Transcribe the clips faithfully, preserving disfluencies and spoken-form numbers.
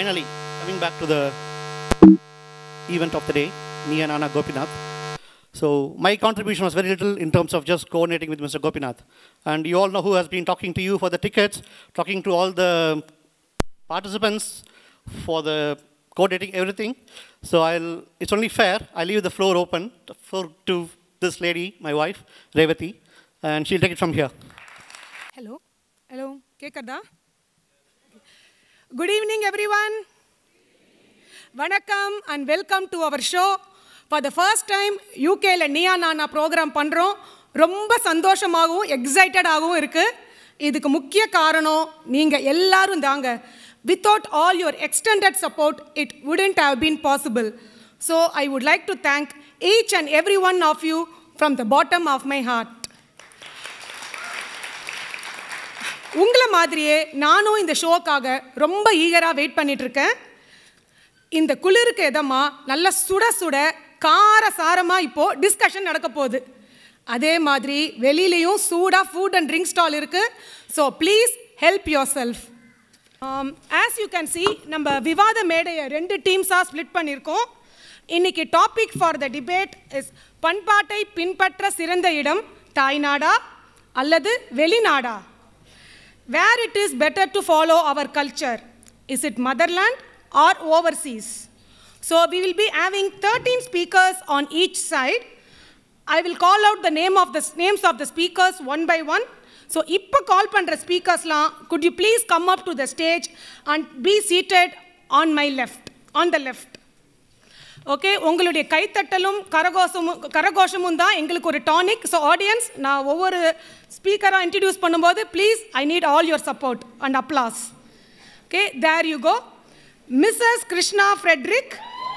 finally, coming back to the event of the day, Neeya Naana Gopinath. So my contribution was very little in terms of just coordinating with Mister Gopinath. And you all know who has been talking to you for the tickets, talking to all the participants for the coordinating everything. So I'll, it's only fair, I leave the floor open for, to this lady, my wife, Revati, and she'll take it from here. Hello. Hello. Kekada. Good evening, everyone. Vanakkam and welcome to our show. For the first time, U K la Neeya Naana program பண்றோம். ரொம்ப சந்தோஷமாகவும் எக்ஸைட்டடாகவும் இருக்கு. இதுக்கு முக்கிய காரணம் நீங்க எல்லாரும் தாங்க. Without all your extended support, it wouldn't have been possible. So I would like to thank each and every one of you from the bottom of my heart. உங்கள மாதிரியே நானும் இந்த ஷோக்காக ரொம்ப ஈகரா வெயிட் பண்ணிட்டு இருக்கேன். இந்த குளிருக்கு எதமா நல்ல சுட சுட கார சாரமா இப்போ டிஸ்கஷன் நடக்க போகுது. அதே மாதிரி வெளியிலயும் சூடா ஃபுட் அண்ட் ட்ரிங்க் ஸ்டால் இருக்கு. So please help yourself. Um, as you can see, நம்ம விவாத மேடையை ரெண்டு டீம்ஸா ஸ்ப்ளிட் பண்ணிருக்கோம். இன்னைக்கு topic for the debate is பண்பாட்டை பின்பற்ற சிறந்த இடம் தாய்நாடா அல்லது வெளிநாடா? Where it is better to follow our culture? Is it motherland or overseas? So we will be having thirteen speakers on each side. I will call out the name of the names of the speakers one by one. So இப்ப call பண்ற speakersலாம், could you please come up to the stage and be seated on my left, on the left. Okay, உங்களுடைய கைத்தட்டலும் கரகோஷமும் கரகோஷமும் தான் எங்களுக்கு ஒரு tonic. So audience, நான் ஒவ்வொரு ஸ்பீக்கராக இன்ட்ரடியூஸ் பண்ணும்போது please I need all your support and applause. Okay, there you go. Mrs Krishna Fredrick,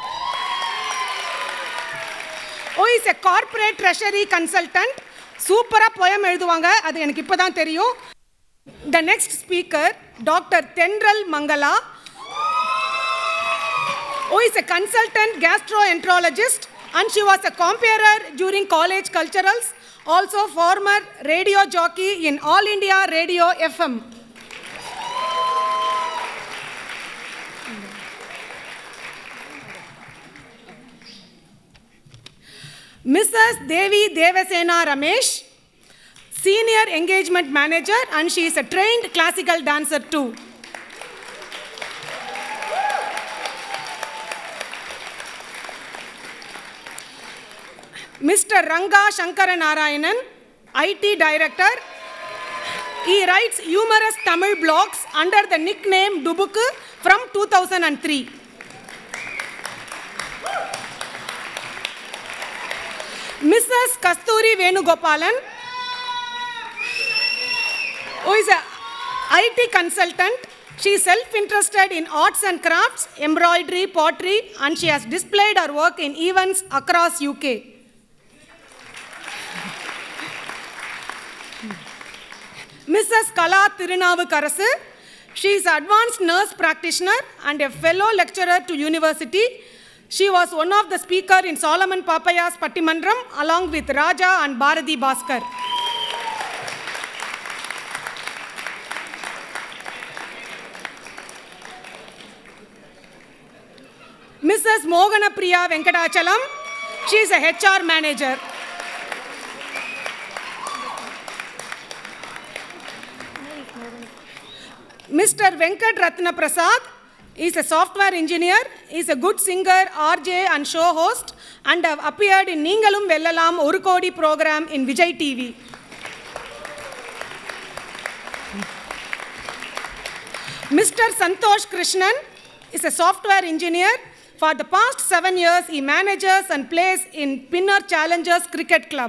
who is a corporate treasury consultant. சூப்பராக போயம் எழுதுவாங்க, அது எனக்கு இப்போ தான் தெரியும். த நெக்ஸ்ட் ஸ்பீக்கர் டாக்டர் தென்றல் Mangala, who is a consultant gastroenterologist and she was a compere during college culturals, also former radio jockey in All India Radio F M. Missus Devi Devasena Ramesh, senior engagement manager, and she is a trained classical dancer too. Mister Ranga Shankara Narayanan, I T director. He writes numerous Tamil blogs under the nickname Dubukku from two thousand three. Missus Kasturi Venugopalan, who is a I T consultant. She is self-interested in arts and crafts, embroidery, pottery, and she has displayed her work in events across U K. Missus Kala Tirunavukarasu, she is an advanced nurse practitioner and a fellow lecturer to university. She was one of the speakers in Solomon Papaya's Pattimandram along with Raja and Bharati Bhaskar. Missus Moganapriya Venkatachalam, she is a H R manager. Mister Venkat Ratna Prasad is a software engineer, is a good singer, R J and show host, and have appeared in Neengalum Vellalam Oru Kodi program in Vijay T V. Mister Santosh Krishnan is a software engineer. For the past seven years, he manages and plays in Pinner Challengers Cricket Club.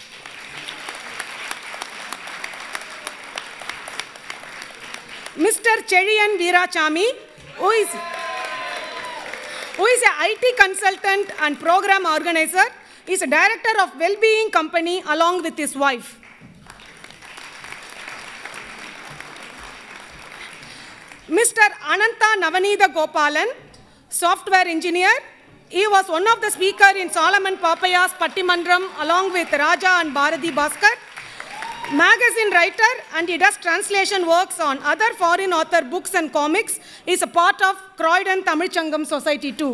Mister Cheriyan Veerachami, who is, who is an I T consultant and program organizer, is a director of well-being company along with his wife. Mister Ananta Navanitha Gopalan, software engineer. He was one of the speakers in Solomon Papaya's Pattimandram along with Raja and Bharati Bhaskar. magazine writer, and he does translation works on other foreign author books and comics. He is a part of Croydon Tamil Changam Society too.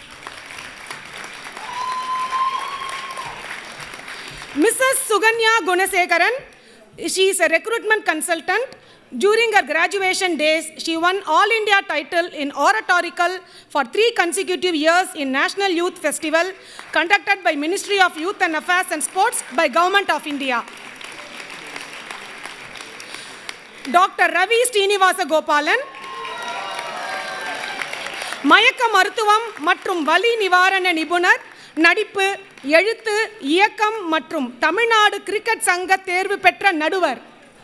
Missus Suganya Gunasekaran, she is a recruitment consultant. During her graduation days, she won All India title in oratorical for three consecutive years in National Youth Festival conducted by Ministry of Youth and Affairs and Sports by Government of India. Doctor Ravi Srinivasa Gopalan, மயக்க மருத்துவம் மற்றும் வலி நிவாரண நிபுணர், நடிப்பு, எழுத்து, இயக்கம் மற்றும் தமிழ்நாடு கிரிக்கெட் சங்க தேர்வு பெற்ற நடுவர்.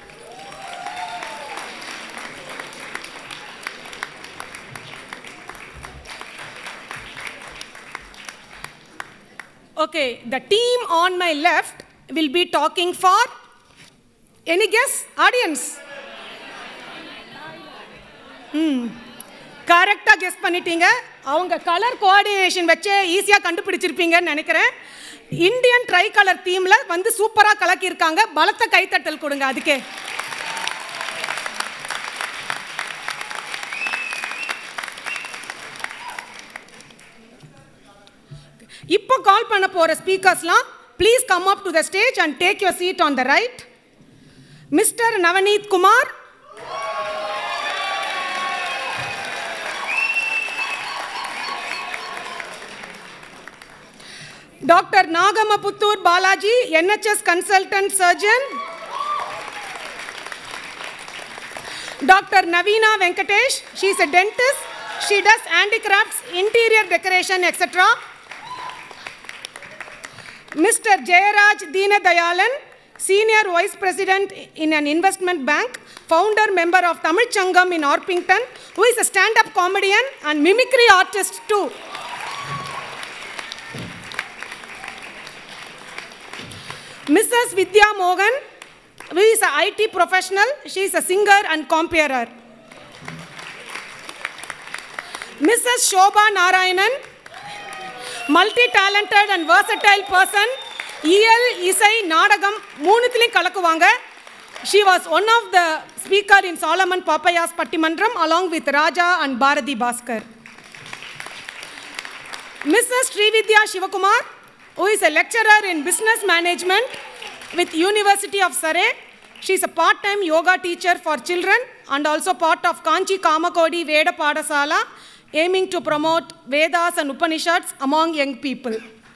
Okay, the team on my left will be talking for, any guess, audience? Hmm. கரெக்டாக கெஸ் பண்ணிட்டீங்க. அவங்க கலர் கோஆர்டினேஷன் வச்சே ஈஸியாக கண்டுபிடிச்சிருப்பீங்கன்னு நினைக்கிறேன். இந்தியன் ட்ரை கலர் தீமில் வந்து சூப்பராக கலக்கியிருக்காங்க. பலத்த கைத்தட்டல் கொடுங்க அதுக்கே. இப்போ கால் பண்ண போகிற ஸ்பீக்கர்ஸ்லாம் please come up to the stage and take your seat on the right. Mr Navaneeth Kumar, Doctor Nagamaputtur Balaji, N H S consultant surgeon. Doctor Navina Venkatesh, she is a dentist. She does handicrafts, interior decoration, et cetera. Mister Jayaraj Deenadayalan, senior vice president in an investment bank, founder member of Tamil Changam in Orpington, who is a stand-up comedian and mimicry artist too. Missus Vidya Mogan, who is an I T professional. She is a singer and composer. Missus Shobha Narayanan, multi-talented and versatile person. E L, Isai, Nadagam, மூணுத்திலையும் கலக்குவாங்க. She was one of the speaker in Solomon Papaya's Pattimandram along with Raja and Bharati Bhaskar. Missus Srividya Shivakumar, who is a lecturer in business management with University of Surrey. She is a part-time yoga teacher for children and also part of Kanchi Kamakodi Veda Padasala, aiming to promote Vedas and Upanishads among young people.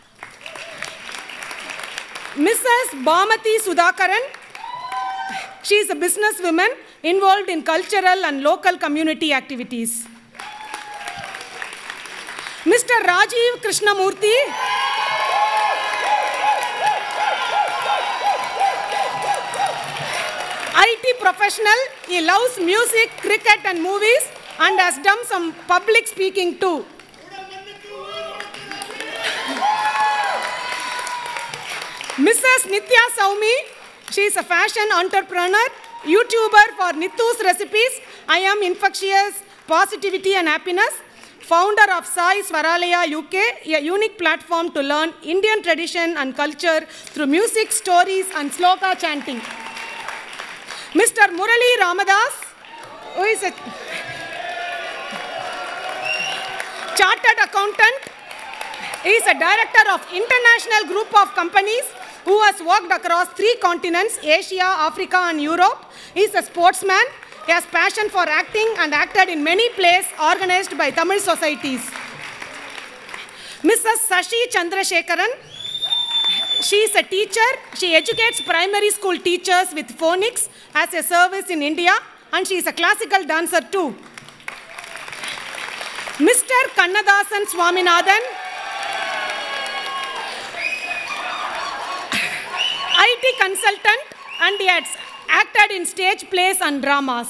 Missus Bhamati Sudhakaran, she is a businesswoman involved in cultural and local community activities. Mister Rajiv Krishnamurthy, I T professional. He loves music, cricket and movies and has done some public speaking too. Missus Nitya Saumi, she is a fashion entrepreneur, YouTuber for Nithu's Recipes, I Am Infectious, Positivity and Happiness, founder of Sai Swaralaya U K, a unique platform to learn Indian tradition and culture through music, stories and sloka chanting. Mister Murali Ramadas, who is a chartered accountant. He is a director of international group of companies who has worked across three continents, Asia, Africa and Europe. He is a sportsman. He has passion for acting and acted in many plays organized by Tamil societies. Missus Sashi Chandrasekharan, she is a teacher. She educates primary school teachers with phonics as a service in India, and she is a classical dancer too. Mister Kannadasan Swaminathan, I T consultant, and he has acted in stage plays and dramas.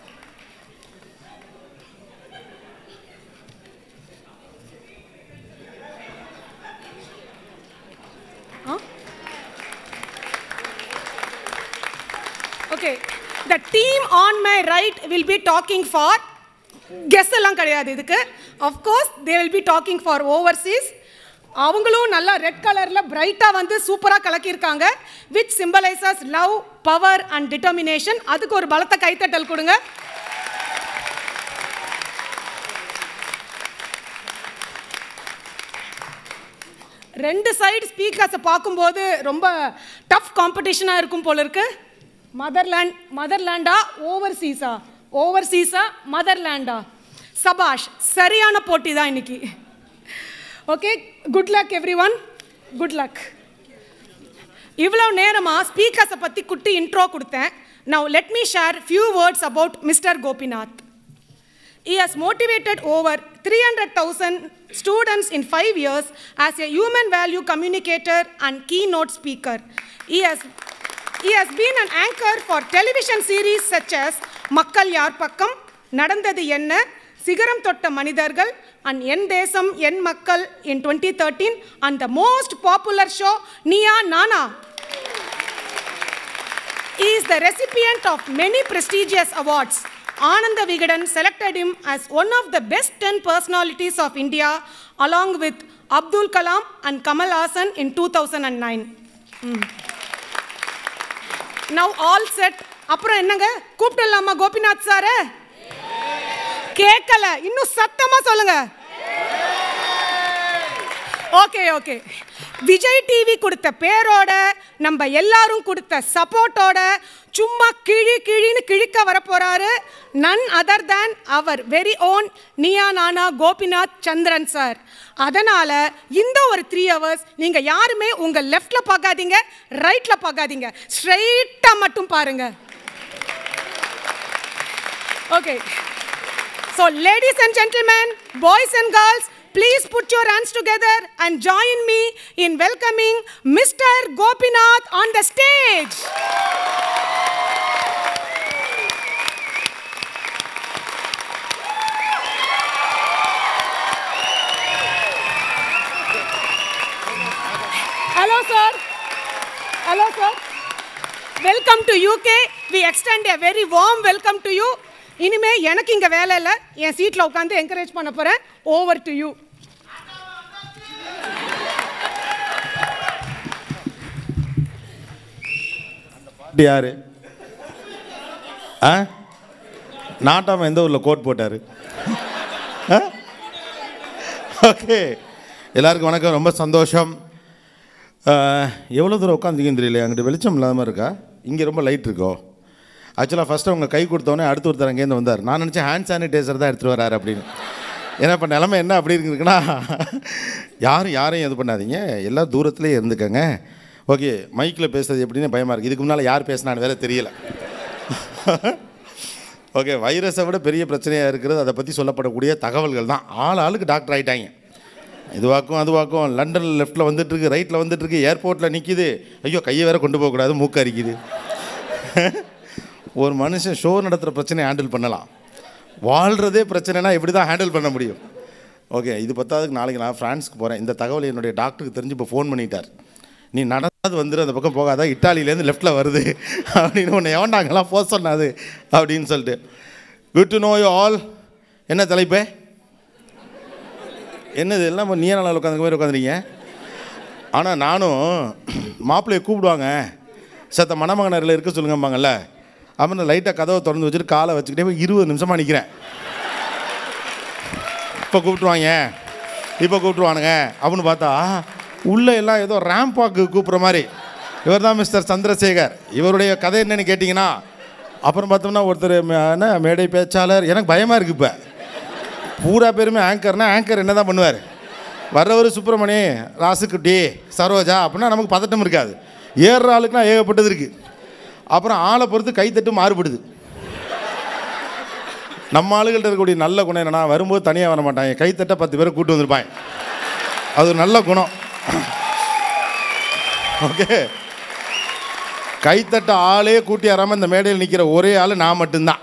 Huh? Okay, the team on my right will be talking for, guess along kadiyadu idukku. Of course, they will be talking for overseas. அவங்களும் நல்லா red கலரில் பிரைட்டாக வந்து சூப்பராக கலக்கியிருக்காங்க, which symbolises love, power and determination. அதுக்கு ஒரு பலத்த கைத்தட்டல் கொடுங்க. ரெண்டு சைடு ஸ்பீக்கர்ஸை பார்க்கும்போது ரொம்ப டஃப் காம்படிஷனாக இருக்கும் போல இருக்கு. மதர்லேண்ட் மதர்லேண்டா ஓவர்சீஸா ஓவர்சீஸா மதர்லேண்டா? சபாஷ், சரியான போட்டி தான் இன்னைக்கு. Okay, good luck everyone, good luck. இவ்வளோ நேரமாக ஸ்பீக்கர்ஸை பற்றி குட்டி இன்ட்ரோ கொடுத்தேன். Now let me share few words about Mr Gopinath. He has motivated over three hundred thousand students in five years as a human value communicator and keynote speaker. He has, he has been an anchor for television series such as Makkal Yaar Pakkam, Nadandadu Enna, Sigaram Thotta Manidargal, and En Desam En Makkal in twenty thirteen, and the most popular show, Neeya Naana. He is the recipient of many prestigious awards. Ananda Vigadan selected him as one of the best ten personalities of India, along with Abdul Kalam and Kamal Hassan in two thousand nine. Mm. Now all set. அப்புறம் என்னங்க, கூப்பிடலாமா கோபிநாத் சார? கேட்கல, இன்னும் சத்தமா சொல்லுங்க. Okay okay, Vijay TV கொடுத்த பேரோட, நம்ம எல்லாரும் கொடுத்த சப்போர்ட்டோட சும்மா கிழி கிழின்னு கிழிக்க வரப்போறாரு. None other than our very own Neeya Naana Gopinath Chandran sir. அதனால இந்த ஒரு த்ரீ ஹவர்ஸ் நீங்க யாருமே உங்க லெஃப்ட்ல பார்க்காதீங்க, ரைட்ல பார்க்காதீங்க, ஸ்ட்ரெயிட்டா மட்டும் பாருங்க. Okay, so ladies and gentlemen, boys and girls, please put your hands together and join me in welcoming Mister Gopinath on the stage. Hello sir. Hello sir. Welcome to U K. We extend a very warm welcome to you. இனிமே எனக்கு இங்க வேலை இல்லை, என் சீட்ல உட்காந்து encourage பண்ண போறேன். Over to you. யாரு ஆ நாட்டாம எந்த ஊரில் கோட் போட்டார்? ஓகே, எல்லாருக்கும் வணக்கம், ரொம்ப சந்தோஷம். எவ்வளோ தூரம் உட்காந்துங்கன்னு தெரியல, அங்கிட்டு வெளிச்சம் இல்லாமல் இருக்கா, இங்கே ரொம்ப லைட் இருக்கோ. ஆக்சுவலாக ஃபஸ்ட்டு அவங்க கை கொடுத்தோடனே அடுத்து ஒருத்தர் அங்கேருந்து வந்தார். நான் நினச்சேன் ஹேண்ட் சானிடைசர் தான் எடுத்துகிட்டு வராரு அப்படின்னு. ஏன்னா இப்போ நிலமை என்ன அப்படி இருக்குன்னா, யாரும் யாரையும் இது பண்ணாதீங்க, எல்லாம் தூரத்துலேயே இருந்துக்கங்க. ஓகே, மைக்கில் பேசுறது எப்படின்னு பயமாக இருக்குது. இதுக்கு முன்னால் யார் பேசினான்னு வேறு தெரியல. ஓகே, வைரஸை விட பெரிய பிரச்சனையாக இருக்கிறது அதை பற்றி சொல்லப்படக்கூடிய தகவல்கள் தான். ஆள் ஆளுக்கு டாக்டர் ஆகிட்டாங்க. இதுவாக்கும் அதுவாக்கும். லண்டனில் லெஃப்ட்டில் வந்துட்டுருக்கு, ரைட்டில் வந்துட்டுருக்கு, ஏர்போர்ட்டில் நிற்கிது. ஐயோ, கையை வேறு கொண்டு போகக்கூடாது, மூக்கு அரிக்குது. ஒரு மனுஷன் ஷோ நடத்துகிற பிரச்சனையை ஹேண்டில் பண்ணலாம், வாழ்கிறதே பிரச்சனைனா எப்படி தான் ஹேண்டில் பண்ண முடியும்? ஓகே, இது பத்தாவதுக்கு நாளைக்கு நான் ஃப்ரான்ஸ்க்கு போகிறேன். இந்த தகவல் என்னுடைய டாக்டருக்கு தெரிஞ்சு இப்போ ஃபோன் பண்ணிட்டார். நீ நடந்தது வந்துடு, அந்த பக்கம் போகாத, இட்டாலியிலேருந்து லெஃப்ட்டில் வருது அப்படின்னு ஒன்று எவன்டாங்கலாம் போக சொன்னாது அப்படின்னு சொல்லிட்டு. Good to know you all. என்ன தலைப்பே? என்னது எல்லாம் நீயா நாளில் உட்காந்து மாதிரி உட்காந்துறீங்க. ஆனால் நானும் மாப்பிள்ளையை கூப்பிடுவாங்க, சத்த மணமகனரில் இருக்க சொல்லுங்கம்பாங்கல்ல. அப்புறம் லைட்டாக கதவை திறந்து வச்சுட்டு காலை வச்சுக்கிட்டே போய் இருபது நிமிஷமாக நிற்கிறேன். இப்போ கூப்பிட்டுருவாங்க, இப்போ கூப்பிட்டுருவானுங்க அப்படின்னு பார்த்தா உள்ளே எல்லாம் ஏதோ ரேம்ப் வாக்கு கூப்பிட்ற மாதிரி. இவர் தான் மிஸ்டர் சந்திரசேகர். இவருடைய கதை என்னென்னு கேட்டிங்கன்னா, அப்புறம் பார்த்தோம்னா ஒருத்தர் என்ன மேடை பேச்சாளர். எனக்கு பயமாக இருக்குது. இப்போ பூரா பேருமே ஆங்கர்னா ஆங்கர் என்ன தான் பண்ணுவார்? வர்றவர் சுப்பிரமணி, ராசுக்குட்டி, சரோஜா அப்படின்னா நமக்கு பதட்டம் இருக்காது. ஏறுற ஆளுக்குலாம் ஏகப்பட்டது இருக்குது. அப்புறம் ஆளை பொறுத்து கைத்தட்டு மாறுபடுது. நம்ம ஆளுகள்கிட்ட இருக்கக்கூடிய நல்ல குணம் என்னன்னா, வரும்போது தனியாக வர மாட்டாங்க, கைத்தட்ட பத்து பேரை கூப்பிட்டு வந்திருப்பாங்க. அது ஒரு நல்ல குணம். ஓகே, கைத்தட்ட ஆளே கூட்டி வராமல் இந்த மேடையில் நிற்கிற ஒரே ஆள் நான் மட்டும்தான்.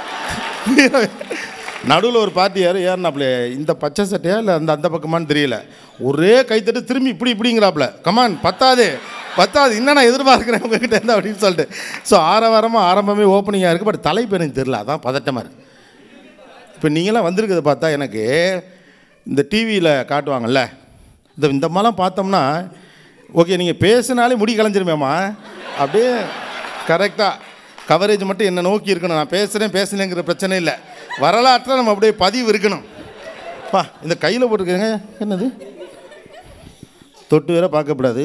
நடுவில் ஒரு பார்ட்டி யார் ஏறினாப்புல, இந்த பச்சை சட்டையா இல்லை அந்த அந்த பக்கமானு தெரியல, ஒரே கைத்தட்டு திரும்பி இப்படி இப்படிங்கிறாப்புல. கமான், பத்தாது பத்தாது இன்னும் நான் எதிர்பார்க்குறேன் உங்ககிட்ட இருந்தால் அப்படின்னு சொல்லிட்டு. ஸோ ஆற வாரமாக ஆரம்பமே ஓப்பனிங்காக இருக்குது. பட் தலைப்பு எனக்கு தெரியல, அதான் பதட்டமாக இருக்குது. இப்போ நீங்களாம் வந்திருக்கிறத பார்த்தா எனக்கு இந்த டிவியில் காட்டுவாங்கல்ல, இந்த இந்த மாதிரிலாம் பார்த்தோம்னா ஓகே நீங்கள் பேசினாலே முடி கலைஞ்சிருமேம்மா, அப்படியே கரெக்டாக கவரேஜ் மட்டும் என்னை நோக்கி இருக்கணும். நான் பேசுகிறேன் பேசுனேங்கிற பிரச்சனை இல்லை, வரலாற்றில் நம்ம அப்படியே பதிவு இருக்கணும். பா இந்த கையில் போட்டுருக்கேங்க என்னது, தொட்டு வேற பார்க்கக்கூடாது.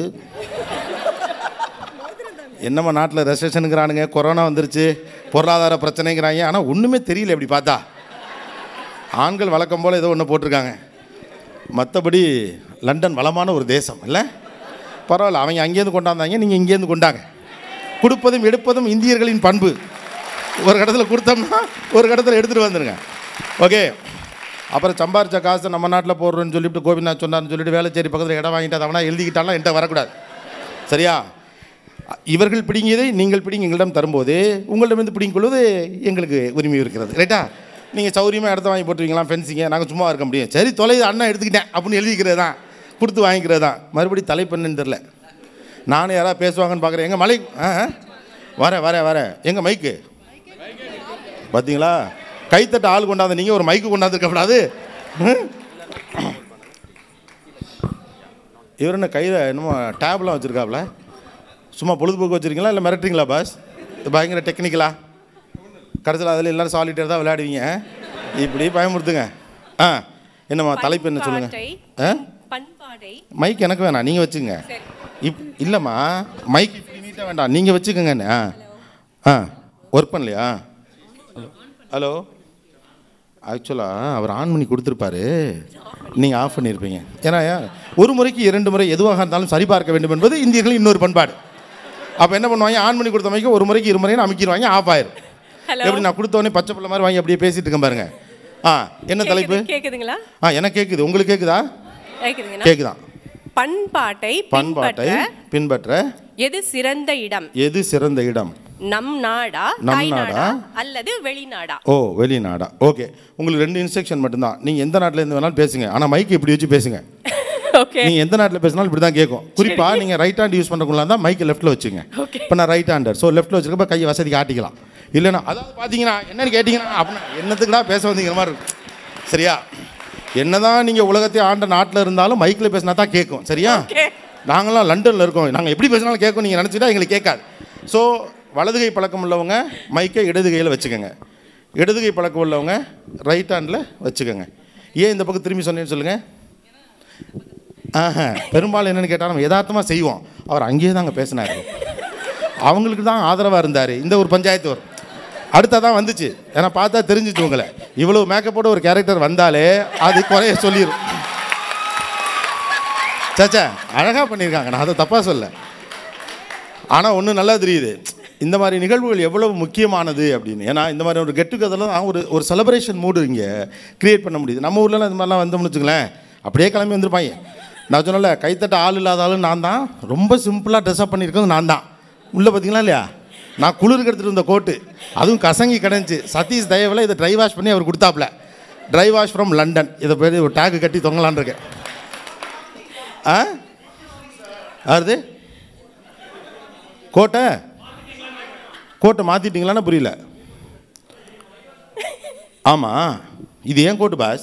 என்னம்மா நாட்டில் ரெசெஷனுங்கிறானுங்க, கொரோனா வந்துருச்சு, பொருளாதார பிரச்சனைங்கிறாங்க, ஆனால் ஒன்றுமே தெரியல. எப்படி பார்த்தா ஆண்கள் வழக்கம் போல் ஏதோ ஒன்று போட்டிருக்காங்க. மற்றபடி லண்டன் வளமான ஒரு தேசம் இல்லை, பரவாயில்ல. அவங்க அங்கேருந்து கொண்டாந்தாங்க, நீங்கள் இங்கேருந்து கொண்டாங்க. கொடுப்பதும் எடுப்பதும் இந்தியர்களின் பண்பு. ஒரு இடத்துல கொடுத்தோம்னா ஒரு இடத்துல எடுத்துகிட்டு வந்துடுங்க. ஓகே, அப்புறம் சம்பாரித்த காசை நம்ம நாட்டில் போடுறோன்னு சொல்லிவிட்டு கோபிநாத் சொன்னார்னு சொல்லிட்டு வேலைச்சேரி பக்கத்தில் இடம் வாங்கிட்டு அவனா எழுதிக்கிட்டாலாம் என்கிட்ட வரக்கூடாது. சரியா? இவர்கள் பிடிங்கியதை நீங்கள் பிடிங்கி எங்களிடம் தரும்போது உங்களிடமிருந்து பிடிங்கிக் கொள்வது எங்களுக்கு உரிமை இருக்கிறது. ரைட்டா? நீங்கள் சௌரியமாக இடத்த வாங்கி போட்டுருவீங்களா, ஃபென்சிங்க, நாங்கள் சும்மா இருக்க முடியும். சரி தொலை அண்ணன் எடுத்துக்கிட்டேன் அப்படின்னு எழுதிக்கிறது தான், கொடுத்து வாங்கிக்கிறது தான். மறுபடியும் தலைப்பண்ணுன்னு தெரில. நானும் யாராவது பேசுவாங்கன்னு பார்க்குறேன். எங்கள் மலை ஆ வரேன் வரேன் வரேன் எங்கள் மைக்கு பார்த்தீங்களா, கைத்தட்ட ஆள் கொண்டாந்து நீங்கள் ஒரு மைக்கு கொண்டாந்துருக்கப்படாது. இவர் என்ன கையில் என்னமோ டேப்லாம் வச்சுருக்காப்புல, சும்மா பொழுதுபோக்கு வச்சுருக்கீங்களா இல்லை மிரட்டுறீங்களா பாஸ்? பயங்கர டெக்னிக்கலா கடைசியில் அதில் எல்லோரும் சாலிட்டர் தான் விளையாடுவீங்க, இப்படி பயமுறுத்துங்க. ஆ என்னம்மா தலைப்பு என்ன சொல்லுங்கள்? ஆ மைக் எனக்கு வேணாம், நீங்கள் வச்சுக்கோங்க. இப் இல்லைம்மா மைக் இப்படி நீட்டாக வேண்டாம், நீங்கள் வச்சுக்கோங்கண்ணே. ஆ ஆ ஒர்க் பண்ணலையா? ஹலோ, ஆக்சுவலாக அவர் ஆன் பண்ணி கொடுத்துருப்பாரு, நீங்கள் ஆஃப் பண்ணியிருப்பீங்க. ஏன்னா ஒரு முறைக்கு இரண்டு முறை எதுவாக இருந்தாலும் சரிபார்க்க வேண்டும் என்பது இந்தியர்களின் இன்னொரு பண்பாடு. அப்போ என்ன பண்ணுவாங்க, ஆன் பண்ணி கொடுத்த மைக்கு ஒரு முறைக்கு இரு முறைன்னு அமைக்கிடுவாங்க, ஆஃப் ஆயிரும். எப்படி நான் கொடுத்தோடனே பச்சை பிள்ளை மாதிரி வாங்கி அப்படியே பேசிட்டு இருக்கேன் பாருங்க. ஆ என்ன தலைப்பு கேக்குதுங்களா? ஆ எனக்கு கேக்குது, உங்களுக்கு கேக்குதா? கேக்குதா? பண்பாட்டை பண்பாட்டை பின்பற்ற எது சிறந்த இடம்? எது சிறந்த இடம்? நம் நாடா, நம் நாடா அல்லது வெளிநாடா? ஓ வெளிநாடா. ஓகே, உங்களுக்கு ரெண்டு இன்ஸ்ட்ரக்ஷன் மட்டும்தான். நீங்கள் எந்த நாட்டில் இருந்து வேணாலும் பேசுங்க, ஆனால் மைக்கு இப்படி வச்சு பேசுங்க. ஓகே, நீங்கள் எந்த நாட்டில் பேசினாலும் இப்படி தான் கேட்கும். குறிப்பாக நீங்கள் ரைட் ஹேண்ட் யூஸ் பண்ணுறக்குள்ள தான் மைக்கை லெஃப்ட்டில் வச்சுங்க. இப்போ நான் ரைட் ஹேண்டர், ஸோ லெஃப்ட்டில் வச்சுருக்கப்ப கையை வசதிக்கு ஆட்டிக்கலாம். இல்லைன்னா அதாவது பார்த்தீங்கன்னா என்னன்னு கேட்டிங்கன்னா அப்படின்னா என்னத்துக்குடா பேச வந்தீங்கிற மாதிரி இருக்கும். சரியா? என்னதான் நீங்கள் உலகத்தை ஆண்ட நாட்டில் இருந்தாலும் மைக்கில் பேசினா தான் கேட்கும். சரியா? நாங்களாம் லண்டனில் இருக்கோம், நாங்கள் எப்படி பேசினாலும் கேட்கும், நீங்கள் நினச்சிட்டா எங்களுக்கு கேட்காது. ஸோ வலதுகை பழக்கம் உள்ளவங்க மைக்கை இடது கையில் வச்சுக்கோங்க, இடதுகை பழக்கம் உள்ளவங்க ரைட் ஹேண்டில் வச்சுக்கோங்க. ஏன் இந்த பக்கம் திரும்பி சொன்னேன்னு சொல்லுங்கள். ஆஹா, பெரும்பாலும் என்னென்னு கேட்டால் நம்ம யதார்த்தமாக செய்வோம். அவர் அங்கேயே தாங்க பேசினார், அவங்களுக்கு தான் ஆதரவாக இருந்தார். இந்த ஒரு பஞ்சாயத்து வரும், அடுத்தா தான் வந்துச்சு. ஏன்னா பார்த்தா தெரிஞ்சிச்சு உங்களை, இவ்வளோ மேக்கப்போட ஒரு கேரக்டர் வந்தாலே அது குறைய சொல்லிடும். சாச்சா அழகாக பண்ணியிருக்காங்க, நான் அதை தப்பாக சொல்ல. ஆனால் ஒன்று நல்லா தெரியுது, இந்த மாதிரி நிகழ்வுகள் எவ்வளவு முக்கியமானது அப்படின்னு. ஏன்னா இந்த மாதிரி ஒரு கெட் டுகெதரில் தான் ஒரு ஒரு செலிப்ரேஷன் மூடு இங்கே க்ரியேட் பண்ண முடியுது. நம்ம ஊர்லலாம் இந்த மாதிரிலாம் வந்தோம்னு வச்சுங்களேன், அப்படியே கிளம்பி வந்துருப்பாங்க. நான் சொன்னல கைத்தட்ட ஆள் இல்லாத ஆளும் நான் தான், ரொம்ப சிம்பிளாக ட்ரெஸ்அப் பண்ணியிருக்கிறது நான் தான். உள்ளே பார்த்தீங்களா இல்லையா, நான் குளிருக்கு எடுத்துகிட்டு இருந்த கோட்டு, அதுவும் கசங்கி கிடந்துச்சு. சதீஷ் தயவில் இதை ட்ரை வாஷ் பண்ணி அவர் கொடுத்தாப்புல, ட்ரை வாஷ் ஃப்ரம் லண்டன். இதை பேர் ஒரு டேக்கு கட்டி தொங்கலான் இருக்கேன். ஆ ஆறுது கோட்டை கோட்டை மாற்றிட்டீங்களான்னு புரியல. ஆமாம், இது ஏன் கோட்டு பாஸ்?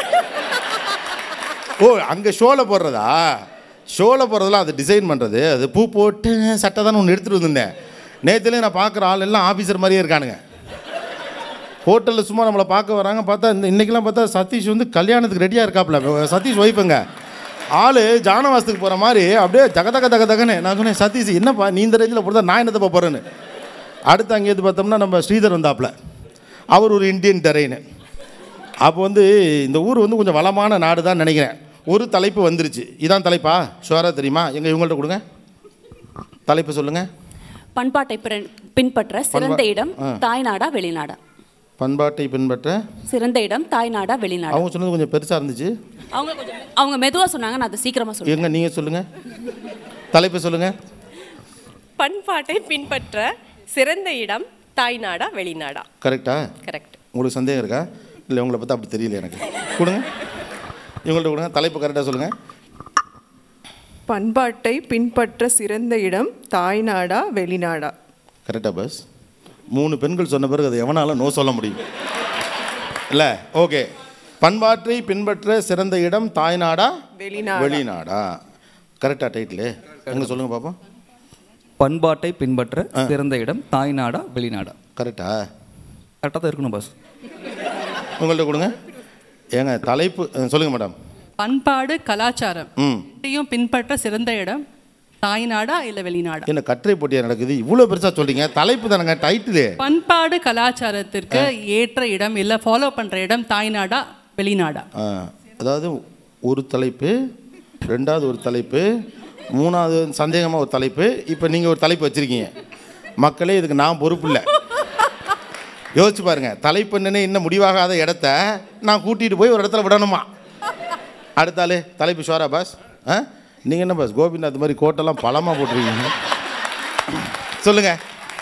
ஓ அங்கே ஷோவில் போடுறதா? ஷோவில் போடுறதுலாம் அது டிசைன் பண்ணுறது, அது பூ போட்டு சட்டை தானே ஒன்று எடுத்துகிட்டு வந்திருந்தேன். நேற்றுலேயே நான் பார்க்குற ஆள் எல்லாம் ஆஃபீஸர் மாதிரியே இருக்கானுங்க. ஹோட்டலில் சும்மா நம்மளை பார்க்க வராங்க, பார்த்தா இந்த இன்றைக்கெலாம் பார்த்தா சதீஷ் வந்து கல்யாணத்துக்கு ரெடியாக இருக்காப்புல. சதீஷ் ஒய்ஃபுங்க ஆள் ஜானவாசத்துக்கு போகிற மாதிரி அப்படியே ஜகதக தக தகன்னு. நான் சொன்னேன், சதீஷ் என்னப்பா நீ இந்த ரேஞ்சில் போடுறதா, நான் என்னத்தை போகிறேன்னு. அடுத்து அங்கேருந்து பார்த்தோம்னா நம்ம ஸ்ரீதர் வந்தாப்புல, அவர் ஒரு இந்தியன் டெரெயின். அப்போ வந்து இந்த ஊர் வந்து கொஞ்சம் வளமான நாடு தான் நினைக்கிறேன். ஒரு தலைப்பு வந்துருச்சு, இதான் தலைப்பா? ஷுவராக தெரியுமா? எங்கள் இவங்கள்ட்ட கொடுங்க, தலைப்பு சொல்லுங்கள். பண்பாட்டை பின்பற்ற சிறந்த இடம் தாய்நாடா வெளிநாடா? பண்பாட்டை பின்பற்ற சிறந்த இடம் தாய்நாடா வெளிநாடா? அவங்க சொன்னது கொஞ்சம் பெருசாக இருந்துச்சு, அவங்க கொஞ்சம் அவங்க மெதுவாக சொன்னாங்க, நான் அதை சீக்கிரமாக சொல்லுங்க. எங்க நீங்கள் சொல்லுங்கள், தலைப்பு சொல்லுங்கள். பண்பாட்டை பின்பற்ற சிறந்த இடம் தாய்நாடா வெளிநாடா? கரெக்டா? கரெக்ட். உங்களுக்கு சந்தேகம் இருக்கா? இல்லை உங்களை பார்த்தா அப்படி தெரியல எனக்கு. கொடுங்க, இவங்கள்ட்ட கொடுங்க, தலைப்பு கரெக்டாக சொல்லுங்கள். பண்பாட்டை பின்பற்ற சிறந்த இடம் தாய்நாடா வெளிநாடா? கரெக்டாக பஸ். மூணு பெண்கள் சொன்ன பிறகு அது எவனால நோ சொல்ல முடியும் இல்லை? ஓகே, பண்பாட்டை பின்பற்ற சிறந்த இடம் தாய்நாடா வெளிநாடா? வெளிநாடா? கரெக்டா டைட்டில் எங்க சொல்லுங்க பாப்போம். பண்பாட்டை பின்பற்ற சிறந்த இடம் தாய்நாடா வெளிநாடா? கரெக்டா? கரெக்டாக தான் இருக்கணும் பாஸ். உங்கள்கிட்ட கொடுங்க. ஏங்க தலைப்பு சொல்லுங்க மேடம். பண்பாடு கலாச்சாரம் ம் இதையும் பின்பற்ற சிறந்த இடம் தாய்நாடா இல்ல வெளிநாடா? என்ன கட்டுரை போட்டியா நடக்குது? இவ்வளோ பெருசாக சொல்றீங்க. தலைப்பு தானங்க டைட்டில். பண்பாடு கலாச்சாரத்திற்கு ஏற்ற இடம் இல்ல ஃபாலோ பண்ற இடம் தாய்நாடா வெளிநாடா? அதாவது ஒரு தலைப்பு, ரெண்டாவது ஒரு தலைப்பு, மூணாவது சந்தேகமாக ஒரு தலைப்பு, இப்போ நீங்கள் ஒரு தலைப்பு வச்சுருக்கீங்க. மக்களே இதுக்கு நான் பொறுப்பு இல்லை. யோசிச்சு பாருங்க. தலைப்பு என்னன்னு இன்னும் முடிவாகாத இடத்த நான் கூட்டிகிட்டு போய் ஒரு இடத்துல விடணுமா? அடுத்தாலே தலைப்பு ஷோரா பாஸ்? ஆ நீங்கள் என்ன பாஸ் கோபிநாத் மாதிரி கோட்டெல்லாம் பழமாக போட்டிருக்கீங்க. சொல்லுங்க.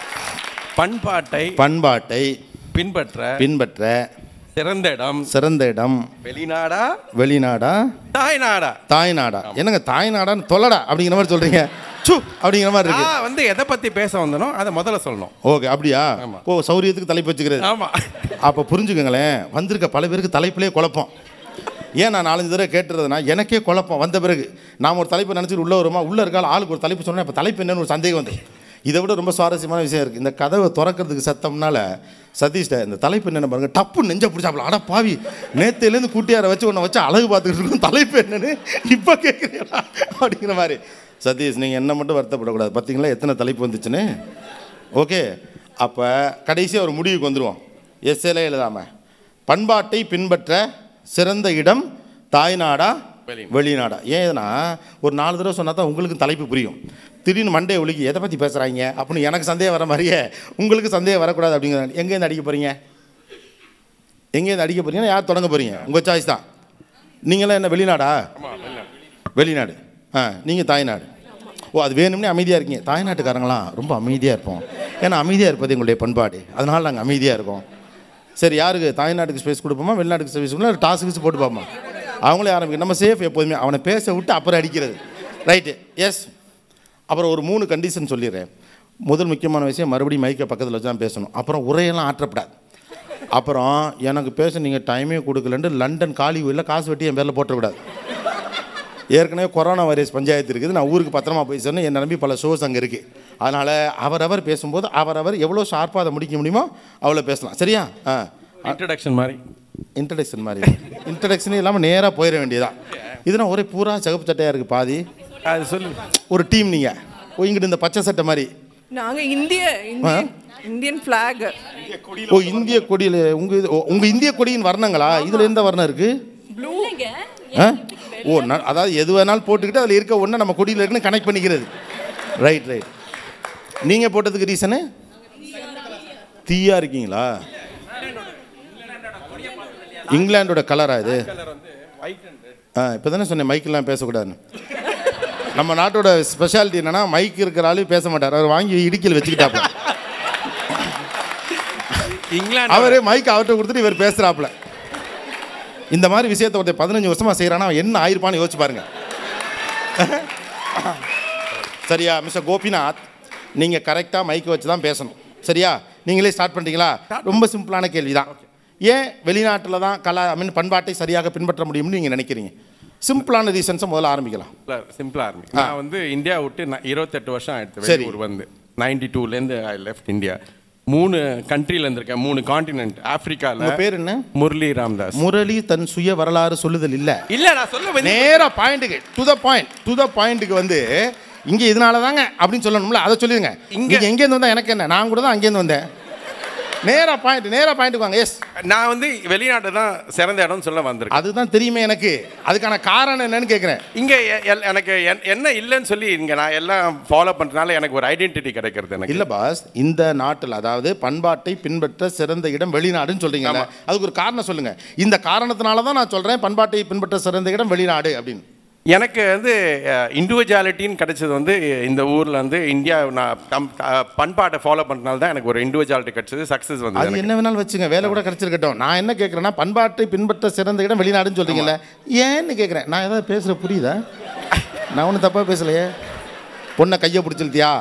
பண்பாட்டை பண்பாட்டை பின்பற்ற பின்பற்ற சிறந்த இடம் சிறந்த இடம் வெளிநாடா வெளிநாடா தாய்நாடா? தாய்நாடா. என்னங்க தாய்நாடான்னு தொல்லடா அப்படிங்கிற மாதிரி சொல்றீங்க. சு அப்படிங்கிற மாதிரி இருக்கு. நான் வந்து எதை பத்தி பேச வந்தனோ அதை முதல்ல சொல்லணும். ஓகே அப்படியா? ஓ சௌரியத்துக்கு தலைப்பு வச்சுக்கிறது. ஆமா. அப்போ புரிஞ்சுக்கங்களேன். வந்திருக்க பல பேருக்கு தலைப்பிலே குழப்பம். ஏன் நான் நாலஞ்சு தடவை கேட்டுறதுனா எனக்கே குழப்பம் வந்த பிறகு நாம் ஒரு தலைப்பு நினச்சிட்டு உள்ளே வருமா, உள்ளே இருக்கால ஆளுக்கு ஒரு தலைப்பு சொன்னால் இப்போ தலைப்பு என்னன்னு ஒரு சந்தேகம் வந்து. இதை விட ரொம்ப சுவாரஸ்யமான விஷயம் இருக்குது. இந்த கதவை திறக்கிறதுக்கு சத்தம்னால சதீஷ்ட இந்த தலைப்பு என்னென்ன பாருங்க டப்பு நெஞ்ச பிடிச்சாப்புல. அட பாவி நேற்றுலேருந்து கூட்டியாரை வச்சு ஒன்றை வச்சு அழகு பார்த்துக்கிட்டு இருக்கோம். தலைப்பு என்னன்னு இப்போ கேட்குறீங்களா அப்படிங்கிற மாதிரி. சதீஷ் நீங்கள் என்ன மட்டும் வருத்தப்படக்கூடாது. பார்த்தீங்களா எத்தனை தலைப்பு வந்துச்சுன்னு. ஓகே அப்போ கடைசியாக ஒரு முடிவுக்கு வந்துடுவோம். எஸ்ஏலே எழுதாமல் பண்பாட்டை பின்பற்ற சிறந்த இடம் தாய்நாடா வெளிநாடா? ஏன்னா ஒரு நாலு தடவை சொன்னா தான் உங்களுக்கு தலைப்பு புரியும். திடீர்னு மண்டே ஒலிக்கு எதை பற்றி பேசுகிறாங்க அப்படின்னு எனக்கு சந்தேகம் வர மாதிரியே உங்களுக்கு சந்தேகம் வரக்கூடாது அப்படிங்கிறாங்க. எங்கேருந்து அடிக்க போகிறீங்க? எங்கேருந்து அடிக்க போகிறீங்கன்னா யார் தொடங்க போகிறீங்க? உங்கள் சாய்ஸ் தான். நீங்களாம் என்ன வெளிநாடா? வெளிநாடு. ஆ நீங்கள் தாய்நாடு. ஓ அது வேணும்னே அமைதியாக இருக்கீங்க. தாய்நாட்டுக்காரங்களாம் ரொம்ப அமைதியாக இருப்போம். ஏன்னா அமைதியாக இருப்பது எங்களுடைய பண்பாடு. அதனால் நாங்கள் அமைதியாக இருக்கோம். சரி யாருக்கு தாய்நாட்டுக்கு ஸ்பேஸ் கொடுப்போமா வெளிநாட்டுக்கு ஸ்பேஸ் கொடுப்போம்? டாஸ்க் வச்சு போட்டு பார்ப்போம். அவங்களே ஆரம்பிக்கும். நம்ம சேஃப் எப்போதுமே அவனை பேச விட்டு அப்புறம் அடிக்கிறது. Right yes. அப்புறம் ஒரு மூணு கண்டிஷன் சொல்லிடுறேன். முதல் முக்கியமான விஷயம் மறுபடியும் மைக்கை பக்கத்தில் வச்சு தான் பேசணும். அப்புறம் உரையெல்லாம் ஆற்றப்படாது. அப்புறம் எனக்கு பேச நீங்கள் டைமே கொடுக்கலன்ட்டு லண்டன் காலி இல்லை காசு வெட்டி என் பேரில் போட்டக்கூடாது. ஏற்கனவே கொரோனா வைரஸ் பஞ்சாயத்து இருக்குது. நான் ஊருக்கு பத்திரமா போய் சொன்னேன். என்னை நம்பி பல ஷோஸ் அங்கே இருக்குது. அதனால் அவரவர் பேசும்போது அவரவர் எவ்வளோ ஷார்ப்பாக அதை முடிக்க முடியுமோ அவ்வளோ பேசலாம். சரியா? ஆ இன்ட்ரடக்ஷன் மாதிரி. இன்ட்ரடக்ஷன் மாதிரி இன்ட்ரடக்ஷனே இல்லாமல் நேராக போயிட வேண்டியதான். இதுனா ஒரே பூரா சிகப்பு சட்டையாக இருக்குது பாதி. அது சொல்லு ஒரு டீம் நீங்கள் ஓ இங்கிட்டு இந்த பச்சை சட்டை மாதிரி. நாங்க இந்திய இந்தியன் ஃபிளாக். ஓ இந்திய கொடியில் உங்கள் உங்கள் இந்திய கொடியின் வர்ணங்களா? இதில் எந்த வர்ணம் இருக்குது? ப்ளூ. ஓ அதாவது எது வேணாலும் போட்டுக்கிட்டு அதில் இருக்க ஒன்று நம்ம கொடியில் இருக்குன்னு கனெக்ட் பண்ணிக்கிறது. Right right. நீங்கள் போட்டதுக்கு ரீசனு தீயா இருக்கீங்களா? இங்கிலாண்டோட கலரா இது? ஆ இப்போ தானே சொன்னேன் மைக்கெல்லாம் பேசக்கூடாதுன்னு. நம்ம நாட்டோட ஸ்பெஷாலிட்டி என்னன்னா மைக் இருக்கிற ஆளு பேச மாட்டார். அவர் வாங்கி இடுக்கில் வச்சுக்கிட்டாப்புல. இங்கிலாந்து அவரே மைக் அவர்கிட்ட கொடுத்துட்டு இவர் பேசுகிறாப்புல. இந்த மாதிரி விஷயத்தை ஒருத்தர் பதினஞ்சு வருஷமாக செய்கிறானா என்ன ஆயிருப்பான்னு யோசிச்சு பாருங்க. சரியா மிஸ்டர் கோபிநாத்? நீங்கள் கரெக்டாக மைக்கை வச்சு தான் பேசணும். சரியா? நீங்களே ஸ்டார்ட் பண்ணிட்டீங்களா? ரொம்ப சிம்பிளான கேள்வி தான். ஏன் வெளிநாட்டில் தான் கலா ஐ மீன் பண்பாட்டை சரியாக பின்பற்ற முடியும்னு நீங்கள் நினைக்கிறீங்க? சிம்பிளான ரீசன்ஸை முதல்ல ஆரம்பிக்கலாம். சிம்பிளாக ஆரம்பிக்கலாம். நான் வந்து இந்தியா விட்டு நான் இருபத்தெட்டு வருஷம் ஆயிடுச்சு. சரி ஊர் வந்து நைன்டி டூலேருந்து ஐ லெஃப்ட் இந்தியா. மூணு கண்ட்ரியில் இருந்திருக்கேன். மூணு காண்டினென்ட். ஆப்பிரிக்காவில். பேர் என்ன? முரளி ராம்தாஸ். முரளி தன் சுய வரலாறு சொல்லுதல் இல்லை. இல்லை நான் சொல்ல நேராக பாயிண்ட்டுக்கு to the point to the பாயிண்ட்டுக்கு வந்து இங்கே இதனால தாங்க அப்படின்னு சொல்லணும்ல. அதை சொல்லிடுங்க. இங்கே எங்கேருந்து வந்தால் எனக்கு என்ன? நான் கூட தான் அங்கேருந்து வந்தேன். நேரா பாயிண்ட் நேரா பாயிண்ட்டுக்கு வாங்க. எஸ் நான் வந்து வெளிநாட்டு தான் சிறந்த இடம்னு சொல்ல வந்திருக்கேன். அதுதான் தெரியுமே எனக்கு. அதுக்கான காரணம் என்னன்னு கேட்குறேன். இங்கே எனக்கு என்ன இல்லைன்னு சொல்லி இங்கே நான் எல்லாம் ஃபாலோ பண்ணுறதுனால எனக்கு ஒரு ஐடென்டிட்டி கிடைக்கிறது எனக்கு இல்லை பாஸ். இந்த நாட்டில் அதாவது பண்பாட்டை பின்பற்ற சிறந்த இடம் வெளிநாடுன்னு சொல்கிறீங்க. அதுக்கு ஒரு காரணம் சொல்லுங்கள். இந்த காரணத்தினால தான் நான் சொல்கிறேன் பண்பாட்டை பின்பற்ற சிறந்த இடம் வெளிநாடு அப்படின்னு. எனக்கு வந்து இண்டிவிஜுவாலிட்டின்னு கிடைச்சது வந்து இந்த ஊரில் வந்து இந்தியா நான் பண்பாட்டை ஃபாலோ பண்ணுறதுனால தான் எனக்கு ஒரு இண்டிவிஜுவாலிட்டி கிடைச்சது. சக்ஸஸ் வந்து அது என்ன வேணாலும் வச்சுங்க. வேலை கூட கிடைச்சிருக்கட்டும். நான் என்ன கேட்குறேன்னா பண்பாட்டை பின்பற்ற சிறந்த இடம் வெளிநாடுன்னு சொல்கிறீங்கல்ல, ஏன்னு கேட்குறேன். நான் ஏதாவது பேசுகிற புரியுதா? நான் ஒன்றும் தப்பாக பேசலையே. பொண்ணை கையை பிடிச்சி இழுத்தியா?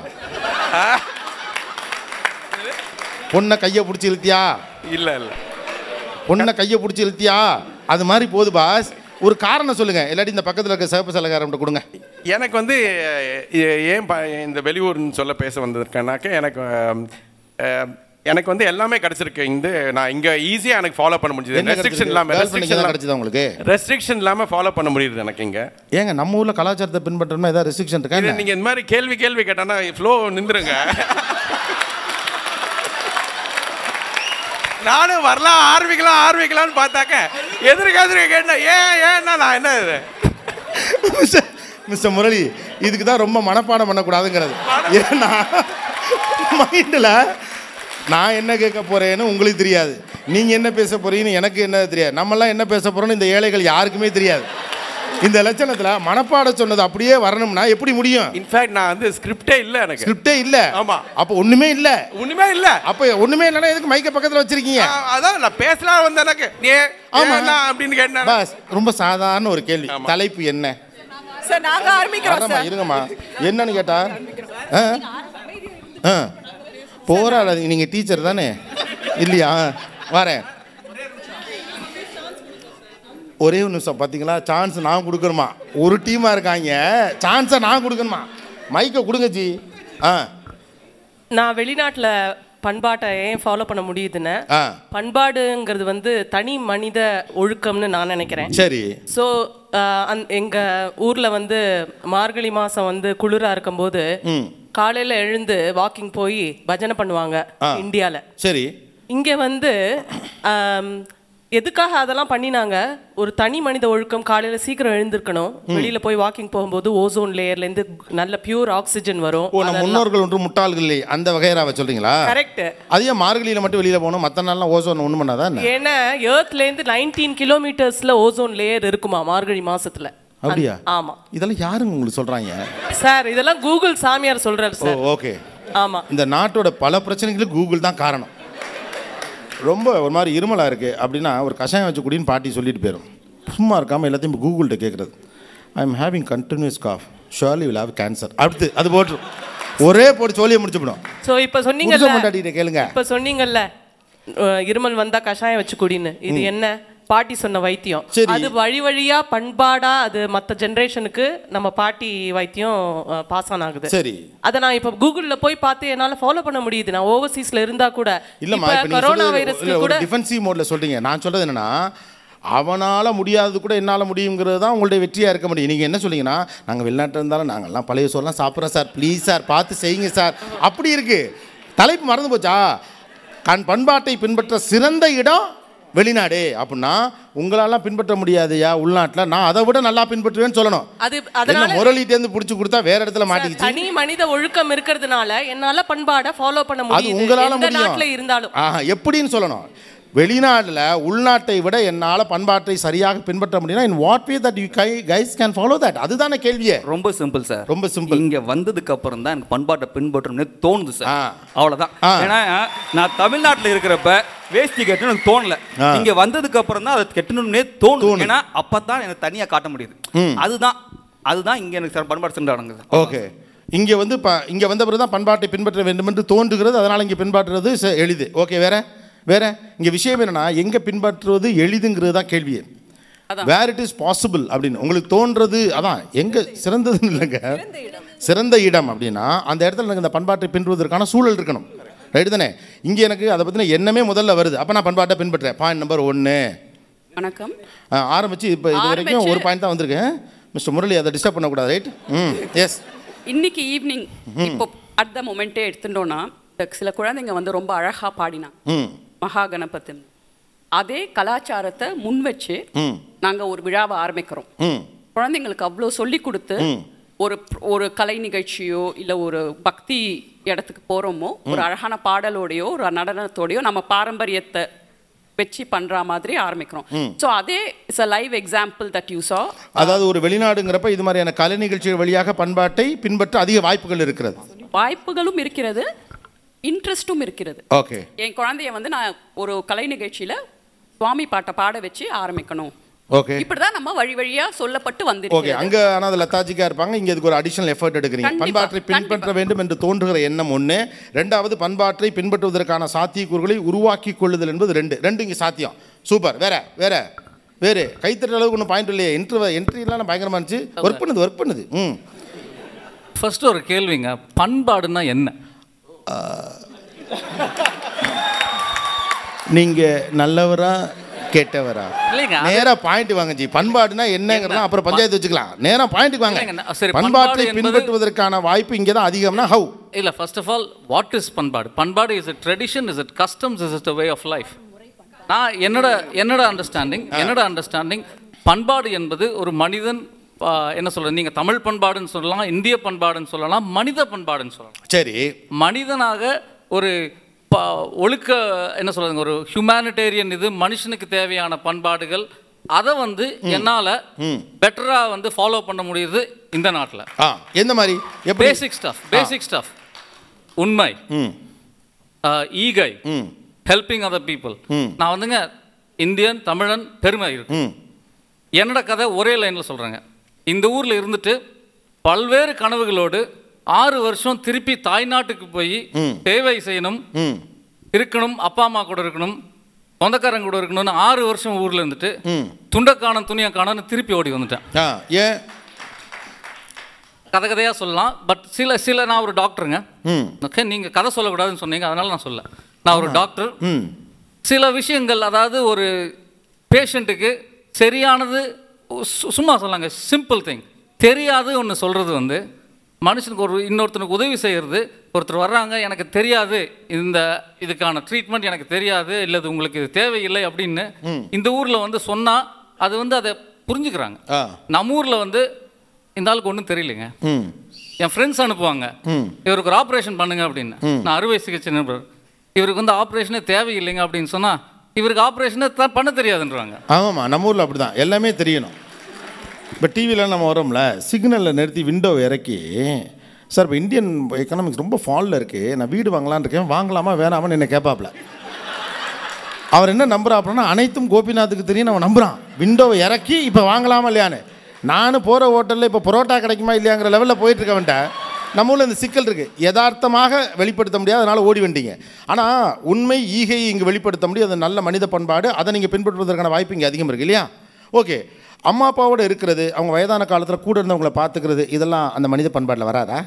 பொண்ணை கையை பிடிச்சி இழுத்தியா? இல்லை இல்லை பொண்ணை கையை பிடிச்சி இழுத்தியா? அது மாதிரி போகுது பாஸ். ஒரு காரணம் சொல்லுங்க, இல்லாட்டி இந்த பக்கத்தில் இருக்க சிவப்பு சலகாரம்கிட்ட கொடுங்க. எனக்கு வந்து ஏன் இந்த வெளியூர்னு சொல்ல பேச வந்திருக்கேன்னாக்க எனக்கு எனக்கு வந்து எல்லாமே கிடைச்சிருக்கு. இந்த நான் இங்கே ஈஸியாக எனக்கு ஃபாலோ பண்ண முடியுது. ரெஸ்ட்ரிக்ஷன் இல்லாமல் ரெஸ்ட்ரிக்ஷன் கிடைச்சதா உங்களுக்கு? ரெஸ்ட்ரிக்ஷன் இல்லாமல் ஃபாலோ பண்ண முடியுது எனக்கு இங்கே. ஏங்க நம்ம ஊரில் கலாச்சாரத்தை பின்பற்றணும் ஏதாவது ரெஸ்ட்ரிக்ஷன் இருக்கா? நீங்கள் இந்த மாதிரி கேள்வி கேள்வி கேட்டானா ஃப்ளோ நின்றுங்க. நானும் வரலாம் ஆரம்பிக்கலாம் ஆரம்பிக்கலாம்னு பார்த்தாக்க எதிர்க்க எதிர்க்க கேட்டேன் ஏன் ஏன்னா நான் என்ன இது மிஸ்டர் முரளி, இதுக்கு தான் ரொம்ப மனப்பாடம் பண்ணக்கூடாதுங்கிறது. ஏன்னா மைண்டில் நான் என்ன கேட்க போகிறேன்னு உங்களுக்கு தெரியாது, நீங்கள் என்ன பேச போகிறீங்கன்னு எனக்கு என்ன தெரியாது, நம்மளாம் என்ன பேச போகிறோன்னு இந்த ஏழைகள் யாருக்குமே தெரியாது. இந்த லட்சணத்தில் மனப்பாடம் சொன்னது அப்படியே வரணும்னா எப்படி முடியும்? இன்ஃபேக்ட் நான் வந்து ஸ்கிரிப்டே இல்லை, எனக்கு ஸ்கிரிப்டே இல்லை. ஆமாம். அப்போ ஒன்றுமே இல்லை. ஒன்றுமே இல்லை. அப்போ ஒன்றுமே இல்லைன்னா எதுக்கு மைக்கை பக்கத்தில் வச்சிருக்கீங்க? அதான் நான் பேசலாம் வந்து எனக்கு ஆமாம் அப்படின்னு கேட்டேன். பாஸ், ரொம்ப சாதாரண ஒரு கேள்வி, தலைப்பு என்ன? சார் நாங்கள் ஆரம்பிக்கிறோம். இருங்கம்மா, என்னன்னு கேட்டா ஆ ஆ போராடாதீங்க, நீங்கள் டீச்சர் தானே இல்லையா? வரேன், ஒரே ஒரு நிமிஷம். பார்த்தீங்களா, சான்ஸ் நான் கொடுக்கணுமா? ஒரு டீமாக இருக்காங்க, சான்ஸை நான் கொடுக்கணுமா? மைக்கை கொடுங்க ஜி. ஆ நான் வெளிநாட்டில் பண்பாட்டை ஏன் ஃபாலோ பண்ண முடியுதுன்னு, பண்பாடுங்கிறது வந்து தனி மனித ஒழுக்கம்னு நான் நினைக்கிறேன். சரி. ஸோ அந் எங்கள் ஊரில் வந்து மார்கழி மாதம் வந்து குளிராக இருக்கும்போது காலையில் எழுந்து வாக்கிங் போய் பஜனை பண்ணுவாங்க இந்தியாவில். சரி. இங்கே வந்து எதுக்காக அதெல்லாம் பண்ணினாங்க? ஒரு தனி மனித ஒழுக்கம், காலையில் சீக்கிரம் எழுந்திருக்கணும், வெளியில் போய் வாக்கிங் போகும்போது ஓசோன் லேயர்லேருந்து நல்ல பியூர் ஆக்சிஜன் வரும். முன்னோர்கள் ஒன்று முட்டாள்கள் இல்லை அந்த வகையராவை சொல்றீங்களா? கரெக்ட். அதே மார்கழியில் மட்டும் வெளியில் போகணும், மற்ற நாள்லாம் ஓசோன் ஒன்றும் பண்ணாதான். ஏன்னா எர்த்லேருந்து நைன்டீன் கிலோமீட்டர்ஸில் ஓசோன் லேயர் இருக்குமா மார்கழி மாசத்துல. அப்படியா? ஆமா. இதெல்லாம் யாருங்க உங்களுக்கு சொல்றாங்க? சார் இதெல்லாம் கூகுள் சாமியார் சொல்றாரு சார். ஓகே. ஆமா. இந்த நாட்டோட பல பிரச்சனைகளுக்கு கூகுள் தான் காரணம். ரொம்ப ஒரு மாதிரி இருமலாக இருக்குது அப்படின்னா ஒரு கஷாயம் வச்சு குடின்னு பாட்டி சொல்லிட்டு போயிடும். சும்மா இருக்காமல் எல்லாத்தையும் இப்போ கூகுள்கிட்ட கேட்குறது. I am having continuous cough, surely will have cancer. அடுத்து அது போட்டுரும், ஒரே போட்டு சொல்லியே முடிச்சுவிடும். ஸோ இப்போ சொன்னீங்கல்ல, கேளுங்க, இப்போ சொன்னீங்கல்ல இருமல் வந்தால் கஷாயம் வச்சு குடின்னு, இது என்ன பாட்டி சொன்ன வைத்தியம்? அது வழி வழியா பண்பாடா அது மற்ற ஜெனரேஷனுக்கு நம்ம பாட்டி வைத்தியம் பாஸ் ஆன் ஆகுது. சரி. அதை நான் இப்போ கூகுள்ல போய் பார்த்து என்னால ஃபாலோ பண்ண முடியுது. நான் ஓவர்சீஸ்ல இருந்தா கூட. இல்லம்மா, இப்போ கொரோனா வைரஸ்க்கு கூட டிஃபென்சிவ் மோட்ல சொல்றீங்க. நான் சொல்றது என்னன்னா, அவனால் முடியாதது கூட என்னால் முடியுங்கிறது தான் உங்களுடைய வெற்றியாக இருக்க முடியும். நீங்கள் என்ன சொல்லிங்கன்னா, நாங்கள் வெளிநாட்டில் இருந்தாலும் நாங்கள்லாம் பழைய சோறுலாம் சாப்பிட்றோம் சார், ப்ளீஸ் சார் பார்த்து செய்யுங்க சார், அப்படி இருக்குது. தலைப்பு மறந்து போச்சா? கண் பண்பாட்டை பின்பற்ற சிறந்த இடம் வெளிநாடு அப்படின்னா உங்களாலாம் பின்பற்ற முடியாதுயா உள்நாட்டில், நான் அதை விட நல்லா பின்பற்றுவேன்னு சொல்லணும். அது அதனால முரளிட்டேருந்து பிடிச்சி கொடுத்தா வேற இடத்துல மாட்டிக்கிச்சு. தனி மனித ஒழுக்கம் இருக்கிறதுனால என்னால பண்பாடை ஃபாலோ பண்ண முடியும். அது உங்களால முடியும். நாட்டில் இருந்தாலும் ஆஹா, எப்படின்னு சொல்லணும். வெளிநாட்டில் உள்நாட்டை விட என்னால் பண்பாட்டை சரியாக பின்பற்ற முடியும்னா in what way that you guys can follow that? அதுதானே கேள்வியே. ரொம்ப சிம்பிள் சார், ரொம்ப சிம்பிள். இங்கே வந்ததுக்கு அப்புறம் தான் எனக்கு பண்பாட்டை பின்பற்றணும்னு தோணுது சார், அவ்வளோதான். ஏன்னா நான் தமிழ்நாட்டில் இருக்கிறப்ப வேஷ்டி கட்டணும் எனக்கு தோணல, இங்கே வந்ததுக்கு அப்புறம் தான் அதை கட்டணும்னே தோணும். ஏன்னா அப்போ தான் எனக்கு தனியாக காட்ட முடியுது. அதுதான் அதுதான் இங்கே எனக்கு சார் பண்பாடு சென்று அடங்குது. ஓகே. இங்கே வந்து ப இங்கே வந்த பிறகு தான் பண்பாட்டை பின்பற்ற வேண்டும் என்று தோன்றுகிறது, அதனால் இங்கே பின்பற்றுறது எளிது. ஓகே, வேற வேற இங்கே விஷயம் என்னன்னா, எங்கே பின்பற்றுவது எளிதுங்கிறது தான் கேள்வியே. வேர் இட் இஸ் பாசிபிள் அப்படின்னு உங்களுக்கு தோன்றது, அதான் எங்கே சிறந்ததுன்னு இல்லைங்க, சிறந்த இடம் அப்படின்னா அந்த இடத்துல எனக்கு இந்த பண்பாட்டை பின்பற்றுவதற்கான சூழல் இருக்கணும். ரைட்டு தானே? இங்கே எனக்கு அதை பற்றின எண்ணமே முதல்ல வருது, அப்போ நான் பண்பாட்டை பின்பற்றேன். பாயிண்ட் நம்பர் ஒன்று. வணக்கம். ஆரம்பிச்சு இப்போ இது வரைக்கும் ஒரு பாயிண்ட் தான் வந்திருக்கேன். மிஸ்டர் முரளி அதை டிஸ்டர்ப் பண்ணக்கூடாது. ரைட்? ம், எஸ். இன்னைக்கு ஈவினிங் இப்போ அட் த மொமெண்ட்டே எடுத்துட்டோன்னா சில குழந்தைங்க வந்து ரொம்ப அழகாக பாடினாங்க மகா கணபதி. அதே கலாச்சாரத்தை முன் வச்சு நாங்கள் ஒரு விழாவை ஆரம்பிக்கிறோம். குழந்தைங்களுக்கு அவ்வளோ சொல்லி கொடுத்து ஒரு ஒரு கலை நிகழ்ச்சியோ இல்லை ஒரு பக்தி இடத்துக்கு போகிறோமோ ஒரு அழகான பாடலோடையோ ஒரு நடனத்தோடையோ நம்ம பாரம்பரியத்தை வச்சு பண்ணுற மாதிரி ஆரம்பிக்கிறோம். ஸோ அதே it's a live example that you saw. அதாவது ஒரு வெளிநாடுங்கிறப்ப இது மாதிரியான கலை நிகழ்ச்சிகள் வழியாக பண்பாட்டை பின்பற்ற அதிக வாய்ப்புகள் இருக்கிறது. வாய்ப்புகளும் இருக்கிறது, இன்ட்ரெஸ்ட்டும் இருக்கிறது. ஓகே. என் குழந்தைய வந்து நான் ஒரு கலை நிகழ்ச்சியில் சுவாமி பாட்டை பாட வச்சு ஆரம்பிக்கணும். ஓகே. இப்படிதான் நம்ம வழி வழியா சொல்லப்பட்டு வந்திருக்கோம். ஓகே. அங்க ஆனா அது லத்தாஜிக்கா இருப்பாங்க, இங்க இதுக்கு ஒரு அடிஷனல் எஃபர்ட் எடுக்கிறீங்க. பண்பாட்டை பின்பற்ற வேண்டும் என்று தோன்றுகிற எண்ணம் ஒன்று. ரெண்டாவது பண்பாட்டை பின்பற்றுவதற்கான சாத்தியக்கூறுகளை உருவாக்கி கொள்ளுதல் என்பது ரெண்டு. ரெண்டு இங்க சாத்தியம். சூப்பர். வேற வேற வேறு கைத்தட்ட அளவுக்கு ஒன்றும் பாயிண்ட் இல்லையே. என்ட்ரி என்ட்ரிலாம் பயங்கரமாக இருந்துச்சு. ஒர்க் பண்ணுது ஒர்க் பண்ணுது. ம் ஃபர்ஸ்ட் ஒரு கேள்விங்க, பண்பாடுன்னா என்ன? நீங்கள் நல்லவரா கேட்டவரா? நேரா பாயிண்ட் வாங்க ஜி. பண்பாடுனா என்னங்கிறதா அப்புறம் பஞ்சாயத்து வச்சுக்கலாம். நேரா பாயிண்ட்டுக்கு வாங்க. பண்பாட்டை பின்பற்றுவதற்கான வாய்ப்பு இங்கே தான் அதிகம்னா ஹவு? இல்லை, first of all what is பண்பாடு? பண்பாடு is it tradition, is it customs, is it a way of life? நான் என்னோட என்னோட அண்டர்ஸ்டாண்டிங் என்னோட அண்டர்ஸ்டாண்டிங் பண்பாடு என்பது ஒரு மனிதன், என்ன சொல்கிறது, நீங்கள் தமிழ் பண்பாடுன்னு சொல்லலாம், இந்திய பண்பாடுன்னு சொல்லலாம், மனித பண்பாடுன்னு சொல்லலாம். சரி, மனிதனாக ஒரு ப ஒழுக்க என்ன சொல்கிறதுங்க, ஒரு ஹியூமானிட்டேரியன் இது மனுஷனுக்கு தேவையான பண்பாடுகள், அதை வந்து என்னால் பெட்டராக வந்து ஃபாலோ பண்ண முடியுது இந்த நாட்டில். எந்த மாதிரி? பேசிக் ஸ்டஃப் பேசிக் ஸ்டஃப் உண்மை, ஈகை, ஹெல்பிங் அதர் பீப்புள். நான் வந்துங்க இந்தியன், தமிழன், பெருமை இருக்கு. என்னோட கதை ஒரே லைனில் சொல்கிறேங்க. இந்த ஊரில் இருந்துட்டு பல்வேறு கனவுகளோடு ஆறு வருஷம் திருப்பி தாய்நாட்டுக்கு போய் சேவை செய்யணும், இருக்கணும், அப்பா அம்மா கூட இருக்கணும், சொந்தக்காரங்க கூட இருக்கணும்னு ஆறு வருஷம் ஊரில் இருந்துட்டு துண்டக்கானம் துணியை காணன்னு திருப்பி ஓடி வந்துட்டேன். ஏன் கதை கதையாக சொல்லலாம். பட் சில சில நான் ஒரு டாக்டருங்க. ஓகே, நீங்கள் கதை சொல்லக்கூடாதுன்னு சொன்னீங்க, அதனால நான் சொல்ல. நான் ஒரு டாக்டர். சில விஷயங்கள், அதாவது ஒரு பேஷண்ட்டுக்கு சரியானது சும்மா சொல்லாங்க, சிம்பிள் திங் தெரியாது ஒன்று சொல்கிறது வந்து மனுஷனுக்கு ஒரு இன்னொருத்தனுக்கு உதவி செய்கிறது. ஒருத்தர் வர்றாங்க, எனக்கு தெரியாது, இந்த இதுக்கான ட்ரீட்மெண்ட் எனக்கு தெரியாது, இல்லை இது உங்களுக்கு இது தேவையில்லை அப்படின்னு இந்த ஊரில் வந்து சொன்னால் அது வந்து அதை புரிஞ்சுக்கிறாங்க. நம்ம ஊரில் வந்து இந்த ஆளுக்கு ஒன்றும் தெரியலைங்க, என் ஃப்ரெண்ட்ஸ் அனுப்புவாங்க, இவருக்கு ஒரு ஆப்ரேஷன் பண்ணுங்க அப்படின்னு. நான் அறுவை சிகிச்சை நிபுணர், இவருக்கு வந்து ஆப்ரேஷனே தேவையில்லைங்க அப்படின்னு சொன்னால் இவருக்கு ஆப்ரேஷனே தான் பண்ண தெரியாதுன்றாங்க. ஆமாம்மா, நம்ம ஊரில் அப்படி தான், எல்லாமே தெரியணும். இப்போ டிவியில் நம்ம வரோம்ல, சிக்னலில் நிறுத்தி விண்டோவை இறக்கி, சார் இப்போ இந்தியன் எக்கனாமிக்ஸ் ரொம்ப ஃபாலில் இருக்குது, நான் வீடு வாங்கலான்னு இருக்கேன், வாங்கலாமா வேணாமான்னு என்ன கேட்பாப்ல. அவர் என்ன நம்புறாப்புலன்னா அனைத்தும் கோபிநாத்துக்கு தெரியும் நம்ம நம்புகிறான். விண்டோவை இறக்கி இப்போ வாங்கலாமா இல்லையான்னு. நான் போகிற ஹோட்டலில் இப்போ பரோட்டா கிடைக்குமா இல்லையாங்கிற லெவலில் போயிட்டுருக்கவன்ட்ட நம்ம ஊரில் இந்த சிக்கல் இருக்குது. யதார்த்தமாக வெளிப்படுத்த முடியாது, அதனால் ஓடி வண்டிங்க. ஆனால் உண்மை ஈகை இங்கே வெளிப்படுத்த முடியும். அது நல்ல மனித பண்பாடு, அதை நீங்கள் பின்பற்றுவதற்கான வாய்ப்பு இங்கே அதிகம் இருக்குது இல்லையா? ஓகே, அம்மா அப்பாவோடு இருக்கிறது, அவங்க வயதான காலத்தில் கூட இருந்தவங்களை பார்த்துக்கிறது, இதெல்லாம் அந்த மனித பண்பாட்டில் வராதா?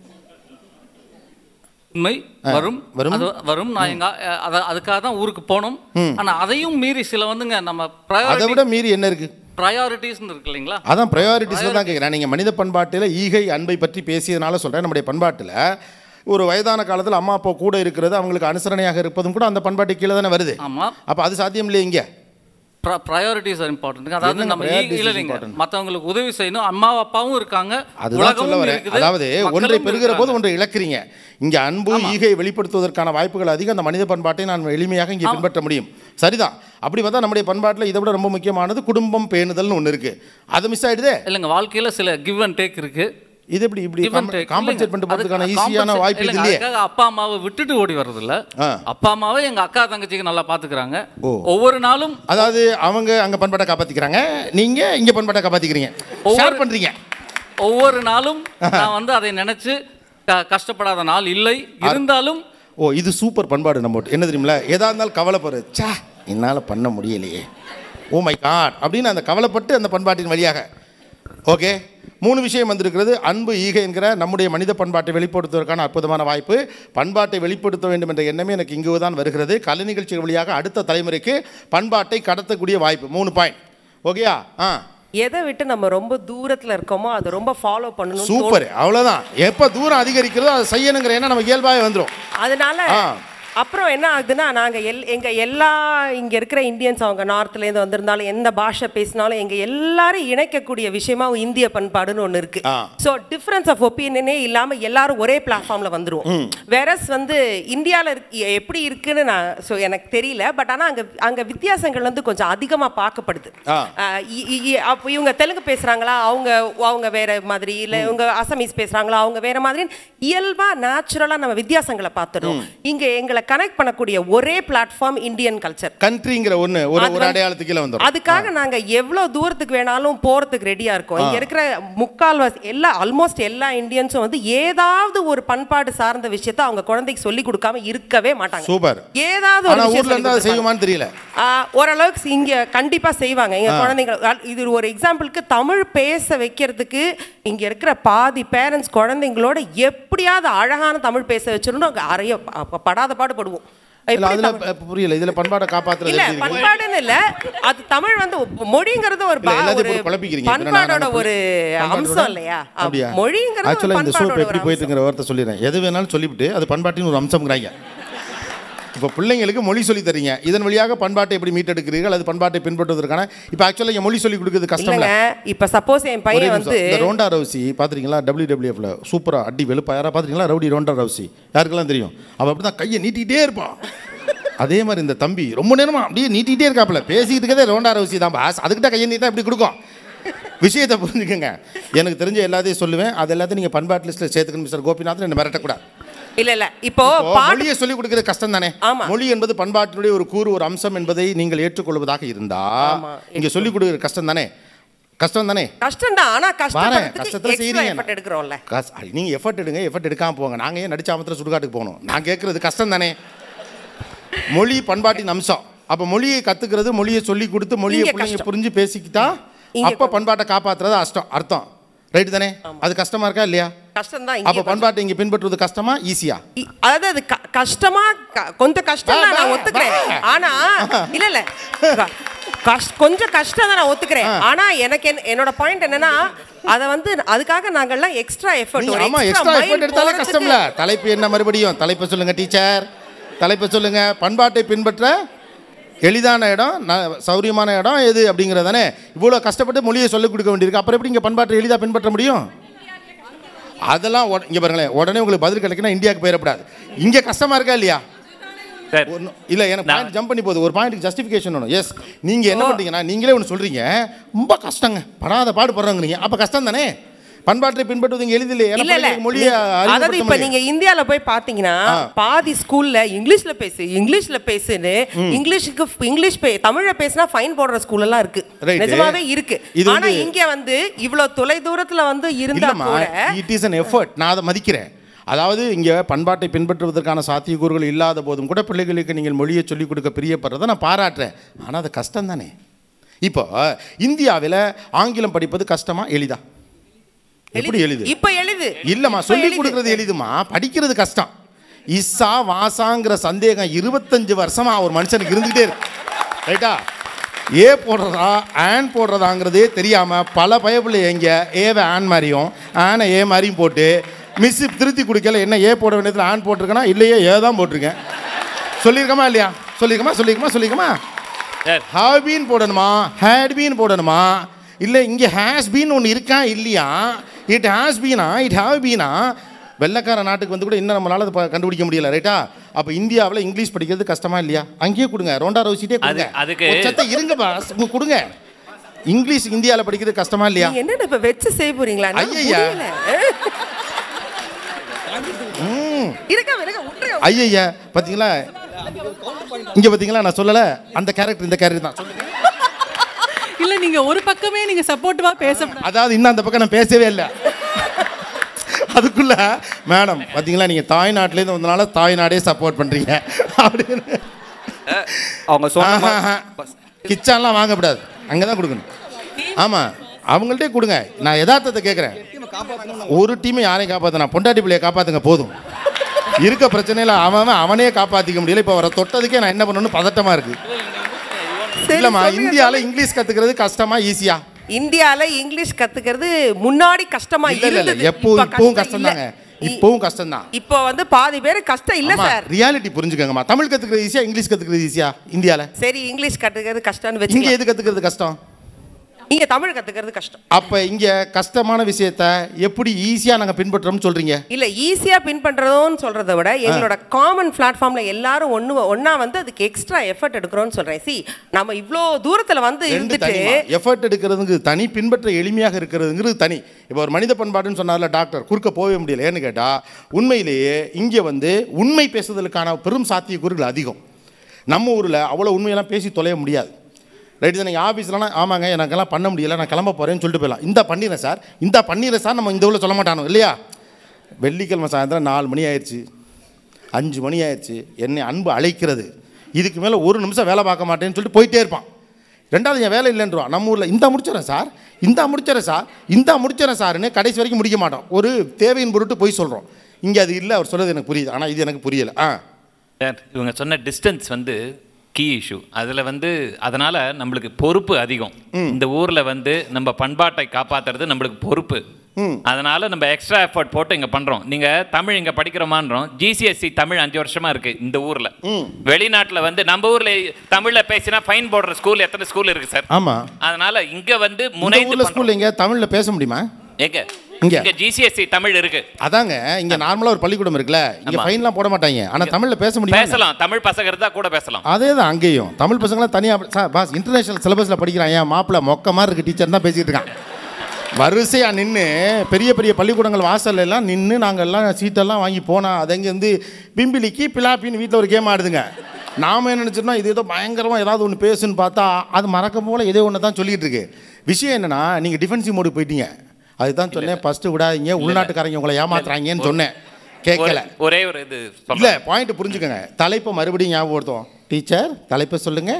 உண்மை வரும் வரும் வரும். நான் எங்க அதுக்காக தான் ஊருக்கு போனோம். ஆனால் அதையும் மீறி சில வந்துங்க நம்ம அதை விட மீறி என்ன இருக்குது? ப்ரையாரிட்டிஸ்னு இருக்கு இல்லைங்களா? அதான் ப்ரையாரிட்டிஸில் தான் கேட்குறேன். நீங்கள் மனித பண்பாட்டில் ஈகை அன்பை பற்றி பேசியதுனால சொல்கிறேன். நம்முடைய பண்பாட்டில் ஒரு வயதான காலத்தில் அம்மா அப்பா கூட இருக்கிறது, அவங்களுக்கு அனுசரணையாக இருப்பதும் கூட அந்த பண்பாட்டு கீழே தானே வருது. ஆமாம், அப்போ அது சாத்தியம் இல்லையே இங்கே. Priorities are important. அதாவது நம்ம இல்லைங்க, மற்றவங்களுக்கு உதவி செய்யணும், அம்மா அப்பாவும் இருக்காங்க, அதுதான் சொல்ல வரேன். அதாவது ஒன்றை பெறுகிற போது ஒன்றை இழக்கிறீங்க. இங்கே அன்பு ஈகை வெளிப்படுத்துவதற்கான வாய்ப்புகள் அதிகம். அந்த மனித பண்பாட்டை நான் எளிமையாக இங்கே பின்பற்ற முடியும். சரிதான். அப்படி பார்த்தா நம்முடைய பண்பாட்டில் இதை விட ரொம்ப முக்கியமானது குடும்பம் பேணுதல்னு ஒன்று இருக்குது. அது மிஸ் ஆகிடுதே. இல்லைங்க, வாழ்க்கையில் சில கிவ் அண்ட் டேக் இருக்குது. இது எப்படி இப்படி காம்பன்சேட் பண்ணிட்டு போறதுக்கான ஈஸியான வாய்ப்பு இது இல்லையே. அப்பா அம்மாவை விட்டுட்டு ஓடி வர்றது இல்ல. அப்பா அம்மாவை எங்க அக்கா தங்கச்சிக்கு நல்லா பாத்துக்கிறாங்க ஒவ்வொரு நாளும். அதாவது அவங்க அங்க பண்பாட்டை காப்பாத்திக்கிறாங்க, நீங்க இங்க பண்பாட்டை காப்பாத்திக்கிறீங்க, ஷேர் பண்றீங்க. ஒவ்வொரு நாளும் நான் வந்து அதை நினைச்சு கஷ்டப்படாத நாள் இல்லை. இருந்தாலும் ஓ இது சூப்பர் பண்பாடு. நம்ம என்ன தெரியுமில்ல, எதா இருந்தாலும் கவலைப்படுற, சே என்னால் பண்ண முடியலையே, ஓ மை காட் அப்படின்னு அந்த கவலைப்பட்டு அந்த பண்பாட்டின் வழியாக. ஓகே, மூணு விஷயம் வந்திருக்கிறது. அன்பு ஈகை என்கிற நம்முடைய மனித பண்பாட்டை வெளிப்படுத்துவதற்கான அற்புதமான வாய்ப்பு. பண்பாட்டை வெளிப்படுத்த வேண்டும் என்ற எண்ணமே எனக்கு இங்கு தான் வருகிறது. கலை நிகழ்ச்சிகள் வழியாக அடுத்த தலைமுறைக்கு பண்பாட்டை கடத்தக்கூடிய வாய்ப்பு. மூணு பாயிண்ட். ஓகேயா? ஆ, எதை விட்டு நம்ம ரொம்ப தூரத்தில் இருக்கோமோ அதை ரொம்ப ஃபாலோ பண்ணணும். சூப்பர், அவ்வளோதான். எப்போ தூரம் அதிகரிக்கிறதோ அதை செய்யணுங்கிற எண்ணம் நமக்கு இயல்பாகவே வந்துடும். அதனால அப்புறம் என்ன ஆகுதுன்னா, நாங்கள் எல் எங்கள் எல்லா இங்கே இருக்கிற இந்தியன்ஸ், அவங்க நார்த்லேருந்து வந்திருந்தாலும் எந்த பாஷை பேசினாலும் எங்கள் எல்லாரும் இணைக்கக்கூடிய விஷயமா இந்திய பண்பாடுன்னு ஒன்று இருக்குது. ஸோ டிஃப்ரென்ஸ் ஆஃப் ஒப்பீனியனே இல்லாமல் எல்லாரும் ஒரே பிளாட்ஃபார்மில் வந்துடுவோம். வேறஸ் வந்து இந்தியாவில் எப்படி இருக்குன்னு நான் ஸோ எனக்கு தெரியல. பட் ஆனால் அங்கே அங்கே வித்தியாசங்கள் வந்து கொஞ்சம் அதிகமாக பார்க்கப்படுது. அப்போ இவங்க தெலுங்கு பேசுகிறாங்களா, அவங்க அவங்க வேற மாதிரி, இல்லை இவங்க அசமீஸ் பேசுகிறாங்களா, அவங்க வேற மாதிரி, இயல்பாக நேச்சுரலாக நம்ம வித்தியாசங்களை பார்த்துடுறோம். இங்கே எங்களை எங்களை கனெக்ட் பண்ணக்கூடிய ஒரே பிளாட்ஃபார்ம் இந்தியன் கல்ச்சர். கண்ட்ரிங்கிற ஒன்று ஒரு ஒரு அடையாளத்துக்கு கீழே வந்துடும். அதுக்காக நாங்கள் எவ்வளோ தூரத்துக்கு வேணாலும் போகிறதுக்கு ரெடியாக இருக்கோம். இங்கே இருக்கிற முக்கால்வாசி எல்லா ஆல்மோஸ்ட் எல்லா இந்தியன்ஸும் வந்து ஏதாவது ஒரு பண்பாடு சார்ந்த விஷயத்தை அவங்க குழந்தைக்கு சொல்லி கொடுக்காம இருக்கவே மாட்டாங்க. சூப்பர். ஏதாவது ஒரு விஷயம் செய்யுமான்னு தெரியல. ஓரளவுக்கு இங்கே கண்டிப்பாக செய்வாங்க எங்கள் குழந்தைங்க. இது ஒரு எக்ஸாம்பிளுக்கு தமிழ் பேச வைக்கிறதுக்கு இங்கே இருக்கிற பாதி பேரண்ட்ஸ் குழந்தைங்களோட எப்படியாவது அழகான தமிழ் பேச வச்சிடணும் அறைய படாத பாடுபடுவோம். புரியல இதுல பண்பாடை காப்பாத்துறது இல்ல பண்பாடுன்னு இல்ல அது தமிழ் வந்து மொழிங்கிறது ஒரு பண்பாடோட ஒரு அம்சம் இல்லையா? மொழிங்கிறது ஆக்சுவலா இந்த சோப் எப்படி போயிட்டுங்கிற வார்த்தை சொல்லிடுறேன். எது வேணாலும் சொல்லிவிட்டு அது பண்பாட்டின் ஒரு அம்சம்ங்கிறாங்க. இப்போ பிள்ளைங்களுக்கு மொழி சொல்லி தரீங்க, இதன் வழியாக பண்பாட்டை எப்படி மீட்டெடுக்கிறீர்கள், அது பண்பாட்டை பின்பற்றுவதற்கான இப்போ ஆக்சுவலாக மொழி சொல்லி கொடுக்குறது கஷ்டம் இல்லை. இப்போ சப்போஸ் என் பையன் வந்து ரோண்டா ரவுசி பார்த்துருக்கீங்களா? டபிள்யூ டபிள்யூஎஃப்ல சூப்பராக அடி வெளுப்பா யாராவது பார்த்துருக்கீங்களா? ரவுடி ரோண்டா ரவுசி யாருக்கெல்லாம் தெரியும்? அவள் அப்படி தான் கையை நீட்டிகிட்டே இருப்பான். அதே மாதிரி இந்த தம்பி ரொம்ப நேரமாக அப்படியே நீட்டிகிட்டே இருக்காப்புல, பேசிக்கிட்டு இருக்கதே ரோண்டா ரவுசி தான் பாஸ். அதுக்கிட்ட கையை நீட்டா இப்படி கொடுக்கும். விஷயத்தை புரிஞ்சுக்கோங்க. எனக்கு தெரிஞ்ச எல்லாத்தையும் சொல்லுவேன், அது எல்லாத்தையும் நீங்கள் பண்பாட்டு லிஸ்ட்டில் சேர்த்துக்கணும் மிஸ்டர் கோபிநாத். என்ன மிரட்டக்கூடாது. இல்ல இல்ல இப்போ மொழியை சொல்லிக் கொடுக்கிறது கஷ்டம் தானே. மொழி என்பது பண்பாட்டினுடைய ஒரு கூறு, ஒரு அம்சம் என்பதை நீங்கள் ஏற்றுக்கொள்வதாக இருந்தா இங்க சொல்லிக் கொடுக்கிறது கஷ்டம் தானே. கஷ்டம் தானே. கஷ்டம் தான். ஆனா கஷ்டத்துல செய்றீங்க. எஃபர்ட் எடுக்கறோம்ல. நீங்க எஃபர்ட் எடுங்க, எஃபர்ட் எடுக்காம போங்க. நாங்க ஏன் நடிச்சாமத்துல சுடுகாட்டுக்கு போகணும்? நான் கேட்கறது கஷ்டம் தானே. மொழி பண்பாட்டின் அம்சம். அப்ப மொழியை கத்துக்கிறது, மொழியை சொல்லி கொடுத்து மொழியை பிள்ளைங்க புரிஞ்சு பேசிக்கிட்டா அப்ப பண்பாட்டை காப்பாத்துறது அர்த்தம் அர்த்தம் ரைட் தானே? அது கஷ்டமா இருக்கா இல்லையா? கஷ்டம் தான். அப்ப பண்பாட்டை இங்க பின்பற்றுவது கஷ்டமா ஈஸியா? அதாவது அது கஷ்டமா, கொஞ்சம் கஷ்டம் தான் நான் ஒத்துக்கிறேன். ஆனா இல்ல இல்ல கொஞ்சம் கஷ்டம் தான் நான் ஒத்துக்கிறேன். ஆனா எனக்கு என்னோட பாயிண்ட் என்னன்னா அத வந்து அதுக்காக நாங்கெல்லாம் எக்ஸ்ட்ரா எஃபர்ட் ஒரு ஆமா எக்ஸ்ட்ரா எஃபர்ட் எடுத்தாலே கஷ்டம் இல்ல. தலைப்பு என்ன மறுபடியும் தலைப்பை சொல்லுங்க டீச்சர். தலைப்பை சொல்லுங்க. பண்பாட்டை பின்பற்ற எளிதான இடம், சௌரியமான இடம் எது அப்படிங்கிறதானே. இவ்வளோ கஷ்டப்பட்டு மொழியை சொல்லிக் கொடுக்க வேண்டியிருக்கு. அப்புறம் எப்படி இங்கே பண்பாட்டை எளிதாக பின்பற்ற முடியும்? அதெல்லாம் இங்கே பாருங்களேன், உடனே உங்களுக்கு பதில் கிடைக்குன்னா இந்தியாவுக்கு போயிடக்கூடாது. இங்கே கஷ்டமாக இருக்கா இல்லையா? இல்லை எனக்கு பாயிண்ட் ஜம்ப் பண்ணி போகுது. ஒரு பாயிண்ட்டுக்கு ஜஸ்டிஃபிகேஷன் வேணும். எஸ் நீங்கள் என்ன பண்ணுறீங்கன்னா நீங்களே ஒன்று சொல்கிறீங்க, ரொம்ப கஷ்டங்க படாத பாடு படுறாங்கிறீங்க. அப்போ கஷ்டம் தானே. பண்பாட்டை பின்பற்றுவது எளிதில்லை. அதாவது இப்ப நீங்க இந்தியால போய் பாத்தீங்கன்னா பாதி ஸ்கூல்ல இங்கிலீஷ்ல பேசு இங்கிலீஷ்ல பேசுன்னு இங்கிலீஷுக்கு இங்கிலீஷ் தமிழ பேசினா ஃபைன் போடுற ஸ்கூல் எல்லாம் இருக்கு. நிஜமாவே இருக்கு. ஆனா இங்க வந்து இவ்வளவு தொலை தூரத்துல வந்து இருந்தா கூட இட் இஸ் an effort. நான் அதை மதிக்கிறேன். அதாவது இங்கே பண்பாட்டை பின்பற்றுவதற்கான சாத்தியக்கூறுகள் இல்லாத போதும் கூட பிள்ளைகளுக்கு நீங்கள் மொழியை சொல்லிக் கொடுக்க பிரியப்படுறதை நான் பாராட்டுறேன். ஆனால் அது கஷ்டம் தானே. இப்போ இந்தியாவில் ஆங்கிலம் படிப்பது கஷ்டமா எளிதா? எப்படி எளிது? இப்ப எளிது இல்லம்மா, சொல்லிக் கொடுக்கறது எளிதுமா, படிக்கிறது கஷ்டம். இஸ்ஸா வாசாங்கிற சந்தேகம் இருபத்தஞ்சு வருஷமா ஒரு மனுஷனுக்கு இருந்துகிட்டே இருக்கு. ரைட்டா? ஏ போடுறதா ஆன் போடுறதாங்கிறதே தெரியாம பல பயப்பிள்ளை எங்க ஏவை ஆன் மாதிரியும் ஆனை ஏ மாதிரியும் போட்டு மிஸ் திருத்தி குடிக்கல. என்ன ஏ போட வேண்டியதுல ஆன் போட்டிருக்கேன்னா இல்லையே ஏ தான் போட்டிருக்கேன். சொல்லியிருக்கமா இல்லையா? சொல்லியிருக்கமா சொல்லியிருக்கமா சொல்லியிருக்கமா ஹாவ் பீன் போடணுமா ஹேட் பீன் போடணுமா? இல்லை இங்கே ஹேஸ் பீன் ஒன்று இருக்கா இல்லையா? இட் ஹேஸ் பீனா இட் ஹாவ் பீனா? வெள்ளைக்கார நாட்டுக்கு வந்து கூட இன்னும் நம்மளால அதை கண்டுபிடிக்க முடியல. ரைட்டா? அப்போ இந்தியாவில் இங்கிலீஷ் படிக்கிறது கஷ்டமா இல்லையா? அங்கேயே கொடுங்க, ரோண்டா ரோசிட்டே கொடுங்க. அதுக்கு சத்த இருங்க பாஸ், கொடுங்க. இங்கிலீஷ் இந்தியாவில் படிக்கிறது கஷ்டமா இல்லையா? என்ன இப்போ வெச்சு செய்ய போறீங்களா? ஐயா ஐயா பார்த்தீங்களா இங்கே பார்த்தீங்களா? நான் சொல்லலை அந்த கேரக்டர் இந்த கேரக்டர் தான் சொல்லுங்க. இல்ல நீங்க ஒரு பக்கமே நீங்க சப்போர்ட்டிவா பேச, அதாவது இன்னும் அந்த பக்கம் நான் பேசவே இல்லை. அதுக்குள்ள மேடம் பார்த்தீங்களா நீங்கள் தாய்நாட்டிலேருந்து வந்தனால தாய்நாடே சப்போர்ட் பண்ணுறீங்க அப்படின்னு அவங்க சொன்ன கிச்சான்லாம் வாங்கக்கூடாது, அங்கே தான் கொடுக்கணும். ஆமாம் அவங்கள்ட்டே கொடுங்க. நான் யதார்த்தத்தை கேட்குறேன். ஒரு டீமை யாரையும் காப்பாற்றினா பொண்டாட்டி பிள்ளையை காப்பாற்றுங்க போதும். இருக்க பிரச்சனையில் அவன் அவனே காப்பாற்றிக்க முடியல. இப்போ அவரை தொட்டதுக்கே நான் என்ன பண்ணணும்னு பதட்டமாக இருக்குது. இல்லம்மா, இந்தியால இங்கிலீஷ் கத்துக்கிறது கஷ்டமா ஈஸியா? இந்தியால இங்கிலீஷ் கத்துக்கிறது முன்னாடி கஷ்டமா இருந்தது. எப்பவும் இப்பவும் கஷ்டம் தாங்க. இப்பவும் கஷ்டம் தான். இப்போ வந்து பாதி பேர் கஷ்டம் இல்ல சார். ரியாலிட்டி புரிஞ்சுக்கங்கம்மா. தமிழ் கத்துக்கிறது ஈஸியா இங்கிலீஷ் கத்துக்கிறது ஈஸியா இந்தியால? சரி இங்கிலீஷ் கத்துக்கிறது கஷ்டம்னு வெச்சு இங்க எது கத்துக்கிறது கஷ்டம்? இங்க தமிழ் கத்துக்கிறது கஷ்டம். அப்ப இங்க கஷ்டமான விஷயத்தை எப்படி ஈஸியா நாங்க பின்பற்றோம்னு சொல்றீங்க? இல்ல ஈஸியா பின்பற்றதுன்னு சொல்றதை விட எங்களோட காமன் பிளாட்ஃபார்ம்ல எல்லாரும் ஒண்ணு ஒண்ணா வந்து அதுக்கு எக்ஸ்ட்ரா எஃபர்ட் எடுக்கிறோம்னு சொல்றேன். சி நம்ம இவ்ளோ தூரத்துல வந்து இருந்துட்டு எஃபர்ட் எடுக்கிறதுங்கு தனி, பின்பற்ற எளிமையாக இருக்கிறதுங்கிறது தனி. இப்போ ஒரு மனித பண்பாடுன்னு சொன்னார்ல டாக்டர், குறுக்க போகவே முடியல. ஏன்னு கேட்டா உண்மையிலேயே இங்க வந்து உண்மை பேசுதலுக்கான பெரும் சாத்தியக்கூறுகள் அதிகம். நம்ம ஊர்ல அவ்வளவு உண்மையெல்லாம் பேசி தொலைய முடியாது. ரைட்டு தான். நீங்கள் ஆஃபீஸ்லனா ஆமாங்க எனக்கெல்லாம் பண்ண முடியல, நான் கிளம்ப போகிறேன்னு சொல்லிட்டு போயிடலாம். இந்த பண்ணிடுறேன் சார், இந்த பண்ணிடுறேன் சார், நம்ம இந்த ஊரில் சொல்ல மாட்டானோ இல்லையா? வெள்ளிக்கிழமை சாயந்தரம் நாலு மணி ஆயிடுச்சு, அஞ்சு மணி ஆயிடுச்சு, என்னை அன்பு அழைக்கிறது, இதுக்கு மேலே ஒரு நிமிஷம் வேலை பார்க்க மாட்டேன்னு சொல்லிட்டு போயிட்டே இருப்பான். ரெண்டாவது என் வேலை இல்லைன்றான். நம்ம ஊரில் இந்த முடிச்சிடறேன் சார், இந்த முடிச்சிடறேன் சார், இந்த முடிச்சிடறேன் சார்னு கடைசி வரைக்கும் முடிக்க மாட்டோம். ஒரு தேவையின் பொருட்டு போய் சொல்கிறோம். இங்கே அது இல்லை, அவர் சொல்கிறது எனக்கு புரியுது, ஆனால் இது எனக்கு புரியலை. ஆ சார், இவங்க சொன்ன டிஸ்டன்ஸ் வந்து கீ இஷ்யூ. அதில் வந்து அதனால் நம்மளுக்கு பொறுப்பு அதிகம். இந்த ஊரில் வந்து நம்ம பண்பாட்டை காப்பாற்றுறது நம்மளுக்கு பொறுப்பு. அதனால் நம்ம எக்ஸ்ட்ரா எஃபர்ட் போட்டு இங்கே பண்ணுறோம். நீங்கள் தமிழ் இங்கே படிக்கிறோமான்றோம். ஜிசிஎஸ்சி தமிழ் அஞ்சு வருஷமாக இருக்குது இந்த ஊரில். வெளிநாட்டில் வந்து நம்ம ஊரில் தமிழில் பேசினா ஃபைன் போடுற ஸ்கூல் எத்தனை ஸ்கூல் இருக்குது சார்? ஆமாம். அதனால் இங்கே வந்து முனைந்து ஸ்கூல் இங்கே தமிழில் பேச முடியுமா? எங்க இங்க ஜிசிஎஸ்சி தமிழ் இருக்கு. அதாங்க இங்க நார்மலா ஒரு பள்ளிக்கூடம் இருக்குல்ல, இங்க ஃபைன்லாம் போட மாட்டாங்க. ஆனா தமிழ்ல பேச முடியும். பேசலாம், தமிழ் பசங்க இருந்தா கூட பேசலாம். அதேதான் அங்கேயும் தமிழ் பசங்களாம் தனியா பாஸ் இன்டர்நேஷனல் சிலபஸ்ல படிக்கிறான். ஏன் மாப்பிள்ள மொக்க மாதிரி இருக்கு டீச்சர் தான் பேசிட்டு இருக்கான். வரிசையா நின்று பெரிய பெரிய பள்ளிக்கூடங்கள் வாசல்ல எல்லாம் நின்று நாங்கள் எல்லாம் சீட்டெல்லாம் வாங்கி போனா அதங்க வந்து பிம்பிலிக்கு பிலாப்பின்னு வீட்டில் ஒரு கேம் ஆடுதுங்க. நாம என்ன நினச்சிருந்தோம், இது ஏதோ பயங்கரமாக ஏதாவது ஒன்று பேசுன்னு பார்த்தா அது மறக்க போல ஏதோ ஒன்று தான் சொல்லிட்டு இருக்கு. விஷயம் என்னன்னா நீங்கள் டிஃபென்சிவ் மோடு போயிட்டீங்க. அதுதான் சொன்னேன், ஃபர்ஸ்ட் விடாதீங்க, உள்நாட்டுக்காரங்க உங்களை ஏமாத்துறாங்கன்னு சொன்னேன். கேட்கல. ஒரே ஒரு இது இல்ல பாயிண்ட் புரிஞ்சுக்கங்க. தலைப்பை மறுபடியும் ஞாபகப்படுத்துவோம். டீச்சர் தலைப்பை சொல்லுங்க.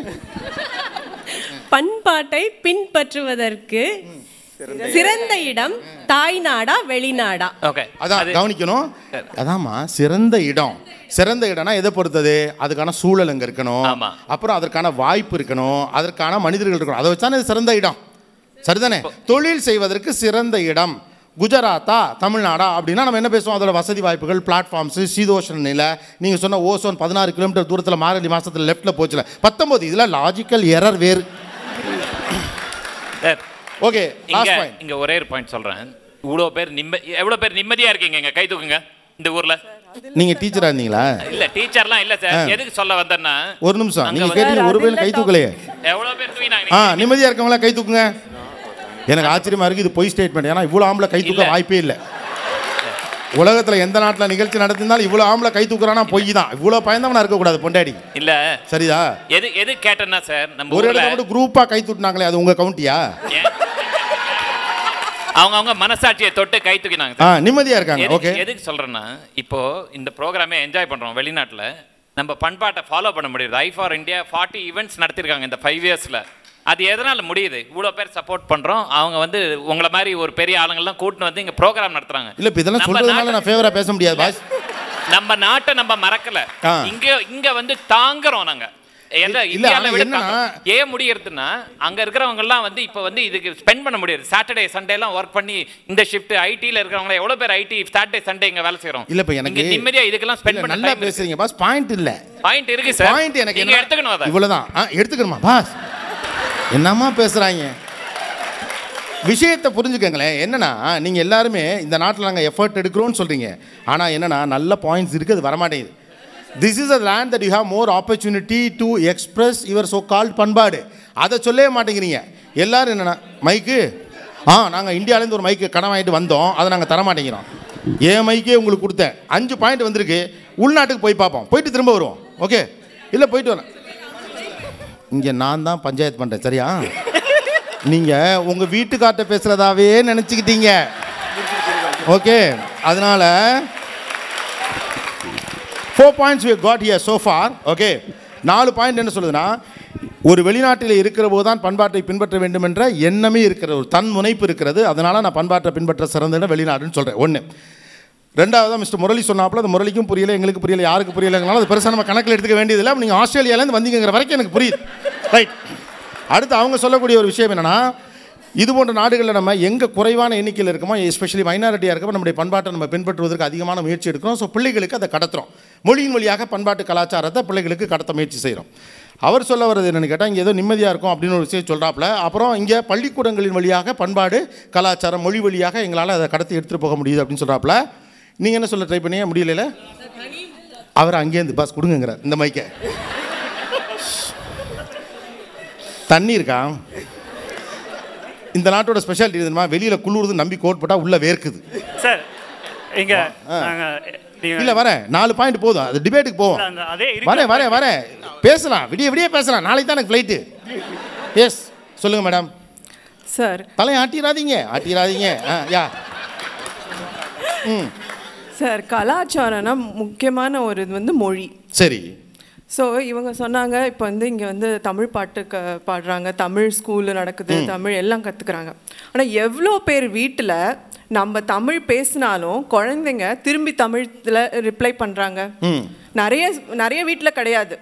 பண்பாட்டை பின்பற்றுவதற்கு சிறந்த இடம் தாய்நாடா வெளிநாடா? அதான் கவனிக்கணும். அதாம்மா சிறந்த இடம். சிறந்த இடம்னா எதை பொறுத்தது? அதுக்கான சூழல் அங்கே இருக்கணும், அப்புறம் அதற்கான வாய்ப்பு இருக்கணும், அதற்கான மனிதர்கள் இருக்கணும். அதை வச்சானே சிறந்த இடம். சரிதானே? தொழில் செய்வதற்கு சிறந்த இடம் குஜராத்தா தமிழ்நாடா அப்படின்னா நம்ம என்ன பேசுவோம்? அதோட வசதி வாய்ப்புகள், பிளாட்ஃபார்ம்ஸ், சீதோஷண நிலை, நீங்கள் சொன்ன ஓசோன் பதினாறு கிலோமீட்டர் தூரத்தில் மார்கழி மாதத்தில் லெஃப்ட்டில் போச்சுல பத்தொம்போது. இதில் லாஜிக்கல் எரர் வேறு. ஓகே, இங்கே ஒரே ஒரு பாயிண்ட் சொல்கிறேன். இவ்வளோ பேர் நிம்மதி எவ்வளோ பேர் நிம்மதியாக இருக்கீங்க இங்கே? கை தூக்குங்க இந்த ஊரில். நீங்க டீச்சரா இருந்தீங்களா? இல்ல டீச்சர்லாம் இல்ல சார். எதுக்கு சொல்ல வந்தேன்னா ஒரு நிமிஷம் நீங்க கேட்டீங்க ஒரு பேர் கை தூக்கலையே. எவ்வளவு பேர் தூக்கினாங்க? ஆ நிம்மதியா இருக்கவங்களா கை தூக்குங்க. எனக்கு ஆச்சரியமா இருக்கு, இது பொய் ஸ்டேட்மெண்ட். ஏன்னா இவ்வளவு ஆம்பளை கை தூக்க வாய்ப்பே இல்லை. உலகத்துல எந்த நாட்டுல நிகழ்ச்சி நடத்தினாலும் இவ்வளவு ஆம்பளை கை தூக்குறானா பொய் தான். இவ்வளவு பயந்தவனா இருக்க கூடாது பொண்டாடி. இல்ல சரிதா? எது எது கேட்டேன்னா சார், நம்ம ஒரு இடத்துல மட்டும் குரூப்பா கை தூக்குனாங்களே, அது உங்க கவுண்டியா? அவங்க அவங்க மனசாட்சியை தொட்டு கை தூக்கினாங்க. ஆ நிம்மதியா இருக்காங்க. ஓகே. எதுக்கு சொல்றேன்னா, இப்போ இந்த ப்ரோக்ராமே என்ஜாய் பண்றோம். வெளிநாட்டுல நம்ம பண்பாட்டை ஃபாலோ பண்ண முடியுது. I for India forty events நடத்திருக்காங்க இந்த ஃபைவ் இயர்ஸ்ல. அது எதனால் முடியுது? இவ்வளோ பேர் சப்போர்ட் பண்ணுறோம். அவங்க வந்து உங்களை மாதிரி ஒரு பெரிய ஆளுங்கள்லாம் கூட்டின்னு வந்து இங்கே ப்ரோக்ராம் நடத்துறாங்க. இல்லை இப்போ இதெல்லாம் சொல்றதுனால நான் ஃபேவரா பேச முடியாது பாஸ். நம்ம நாட்டை நம்ம மறக்கல. இங்க இங்க வந்து தாங்குறோம் நாங்க. ஏன் முடியறதுன்னா அங்க இருக்கிறவங்க எல்லாம் வந்து இப்ப வந்து இதுக்கு ஸ்பெண்ட் பண்ண முடியாது. சாட்டர்டே சண்டே எல்லாம் ஒர்க் பண்ணி இந்த ஷிஃப்ட் ஐடில இருக்கிறவங்க எவ்வளவு பேர் ஐடி சாட்டர்டே சண்டே இங்க வேலை செய்றோம். இல்ல இப்ப எனக்கு நிம்மதியா இதுக்கெல்லாம் ஸ்பெண்ட் பண்ண நல்லா பேசுறீங்க பாஸ். பாயிண்ட் இல்ல, பாயிண்ட் இருக்கு சார். பாயிண்ட் எனக்கு நீங்க எடுத்துக்கணும். அத இவ்வளவுதான் எடுத்துக்கணுமா பாஸ்? என்னமா பேசுறாங்க? விஷயத்தை புரிஞ்சுக்கங்களேன். என்னன்னா நீங்க எல்லாருமே இந்த நாட்டில் நாங்கள் எஃபர்ட் எடுக்கிறோம்னு சொல்றீங்க. ஆனா என்னன்னா நல்ல பாயிண்ட்ஸ் இருக்கு, அது வரமாட்டேங்குது. This is a land that you have more opportunity to express your so called பண்பாடு. அதை சொல்லவே மாட்டேங்கிறீங்க. எல்லாரும் என்னன்னா மைக்கு ஆ நாங்கள் இந்தியாவிலேருந்து ஒரு மைக்கு கடன் வாங்கிட்டு வந்தோம், அதை நாங்கள் தர மாட்டேங்கிறோம். ஏன் மைக்கே உங்களுக்கு கொடுத்தேன், அஞ்சு பாயிண்ட் வந்திருக்கு, உள்நாட்டுக்கு போய் பார்ப்போம், போயிட்டு திரும்ப வருவோம். ஓகே இல்லை போயிட்டு வரேன். இங்கே நான் தான் பஞ்சாயத்து பண்ணுறேன் சரியா? நீங்கள் உங்கள் வீட்டுக்கார்ட்ட பேசுகிறதாவே நினச்சிக்கிட்டீங்க. ஓகே அதனால் four points we got here so far. Okay நாலு பாயிண்ட் என்ன சொல்லுதுன்னா, ஒரு வெளிநாட்டில் இருக்கிற போது தான் பண்பாட்டை பின்பற்ற வேண்டும் என்ற எண்ணமே இருக்கிற ஒரு தன் முனைப்பு இருக்கிறது. அதனால் நான் பண்பாட்டை பின்பற்ற சிறந்த இடம் வெளிநாடுன்னு சொல்கிறேன். ஒன்று. ரெண்டாவது மிஸ்டர் முரளி சொன்னாப்புல, அது முரளிக்கும் புரியல, எங்களுக்கு புரியல, யாருக்கு புரியலைங்கனாலும் அது பெருசாக நம்ம கணக்கில் எடுத்துக்க வேண்டியதில்லை. நீங்கள் ஆஸ்திரேலியாவிலேருந்து வந்தீங்கிற வரைக்கும் எனக்கு புரியுது. ரைட். அடுத்து அவங்க சொல்லக்கூடிய ஒரு விஷயம் என்னென்னா, இது போன்ற நாடுகளில் நம்ம எங்கே குறைவான எண்ணிக்கையில் இருக்கோமோ, எஸ்பெஷலி மைனாரிட்டியாக இருக்கப்போ நம்முடைய பண்பாட்டை நம்ம பின்பற்றுவதற்கு அதிகமான முயற்சி எடுக்கிறோம். ஸோ பிள்ளைகளுக்கு அதை கடத்துகிறோம். மொழியின் வழியாக பண்பாட்டு கலாச்சாரத்தை பிள்ளைகளுக்கு கடத்த முயற்சி செய்கிறோம். அவர் சொல்ல வர்றது என்னென்னு கேட்டால் இங்கே ஏதோ நிம்மதியாக இருக்கும் அப்படின்னு ஒரு விஷயம் சொல்கிறாப்புல. அப்புறம் இங்கே பள்ளிக்கூடங்களின் வழியாக பண்பாடு கலாச்சாரம் மொழி வழியாக எங்களால் அதை கடத்தி எடுத்துகிட்டு போக முடியுது அப்படின்னு சொல்கிறாப்புல. நீங்கள் என்ன சொல்ல ட்ரை பண்ணியே முடியல? அவர் அங்கேருந்து பாஸ் கொடுங்கிறார் இந்த மைக்கை. தண்ணி இருக்கா? இந்த நாட்டோட ஸ்பெஷாலிட்டி எதுமா, வெளியில் குளிர்ந்து நம்பி கோட் போட்டால் உள்ளே வேர்க்குது சார். இங்கே இல்லை வரேன், நாலு பாயிண்ட் போதும், அது டிபேட்டுக்கு போவோம். வரேன் வரேன் வரேன் பேசலாம், விடிய விடிய பேசலாம், நாளைக்கு தான் எனக்கு ஃப்ளைட்டு. எஸ் சொல்லுங்கள் மேடம். சார் தலையை ஆட்டிடாதீங்க ஆட்டிடாதீங்க ஆ யா ம் சார், கலாச்சாரம்னா முக்கியமான ஒரு இது வந்து மொழி. சரி. ஸோ இவங்க சொன்னாங்க இப்போ வந்து இங்கே வந்து தமிழ் பாட்டு க பாடுறாங்க, தமிழ் ஸ்கூலில் நடக்குது, தமிழ் எல்லாம் கற்றுக்குறாங்க. ஆனால் எவ்வளோ பேர் வீட்டில் நம்ம தமிழ் பேசினாலும் குழந்தைங்க திரும்பி தமிழில் ரிப்ளை பண்ணுறாங்க? நிறைய நிறைய வீட்டில் கிடையாது.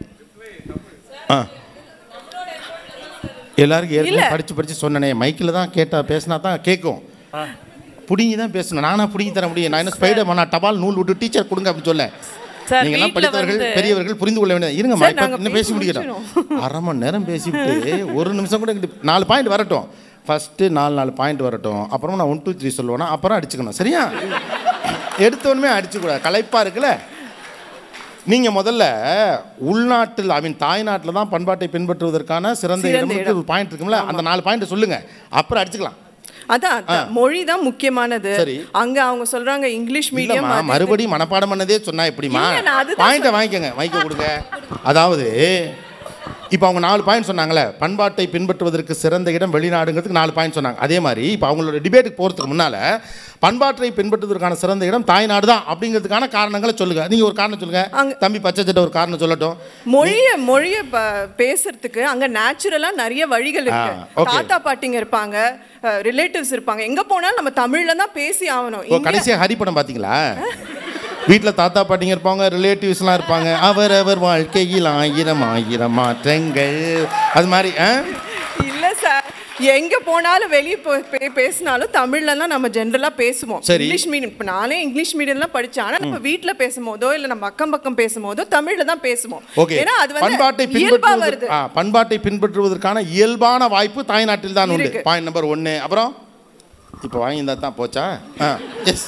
எல்லாருக்கும் ஏற்கனவே படித்து படித்து சொன்னனே, மைக்கில் தான் கேட்டால் பேசினா தான் கேட்கும். பிடிங்கி தான் பேசணும். நானா பிடிங்கி தர முடியும்? நான் என்ன ஸ்பைடர் நான் டபால் நூல் விட்டு டீச்சர் கொடுங்க அப்படின்னு சொல்ல. நீங்க எல்லாம் படித்தவர்கள் பெரியவர்கள் புரிந்து கொள்ள வேண்டியது. இருங்க இன்னும் பேசி முடிக்கணும். அரை மணி நேரம் பேசிவிட்டு ஒரு நிமிஷம் கூட நாலு பாயிண்ட் வரட்டும். ஃபஸ்ட்டு நாலு நாலு பாயிண்ட் வரட்டும், அப்புறம் நான் ஒன் டூ த்ரீ சொல்லுவேன்னா அப்புறம் அடிச்சுக்கணும். சரியா? எடுத்தோடனே அடிச்சுக்கூடாது, களைப்பாக இருக்குல்ல. நீங்கள் முதல்ல உள்நாட்டில் ஐ மீன் தாய்நாட்டில் தான் பண்பாட்டை பின்பற்றுவதற்கான சிறந்த இடம்னு ஒரு பாயிண்ட் இருக்கும்ல, அந்த நாலு பாயிண்ட் சொல்லுங்கள், அப்புறம் அடிச்சுக்கலாம். அதான் மொழி தான் முக்கியமானது. அங்க அவங்க சொல்றாங்க இங்கிலீஷ் மீடியம். மறுபடியும் மனப்பாடம் பண்ணதே சொன்னா எப்படிமா? பாயிண்ட்டை வாங்கிக்கோங்க, வாங்கிக்க கொடுங்க. அதாவது இப்போ அவங்க நாலு பாயிண்ட் சொன்னாங்களே, பண்பாட்டை பின்பற்றுவதற்கு சிறந்த இடம் வெளிநாடுங்கிறதுக்கு நாலு பாயிண்ட் சொன்னாங்க. அதே மாதிரி இப்போ அவங்களோட டிபேட்டுக்கு போகிறதுக்கு முன்னால் பண்பாட்டை பின்பற்றுவதற்கான சிறந்த இடம் தாய்நாடு தான் அப்படிங்கிறதுக்கான காரணங்களை சொல்லுங்க. நீங்கள் ஒரு காரணம் சொல்லுங்க. தம்பி பச்சை சட்டை ஒரு காரணம் சொல்லட்டும். மொழியை மொழியை பேசுறதுக்கு அங்கே நேச்சுரலாக நிறைய வழிகள் இருக்கு. தாத்தா பாட்டிங்க இருப்பாங்க, ரிலேட்டிவ்ஸ் இருப்பாங்க, எங்கே போனாலும் நம்ம தமிழில் தான் பேசி ஆகணும். கடைசியாக ஹரி படம் பார்த்தீங்களா? வீட்டில் தாத்தா பாட்டிங்க இருப்பாங்க, ரிலேட்டிவ்ஸ்லாம் இருப்பாங்க. அவர் அவர் வாழ்க்கையில் ஆயிரம் ஆயிரம் மாற்றங்கள். அது மாதிரி இல்லை சார், எங்கே போனாலும் வெளியே பேசினாலும் தமிழ்ல தான் நம்ம ஜென்ரலாக பேசுவோம். இங்கிலீஷ் மீடியம் இப்போ நானே இங்கிலீஷ் மீடியம்லாம் படித்தேன். ஆனால் நம்ம வீட்டில் பேசும்போதோ இல்லை நம்ம அக்கம் பக்கம் பேசும்போதோ தமிழில் தான் பேசுவோம். ஏன்னா அது பண்பாட்டை பின்பற்றுவது பண்பாட்டை பின்பற்றுவதற்கான இயல்பான வாய்ப்பு தாய்நாட்டில் தான் உண்டு. பாயிண்ட் நம்பர் ஒன்று. அப்புறம் இப்போ வாங்கியிருந்தா தான் போச்சா? எஸ்.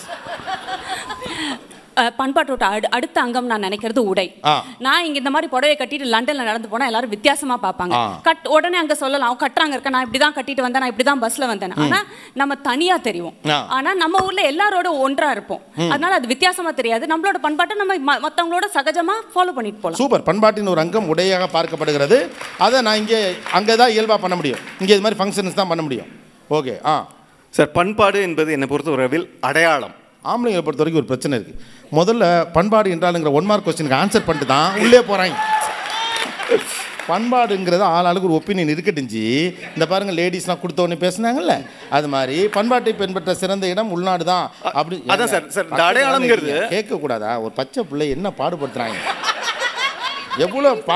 பண்பாட்டோட அடு அடுத்த அங்கம் நான் நினைக்கிறது உடை. நான் இங்க இந்த மாதிரி புடவை கட்டிட்டு லண்டன்ல நடந்து போனா எல்லாரும் வித்தியாசமா பார்ப்பாங்க. கட் உடனே அங்க சொல்லலாம் கட்டுறாங்க இருக்க, நான் இப்படிதான் கட்டிட்டு வந்தேன், நான் இப்படிதான் பஸ்ல வந்தேன். ஆனா நம்ம தனியா தெரியும். ஆனா நம்ம ஊர்ல எல்லாரோட ஒன்றா இருப்போம். அதனால அது வித்தியாசமா தெரியாது. நம்மளோட பண்பாட்டை நம்ம மற்றவங்களோட சகஜமா ஃபாலோ பண்ணிட்டு போகலாம். சூப்பர். பண்பாட்டின் ஒரு அங்கம் உடையாக பார்க்கப்படுகிறது. அதை நான் இங்கே அங்கே தான் இயல்பா பண்ண முடியும். இங்கே இது மாதிரி ஃபங்க்ஷன்ஸ் தான் பண்ண முடியும். ஓகே. ஆ சார், பண்பாடு என்பது என்னை பொறுத்தவரையில் அடையாளம். ஆம்பளைங்களை பொறுத்த வரைக்கும் ஒரு பிரச்சனை இருக்குது. முதல்ல பண்பாடு என்றாலுங்கிற ஒன் மார்க் கொஸ்டினுக்கு ஆன்சர் பண்ணிட்டு தான் உள்ளே போகிறாங்க. பண்பாடுங்கிறது ஆளாளுக்கு ஒரு ஒப்பீனியன் இருக்கட்டுஞ்சு. இந்த பாருங்கள், லேடிஸ்லாம் கொடுத்தவொடனே பேசுனாங்கல்ல, அது மாதிரி பண்பாட்டை பின்பற்ற சிறந்த இடம் உள்நாடு தான். அப்படி அதான் சார் சார் இந்த அடையாளம்ங்கிறது கேட்கக்கூடாதா? ஒரு பச்சை பிள்ளை என்ன பாடுபடுத்துகிறாங்க, எவ்வளோ பா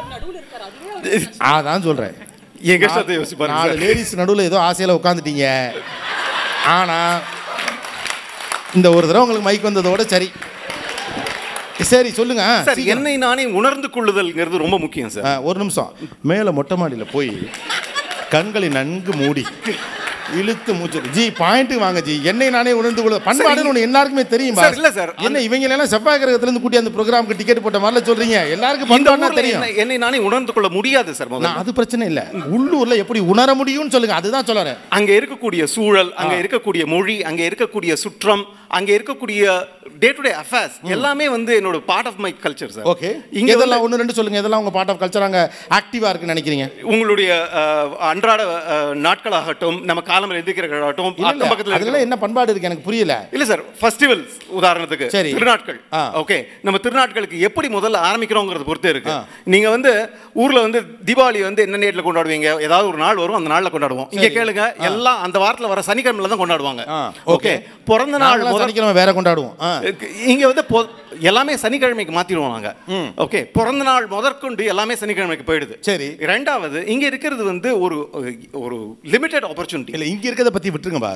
அதான் சொல்கிறேன். என் கஷ்டத்தை யோசிச்சு நாலு லேடிஸ் நடுவில் ஏதோ ஆசையில் உட்காந்துட்டீங்க. ஆனால் இந்த ஒரு தடவை உங்களுக்கு மைக் வந்ததோட சரி. சரி சொல்லுங்க சார். என்னை நானே உணர்ந்து கொள்ளுதல்ங்கிறது ரொம்ப முக்கியம் சார். ஒரு நிமிஷம். மேலே மொட்டை மாடியில் போய் கண்களை நன்கு மூடி இழுத்து மூச்சு ஜி பாயிண்ட் வாங்க ஜி. என்னை நானே உணர்ந்து கொள்ள பண்பாடுன்னு ஒன்று எல்லாருக்குமே தெரியும். இல்ல சார், என்ன இவங்க எல்லாம் செவ்வாய் கிரகத்துல இருந்து கூட்டி அந்த ப்ரோக்ராமுக்கு டிக்கெட் போட்ட மாதிரி சொல்றீங்க. எல்லாருக்கும் பண்பாடுனா தெரியும். என்னை நானே உணர்ந்து கொள்ள முடியாது சார். அது பிரச்சனை இல்லை, உள்ளூர்ல எப்படி உணர முடியும்னு சொல்லுங்க. அதுதான் சொல்றேன். அங்க இருக்கக்கூடிய சூழல், அங்க இருக்கக்கூடிய மொழி, அங்க இருக்கக்கூடிய சுற்றம், அங்க இருக்கக்கூடிய டே டு டே அஃபேர்ஸ் எல்லாமே வந்து என்னோட part of my culture sir. Okay. இங்க இதெல்லாம் ஒன்று ரெண்டு சொல்லுங்க. இதெல்லாம் உங்க பார்ட் ஆஃப் கல்ச்சர் அங்க ஆக்டிவா இருக்குன்னு நினைக்கிறீங்க? உங்களுடைய அன்றாட நாட்களாகட்டும், நம்ம காலம்பரை எதிர்க்கிறதாகட்டும், அக்கம் பக்கத்துல அதெல்லாம் என்ன பண்பாடு இருக்கு எனக்கு புரியல. இல்ல சார், ஃபெஸ்டிவல்ஸ் உதாரணத்துக்கு திருநாட்கள். ஓகே, நம்ம திருநாட்களுக்கு எப்படி முதல்ல ஆரம்பிக்கிறோங்கிறத பொறுத்தே இருக்கு. நீங்க வந்து ஊர்ல வந்து தீபாவளி வந்து என்ன டேட்ல கொண்டாடுவீங்க? ஏதாவது ஒரு நாள் வரும், அந்த நாள்ல கொண்டாடுவோம். இங்க கேளுங்க, எல்லாம் அந்த வாரத்துல வர சனிக்கிழமையில தான் கொண்டாடுவாங்க. ஓகே, பிறந்த நாள் சனிக்கிழமை வேற கொண்டாடுவோம். இங்க வந்து எல்லாமே சனிக்கிழமைக்கு மாத்திடுவோம் நாங்க. ஓகே, பிறந்த நாள் முதற்கொண்டு எல்லாமே சனிக்கிழமைக்கு போயிடுது. சரி. ரெண்டாவது, இங்க இருக்கிறது வந்து ஒரு ஒரு லிமிடெட் ஆப்பர்ச்சுனிட்டி. இல்ல இங்க இருக்கிறத பத்தி விட்டுருங்க பாஸ்.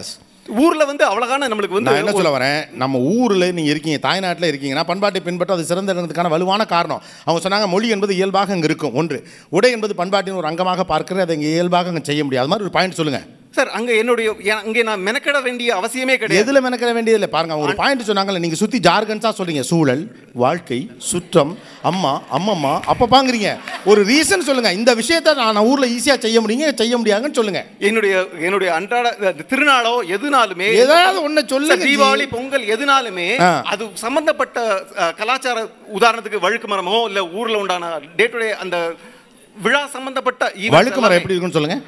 ஊர்ல வந்து அவ்வளவுதான நம்மளுக்கு வந்து நான் என்ன சொல்ல வரேன், நம்ம ஊர்ல நீங்க இருக்கீங்க, தாய்நாட்டில் இருக்கீங்கன்னா பண்பாட்டை பின்பற்ற அது சிறந்த இடத்துக்கான வலுவான காரணம். அவங்க சொன்னாங்க மொழி என்பது இயல்பாக அங்கே இருக்கும் ஒன்று, உடை என்பது பண்பாட்டின் ஒரு அங்கமாக பார்க்கிறது, அதை இங்கே இயல்பாக அங்கே செய்ய முடியாது. அது மாதிரி ஒரு பாயிண்ட் சொல்லுங்க சார். அங்க என்னுடைய அங்கே நான் மெனக்கட வேண்டிய அவசியமே கிடையாது. எதுல மெனக்கட வேண்டியது இல்லை. பாருங்க அவங்க ஒரு பாயிண்ட் சொன்னாங்கல்ல, நீங்க சுத்தி ஜார்கன்ஸா சொல்றீங்க, சூழல், வாழ்க்கை, சுற்றம், அம்மா, அம்மம்மா, அப்ப பாங்குறீங்க. ஒரு ரீசன் சொல்லுங்க, இந்த விஷயத்தை நான் ஊர்ல ஈஸியா செய்ய முடியுங்க, செய்ய முடியாதுன்னு சொல்லுங்க. என்னுடைய என்னுடைய அன்றாட திருநாளோ எதுனாலுமே ஏதாவது ஒண்ணு சொல்லுங்க. தீபாவளி, பொங்கல் எதுனாலுமே அது சம்பந்தப்பட்ட கலாச்சார, உதாரணத்துக்கு வழுக்கு மரமோ இல்ல ஊர்ல உண்டான டே டு டே அந்த விழா சம்பந்தப்பட்ட வழுக்கு மரம் எப்படி இருக்குன்னு சொல்லுங்க.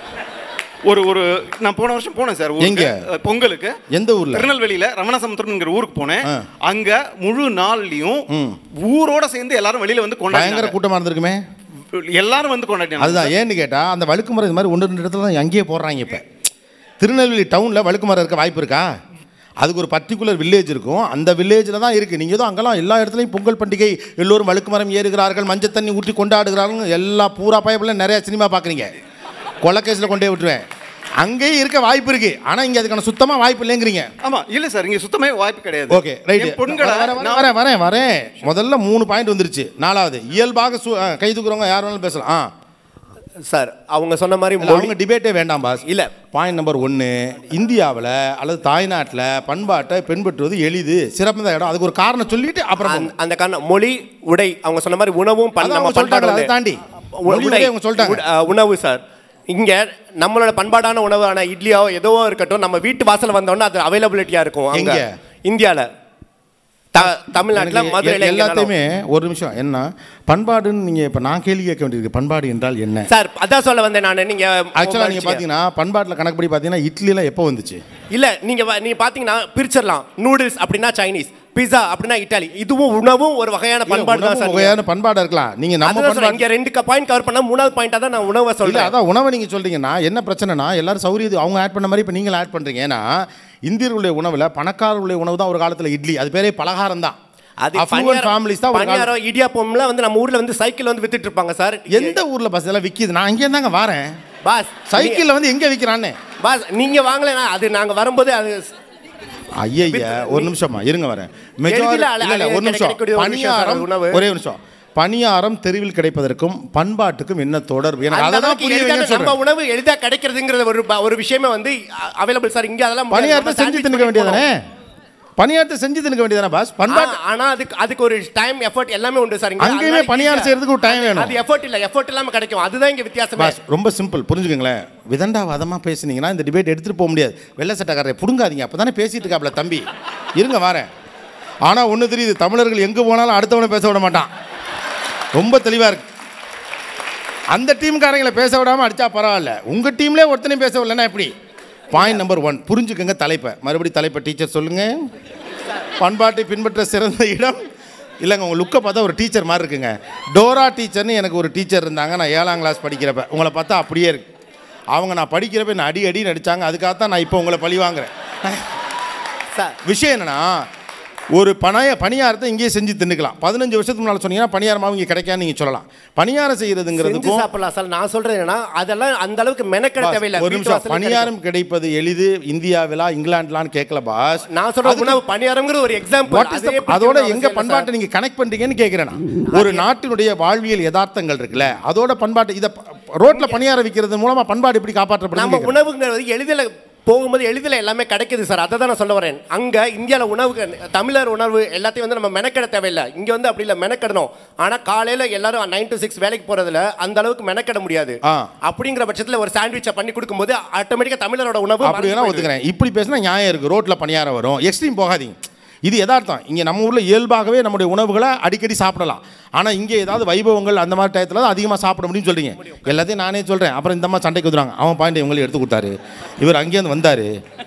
ஒரு ஒரு நான் போன வருஷம் போனேன் சார். எங்க? பொங்கலுக்கு. எந்த ஊர்ல? திருநெல்வேலியில ரமணசமுத்திரம்ங்கிற ஊருக்கு போனேன். அங்க முழு நாள்லயும் ஊரோட சேர்ந்து எல்லாரும் வெளியில வந்து கொண்டாடினாங்க. பயங்கர கூட்டமா இருந்திருக்குமே. எல்லாரும் வந்து கொண்டாடினாங்க. அதுதான் ஏன்னு கேட்டா அந்த வழுக்குமரம் இது மாதிரி ஒன்று ரெண்டு இடத்துல தான் அங்கேயே போடுறாங்க. இப்ப திருநெல்வேலி டவுன்ல வழுக்குமரம் இருக்க வாய்ப்பு இருக்கா? அதுக்கு ஒரு பர்டிகுலர் வில்லேஜ் இருக்கும், அந்த வில்லேஜில் தான் இருக்குது. நீங்கள் ஏதோ அங்கெல்லாம் எல்லா இடத்துலையும் பொங்கல் பண்டிகை எல்லோரும் வழுக்குமரம் ஏறுகிறார்கள், மஞ்சள் தண்ணி ஊற்றி கொண்டாடுகிறார்கள், எல்லா பூரா பயப்பில் நிறையா சினிமா பார்க்குறீங்க. கொலைக்கேஸில் கொண்டே விட்டுருவேன். அங்கேயும் இருக்க வாய்ப்பு இருக்கு, ஆனா இங்க அதுக்கான சுத்தமா வாய்ப்பு இல்லைங்கிறீங்க. ஆமா இல்ல சார், இங்க சுத்தமே வாய்ப்பு கிடையாது. Okay right. வரேன் வரேன் வரேன் முதல்ல மூணு பாயிண்ட் வந்துருச்சு. நாலாவது இயல்பாக கை தூக்குறவங்க யார் வேணாலும் பேசலாம். சார் அவங்க சொன்ன மாதிரி அவங்க டிபேட்டே வேண்டாம் பாஸ். இல்ல பாயிண்ட் நம்பர் ஒன்று, இந்தியாவில் அல்லது தாய்நாட்டில் பண்பாட்டை பின்பற்றுவது எளிது, சிறந்த இடம். அதுக்கு ஒரு காரணம் சொல்லிட்டு அப்புறம் அந்த காரணம் மொழி, உடை. அவங்க சொன்ன மாதிரி உணவும் அதை தாண்டி அவங்க சொல்லிட்டாங்க உணவு சார். இங்கே நம்மளோட பண்பாடான உணவான இட்லியோ ஏதோ இருக்கட்டும், நம்ம வீட்டு வாசல் வந்தோன்னா அது அவைலபிலிட்டியாக இருக்கும். அங்கே இந்தியாவில், தமிழ்நாட்டில், மதுரையில் எல்லாத்தையுமே. ஒரு நிமிஷம், என்ன பண்பாடுன்னு நீங்கள் இப்போ நான் கேள்வி கேட்க வேண்டியிருக்கு. பண்பாடு என்றால் என்ன சார்? அதான் சொல்ல வந்தேன் நான். நீங்கள் ஆக்சுவலாக நீங்கள் பார்த்தீங்கன்னா பண்பாட்டில் கணக்குப்படி பார்த்தீங்கன்னா இட்லிலாம் எப்போ வந்துச்சு? இல்லை நீங்கள் நீங்கள் பார்த்தீங்கன்னா பிரிச்சிடலாம். நூடுல்ஸ் அப்படின்னா சைனீஸ், பிஸா அப்படின்னா இட்டாலி. இதுவும் உணவும் ஒரு வகையான பண்பாடு தான் சார். வகையான பண்பாடு இருக்கலாம். நீங்க நம்ம பண்பாடு இங்க ரெண்டு பாயிண்ட் கவர் பண்ணா மூணாவது பாயிண்டா தான் நான் உணவை சொல்றேன். அதான் உணவை நீங்க சொல்றீங்கன்னா என்ன பிரச்சனைனா, எல்லாரும் சௌரியது அவங்க ஆட் பண்ண மாதிரி இப்போ நீங்களும் ஆட் பண்றீங்க. ஏன்னா இந்தியர்களுடைய உணவுல பணக்காரர்களுடைய உணவு தான் ஒரு காலத்துல இட்லி, அது பேரே பலகாரம் தான். அது ஃபேமிலிஸ் தான். பணியாரம், இடியாப்பம்ல வந்து நம்ம ஊர்ல வந்து சைக்கிள் வந்து வித்துட்டு இருப்பாங்க சார். எந்த ஊர்ல பஸ் எல்லாம் விக்குது? நான் அங்கே தாங்க வரேன் பாஸ். சைக்கிள்ல வந்து எங்க விக்கிறானே பாஸ்? நீங்க வாங்கலனா அது நாங்க வரும்போது அது ஐயா ஒரு நிமிஷமா இருங்க வரேன். ஒரு நிமிஷம். பணியாரம் ஒரே நிமிஷம். பணியாரம் தெருவில் கிடைப்பதற்கும் பண்பாட்டுக்கும் என்ன தொடர்பு? எனக்கு அததான் புரிய வைங்க. நம்ம உணவு எளிதா கிடைக்கிறதுங்கற ஒரு ஒரு விஷயமே வந்து அவேலபிள் சார். இங்க அதெல்லாம் பணியாரத்தை செஞ்சு தின்னுக்க வேண்டியதானே? பணியாரத்தை செஞ்சு தின்னுக்க வேண்டியதானே பாஸ்? பண்பாட்டு ஆனா அதுக்கு அதுக்கு ஒரு டைம் எஃபோர்ட் எல்லாமே உண்டு சார். அங்கேயுமே பணியாரம் செய்யறதுக்கு ஒரு டைம் வேணும். அது எஃபோர்ட் இல்ல, எஃபோர்ட் இல்லாம கிடைக்கும். அதுதான் இங்க வித்தியாசம் பாஸ். ரொம்ப சிம்பிள், புரிஞ்சுக்கங்களேன். விதண்டாவாதமா பேசுனீங்கன்னா இந்த டிபேட் எடுத்துட்டு போக முடியாது. வெள்ளை சட்டக்காரரை புடுங்காதீங்க. அப்பதானே பேசிட்டு இருக்காப்ல தம்பி. இருங்க வரேன். ஆனா ஒண்ணு தெரியுது, தமிழர்கள் எங்க போனாலும் அடுத்தவனை பேச விட மாட்டான். ரொம்ப தெளிவா இருக்கு. அந்த டீம்காரங்களை பேச விடாம அடிச்சா பரவாயில்ல, உங்க டீம்லேயே ஒருத்தனையும் பேச விடலன்னா எப்படி? பாயிண்ட் நம்பர் ஒன் புரிஞ்சுக்கங்க தலைப்பை. மறுபடியும் தலைப்பை டீச்சர் சொல்லுங்க. பண்பாட்டை பின்பற்ற சிறந்த இடம் இல்லைங்க. உங்கள் லுக்கை பார்த்தா ஒரு டீச்சர் மாதிரி இருக்குங்க. டோரா டீச்சர்னு எனக்கு ஒரு டீச்சர் இருந்தாங்க. நான் ஏழாம் கிளாஸ் படிக்கிறப்ப உங்களை பார்த்தா அப்படியே இருக்கு. அவங்க நான் படிக்கிறப்ப என்ன அடி அடி நடித்தாங்க. அதுக்காகத்தான் நான் இப்போ உங்களை பழி வாங்குறேன். விஷயம் என்னன்னா, ஒரு பணைய பணியாரத்தை இங்கேயே செஞ்சு தின்னுக்கலாம். பதினஞ்சு வருஷத்துக்கு முன்னால் சொன்னீங்கன்னா பணியாரமாக இங்கே கிடைக்காது நீங்கள் சொல்லலாம். பணியாரம் செய்யறதுங்கிறதுக்கும் சாப்பிடலாம் சார். நான் சொல்றேன் என்னன்னா, அதெல்லாம் அந்த அளவுக்கு மெனக்கெட தேவையில்லை. ஒரு நிமிஷம். பணியாரம் கிடைப்பது எளிது இந்தியாவிலா இங்கிலாந்துலான்னு கேட்கல பாஸ். நான் சொல்றது உணவு பணியாரம்ங்கிற ஒரு எக்ஸாம்பிள். அதோட எங்க பண்பாட்டை நீங்க கனெக்ட் பண்றீங்கன்னு கேட்கிறேன். ஒரு நாட்டினுடைய வாழ்வியல் யதார்த்தங்கள் இருக்குல்ல, அதோட பண்பாட்டு இதை ரோட்ல பணியாரம் விற்கிறது மூலமா பண்பாடு எப்படி காப்பாற்றப்படும்? நம்ம உணவுங்கிறது எளிதில் போகும்போது எளிதில் எல்லாமே கிடைக்குது சார். அதை தான் நான் சொல்ல வரேன். அங்கே இந்தியாவில் உணவு, தமிழர் உணவு எல்லாத்தையும் வந்து நம்ம மெனக்கெட தேவையில்லை. இங்கே வந்து அப்படி இல்லை, மெனக்கெடணும். ஆனால் காலையில் எல்லாரும் நைன் டு சிக்ஸ் வேலைக்கு போகிறதுல அந்த அளவுக்கு மெனக்கெட முடியாது. அப்படிங்கிற பட்சத்தில் ஒரு சாண்ட்விச்சை பண்ணி கொடுக்கும்போது ஆட்டோமேட்டிக்காக தமிழரோட உணவு அப்படி வேணா ஒத்துக்கிறேன். இப்படி பேசினா நியாயம் இருக்குது. ரோட்டில் பணியாரம் வரும், எக்ஸ்ட்ரீம் போகாதீங்க. இது யதார்த்தம். இங்கே நம்ம ஊரில் இயல்பாகவே நம்முடைய உணவுகளை அடிக்கடி சாப்பிடலாம். ஆனால் இங்கே ஏதாவது வைபவங்கள் அந்த மாதிரி டயத்தில் தான் அதிகமாக சாப்பிட முடியும்னு சொல்கிறீங்க. எல்லாத்தையும் நானே சொல்கிறேன். அப்புறம் இந்த மாதிரி சண்டைக்கு வந்துடுவாங்க. அவன் பாயிண்ட் இவங்களே எடுத்து கொடுத்தாரு, இவர் அங்கேருந்து வந்தார்.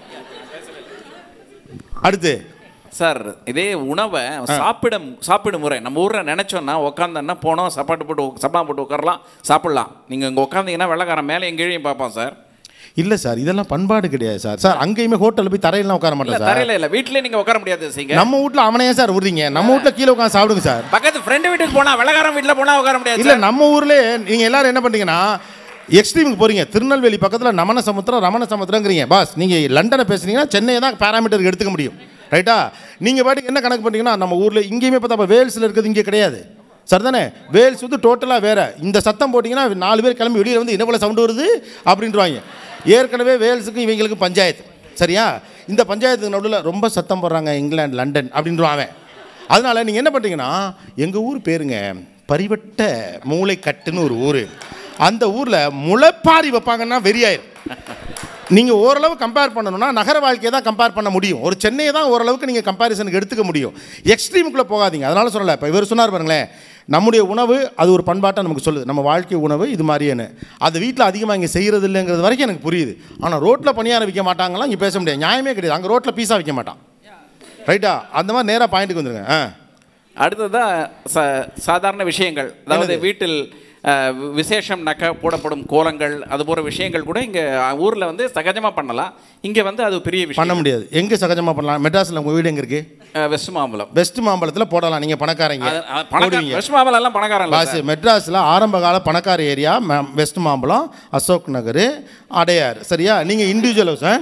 அடுத்து சார், இதே உணவை சாப்பிட சாப்பிடும் முறை நம்ம ஊரில் நினச்சோன்னா உட்காந்தோன்னா போனோம், சாப்பாட்டு போட்டு சப்பா போட்டு உட்காரலாம், சாப்பிட்லாம். நீங்கள் இங்கே உட்காந்தீங்கன்னா வெள்ளைக்காரன் மேலே எங்கேயும் பார்ப்போம் சார். இல்லை சார், இதெல்லாம் பண்பாடு கிடையாது சார். சார் அங்கேயுமே ஹோட்டலில் போய் தரையெல்லாம் உட்கார மாட்டோம் சார். தரையில் இல்லை, வீட்டிலே நீங்கள் உட்கார முடியாது. சீங்க நம்ம வீட்டில் அவனையே சார் விடுறீங்க. நம்ம வீட்டில் கீழே உட்காந்து சாப்பிடுங்க சார். பக்கத்து ஃப்ரெண்டு வீட்டுக்கு போனால் வெள்ளக்காரன் வீட்டில் போனால் உட்கார முடியாது. இல்லை, நம்ம ஊர்லேயே நீங்கள் எல்லாரும் என்ன பண்ணுறீங்கன்னா, எக்ஸ்ட்ரீமுக்கு போகிறீங்க. திருநெல்வேலி பக்கத்தில் நமன சமுத்திரம் ரமண சமுத்திரங்கிறீங்க. பாஸ் நீங்கள் லண்டனை பேசுனீங்கன்னா சென்னையை தான் பேராமீட்டருக்கு எடுத்துக்க முடியும். ரைட்டா? நீங்கள் பாட்டுக்கு என்ன கணக்கு பண்ணுறீங்கன்னா நம்ம ஊரில் இங்கேயுமே பார்த்தா வேல்ஸில் இருக்கிறது இங்கே கிடையாது. சரிதானே? வேல்ஸ் வந்து டோட்டலாக வேறு. இந்த சத்தம் போட்டிங்கன்னா நாலு பேர் கிளம்பி வெளியில் வந்து என்ன போல சவுண்டு வருது அப்படின்றாங்க. ஏற்கனவே வேல்ஸுக்கும் இவங்களுக்கும் பஞ்சாயத்து. சரியா? இந்த பஞ்சாயத்துக்கு நடுவில் ரொம்ப சத்தம் போடுறாங்க இங்கிலாந்து லண்டன் அப்படின்றாங்க. அதனால் நீங்கள் என்ன பண்ணுறீங்கன்னா எங்கள் ஊர் பேருங்க பரிவட்ட மூளைக்கட்டுன்னு ஒரு ஊர். அந்த ஊரில் முளைப்பாரி வைப்பாங்கன்னா வெறியாயிரும். நீங்கள் ஓரளவு கம்பேர் பண்ணணும்னா நகர வாழ்க்கையை தான் கம்பேர் பண்ண முடியும். ஒரு சென்னையை தான் ஓரளவுக்கு நீங்கள் கம்பேரிசனுக்கு எடுத்துக்க முடியும். எக்ஸ்ட்ரீமுக்குள்ளே போகாதீங்க. அதனால சொல்லலை. இப்போ இவர் சொன்னார் பாருங்களேன், நம்முடைய உணவு அது ஒரு பண்பாட்டை நமக்கு சொல்லுது. நம்ம வாழ்க்கை உணவு இது மாதிரியான அது வீட்டில் அதிகமாக இங்கே செய்கிறது இல்லைங்கிறது வரைக்கும் எனக்கு புரியுது. ஆனால் ரோட்டில் பணியாரம் விற்க மாட்டாங்களாம் இங்கே பேச முடியாது. நியாயமே கிடையாது. அங்கே ரோட்டில் பீஸா விற்க மாட்டான். ரைட்டா? அந்த மாதிரி நேராக பாயிண்ட்டுக்கு வந்துருங்க. ஆ அடுத்ததான் ச சாதாரண விஷயங்கள், அதாவது வீட்டில் விசேஷம் நக்க போடப்படும் கோலங்கள் அது போகிற விஷயங்கள் கூட இங்கே ஊரில் வந்து சகஜமாக பண்ணலாம். இங்கே வந்து அது பெரிய விஷயம் பண்ண முடியாது. எங்கே சகஜமாக பண்ணலாம்? மெட்ராஸில் உங்கள் வீடு எங்கே இருக்குது? வெஸ்ட் மாம்பலம். வெஸ்ட் மாம்பலத்தில் போடலாம். நீங்கள் பணக்காரங்க. வெஸ்ட் மாம்பலம் எல்லாம் பணக்காரன் பாஸ். மெட்ராஸில் ஆரம்ப கால பணக்கார ஏரியா வெஸ்ட் மாம்பலம், அசோக் நகர், அடையார். சரியா? நீங்கள் இண்டிவிஜுவல் ஹவுஸ்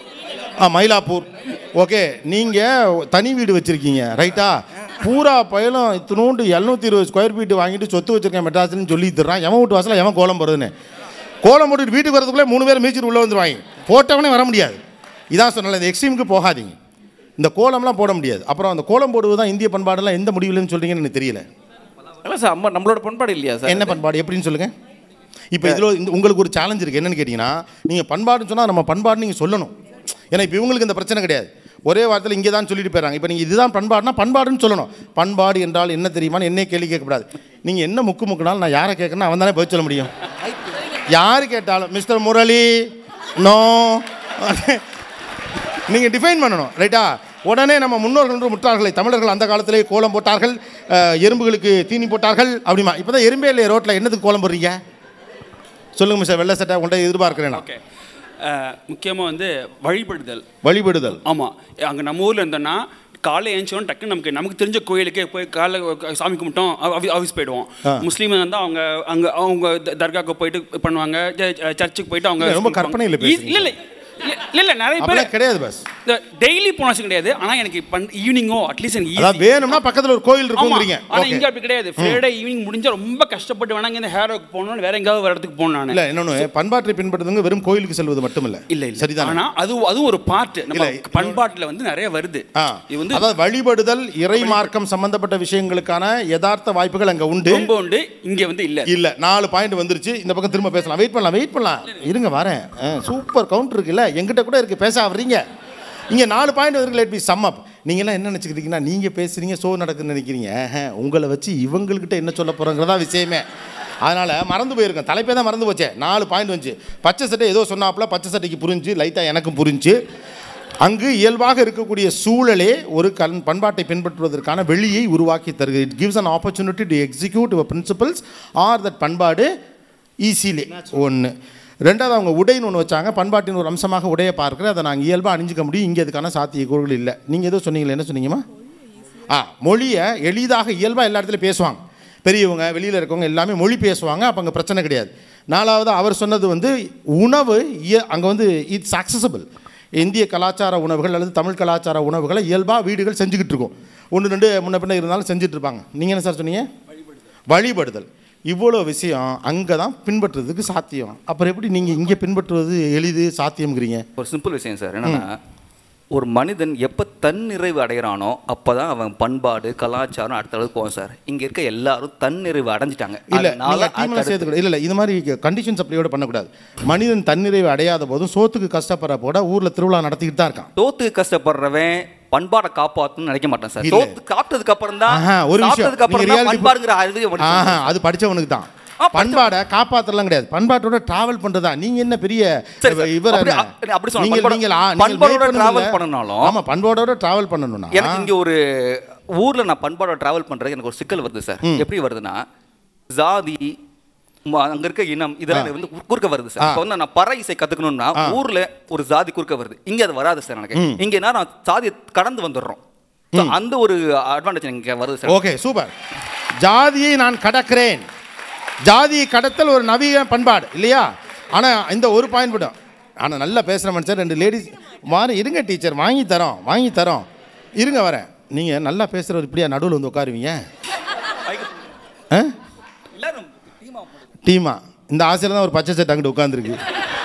ஆ மயிலாப்பூர். ஓகே, நீங்கள் தனி வீடு வச்சுருக்கீங்க. ரைட்டா? பூரா பயலும் இத்தினூண்டு எழுநூற்றி இருபது ஸ்கொயர் ஃபீட்டு வாங்கிட்டு சொத்து வச்சுருக்கேன் மெட்ராஸ்ன்னு சொல்லி தர்றான். எவன் வீட்டு வாசலில் எவன் கோலம் போடுறதுன்னு. கோலம் போட்டுட்டு வீட்டுக்கு வரதுக்குள்ளே மூணு பேர் மீச்சிட்டு உள்ளே வந்துடுவாங்க. போட்டவனே வர முடியாது. இதான் சொன்னால இந்த எக்ஸ்ட்ரீமுக்கு போகாதீங்க. இந்த கோலம்லாம் போட முடியாது. அப்புறம் அந்த கோலம் போடுவது தான் இந்திய பண்பாடெல்லாம் எந்த முடிவுலன்னு சொல்கிறீங்கன்னு எனக்கு தெரியல. இல்லை சார், அம்மா நம்மளோட பண்பாடு இல்லையா சார்? என்ன பண்பாடு எப்படின்னு சொல்லுங்கள். இப்போ இதில் இந்த உங்களுக்கு ஒரு சேலஞ்ச் இருக்குது. என்னென்னு கேட்டிங்கன்னா, நீங்கள் பண்பாடுன்னு சொன்னால் நம்ம பண்பாடுன்னு நீங்கள் சொல்லணும். ஏன்னா இப்போ இவங்களுக்கு இந்த பிரச்சனை கிடையாது. ஒரே வாரத்தில் இங்கே தான் சொல்லிட்டு போயிடறாங்க. இப்போ நீங்கள் இதுதான் பண்பாடுனா பண்பாடுன்னு சொல்லணும். பண்பாடு என்றால் என்ன தெரியுமான்னு என்ன கேள்வி கேட்கக்கூடாது. நீங்கள் என்ன முக்கு முக்குனாலும் நான் யாரை கேட்கணும் அவன் தானே பதில் சொல்ல முடியும். யார் கேட்டாலும் மிஸ்டர் முரளி நோ நீங்கள் டிஃபைன் பண்ணணும். ரைட்டா? உடனே நம்ம முன்னோர்கள் முற்றார்களை தமிழர்கள் அந்த காலத்திலே கோலம் போட்டார்கள், எறும்புகளுக்கு தீனி போட்டார்கள் அப்படிமா. இப்போ தான் எறும்பே இல்லையே ரோட்டில், என்னதுக்கு கோலம் போடுறீங்க சொல்லுங்கள் மிஸ்டர் வெள்ளை சட்டை உங்கள்கிட்ட எதிர்பார்க்குறேன். ஓகே, முக்கியமாக வந்து வழிபடுதல். வழிபடுதல் ஆமாம். அங்கே நம்ம ஊரில் இருந்தோன்னா காலை ஏஞ்சோன்னு டக்குன்னு நமக்கு நமக்கு தெரிஞ்ச கோயிலுக்கே போய் காலை சாமி கும்பிட்டோம் ஆஃபீஸ் போயிடுவோம். முஸ்லீம் இருந்தால் அவங்க அங்கே அவங்க தர்காவுக்கு போயிட்டு பண்ணுவாங்க, சர்ச்சுக்கு போயிட்டு அவங்க ரொம்ப கற்பனை இல்லை. இல்லை இல்லை இல்லை இல்லை நிறைய பேர் கிடையாது. பஸ் டெய்லி போனாச்சும் கிடையாது. ஆனால் எனக்கு ஈவினிங்கோ அட்லீஸ்ட் எனக்கு வேணும்னா பக்கத்தில் ஒரு கோயில் இருக்குங்கிறீங்க. ஆனால் இங்கே அப்படி கிடையாது. ஃப்ரைடே ஈவினிங் முடிஞ்சால் ரொம்ப கஷ்டப்பட்டு வேணாங்க இந்த ஹேர் ஒர்க் போகணும்னு வேற எங்கேயாவது ஒரு இடத்துக்கு போகணும். நான் இல்லை இன்னொன்று பண்பாட்டை பின்பற்றுறதுங்க வெறும் கோயிலுக்கு செல்வது மட்டும் இல்லை. இல்லை சரிதான். ஆனால் அது அதுவும் ஒரு பார்ட் நம்ம பண்பாட்டில் வந்து நிறைய வருது. இது வந்து அதாவது வழிபடுதல் இறை மார்க்கம் சம்பந்தப்பட்ட விஷயங்களுக்கான யதார்த்த வாய்ப்புகள் அங்கே உண்டு. ரொம்ப உண்டு. இங்கே வந்து இல்லை இல்லை நாலு பாயிண்ட் வந்துருச்சு. இந்த பக்கம் திரும்ப பேசலாம். வெயிட் பண்ணலாம் வெயிட் பண்ணலாம் இருங்க வரேன். சூப்பர் கவுண்டர் இருக்குல்ல எங்கிட்ட கூட இருக்குது. பேச வர்றீங்க இங்கே நாலு பாயிண்ட் வந்து லெட் மீ சம் அப். நீங்கள்லாம் என்ன நினச்சிக்கிறீங்கன்னா நீங்கள் பேசுகிறீங்க ஷோ நடக்குதுன்னு நினைக்கிறீங்க. உங்களை வச்சு இவங்கள்கிட்ட என்ன சொல்ல போகிறோங்கிறதா விஷயமே. அதனால் மறந்து போயிருக்கேன். தலைப்பே தான் மறந்து போச்சே. நாலு பாயிண்ட் வந்துச்சு. பச்சை சட்டை ஏதோ சொன்னாப்புல பச்சை சட்டைக்கு புரிஞ்சு லைட்டாக எனக்கும் புரிஞ்சு. அங்கு இயல்பாக இருக்கக்கூடிய சூழலே ஒரு கண் பண்பாட்டை பின்பற்றுவதற்கான வெளியை உருவாக்கி தருகிறது. It gives an opportunity to execute your principles or that பண்பாடு ஈஸிலி. ஒன்று. ரெண்டாவது அவங்க உடைன்னு ஒன்று வச்சாங்க. பண்பாட்டின் ஒரு அம்சமாக உடையை பார்க்குற அதை நாங்கள் இயல்பாக அணிஞ்சிக்க முடியும். இங்கே அதுக்கான சாத்தியக்கூறுகள் இல்லை. நீங்கள் ஏதோ சொன்னீங்களே, என்ன சொன்னீங்கம்மா? ஆ மொழியை எளிதாக இயல்பாக எல்லா இடத்துலையும் பேசுவாங்க. பெரியவங்க வெளியில் இருக்கவங்க எல்லாமே மொழி பேசுவாங்க. அப்போ அங்கே பிரச்சனை கிடையாது. நாலாவது அவர் சொன்னது வந்து உணவு அங்கே வந்து இட்ஸ் அக்சசபிள். இந்திய கலாச்சார உணவுகள் அல்லது தமிழ் கலாச்சார உணவுகளை இயல்பாக வீடுகள் செஞ்சுக்கிட்டு இருக்கோம். ஒன்று ரெண்டு முன்ன பின்ன இருந்தாலும் செஞ்சுட்டு இருப்பாங்க. நீங்கள் என்ன சார் சொன்னீங்க? வழிபடுதல். இவ்வளோ விஷயம் அங்கே தான் பின்பற்றுறதுக்கு சாத்தியம். அப்புறம் எப்படி நீங்கள் இங்கே பின்பற்றுவது எளிது சாத்தியம்ங்கிறீங்க? ஒரு சிம்பிள் விஷயம் சார். என்னன்னா ஒரு மனிதன் எப்போ தன்னிறைவு அடைகிறானோ அப்போ தான் அவன் பண்பாடு கலாச்சாரம் அடுத்த அளவுக்கு போகும் சார். இங்கே இருக்க எல்லாரும் தன்னிறைவு அடைஞ்சிட்டாங்க. இல்லை சேர்த்துக்கூட இல்லை இல்லை இது மாதிரி கண்டிஷன்ஸ் அப்படியோட பண்ணக்கூடாது. மனிதன் தன்னிறைவு அடையாத போதும் சோத்துக்கு கஷ்டப்படுற போட ஊரில் திருவிழா நடத்திக்கிட்டு தான் இருக்கான். சோத்துக்கு கஷ்டப்படுறவன் பண்பாடை காப்பாற்றணும்னு நினைக்க மாட்டேன் சார். சோத்து சாப்பிட்டதுக்கு அப்புறம் தான் ஒரு விஷயம் பண்பாடுங்கிற அறிவு அது படித்தவனுக்கு தான். பண்பாடை காப்பாற்றலாம் கிடையாது. பண்பாட்டோட டிராவல் பண்றதா. நீங்க என்ன பெரிய இவர் பண்பாடோட டிராவல் பண்ணனாலும் ஆமா பண்பாடோட டிராவல் பண்ணணும்னா எனக்கு இங்க ஒரு ஊர்ல நான் பண்பாடோட டிராவல் பண்றது எனக்கு ஒரு சிக்கல் வருது சார். எப்படி வருதுன்னா ஜாதி அங்க இருக்க இனம் இதெல்லாம் வந்து குறுக்க வருது சார். இப்போ வந்து நான் பறை இசை கத்துக்கணும்னா ஊர்ல ஒரு ஜாதி குறுக்க வருது. இங்க அது வராது சார். எனக்கு இங்க நான் ஜாதி கடந்து வந்துடுறோம். அந்த ஒரு அட்வான்டேஜ் எனக்கு வருது சார். Okay super. ஜாதியை நான் கடக்கிறேன். ஜாதியை கடத்தல் ஒரு நவீன பண்பாடு இல்லையா? ஆனால் இந்த ஒரு பாயிண்ட் மட்டும் ஆனால் நல்லா பேசுகிற மனுஷன் ரெண்டு லேடிஸ் வார இருங்க டீச்சர் வாங்கி தரோம் வாங்கி தரோம் இருங்க வரேன். நீங்கள் நல்லா பேசுகிறவர் இப்படியா நடுவில் வந்து உட்காருவீங்க? டீமா இந்த ஆசையில் தான் ஒரு பச்சை சட்டை அங்கிட்டு உட்காந்துருக்கு.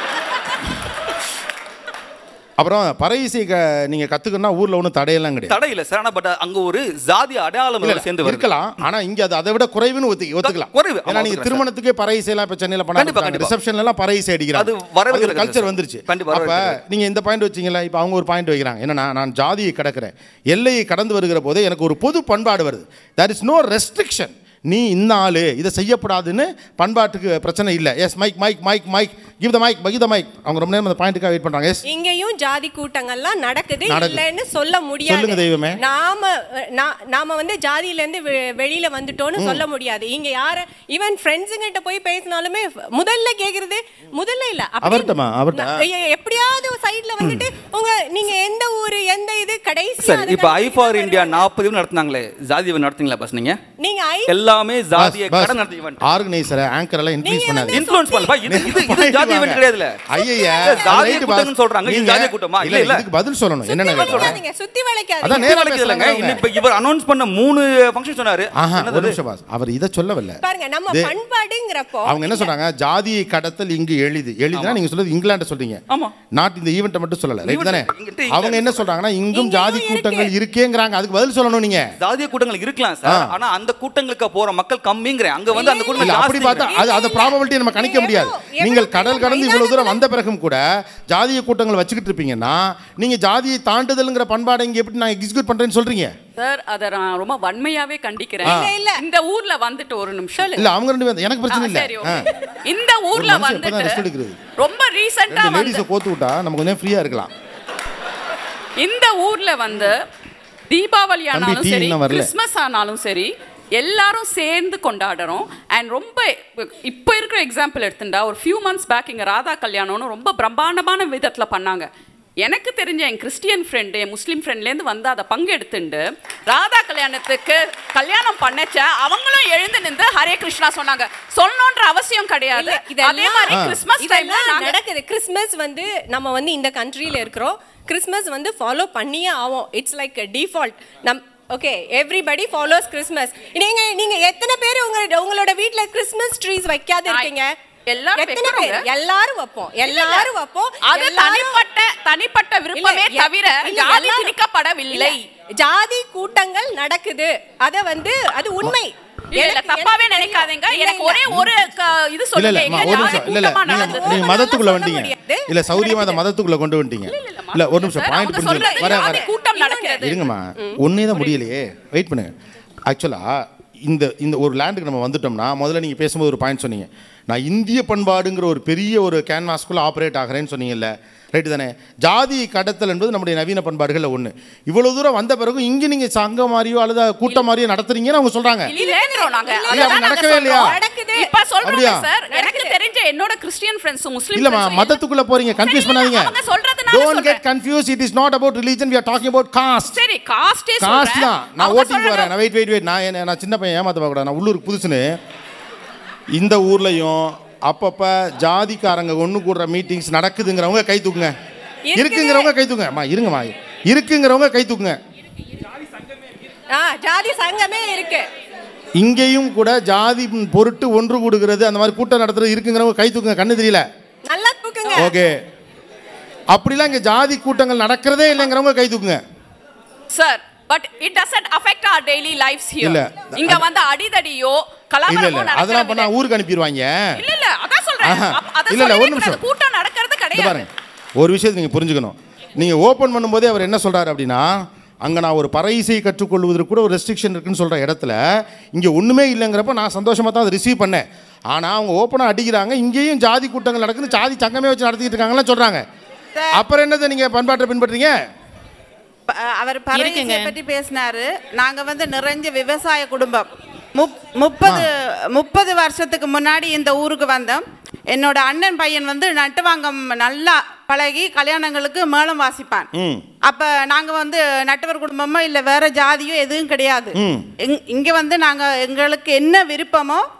அப்புறம் பறை இசை நீங்கள் கற்றுக்கணும்னா ஊரில் ஒன்றும் தடையெல்லாம் கிடையாது. தடை இல்லை சார். ஆனால் பட் அங்கே ஒரு ஜாதி அடையாளம் சேர்ந்து இருக்கலாம். ஆனால் இங்கே அது அதை விட குறைவுன்னு ஒத்து ஒத்துக்கலாம். குறைவு. ஏன்னா நீங்கள் திருமணத்துக்கே பறை இசையெல்லாம் இப்போ சென்னையில் பண்ணாங்க. ரிசப்ஷன்லாம் பறை இசை அடிக்கிறாங்க. அது வரவேற்கிற கல்ச்சர் வந்துருச்சு. அப்போ நீங்கள் இந்த பாயிண்ட் வச்சிங்களா? இப்போ அவங்க ஒரு பாயிண்ட் வைக்கிறாங்க. என்னன்னா நான் ஜாதியை கடக்கிறேன், எல்லையை கடந்து வருகிற போதே எனக்கு ஒரு பொது பண்பாடு வருது. There is no restriction. நீ இந்த ஆளு இதை செய்யப்படாதுன்னு பண்பாட்டுக்கு பிரச்சனை இல்லை. Yes mike mike mike mike give the mike give the mike. அவங்க ரொம்ப நேரம் அந்த பாயிண்ட்டுக்காக வெயிட் பண்றாங்க. எஸ் இங்கேயும் ஜாதி கூட்டங்கள்லாம் நடக்குது, இல்லைன்னு சொல்ல முடியாது. சொல்லுங்க தெய்வமே. நாம நாம வந்து ஜாதியில இருந்து வெளியில வந்துட்டோம்னு சொல்ல முடியாது. இங்க யார ஈவன் ஃப்ரெண்ட்ஸுங்கிட்ட போய் பேசினாலுமே முதல்ல கேக்குறது முதல்ல இல்ல அவர்ட்டமா அவர்ட்ட எப்படியாவது சைடுல வந்துட்டு உங்க நீங்க எந்த ஊரு எந்த இது கடைசி. சார் இப்போ ஐ ஃபார் இந்தியா நாற்பது நடத்துனாங்களே, ஜாதி நடத்துங்களா பஸ்? நீங்க நீங்க எல்லாமே ஜாதியை கடை நடத்தி ஈவென்ட் ஆர்கனைசர் ஆங்கர் எல்லாம் இன்ஃப்ளூயன்ஸ் பண்ணாது. இன்ஃப்ளூயன்ஸ் பண்ணல. இது இது இது ஜாதி ஈவென்ட் கிடையாதுல. ஐயா ஜாதி கூட்டம்னு சொல்றாங்க. இது ஜாதி கூட்டமா? இல்ல இல்ல. இதுக்கு பதில் சொல்லணும். என்னன்னு நீங்க சுத்தி வளைக்காதீங்க. அதான் நேரா பேசலங்க. இன்னைக்கு இவர் அனௌன்ஸ் பண்ண மூணு ஃபங்க்ஷன் சொன்னாரு. ஒரு நிமிஷம் பாஸ். அவர் இத சொல்லவில்லை. பாருங்க நம்ம பண்பாடுங்கறப்போ அவங்க என்ன சொல்றாங்க? ஜாதியை கடத்தல் இங்கு எளிது. எளிதுனா நீங்க சொல்றது இங்கிலாந்து சொல்றீங்க. ஆமா. நாட் இந்த ஈவென்ட் மட்டும் சொல்லல. ரைட் தானே? அவங்க என்ன சொல்றாங்கன்னா இங்கும் ஜாதி கூட்டங்கள் இருக்கேங்கறாங்க. அதுக்கு பதில் சொல்லணும் நீங்க. ஜாதி கூட்டங்கள் இருக்கலாம் சார். ஆனா அந்த கூட்டங்களுக்கு போற மக்கள் கம்மிங்கற. அங்க வந்து அந்த கூட்டங்கள் அப்படி பார்த்தா அது அந்த ப்ராபபிலிட்டி நம்ம கணிக்க முடியாது. நீங்கள் கடல் கடந்து இவ்வளவு தூரம் வந்த பிறகும் கூட ஜாதிய கூட்டங்கள் வச்சுக்கிட்டு இருப்பீங்கன்னா நீங்க ஜாதியை தாண்டுதல்ங்கற பண்பாடை இங்க எப்படி நான் எக்ஸிக்யூட் பண்றேன்னு சொல்றீங்க? சார் அத நான் ரொம்ப வன்மையாவே கண்டிக்கிறேன். இல்ல இந்த ஊர்ல வந்துட்டு ஒரு நிமிஷம் இல்ல அவங்க ரெண்டு பேரும் எனக்கு பிரச்சனை இல்ல. இந்த ஊர்ல வந்துட்டு ரொம்ப ரீசன்ட்டா வந்து லேடிஸ கோத்து விட்டா நம்ம கொஞ்சம் ஃப்ரீயா இருக்கலாம். இந்த ஊர்ல வந்து தீபாவளி ஆனாலும் சரி கிறிஸ்மஸ் ஆனாலும் சரி எல்லாரும் சேர்ந்து கொண்டாடுறோம். அண்ட் ரொம்ப இப்போ இருக்கிற எக்ஸாம்பிள் எடுத்துட்டா ஒரு ஃபியூ மந்த்ஸ் பேக் இங்கே ராதா கல்யாணம்னு ரொம்ப பிரம்மாண்டமான விதத்தில் பண்ணாங்க. எனக்கு தெரிஞ்ச என் கிறிஸ்டியன் ஃப்ரெண்டு என் முஸ்லீம் ஃப்ரெண்ட்லேருந்து வந்து அதை பங்கெடுத்துண்டு ராதா கல்யாணத்துக்கு கல்யாணம் பண்ணச்ச அவங்களும் எழுந்து நின்று ஹரே கிருஷ்ணா சொன்னாங்க. சொல்லணுன்ற அவசியம் கிடையாது. அதே மாதிரி கிறிஸ்மஸ் டைம்ல நடக்குது. கிறிஸ்மஸ் வந்து நம்ம வந்து இந்த கண்ட்ரியில் இருக்கிறோம். கிறிஸ்மஸ் வந்து ஃபாலோ பண்ணியே ஆகும். It's like default. நம் ஓகே எவ்ரிபடி ஃபாலோஸ் கிறிஸ்மஸ். நீங்க நீங்க எத்தனை பேர் உங்க உங்களோட வீட்ல கிறிஸ்மஸ் ட்ரீஸ் வைக்காத இருக்கீங்க? எத்தனை பேர்? எல்லாரும் வைப்போம். எல்லாரும் வைப்போம். அது தனிப்பட்ட தனிப்பட்ட விருப்பமே தவிர ஜாதி திணிக்கப்படவில்லை. ஜாதி கூட்டங்கள் நடக்குது. அத வந்து அது உண்மை. இல்ல தப்பாவே நினைக்காதீங்க. எனக்கு ஒரே ஒரு இது சொல்லுங்க. இல்ல ஒரு நிமிஷம். இல்ல இல்ல நீங்க மதத்துக்குள்ள வந்தீங்க. இல்ல சௌரியமா அந்த மதத்துக்குள்ள கொண்டு வந்துட்டீங்க. இல்ல ஒரு நிமிஷம் பாயிண்ட் புரிஞ்சுங்க. வர வர கூட்டம் நடக்குது. இருங்கம்மா. ஒண்ணே தான் முடியலையே. வெயிட் பண்ணுங்க. ஆக்சுவலா இந்த இந்த ஒரு லேண்டுக்கு நம்ம வந்துட்டோம்னா முதல்ல நீங்க பேசும்போது ஒரு பாயிண்ட் சொன்னீங்க. நான் இந்திய பண்பாடுங்கிற ஒரு பெரிய ஒரு கேன்வாஸ்குள்ள ஆப்ரேட் ஆகிறேன்னு சொன்னீங்கல்ல. ரைட்டு தானே? ஜாதி கடத்தல் என்பது நம்முடைய நவீன பண்பாடுகளில் ஒன்று. இவ்வளோ தூரம் வந்த பிறகு இங்கே நீங்கள் சங்கம் மாதிரியோ அல்லது கூட்டம் மாதிரியோ நடத்துறீங்கன்னு அவங்க சொல்கிறாங்க. நடக்கவே இல்லையா? அப்படியா? எனக்கு தெரிஞ்ச என்னோட கிறிஸ்டியன் ஃப்ரெண்ட்ஸ் முஸ்லிம் இல்லைம்மா மதத்துக்குள்ளே போகிறீங்க. கன்ஃபியூஸ் பண்ணாதீங்க. Don't get confused. It is not about religion. We are talking about caste. சரி காஸ்டே சொல்றேன். காஸ்ட் தான். நான் ஓட்டிங் வரேன். நான் வெயிட் வெயிட் வெயிட் நான் நான் சின்ன பையன் ஏமாத்த பார்க்க கூடாது. நான் உள்ளூருக்கு புதுசுன்னு இந்த ஊர்லையும் அப்பப்போ ஜாதிக்காரங்க ஒன்று கூடுற மீட்டிங்ஸ் நடக்குதுங்கிறவங்க கை தூக்குங்க. இருக்குங்கிறவங்க கை தூக்குங்க. அம்மா இருங்கம்மா. இருக்குங்கிறவங்க கை தூக்குங்க. ஜாதி சங்கமே இருக்கு. இங்கேயும் கூட ஜாதி பொருட்டு ஒன்று கூடுகிறது அந்த மாதிரி கூட்டம் நடத்துறது இருக்குங்கிறவங்க கை தூக்குங்க. கண்ணு தெரியல. நல்லா தூக்குங்க. ஓகே. அப்படிலாம் இங்கே ஜாதி கூட்டங்கள் நடக்கிறதே இல்லைங்கிறவங்க கை தூக்குங்க. Sir but it doesn't affect our daily lifes here. இங்க வந்து அடிதடியோ கலவரமோ நடக்குது. அதெல்லாம் பண்ணா ஊருக்கு அனுப்பிடுவாங்க. இல்ல இல்ல அதான் சொல்றேன். அத இல்ல இல்ல ஒரு நிமிஷம். கூட்டம் நடக்கிறது கிடையாது. பாருங்க ஒரு விஷயத்தை நீங்க புரிஞ்சுக்கணும். நீங்க ஓபன் பண்ணும்போதே அவர் என்ன சொல்றாரு அப்படின்னா அங்கே நான் ஒரு பறை இசையை கற்றுக்கொள்வதற்கு கூட ஒரு ரெஸ்ட்ரிக்ஷன் இருக்குன்னு சொல்கிற இடத்துல இங்கே ஒன்றுமே இல்லைங்கிறப்ப நான் சந்தோஷமாக தான் அதை ரிசீவ் பண்ணேன். ஆனால் அவங்க ஓப்பனாக அடிக்கிறாங்க. இங்கேயும் ஜாதி கூட்டங்கள் நடக்குது, ஜாதி சங்கமே வச்சு நடத்திக்கிட்டு இருக்காங்கலாம் சொல்கிறாங்க. அப்புறம் என்னதை நீங்கள் பண்பாட்டை பின்பற்றுறீங்க? அவர் பறை இசையை பற்றி பேசினாரு. நாங்கள் வந்து நிறைஞ்ச விவசாய குடும்பம். முப் முப்பது முப்பது வருஷத்துக்கு முன்னாடி இந்த ஊருக்கு வந்தோம். என்னோட அண்ணன் பையன் வந்து நட்டுவாங்கம் நல்லா பழகி கல்யாணங்களுக்கு மேளம் வாசிப்பான். அப்ப நாங்க வந்து நட்டவர் குடும்பமோ இல்ல வேற ஜாதியோ எதுவும் கிடையாது. இங்க வந்து நாங்க எங்களுக்கு என்ன விருப்பமோ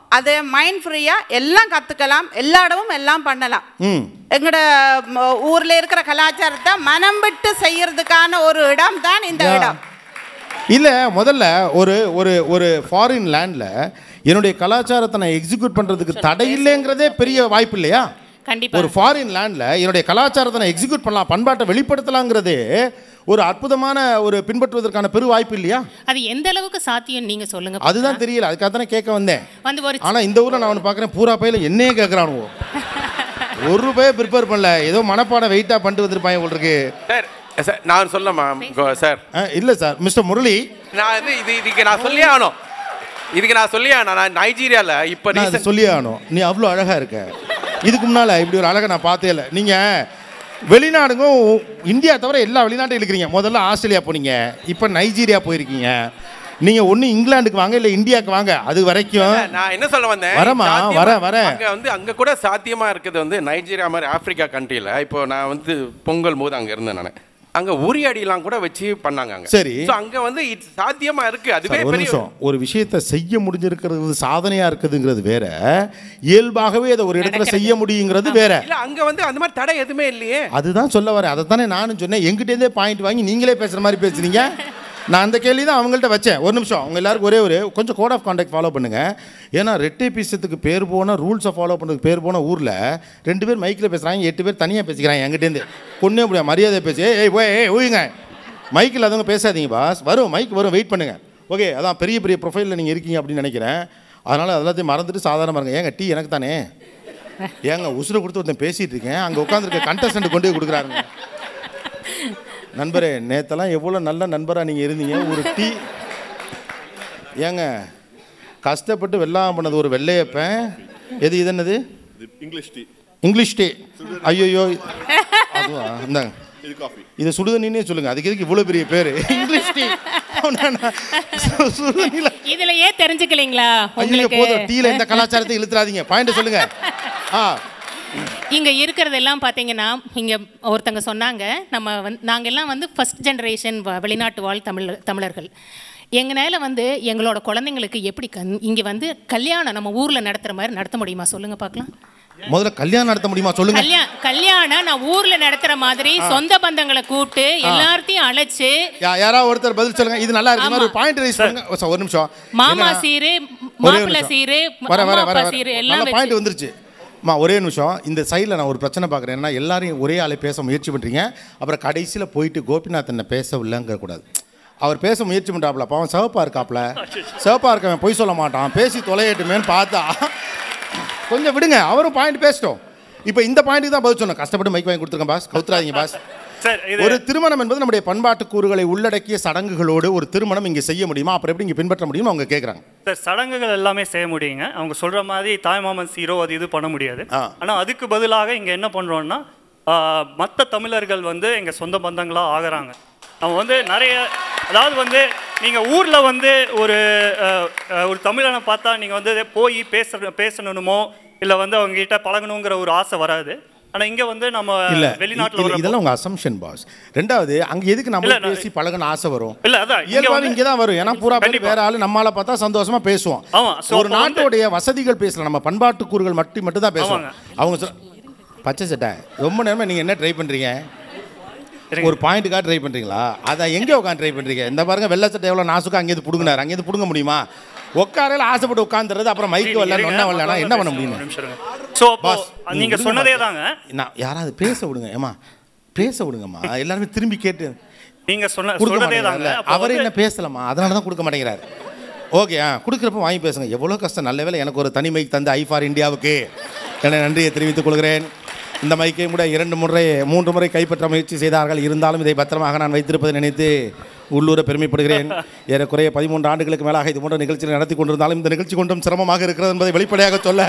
அது மைண்ட் ஃப்ரீயா எல்லாம் கத்துக்கலாம், எல்லா இடமும் எல்லாம் பண்ணலாம். எங்களோட ஊர்ல இருக்கிற கலாச்சாரத்தை மனம் விட்டு செய்யறதுக்கான ஒரு இடம் தான் இந்த இடம். இல்ல முதல்ல ஒரு ஒரு ஒரு ஃபாரின் லேண்ட்ல என்னுடைய கலாச்சாரத்தை நான் எக்ஸிக்யூட் பண்றதுக்கு தடை இல்லைங்கிறதே பெரிய வாய்ப்பு இல்லையா? ஒரு ஃபாரின் லேண்ட்ல என்னுடைய கலாச்சாரத்தை நான் எக்ஸிக்யூட் பண்ணலாம், பண்பாட்டை வெளிப்படுத்தலாங்கிறதே ஒரு அற்புதமான ஒரு பின்பற்றுவதற்கான பெரு வாய்ப்பு இல்லையா? அது எந்த அளவுக்கு சாத்தியம் நீங்க சொல்லுங்க. அதுதான் தெரியல, அதுக்காக தானே கேட்க வந்தேன். வந்து ஒரு ஆனா இந்த ஊர்ல நான் ஒன்று பார்க்குறேன், பூரா பையில என்னையே கேட்குறானுவோ. ஒரு ரூபாய் ப்ரிப்பேர் பண்ணல, ஏதோ மனப்பாடம் வெயிட்டாக பண்ணிட்டு வந்திருப்பாங்க உங்களுக்கு. சார் சார் நான் சொல்லமா சார்? இல்லை சார், மிஸ்டர் முரளி, நான் வந்து இது இதுக்கு நான் சொல்லியே ஆகணும், இதுக்கு நான் சொல்லியே ஆகணும். நான் நைஜீரியாவில் இப்போ நான் சொல்லியே ஆகணும். நீ அவ்வளோ அழகாக இருக்க, இதுக்கு முன்னால் இப்படி ஒரு அழகை நான் பார்த்தே இல்லை. நீங்கள் வெளிநாடுக்கும் இந்தியா தவிர எல்லா வெளிநாட்டும் இருக்கிறீங்க. முதல்ல ஆஸ்திரேலியா போனீங்க, இப்போ நைஜீரியா போயிருக்கீங்க. நீங்க ஒண்ணு இங்கிலாந்துக்கு வாங்க இல்ல இந்தியாவுக்கு வாங்க. அது வரைக்கும் நான் என்ன சொல்ல வந்தேன், வரமா வர வர அங்க வந்து அங்க கூட சாத்தியமா இருக்குது வந்து நைஜீரியா மாதிரி ஆப்பிரிக்கா கண்ட்ரியில. இப்போ நான் வந்து பொங்கல் போது அங்க இருந்தேன், நான் அங்க உரி அடிலாம் கூட வச்சு பண்ணாங்க அங்க. சரி, அங்க வந்து சாத்தியமா இருக்கு. அதுவே ஒரு நிமிஷம், ஒரு விஷயத்தை செய்ய முடிஞ்சிருக்கிறது சாதனையா இருக்குதுங்கிறது வேற, இயல்பாகவே அதை ஒரு இடத்துல செய்ய முடியுங்கிறது வேற. இல்ல அங்க வந்து அந்த மாதிரி தடை எதுவுமே இல்லையே. அதுதான் சொல்ல வரேன், அதை தானே நானும் சொன்னேன். எங்கிட்ட இருந்தே பாயிண்ட் வாங்கி நீங்களே பேசுற மாதிரி பேசுறீங்க. நான் அந்த கேள்வி தான் அவங்கள்ட்ட வச்சேன். ஒரு நிமிஷம், அவங்க எல்லாருக்கும் ஒரே ஒரு கொஞ்சம் கோட் ஆஃப் கான்டாக்ட் ஃபாலோ பண்ணுங்க. ஏன்னா ரெட்டை பீசத்துக்கு பேர் போன ரூல்ஸை ஃபாலோ பண்ணுறதுக்கு பேர் போன ஊரில் ரெண்டு பேர் மைக்கில் பேசுகிறாங்க, எட்டு பேர் தனியாக பேசிக்கிறாங்க. எங்கிட்டேருந்து கொண்டே முடியாது, மரியாதை பேசி ஏய் போய் ஏய் ஊயுங்க, மைக்கில் அதவங்க பேசாதீங்க பாஸ், வரும் மைக் வரும், வெயிட் பண்ணுங்க. ஓகே, அதான் பெரிய பெரிய ப்ரொஃபைலில் நீங்கள் இருக்கீங்க அப்படின்னு நினைக்கிறேன். அதனால் அதெல்லாத்தையும் மறந்துட்டு சாதாரணமாக இருங்க. ஏங்க டீ எனக்கு தானே, ஏங்க உசுரை கொடுத்து ஒருத்தன் பேசிகிட்டு இருக்கேன், அங்கே உட்காந்துருக்க கண்டஸ்டன்ட் கொண்டு போய் கொடுக்குறாருங்க. நண்பரே, நேத்தெல்லாம் எவ்வளோ நல்ல நண்பராக நீங்கள் இருந்தீங்க, ஒரு டீ. ஏங்க கஷ்டப்பட்டு வெள்ளாம் பண்ணது ஒரு வெள்ளையப்பேன், எது இது என்னது இங்கிலீஷ் டீ, இங்கிலீஷ் டீ. ஐயோ அதுவா, இந்தாங்க இது சுடுதண்ணின்னே சொல்லுங்க, அதுக்கு எதுக்கு இவ்வளோ பெரிய பேர் இங்கிலீஷ் டீ? இதுலயே தெரிஞ்சுக்கலீங்களா உங்களுக்கு? போதும், டீல இந்த கலாச்சாரத்தை இழுத்துறாதீங்க, பாயிண்ட் சொல்லுங்க. ஆ இங்கே இருக்கிறதெல்லாம் பார்த்தீங்கன்னா, இங்கே ஒருத்தங்க சொன்னாங்க, நம்ம வந்து நாங்கள் எல்லாம் வந்து ஃபஸ்ட் ஜென்ரேஷன் வெளிநாட்டு வாழ் தமிழ் தமிழர்கள். எங்களால் வந்து எங்களோட குழந்தைங்களுக்கு எப்படி கண் இங்கே வந்து கல்யாணம் நம்ம ஊரில் நடத்துகிற மாதிரி நடத்த முடியுமா சொல்லுங்கள் பார்க்கலாம். முதல்ல கல்யாணம் நடத்த முடியுமா சொல்லுங்க. கல்யாணம் கல்யாணம் நான் ஊரில் நடத்துகிற மாதிரி சொந்த பந்தங்களை கூப்பிட்டு எல்லாத்தையும் அழைச்சு யாராவது ஒருத்தர் பதில் சொல்லுங்க. இது நல்லா இருக்கு, ஒரு பாயிண்ட் ரைஸ் பண்ணுங்க. ஒரு நிமிஷம், மாமா சீரு மாப்பிள்ளை சீரு அப்பா சீரு எல்லாம் பாயிண்ட் வந்துருச்சு. மா ஒரே நிமிஷம், இந்த சைடில் நான் ஒரு பிரச்சனை பார்க்குறேன். ஏன்னா எல்லாரையும் ஒரே ஆளை பேச முயற்சி பண்ணுறீங்க, அப்புறம் கடைசியில் போயிட்டு கோபிநாத் என்ன பேசவில்லைங்க கூடாது. அவர் பேச முயற்சி பண்ணுறாப்புல, பாவம் சிவப்பாக இருக்காப்புல, சிவப்பாக இருக்கவன் பொய் சொல்ல மாட்டான், பேசி தொலையட்டுமேன்னு பார்த்தா கொஞ்சம் விடுங்க, அவரும் பாயிண்ட் பேசிட்டோம். இப்போ இந்த பாயிண்ட்டுக்கு தான் பதில் சொன்னோம். கஷ்டப்பட்டு மைக் வாங்கி கொடுத்துருக்கேன் பாஸ், கவுத்துறாதீங்க பாஸ். ஒரு திருமணம் என்பது நம்முடைய பண்பாட்டு கூறுகளை உள்ளடக்கிய சடங்குகளோடு ஒரு திருமணம் இங்கே செய்ய முடியுமா, அப்புறம் எப்படி இங்கே பின்பற்ற முடியுமா அவங்க கேட்குறாங்க. சார் சடங்குகள் எல்லாமே செய்ய முடியுங்க, அவங்க சொல்கிற மாதிரி தாய் மாமன் சீரோ அது இது பண்ண முடியாது. ஆனால் அதுக்கு பதிலாக இங்கே என்ன பண்ணுறோன்னா, மற்ற தமிழர்கள் வந்து எங்கள் சொந்த பந்தங்களாக ஆகிறாங்க. நம்ம வந்து நிறைய, அதாவது வந்து நீங்கள் ஊரில் வந்து ஒரு ஒரு தமிழனை பார்த்தா நீங்கள் வந்து போய் பேச பேசணுமோ இல்லை வந்து அவங்ககிட்ட பழகணுங்கிற ஒரு ஆசை வராது. ஆனால் இங்கே வந்து நம்ம வெளிநாட்டில் இதெல்லாம் உங்கள் அசம்ஷன் பாஸ். ரெண்டாவது, அங்கே எதுக்கு நம்ம பேசி பழகணும் ஆசை வரும்? இல்லை அதான் இயல்பாக இங்கே தான் வரும். ஏன்னா பூரா பேர் வேற ஆள் நம்மளால பார்த்தா சந்தோஷமாக பேசுவோம். ஒரு நாட்டோடைய வசதிகள் பேசலாம், நம்ம பண்பாட்டு கூறுகள் மட்டும் மட்டும் தான் பேசுவாங்க. அவங்க பச்சை சட்டை ரொம்ப நேரமாக நீங்கள் என்ன ட்ரை பண்ணுறீங்க, ஒரு பாயிண்ட்டுக்காக ட்ரை பண்ணுறீங்களா? அதான் எங்கே உட்காந்து ட்ரை பண்ணுறீங்க? இந்த பாருங்க, வெள்ளை சட்டை எவ்வளோ நாசுக்கா அங்கேருந்து பிடுங்கினார், அங்கேருந்து பிடுங்க முடியுமா? உட்காரையில் ஆசைப்பட்டு உட்காந்துறது, அப்புறம் மைக்கு வரல ஒன்றா வரலனா என்ன பண்ண முடியும்? ஸோ நீங்கள் சொன்னதே தாங்க. நான் யாராவது பேச விடுங்க, ஏமா பேச விடுங்கம்மா, எல்லாருமே திரும்பி கேட்டு நீங்கள் சொன்ன சொன்னதே தாங்க. அவரே என்ன பேசலாமா, அதனால தான் கொடுக்க மாட்டேங்கிறாரு. ஓகே, ஆ கொடுக்குறப்ப வாங்கி பேசுங்க. எவ்வளோ கஷ்டம், நல்ல வேலை எனக்கு ஒரு தனி மைக் தந்து ஐ ஃபார் இந்தியாவுக்கு என நன்றியை தெரிவித்துக் கொள்கிறேன். இந்த மைக்கை கூட இரண்டு முறை மூன்று முறை கைப்பற்ற முயற்சி செய்தார்கள், இருந்தாலும் இதை பத்திரமாக நான் வைத்திருப்பதை நினைத்து உள்ளூர பெருமைப்படுகிறேன். ஏறக்குறைய பதிமூன்று ஆண்டுகளுக்கு மேலாக இது போன்ற நிகழ்ச்சிகளை நடத்தி கொண்டிருந்தாலும் இந்த நிகழ்ச்சி கொண்டும் சிரமமாக இருக்கிறது என்பதை வெளிப்படையாக சொல்ல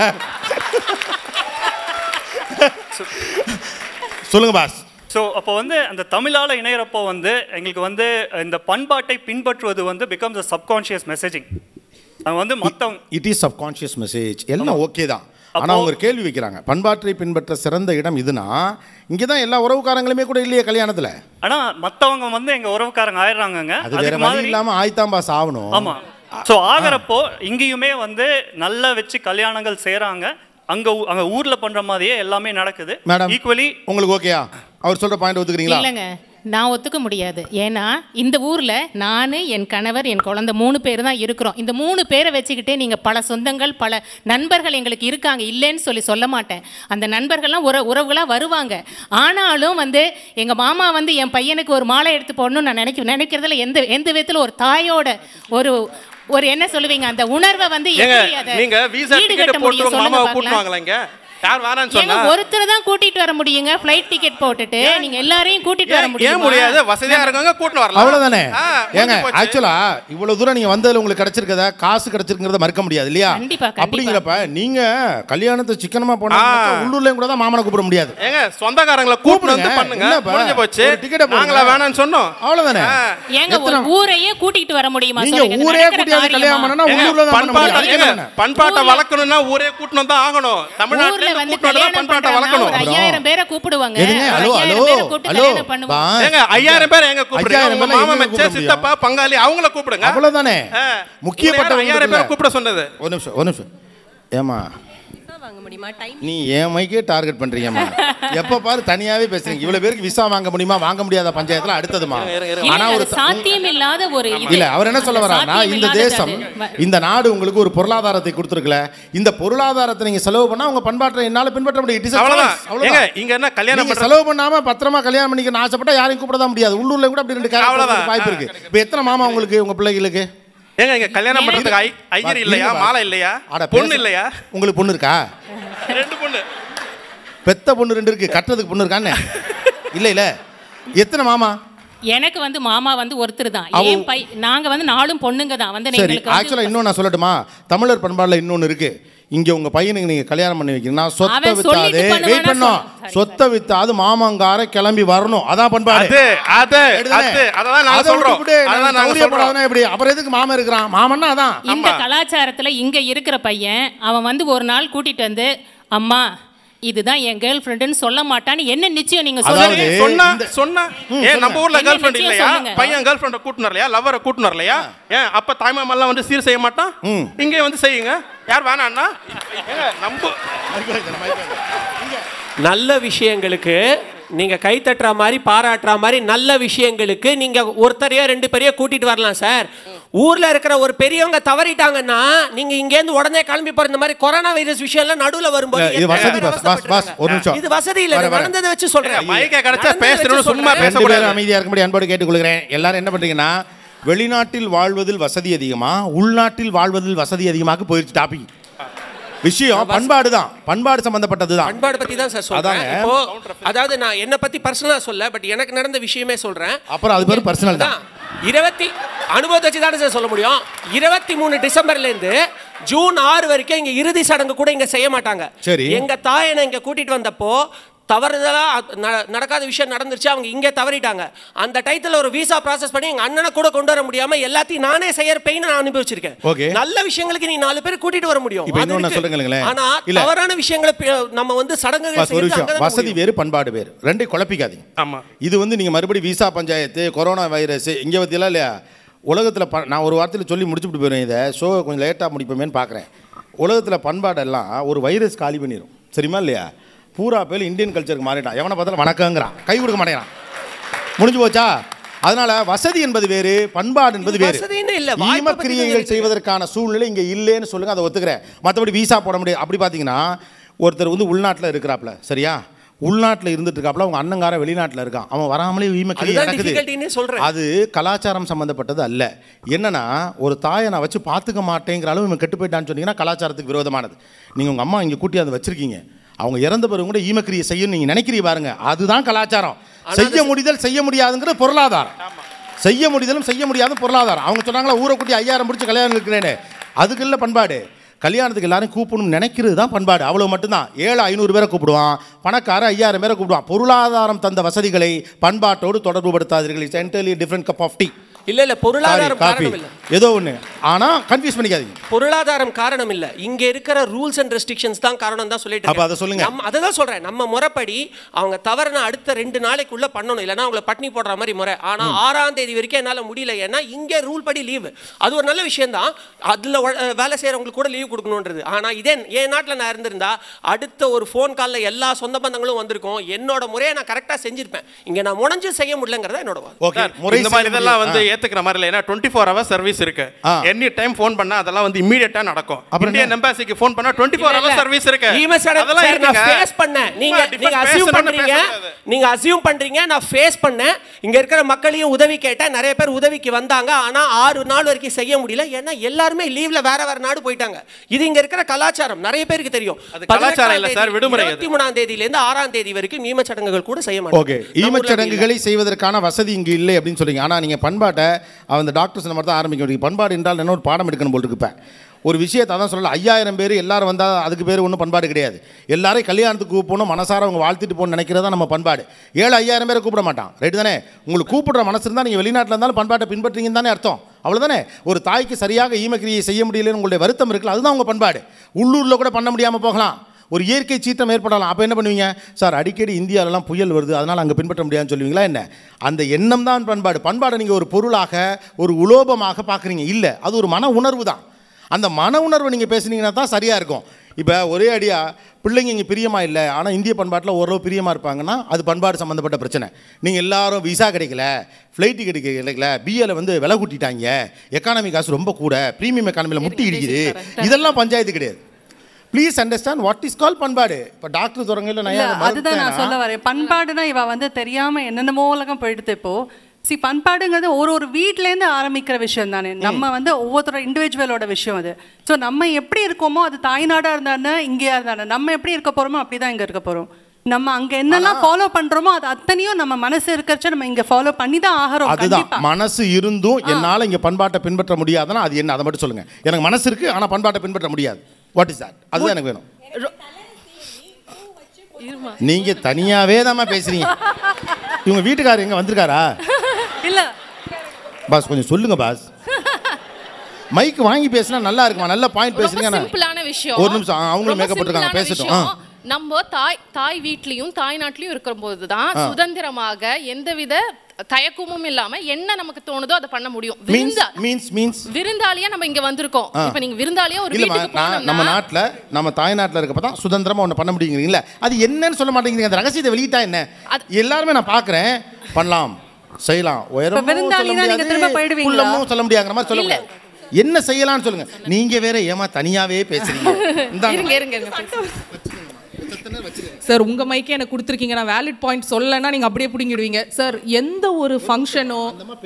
சொல்லுங்க பாஸ். ஸோ அப்போ வந்து அந்த தமிழால் இணையிறப்போ வந்து எங்களுக்கு வந்து இந்த பண்பாட்டை பின்பற்றுவது வந்து பிகம்ஸ் அ சப்கான்ஷியஸ் மெசேஜிங். அது வந்து மற்ற இட் இஸ் சப்கான்ஷியஸ் மெசேஜ், எல்லாம் ஓகே தான். ஆனால் அவங்க கேள்வி வைக்கிறாங்க, பண்பாட்டை பின்பற்ற சிறந்த இடம் இதுனா இங்கே தான் எல்லா உறவுக்காரங்களுமே கூட இல்லையே கல்யாணத்தில். ஆனால் மற்றவங்க வந்து எங்கள் உறவுக்காரங்க ஆயிடுறாங்க, அது வேற வழி இல்லாமல் ஆய்த்தாம் பாஸ் ஆகணும். ஆமாம், ஸோ ஆகிறப்போ இங்கேயுமே வந்து நல்லா வச்சு கல்யாணங்கள் செய்கிறாங்க. அங்கே அங்கே ஊரில் பண்ணுற மாதிரியே எல்லாமே நடக்குது. மேடம் ஈக்குவலி உங்களுக்கு ஓகேயா? அவர் சொல்கிற பாயிண்ட் ஒத்துக்கிறீங்களா? இல்லைங்க, நான் ஒத்துக்க முடியாது. ஏன்னா இந்த ஊரில் நான், என் கணவர், என் குழந்தை மூணு பேர் தான் இருக்கிறோம். இந்த மூணு பேரை வச்சுக்கிட்டே நீங்கள் பல சொந்தங்கள், பல நண்பர்கள் எங்களுக்கு இருக்காங்க, இல்லைன்னு சொல்லி சொல்ல மாட்டேன். அந்த நண்பர்கள்லாம் உற உறவுகளாக வருவாங்க. ஆனாலும் வந்து எங்கள் மாமா வந்து என் பையனுக்கு ஒரு மாலை எடுத்து போடணும்னு நான் நினைக்க நினைக்கிறதுல எந்த எந்த விதத்தில் ஒரு தாயோட ஒரு ஒரு என்ன சொல்லுவீங்க அந்த உணர்வை வந்து எப்படி அதை நீங்க வீசா டிக்கெட் போட்டு மாமாவை கூட்டுவாங்களாங்க? யார் வேணான்னு சொன்னா ஒருத்தர் தான் கூட்டிட்டு வர முடியுங்க. ஃளைட் டிக்கெட் போட்டுட்டு நீங்க எல்லாரையும் கூட்டிட்டு வர முடியும்? ஏன் முடியாது? வசதியா இருக்கவங்க கூட்டிட்டு வரலாம். அவ்வளவுதானே. ஏங்க ஆக்சுவலா இவ்வளவு தூரம் நீங்க வந்ததுல உங்களுக்கு கிடைச்சிருக்கதா காசு கிடைச்சிருக்கிறத மறுக்க முடியாது இல்லையா? அப்படிங்கிறப்ப நீங்க கல்யாணத்தை சிக்கனமா போனா உள்ளூர்லயும் கூட தான் மாமனை கூப்பிட முடியாது. ஏங்க சொந்தக்காரங்களை கூப்பிட்டு வந்து பண்ணுங்க. முடிஞ்சு போச்சு. நாங்களா வேணான்னு சொன்னோம். அவ்வளவுதானே. ஏங்க ஒரு ஊரையே கூட்டிட்டு வர முடியுமா? நீங்க ஊரே கூட்டிட்டு கல்யாணம் பண்ணனா உள்ளூர்ல தான் பண்ண முடியும். பண்பாட்டை வளர்க்கணும்னா ஊரே கூட்டிட்டு தான் ஆகணும். தமிழ்நாட்டுல வந்து கல்யாணம் பண்றாங்க ஒரு ஐயாயிரம் பேரை கூப்பிடுவாங்க. ஐயாயிரம் பேரை கூப்பிட்டு கல்யாணம் பண்ணுவாங்க. ஏங்க ஐயாயிரம் பேரை எங்க கூப்பிடுறீங்க? உங்க மாமா மச்சான் சித்தப்பா பங்காளி அவங்கள கூப்பிடுங்க. அவ்வளவுதானே. முக்கியப்பட்ட ஐயாயிரம் பேரை கூப்பிட சொன்னது. ஒரு நிமிஷம் ஒரு நிமிஷம். ஏமா நீ ஏன் மைக்கே டார்கெட் பண்றீங்கம்மா? எப்ப பாரு தனியாவே பேசுறீங்க. இவ்வளவு பேருக்கு விசா வாங்க முடியுமா? வாங்க முடியாத பஞ்சாயத்துல அடுத்ததுமா. ஆனா ஒரு சாத்தியம் இல்லாத ஒரு இல்ல அவர் என்ன சொல்ல வர்றாருன்னா இந்த தேசம் இந்த நாடு உங்களுக்கு ஒரு பொருளாதாரத்தை கொடுத்துருக்கல. இந்த பொருளாதாரத்தை நீங்க செலவு பண்ணா உங்க பண்பாட்டை என்னால பின்பற்ற முடியும். அவ்வளவுதான். இங்க என்ன கல்யாணம் செலவு பண்ணாம பத்திரமா கல்யாணம் பண்ணிக்க ஆசைப்பட்டா யாரையும் கூப்பிட தான் முடியாது. உள்ளூர்ல கூட அப்படி ரெண்டு காரணம் வாய்ப்பு இருக்கு. இப்ப எத்தனை மாமா உங்களுக்கு உங்க பிள்ளைகளுக்கு? ஏங்க இங்க கல்யாணம் பண்றதுக்கு ஐயர் இல்லையா? மாலை இல்லையா? பொண்ணு இல்லையா? உங்களுக்கு பொண்ணு இருக்கா? ரெண்டு பொண்ணு. பெத்த பொண்ணு ரெண்டு இருக்கு. கட்டுறதுக்கு பொண்ணு இருக்கானே? இல்ல இல்ல. எத்தனை மாமா? எனக்கு வந்து மாமா வந்து ஒருத்தர் தான். ஏன் பை நாங்க வந்து நாலும் பொண்ணுங்க தான் வந்து எங்களுக்கு. ஆக்சுவலா இன்னொன்னு நான் சொல்லட்டுமா? தமிழர் பண்பாடுல இன்னொன்னு இருக்கு. இங்க உங்க பையனுக்கு நீங்க கல்யாணம் பண்ணி வைக்கீங்கன்னா சொத்தை வித்தாது வெயிட் பண்ணோம். சொத்தை வித்தாது மாமங்கார கிளம்பி வரணும். அதான் பண்பாடு. அது அது அது அதான் நான் சொல்றோம். அதான் நான் சொல்றேன். எப்படி அப்புறம் எதுக்கு மாமா இருக்கிறான்? மாமன்னா அதான். இந்த கலாச்சாரத்துல இங்க இருக்கிற பையன் அவன் வந்து ஒரு நாள் கூட்டிட்டு வந்து அம்மா இதுதான் என் கேர்ள் ஃப்ரெண்டுன்னு சொல்ல மாட்டான்னு என்ன நிச்சயம் நீங்க சொல்லுங்க? சொன்னா சொன்னா ஏன் நம்ம ஊர்ல கேர்ள் ஃப்ரெண்ட் இல்லையா? பையன் கேர்ள் ஃப்ரெண்ட கூட்டிட்டு வரலையா? லவ்வரை கூட்டிட்டு வரலையா? ஏன் அப்ப தாய்மாமா எல்லாம் வந்து சீர் செய்ய மாட்டான்? இங்கே வந்து செய்யுங்க. யார் வேணான்னா ஏங்க நம்ப நல்ல விஷயங்களுக்கு நீங்க கை தட்டுற மாதிரி பாராட்டுற மாதிரி நல்ல விஷயங்களுக்கு நீங்க ஒருத்தரையோ ரெண்டு பேரையோ கூட்டிட்டு வரலாம் சார். ஊர்ல இருக்கிற ஒரு பெரியவங்க தவறிட்டாங்கன்னா நீங்க இங்க இருந்து உடனே கிளம்பி போற இந்த மாதிரி கொரோனா வைரஸ் விஷயம் எல்லாம் நடுவுல வரும்போது இது வசதி பாஸ் பாஸ் பாஸ் ஒரு நிமிஷம். இது வசதி இல்ல. நடந்ததை வச்சு சொல்றேன். மைக்க கிடைச்சா பேசணும். சும்மா பேசக்கூடாது. அமைதியா இருக்கும்படி அன்போடு கேட்டுக்கொள்கிறேன். எல்லாரும் என்ன பண்றீங்கன்னா வெளிநாட்டில் வாழ்வதில் வசதி அதிகமா உள்நாட்டில் வாழ்வதில் வசதி அதிகமாக போயிடுச்சு. டாபிக் விஷயம் பண்பாடு தான். பண்பாடு சம்பந்தப்பட்டது தான். பண்பாடு பத்தி தான் சார் சொல்றேன். இப்போ அதாவது நான் என்ன பத்தி பர்சனலா சொல்ல, பட் எனக்கு நடந்த விஷயமே சொல்றேன். அப்புறம் அது பேரு பர்சனல் தான். இருபத்தி அனுபவத்தை வச்சு தானே சார் சொல்ல முடியும். இருபத்தி மூணு டிசம்பர்ல இருந்து ஜூன் ஆறு வரைக்கும் இங்க இறுதி சடங்கு கூட இங்க செய்ய மாட்டாங்க. எங்க தாயனை இங்க கூட்டிட்டு வந்தப்போ தவறுதலா நடக்காத விஷயம் நடந்துருச்சு. அவங்க இங்கே தவறிட்டாங்க. அந்த டைத்துல ஒரு விசா ப்ராசஸ் பண்ணி எங்க அண்ணனை கூட கொண்டு வர முடியாம எல்லாத்தையும் நானே செய்யற பெயின் நான் அனுபவிச்சிருக்கேன். நல்ல விஷயங்களுக்கு நீ நாலு பேர் கூட்டிட்டு வர முடியும். ஆனா தவறான விஷயங்களை நம்ம வந்து சடங்குகள் வசதி வேறு பண்பாடு வேறு ரெண்டையும் குழப்பிக்காதீங்க. ஆமா. இது வந்து நீங்க மறுபடியும் விசா பஞ்சாயத்து கொரோனா வைரஸ் இங்க பத்தியெல்லாம் இல்லையா உலகத்துல நான் ஒரு வார்த்தையில் சொல்லி முடிச்சுட்டு போயிடுவேன். இதை ஷோ கொஞ்சம் லேட்டாக முடிப்போமேன்னு பார்க்குறேன். உலகத்தில் பண்பாடெல்லாம் ஒரு வைரஸ் காலி பண்ணிடும். சரிமா இல்லையா? பூரா பேர் இந்தியன் கல்ச்சருக்கு மாறிட்டான். எவனை பார்த்தாலும் வணக்கங்கிறான், கை கொடுக்க மாட்டேங்கிறான். முடிஞ்சு போச்சா? அதனால வசதி என்பது வேறு, பண்பாடு என்பது வேறு. ஈமக்கிரியைகள் செய்வதற்கான சூழ்நிலை இங்கே இல்லைன்னு சொல்லுங்க, அதை ஒத்துக்கிறேன். மற்றபடி விசா போட முடியாது. அப்படி பார்த்தீங்கன்னா ஒருத்தர் வந்து உள்நாட்டில் இருக்கிறாப்புல, சரியா? உள்நாட்டில் இருந்துட்டு இருக்காப்புல, அவங்க அண்ணங்கார வெளிநாட்டில் இருக்கான். அவன் வராமலே ஈமக்கிரியை நடக்குது. அது கலாச்சாரம் சம்மந்தப்பட்டது அல்ல. என்னன்னா ஒரு தாயை நான் வச்சு பார்த்துக்க மாட்டேங்கிற அளவு இவன் கெட்டு போயிட்டான்னு சொன்னீங்கன்னா கலாச்சாரத்துக்கு விரோதமானது. நீங்கள் உங்கள் அம்மா இங்கே கூட்டி அதை வச்சிருக்கீங்க, அவங்க இறந்த பிறகு கூட ஈமக்கிரியை செய்யணும் நீங்கள் நினைக்கிறீங்க பாருங்க, அதுதான் கலாச்சாரம். செய்ய முடிதல் செய்ய முடியாதுங்கிற பொருளாதாரம். செய்ய முடிதலும் செய்ய முடியாத பொருளாதாரம். அவங்க சொன்னாங்களா ஊரை கூட்டி ஐயாயிரம் முடிச்சு கல்யாணம் இருக்கிறேன்னு, அதுக்கு இல்லை பண்பாடு. கல்யாணத்துக்கு எல்லாரும் கூப்பிடணும்னு நினைக்கிறது தான் பண்பாடு. அவ்வளோ மட்டும்தான். ஏழு ஐநூறு பேரை கூப்பிடுவான், பணக்கார ஐயாயிரம் பேரை கூப்பிடுவான். பொருளாதாரம் தந்த வசதிகளை பண்பாட்டோடு தொடர்பு படுத்தாதீர்கள். It's entirely different cup of tea. இல்ல இல்ல பொருளாதாரம் காரணம் இல்ல, ஏதோ ஒண்ணு. ஆனா கன்ஃபியூஸ் பண்ணிக்காதீங்க. பொருளாதாரம் காரணம் இல்ல, இங்க இருக்கிற ரூல்ஸ் அண்ட் ரெஸ்ட்ரிக்ஷன்ஸ் தான் காரணம் தான் சொல்லிட்டு அப்ப அத சொல்லுங்க. நம்ம அத தான் சொல்றேன். நம்ம முறைப்படி அவங்க தவறுனா அடுத்த ரெண்டு நாளைக்குள்ள பண்ணணும், இல்லனா அவங்கள பட்னி போடுற மாதிரி முறை. ஆனா ஆறாம் தேதி வரைக்கும் என்னால முடியல, ஏன்னா இங்க ரூல் படி லீவ். அது ஒரு நல்ல விஷயம் தான், அதுல வேலை செய்யறவங்களுக்கு கூட லீவ் கொடுக்கணும்ன்றது. ஆனா இதே என் நாட்டுல நான் இருந்திருந்தா அடுத்த ஒரு ஃபோன் கால்ல எல்லா சொந்த பந்தங்களும் வந்திருக்கும், என்னோட முறையை நான் கரெக்டா செஞ்சிருப்பேன். இங்க நான் முனைஞ்சு செய்ய முடியலங்கறத என்னோட வாதம். இந்த மாதிரி இதெல்லாம் வந்து ஏத்துக்கிற மாதிரி இல்ல, ஏன்னா டுவெண்ட்டி ஃபோர் ஹவர்ஸ் சர்வீஸ் இருக்கு. எனி டைம் ஃபோன் பண்ணா அதெல்லாம் வந்து இமிடியேட்டா நடக்கும். இந்தியன் எம்பசிக்கு ஃபோன் பண்ணா டுவெண்ட்டி ஃபோர் ஹவர்ஸ் சர்வீஸ் இருக்கு. அதெல்லாம் நான் ஃபேஸ் பண்ணேன். நீங்க நீங்க அஸ்யூம் பண்றீங்க, நீங்க அஸ்யூம் பண்றீங்க. நான் ஃபேஸ் பண்ணேன். இங்க இருக்கிற மக்களையும் உதவி கேட்டேன், நிறைய பேர் உதவிக்கு வந்தாங்க. ஆனா ஆறு நாள் வரைக்கும் செய்ய முடியல, ஏன்னா எல்லாருமே லீவ்ல வேற வேற நாடு போயிட்டாங்க. இது இங்க இருக்கிற கலாச்சாரம், நிறைய பேருக்கு தெரியும். கலாச்சாரம் இல்ல சார், விடுமுறை. இருபத்தி மூணாம் தேதியில இருந்து ஆறாம் தேதி வரைக்கும் ஈமச்சடங்குகள் கூட செய்ய மாட்டாங்க. ஓகே, ஈமச்சடங்குகளை செய்வதற்கான வசதி இங்க இல்லை அப்படின்னு சொல்றீங்க. ஆனா நீங்க பண்பாட்டை அந்த டாக்டர்ஸ் நம்ம தான் ஆரம்பிக்க முடியும். பண்பாடு என்றால் என்ன ஒரு பாடம் எடுக்கணும் போல் இருக்கு. ஒரு விஷயத்தை அதான் சொல்லல, ஐயாயிரம் பேர் எல்லாரும் வந்தால் அதுக்கு பேர் ஒன்றும் பண்பாடு கிடையாது. எல்லாரையும் கல்யாணத்துக்கு கூப்பிடணும், மனசார அவங்க வாழ்த்துட்டு போகணும்னு நினைக்கிறதா நம்ம பண்பாடு. ஏழு ஐயாயிரம் பேரை கூப்பிட மாட்டான், ரைட்டு தானே? உங்களுக்கு கூப்பிடுற மனசு இருந்தால் நீங்கள் வெளிநாட்டில் இருந்தாலும் பண்பாட்டை பின்பற்றீங்கன்னு தானே அர்த்தம், அவ்வளோதானே? ஒரு தாய்க்கு சரியாக ஈமக்கிரியை செய்ய முடியலன்னு உங்களுடைய வருத்தம் இருக்குல்ல, அதுதான் உங்கள் பண்பாடு. உள்ளூரில் கூட பண்ண முடியாமல் போகலாம், ஒரு இயற்கை சீற்றம் ஏற்படலாம். அப்போ என்ன பண்ணுவீங்க? சார் அடிக்கடி இந்தியாவிலலாம் புயல் வருது, அதனால் அங்கே பின்பற்ற முடியாதுன்னு சொல்லுவீங்களா என்ன? அந்த எண்ணம் தான் பண்பாடு. பண்பாடை நீங்கள் ஒரு பொருளாக ஒரு உலோபமாக பார்க்குறீங்க இல்லை, அது ஒரு மன உணர்வு தான். அந்த மன உணர்வை நீங்கள் பேசுனீங்கன்னா தான் சரியாக இருக்கும். இப்போ ஒரே அடியாக பிள்ளைங்க இங்கே பிரியமாக இல்லை, ஆனால் இந்திய பண்பாட்டில் ஓரளவு பிரியமாக இருப்பாங்கன்னா அது பண்பாடு சம்மந்தப்பட்ட பிரச்சனை. நீங்கள் எல்லாரும் விசா கிடைக்கல, ஃப்ளைட் டிக்கெட் கிடைக்கல, பிஏல வந்து விலை கூட்டிட்டாங்க, எக்கானமி காசு ரொம்ப கூட, ப்ரீமியம் எக்கானமியில் முட்டி இடிக்குது, இதெல்லாம் பஞ்சாயத்து கிடையாது. Please understand what is call பண்பாடு. இப்போ டாக்டர் தொடங்கல நான் அதுதான் நான் சொல்ல வரேன். பண்பாடுனா இவ வந்து தெரியாமல் என்னென்னமோ உலகம் போயிடுது. இப்போ சி பண்பாடுங்கிறது ஒரு ஒரு வீட்டிலேருந்து ஆரம்பிக்கிற விஷயம் தானே. நம்ம வந்து ஒவ்வொருத்தரோட இண்டிவிஜுவலோட விஷயம் அது. ஸோ நம்ம எப்படி இருக்கோமோ, அது தாய்நாடாக இருந்தானே இங்கேயா இருந்தானே, நம்ம எப்படி இருக்க போகிறோமோ அப்படி தான் இங்கே இருக்க போகிறோம். நம்ம அங்கே என்னெல்லாம் ஃபாலோ பண்ணுறோமோ அது அத்தனையும் நம்ம மனசு இருக்கிறச்ச நம்ம இங்கே ஃபாலோ பண்ணி தான் ஆகிறோம். அதுதான் மனசு இருந்தும் என்னால் இங்கே பண்பாட்டை பின்பற்ற முடியாதுன்னா அது என்ன, அதை மட்டும் சொல்லுங்கள். எனக்கு மனசு இருக்குது ஆனால் பண்பாட்டை பின்பற்ற முடியாது. What is that? அதுதான் எனக்கு வேணும். நீங்க தனியாவே தாமா பேசுறீங்க. இவங்க வீட்டுக்காரர் எங்க வந்திருக்காரா? இல்ல பாஸ் கொஞ்சம் சொல்லுங்க பாஸ். மைக் வாங்கி பேசினா நல்லா இருக்குமா? நல்ல பாயிண்ட் பேசுறீங்க. சிம்பிளான விஷயம். ஒரு நிமிஷம் அவங்களும் மேக்கப் போட்டுருக்காங்க, பேசட்டும். நம்ம தாய் தாய் வீட்லயும் தாய்நாட்டிலையும் இருக்கும்போது தான் சுதந்திரமாக எந்தவித தயக்கமும் இல்லாம என்ன நமக்கு தோணுதோ அதை பண்ண முடியும். மீன்ஸ் மீன்ஸ் விருந்தாளியா நம்ம இங்க வந்திருக்கோம். இப்போ நீங்க விருந்தாளியா ஒரு வீட்டுக்கு போனோம்னா நம்ம நாட்டுல நம்ம தாய்நாட்டுல இருக்கப்ப தான் சுதந்திரமா ஒண்ணு பண்ண முடியுங்கறீங்களா? அது என்னன்னு சொல்ல மாட்டேங்கிறீங்க. அந்த ரகசியத்தை வெளியிட்டா என்ன? எல்லாரும் நான் பாக்குறேன், பண்ணலாம் செய்யலாம், உயரம் விருந்தாளினா நீங்க திரும்ப போய்டுவீங்களா? உள்ளமும் சொல்ல முடியாங்கற மாதிரி சொல்ல முடியாது. என்ன செய்யலாம்னு சொல்லுங்க. நீங்க வேற ஏமா தனியாவே பேசுறீங்க? இருங்க இருங்க இருங்க சார், உங்க மைக்கே எனக்கு கொடுத்துருக்கீங்க, நான் வேலிட் பாயிண்ட் சொல்லலைன்னா நீங்க அப்படியே பிடிங்கிடுவீங்க சார். எந்த ஒரு ஃபங்க்ஷனோ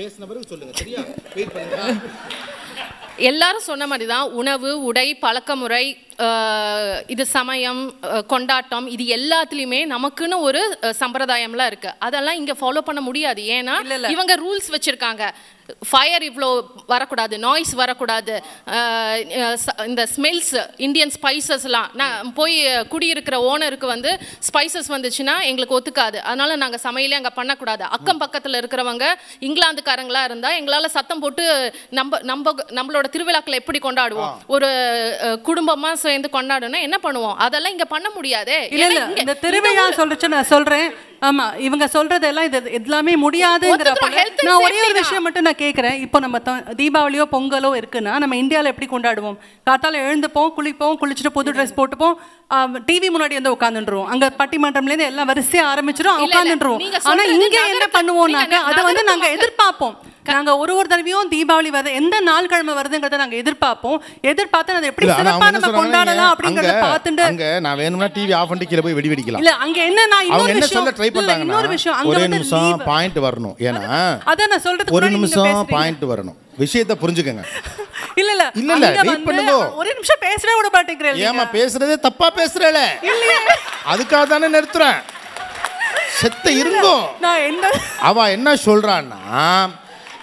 எல்லாரும் சொன்ன மாதிரி தான் உணவு, உடை, பழக்கமுறை, இது சமயம், கொண்டாட்டம், இது எல்லாத்துலேயுமே நமக்குன்னு ஒரு சம்பிரதாயம்லாம் இருக்கு. அதெல்லாம் இங்கே ஃபாலோ பண்ண முடியாது. ஏன்னா இவங்க ரூல்ஸ் வச்சிருக்காங்க. ஃபயர் இவ்வளோ வரக்கூடாது, நாய்ஸ் வரக்கூடாது, இந்த ஸ்மெல்ஸ், இந்தியன் ஸ்பைசஸ்லாம். நான் போய் குடியிருக்கிற ஓனருக்கு வந்து ஸ்பைசஸ் வந்துச்சுன்னா எங்களுக்கு ஒத்துக்காது, அதனால நாங்கள் சமையலே அங்கே பண்ணக்கூடாது. அக்கம் பக்கத்தில் இருக்கிறவங்க இங்கிலாந்துக்காரங்களாக இருந்தால் எங்களால் சத்தம் போட்டு நம்ம நம்ம நம்மளோட திருவிழாக்களை எப்படி கொண்டாடுவோம், ஒரு குடும்பமாக சேர்ந்து கொண்டாடணும் என்ன பண்ணுவோம், அதெல்லாம் இங்கே பண்ண முடியாது. இந்த திருவிழா சொல்றச்சு நான் சொல்றேன். ஆமா, இவங்க சொல்றதெல்லாம் இது எல்லாமே முடியாதுங்கிறப்ப நான் ஒரே ஒரு விஷயம் மட்டும் நான் கேட்குறேன். இப்போ நம்ம தீபாவளியோ பொங்கலோ இருக்குன்னா நம்ம இந்தியாவில் எப்படி கொண்டாடுவோம்? காத்தால எழுந்துப்போம், குளிப்போம், குளிச்சுட்டு புது ட்ரெஸ் போட்டுப்போம், டிவி முன்னாடி வந்து உட்காந்துருவோம். அங்க பட்டிமன்றம்லேருந்து எல்லாம் வரிசையாக ஆரம்பிச்சிடும், உட்காந்துருவோம். ஆனா இங்கே என்ன பண்ணுவோம்னாக்க அதை வந்து நாங்க எதிர்பார்ப்போம். நாங்க ஒரு ஒரு தடவையும் தீபாவளி வருது, எந்த நாள் கிழமை வருதுங்கிறத நாங்க எதிர்பார்ப்போம். எதிர்பார்த்து அதை எப்படி சிறப்பா நம்ம கொண்டாடலாம் அப்படிங்கறத பார்த்துட்டு அங்க நான் வேணும்னா டிவி ஆஃப் பண்ணி கீழ போய் வெடி வெடிக்கலாம். இல்ல அங்க என்ன நான் இன்னொரு விஷயம் சொல்ல ட்ரை பண்றாங்க. இன்னொரு விஷயம் அங்க ஒரு நிமிஷம் பாயிண்ட் வரணும். ஏனா அத நான் சொல்றதுக்கு ஒரு நிமிஷம் பாயிண்ட் வரணும். விஷயத்தை புரிஞ்சுக்கங்க. இல்ல இல்ல இல்ல இல்ல வெயிட் பண்ணுங்க. ஒரு நிமிஷம் பேசவே விட மாட்டேங்கறீங்க. ஏமா பேசுறதே தப்பா பேசுறேல? இல்லையே, அதுக்காக தானே நிறுத்துறேன். செத்த இருங்கோ. நான் என்ன அவ என்ன சொல்றான்னா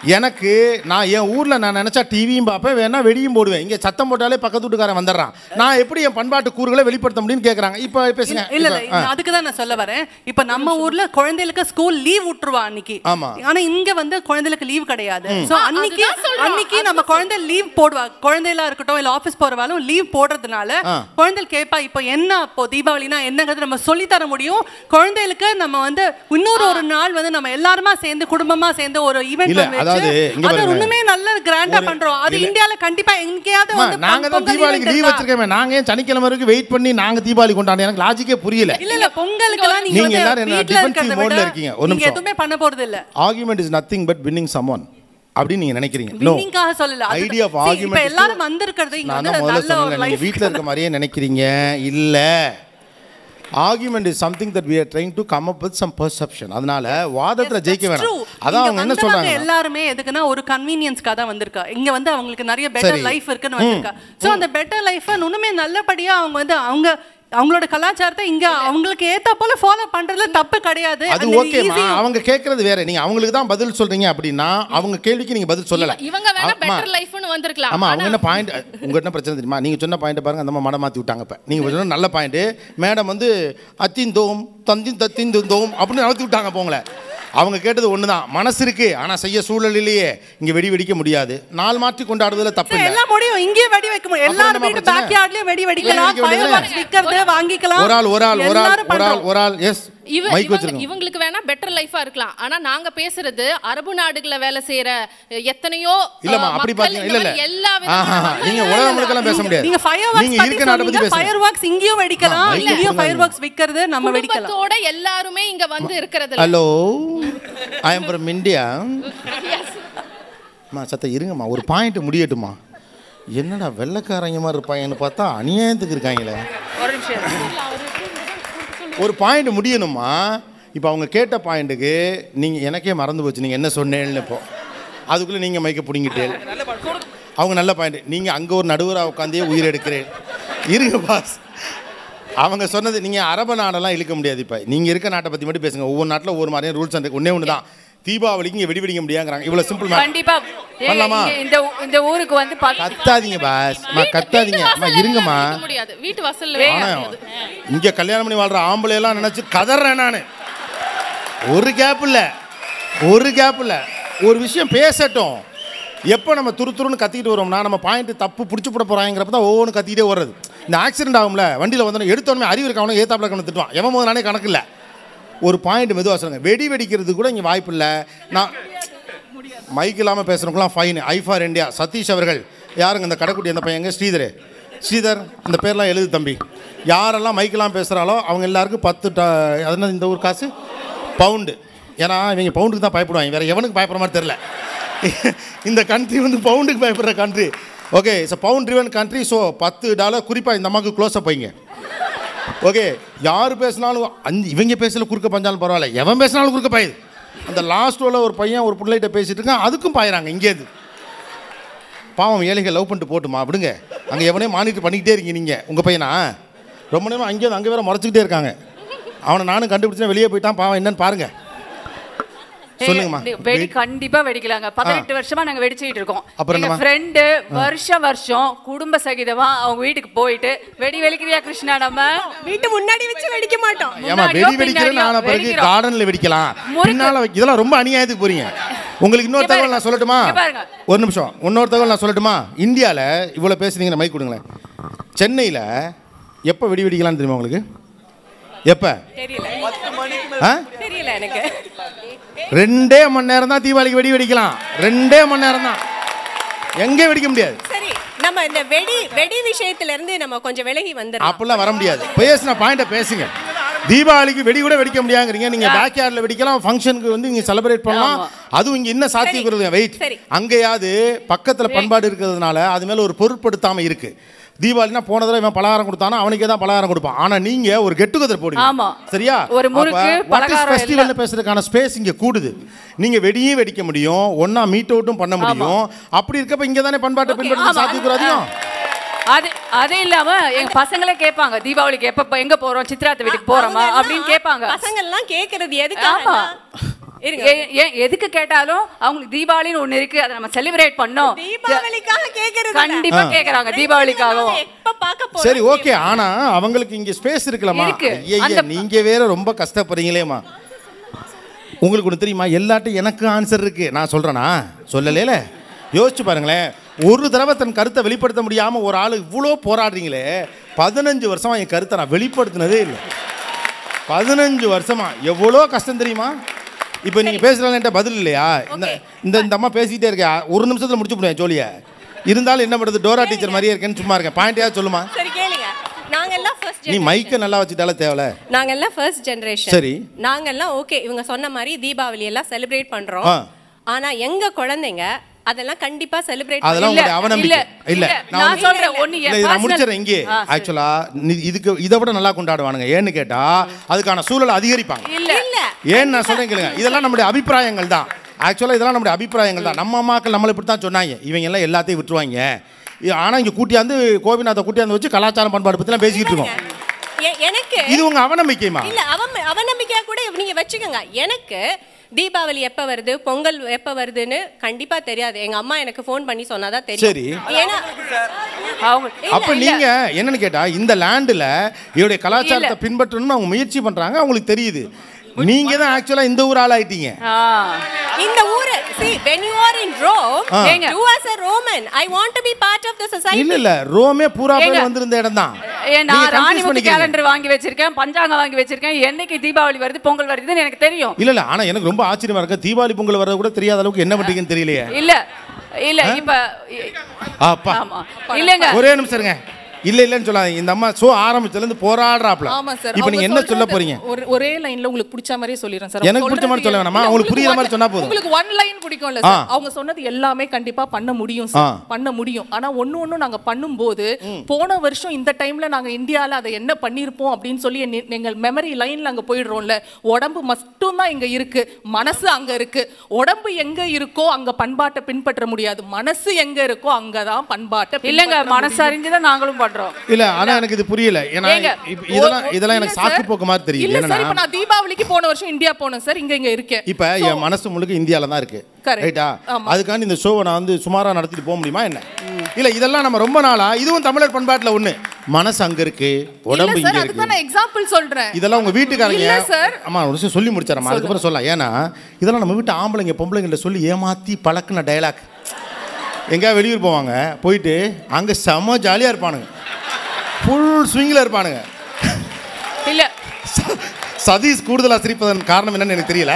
எனக்கு நான் என் ஊரில் நான் நினச்சா டிவியும் பார்ப்பேன், வேணா வெடியும் போடுவேன். இங்கே சத்தம் போட்டாலே பக்கத்து வீட்டுக்காரன் வந்துடுறான். நான் எப்படி என் பண்பாட்டு கூறுகளை வெளிப்படுத்த முடியும்னு கேட்குறாங்க. இப்போ பேசுங்க. இல்ல இல்ல, அதுக்கு தான் நான் சொல்ல வரேன். இப்போ நம்ம ஊர்ல குழந்தைகளுக்கு ஸ்கூல் லீவ் விட்டுருவா அன்னைக்கு. ஆமா. ஆனா இங்க வந்து குழந்தைகளுக்கு லீவ் கிடையாது. ஸோ அன்னைக்கு அன்னைக்கு நம்ம குழந்தை லீவ் போடுவா. குழந்தைகளா இருக்கட்டும் இல்லை ஆஃபீஸ் போறவாலும் லீவ் போடுறதுனால குழந்தைகள் கேட்பா இப்போ என்ன இப்போ தீபாவளினா என்னங்கிறது நம்ம சொல்லி தர முடியும். குழந்தைகளுக்கு நம்ம வந்து இன்னொரு ஒரு நாள் வந்து நம்ம எல்லாருமா சேர்ந்து குடும்பமா சேர்ந்து ஒரு ஈவெண்ட் அது இன்னுமே நல்ல கிராண்டா பண்றோம். அது இந்தியால கண்டிப்பா எங்கேயாவது வந்து நாங்க தான் தீபாவளிக்கு லீவ் வச்சிருக்கோமே. நாங்க ஏன் சனிக்கிழமை வரைக்கும் வெயிட் பண்ணி நாங்க தீபாவளி கொண்டாடுறோம்? எனக்கு லாஜிக்கே புரியல. இல்ல இல்ல, பொங்கலுக்குலாம் நீங்க நீங்க எல்லாரும் என்ன டிஃபென்சிவ் மோட்ல இருக்கீங்க. ஒரு நிமிஷம். எதுமே பண்ண போறது இல்ல. Argument is nothing but winning someone அப்படி நீங்க நினைக்கிறீங்க. நோ, வின்னிங்காக சொல்லல. ஐடியா ஆஃப் ஆர்குமென்ட் இப்ப எல்லாரும் வந்திருக்கிறது இங்க வந்து நல்ல ஒரு லைஃப். நீங்க வீட்ல இருக்க மாதிரியே நினைக்கிறீங்க. இல்ல, argument is something that we are trying to come up with some perception. அதனால வாதத்துல ஜெயிக்க வேணாம். அதான் அவங்க என்ன சொல்றாங்க, எல்லாரும் எதுக்குன்னா ஒரு கன்வீனியன்ஸ்க்காக தான் வந்திருக்கா. இங்க வந்து அவங்களுக்கு நிறைய பெட்டர் லைஃப் இருக்குன்னு வந்திருக்கா. சோ அந்த பெட்டர் லைஃபை இன்னுமே நல்லபடியா அவங்க வந்து அவங்க அவங்களோட கலாச்சாரத்தை இங்க அவங்களுக்கு ஏத்தா போல ஃபாலோ பண்றதுல தப்பு கிடையாது. அது ஓகேமா. அவங்க கேக்குறது வேற, நீங்க அவங்களுக்கு தான் பதில் சொல்றீங்க அப்படின்னா அவங்க கேள்விக்கு நீங்க பதில் சொல்லல. இவங்க வேணா பெட்டர் லைஃப்னு வந்திருக்கலாம். ஆமா, அவங்க என்ன பாயிண்ட், உங்க என்ன பிரச்சனை தெரியுமா? நீங்க சொன்ன பாயிண்ட் பாருங்க, அந்த மட மாத்தி விட்டாங்க. இப்ப நீங்க சொன்ன நல்ல பாயிண்ட், மேடம் வந்து அத்திந்தோம் தந்தின் தத்திந்தோம் அப்படின்னு நடத்தி விட்டாங்க. போங்களேன், அவங்க கேட்டது ஒண்ணுதான், மனசு இருக்கு ஆனா செய்ய சூழல் இல்லையே. இங்க வெடி வெடிக்க முடியாது. நாள் மாற்றி கொண்டாடுறதுல தப்பு இல்லை. எல்லாம் முடியும், இங்கே வெடி வைக்க முடியும். எல்லாரும் வீட்டு பேக் யார்ட்லயே வெடி வெடிக்கலாம், ஃபயர்வொர்க்ஸ் விக்கிறது வாங்கிக்கலாம். ஒரு ஆள் ஒரு ஆள் ஒரு ஆள் ஒரு ஆள் ஒரு ஆள் எஸ் இவங்களுக்கு வேணா பெட்டர் லைஃபா இருக்கலாம். ஆனா நாங்க பேசுறது அரபு நாடுகள்ல வேலை செய்யற எத்தனையோ இல்லமா அப்படி பாத்தீங்க. இல்ல இல்ல எல்லா நீங்க உலகம் முழுக்க பேச முடியாது. நீங்க ஃபயர்வொர்க்ஸ் இருக்க நாட்டை பத்தி பேசுங்க. ஃபயர்வொர்க்ஸ் இங்கேயும் வெடிக்கலாம், இங்கேயும் ஃபயர்வொர்க்ஸ் விக்கிறது நம்ம வெடிக்கலாம். குடும்பத்தோட எல்லாரும் இங்க வந்து இருக்குறது. Hello, I am from India. மா சத்த இருங்கம்மா, ஒரு பாயிண்ட் முடியட்டுமா? என்னடா வெள்ளைக்காரங்க மாதிரி இருப்பாங்கன்னு பார்த்தா அநியாயத்துக்கு இருக்காங்களே. ஒரு நிமிஷம், ஒரு பாயிண்ட் முடியணுமா? இப்போ அவங்க கேட்ட பாயிண்ட்டுக்கு நீங்கள் எனக்கே மறந்து போச்சு நீங்கள் என்ன சொன்னேன்னு. இப்போ அதுக்குள்ளே நீங்கள் மைக்க பிடிங்கிட்டே. அவங்க நல்ல பாயிண்ட். நீங்கள் அங்கே ஒரு நடுவராக உட்காந்தே உயிர் எடுக்கிறேன். இருங்க பாஸ், அவங்க சொன்னது நீங்கள் அரபு நாடெல்லாம் இழுக்க முடியாது. இப்போ நீங்கள் இருக்க நாட்டை பற்றி மட்டும் பேசுங்க. ஒவ்வொரு நாட்டில் ஒவ்வொரு மாதிரியான ரூல்ஸ் அண்ட் ஒன்றே ஒன்று தான். தீபாவளிக்கு இங்கே வெடி வெடிக்க முடியாங்கிறாங்க. இவ்வளோ சிம்பிள். கண்டிப்பா பண்ணலாமா? இந்த இந்த ஊருக்கு வந்து கத்தாதீங்க பாஸ், கத்தாதீங்க. இருங்கம்மா, வீட்டு வாசல்ல இங்கே கல்யாணம் பண்ணி வாழ்கிற ஆம்பளை எல்லாம் நினச்சி கதறேன் நான். ஒரு கேப் இல்லை, ஒரு கேப் இல்லை. ஒரு விஷயம் பேசட்டும். எப்போ நம்ம துரு துருன்னு கத்திக்கிட்டு வரோம்னா நம்ம பாயிண்ட் தப்பு பிடிச்சி போட போகிறாங்கிறப்ப தான் ஒவ்வொன்று கத்திக்கிட்டே வர்றது. இந்த ஆக்சிடென்ட் ஆகும்ல, வண்டியில் வந்தோன்னே எடுத்தோடனே அறிவு இருக்கவனே ஏத்தாப்பில் இருக்கணும் திட்டுவான். எவன் போது நானே கணக்கு இல்லை. ஒரு பாயிண்ட் மெதுவாக சொல்லுங்க. வெடி வெடிக்கிறது கூட இங்கே வாய்ப்பு இல்லை. நான் மைக் இல்லாமல் பேசுகிறவங்களாம் fine. I for India. Satish அவர்கள் யாருங்க இந்த கடைக்குட்டி அந்த பையங்க? ஸ்ரீதர் ஸ்ரீதர் அந்த பேர்லாம் எழுது தம்பி. யாரெல்லாம் மைக்கெல்லாம் பேசுகிறாலோ அவங்க எல்லாருக்கும் பத்து ட அதனால் இந்த ஊர் காசு பவுண்டு. ஏன்னா இவங்க பவுண்டுக்கு தான் பயப்படுவாங்க, வேறு எவனுக்கு பயப்படுற மாதிரி தெரில. இந்த கண்ட்ரி வந்து பவுண்டுக்கு பயப்படுற country. Okay, it's a pound driven country. So பத்து டாலர் குறிப்பாக இந்த அம்மாவுக்கு க்ளோஸ்அப் வைங்க. ஓகே, யார் பேசினாலும் அஞ்சு இவங்க பேசல குறுக்க பஞ்சாலும் பரவாயில்ல, எவன் பேசினாலும் குறுக்க பாயுது. அந்த லாஸ்ட் ரோல ஒரு பையன் ஒரு பிள்ளைகிட்ட பேசிட்டு இருக்கான், அதுக்கும் பாயிறாங்க இங்கேருந்து. பாவம் ஏழைகள் லவ் பண்ணிட்டு போட்டுமா விடுங்க. அங்கே எவனே மானிட்டர் பண்ணிக்கிட்டே இருக்கீங்க நீங்கள். உங்கள் பையனா ரொம்ப நேரம் அங்கேயும் அங்கே வேற முறைச்சிக்கிட்டே இருக்காங்க. அவனை நானும் கண்டுபிடிச்சேன், வெளியே போயிட்டான் பாவம். என்னன்னு பாருங்க. சொல்லுங்கம்மா. வெடி கண்டிப்பா வெடிக்கலாங்க. பதினெட்டு வருஷமா நாங்க வெடிச்சிட்டு இருக்கோம். எங்க ஃப்ரெண்டு வருஷம் வருஷம் குடும்ப சகிதமா அவங்க வீட்டுக்கு போயிட்டு வெடி வெடிக்கிறியா கிருஷ்ணா, நம்ம வீட்டு முன்னாடி வச்சு வெடிக்க மாட்டோம். ஏமா வெடி வெடிக்கிறேன்னு ஆன பிறகு கார்டன்ல வெடிக்கலாம், பின்னால இதெல்லாம் ரொம்ப அநியாயத்துக்கு போறீங்க. உங்களுக்கு இன்னொரு தகவல் நான் சொல்லட்டுமா? ஒரு நிமிஷம், இன்னொரு தகவல் நான் சொல்லட்டுமா? இந்தியாவில் இவ்வளோ பேசுறீங்க, மைக் கொடுங்களேன். சென்னையில் எப்போ வெடி வெடிக்கலாம்னு தெரியுமா உங்களுக்கு? எப்போ தெரியல எனக்கு. ரெண்டே மணி நேரம் தான் தீபாவளிக்கு வெடி வெடிக்கலாம். ரெண்டே மணி நேரம் தான், எங்கே வெடிக்க முடியாது. சரி, நம்ம இந்த வெடி வெடி விஷயத்துல இருந்து நம்ம கொஞ்சம் விலகி வந்துடலாம். அப்படிலாம் வர முடியாது. பேசின பாயிண்ட பேசுங்க. தீபாவளிக்கு வெடி கூட வெடிக்க முடியாங்கிறீங்க. நீங்க பேக் யார்ட்ல வெடிக்கலாம், ஃபங்க்ஷனுக்கு வந்து நீங்க செலிப்ரேட் பண்ணலாம். அதுவும் இங்க என்ன சாத்தியக்குறது வெயிட். அங்கேயாவது பக்கத்துல பண்பாடு இருக்கிறதுனால அது மேல ஒரு பொருட்படுத்தாம இருக்கு. தீபாவளினா போன தடவை இவன் பலகாரம் கொடுத்தானா அவனுக்கே தான் பலகாரம் கொடுப்பான். ஆனா நீங்க ஒரு கெட் டுகெதர் போடுங்க, சரியா? ஒரு முறுக்கு பலகாரம் ஃபெஸ்டிவல் பேசுறதுக்கான ஸ்பேஸ் இங்க கூடுது. நீங்க வெடியும் வெடிக்க முடியும், ஒண்ணா மீட் அவுட்டும் பண்ண முடியும். அப்படி இருக்கப்ப இங்க தானே பண்பாட்டை பின்பற்ற சாத்தியக்கூடாதியும். அது அது இல்லாம எங்க பசங்களே கேட்பாங்க, தீபாவளிக்கு எப்ப எங்க போறோம், சித்ராத்த வீட்டுக்கு போறோமா அப்படின்னு கேட்பாங்க. பசங்க எல்லாம் கேக்குறது எதுக்காக? ஏன் எதுக்கு கேட்டாலும் அவங்களுக்கு தீபாவளின்னு ஒண்ணு இருக்கு, அதை நம்ம செலிப்ரேட் பண்ணோம். தீபாவளிக்காக கேக்குறது கண்டிப்பா கேக்குறாங்க, தீபாவளிக்காகவும். எப்ப பார்க்க போறோம்? சரி ஓகே, ஆனா அவங்களுக்கு இங்க ஸ்பேஸ் இருக்கலாமா? ஐயா நீங்க வேற ரொம்ப கஷ்டப்படுறீங்களேமா. உங்களுக்கு ஒன்று தெரியுமா, எல்லாட்டும் எனக்கு ஆன்சர் இருக்கு. நான் சொல்றேனா? சொல்லல. யோசிச்சு பாருங்களேன், ஒரு தடவை தன் கருத்தை வெளிப்படுத்த முடியாம ஒரு ஆளு இவ்வளோ போராடுறீங்களே. பதினஞ்சு வருஷமா என் கருத்தை நான் வெளிப்படுத்தினதே இல்லை. பதினஞ்சு வருஷமா எவ்வளோ கஷ்டம் தெரியுமா? இப்போ நீங்கள் பேசுகிறாங்கன்ட்ட பதில் இல்லையா? இந்த இந்த இந்த அம்மா பேசிக்கிட்டே இருக்கா, ஒரு நிமிஷத்தில் முடிச்சு போடுவேன் ஜோலியை. இருந்தாலும் என்ன பண்ணுறது, டோரா டீச்சர் மாதிரியே இருக்கேன்னு சும்மா இருக்கேன். பாயிண்டையாவது சொல்லுமா. சரி கேளுங்க. நாங்க எல்லாம் ஃபர்ஸ்ட் நீ மைக்கை நல்லா வச்சுட்டால தேவல. நாங்க எல்லாம் ஃபர்ஸ்ட் ஜெனரேஷன். சரி, நாங்க எல்லாம் ஓகே இவங்க சொன்ன மாதிரி தீபாவளி எல்லாம் செலிப்ரேட் பண்றோம். ஆனா எங்க குழந்தைங்க அதெல்லாம் கண்டிப்பா செலிப்ரேட் அதெல்லாம் உங்களுடைய அவநம்பிக்கை இல்ல. நான் சொல்றேன் ஒண்ணு நான் முடிச்சறேன் இங்கே. ஆக்சுவலா இதுக்கு இதை விட நல்லா கொண்டாடுவானுங்க. ஏன்னு கேட்டா அதுக்கான சூழலை அதிகரிப்பாங்க. இல்ல இல்ல ஏன்னு நான் சொல்றேன் கேளுங்க. இதெல்லாம் நம்முடைய அபிப்பிராயங்கள் தான். ஆக்சுவலா இதெல்லாம் நம்முடைய அபிப்பிராயங்கள் தான். நம்ம அம்மாக்கள் நம்மளை இப்படி தான் சொன்னாங்க, இவங்க எல்லாம் எல்லாத்தையும் விட்டுருவாங்க. ஆனா இங்க கூட்டியாந்து கோபிநாத்தை கூட்டியாந்து வச்சு கலாச்சாரம் பண்பாடு பத்தி எல்லாம் பேசிக்கிட்டு இருக்கோம். எனக்கு இது உங்க அவநம்பிக்கைமா? இல்ல அவ அவநம்பிக்கையா கூட நீங்க வச்சுக்கோங்க. எனக்கு தீபாவளி எப்ப வருது, பொங்கல் எப்ப வருதுன்னு கண்டிப்பா தெரியாது. எங்க அம்மா எனக்கு ஃபோன் பண்ணி சொன்னாதான் தெரியும். சரி, ஏன்னா அப்ப நீங்க என்னன்னு கேட்டா இந்த லேண்ட்ல இவருடைய கலாச்சாரத்தை பின்பற்றணும்னு அவங்க முயற்சி பண்றாங்க, அவங்களுக்கு தெரியுது. நீங்க தான் ஆக்சுவலா இந்த ஊர் ஆள் ஆயிட்டீங்க. இந்த ஊர் see when you are in Rome, you as a Roman I want to be part of the society. இல்ல இல்ல, ரோமே பூரா பேர் வந்திருந்த இடம் தான். நான் ராணிமுத்து கேலண்டர் வாங்கி வச்சிருக்கேன், பஞ்சாங்கம் வாங்கி வச்சிருக்கேன். என்னைக்கு தீபாவளி வருது பொங்கல் வருதுன்னு எனக்கு தெரியும். இல்ல இல்ல, ஆனா எனக்கு ரொம்ப ஆச்சரியமா இருக்கு, தீபாவளி பொங்கல் வரது கூட தெரியாத அளவுக்கு என்ன பண்றீங்கன்னு தெரியலையே. இல்ல இல்ல இப்ப அப்பா இல்லங்க, ஒரே நிமிஷம் இருங்க. இல்ல இல்லன்னு சொல்லாதீங்க. இந்த அம்மா ஷோ ஆரம்பிச்சதுல இருந்து போராடுறாப்ல. இப்போ நீங்க என்ன சொல்ல போறீங்க? ஒரே லைன்ல உங்களுக்கு பிடிச்ச மாதிரியே சொல்லிறேன் சார். எனக்கு பிடிச்ச மாதிரி சொல்ல வேணாமா, உங்களுக்கு புரியுற மாதிரி சொன்னா போதும். உங்களுக்கு ஒன் லைன் பிடிக்கும்ல சார். அவங்க சொன்னது எல்லாமே கண்டிப்பா பண்ண முடியும் சார், பண்ண முடியும். ஆனா ஒண்ணு ஒண்ணு நாங்க பண்ணும்போது போன வருஷம் இந்த டைம்ல நாங்க இந்தியால அதை என்ன பண்ணிருப்போம் அப்படின்னு சொல்லி எங்கள் மெமரி லைன்ல அங்க போயிடுறோம்ல. உடம்பு மட்டும் தான் இங்க இருக்கு, மனசு அங்க இருக்கு. உடம்பு எங்க இருக்கோ அங்க பண்பாட்டை பின்பற்ற முடியாது, மனசு எங்க இருக்கோ அங்கதான் பண்பாட்டை. இல்லங்க, மனசு அறிஞ்சுதான் நாங்களும் பண்றோம். இல்ல ஆனா எனக்கு இது புரியல. ஏன்னா இதெல்லாம் இதெல்லாம் எனக்கு சாக்கு போக்கு மாதிரி தெரியுது. இல்ல சார், இப்ப நான் தீபாவளிக்கு போன வருஷம் இந்தியா போனேன் சார், இங்க இங்க இருக்கேன். இப்ப என் மனசு முழுக்க இந்தியால தான் இருக்கு, ரைட்டா? அதுக்காண்டி இந்த ஷோவை நான் வந்து சுமாரா நடத்திட்டு போக முடியுமா என்ன? இல்ல இதெல்லாம் நம்ம ரொம்ப நாளா, இதுவும் தமிழர் பண்பாட்டுல ஒண்ணு, மனசு அங்க இருக்கு, உடம்பு இங்க இருக்கு. அதுக்கு நான் எக்ஸாம்பிள் சொல்றேன். இதெல்லாம் உங்க வீட்டுக்காரங்க. இல்ல சார், அம்மா ஒரு விஷயம் சொல்லி முடிச்சறேன், அதுக்கு அப்புறம் சொல்லலாம். ஏன்னா இதெல்லாம் நம்ம வீட்டு ஆம்பளைங்க பொம்பளைங்கள்ட்ட சொல்லி ஏமாத்தி பழக்கின டயலாக். எங்கேயா வெளியூர் போவாங்க, போயிட்டு அங்க செம ஜாலியா இருப்பானுங்க, ஃபுல் ஸ்விங்கில் இருப்பானுங்க. இல்ல சதீஷ் கூடுதலா சிரிப்பதன் காரணம் என்னன்னு எனக்கு தெரியல.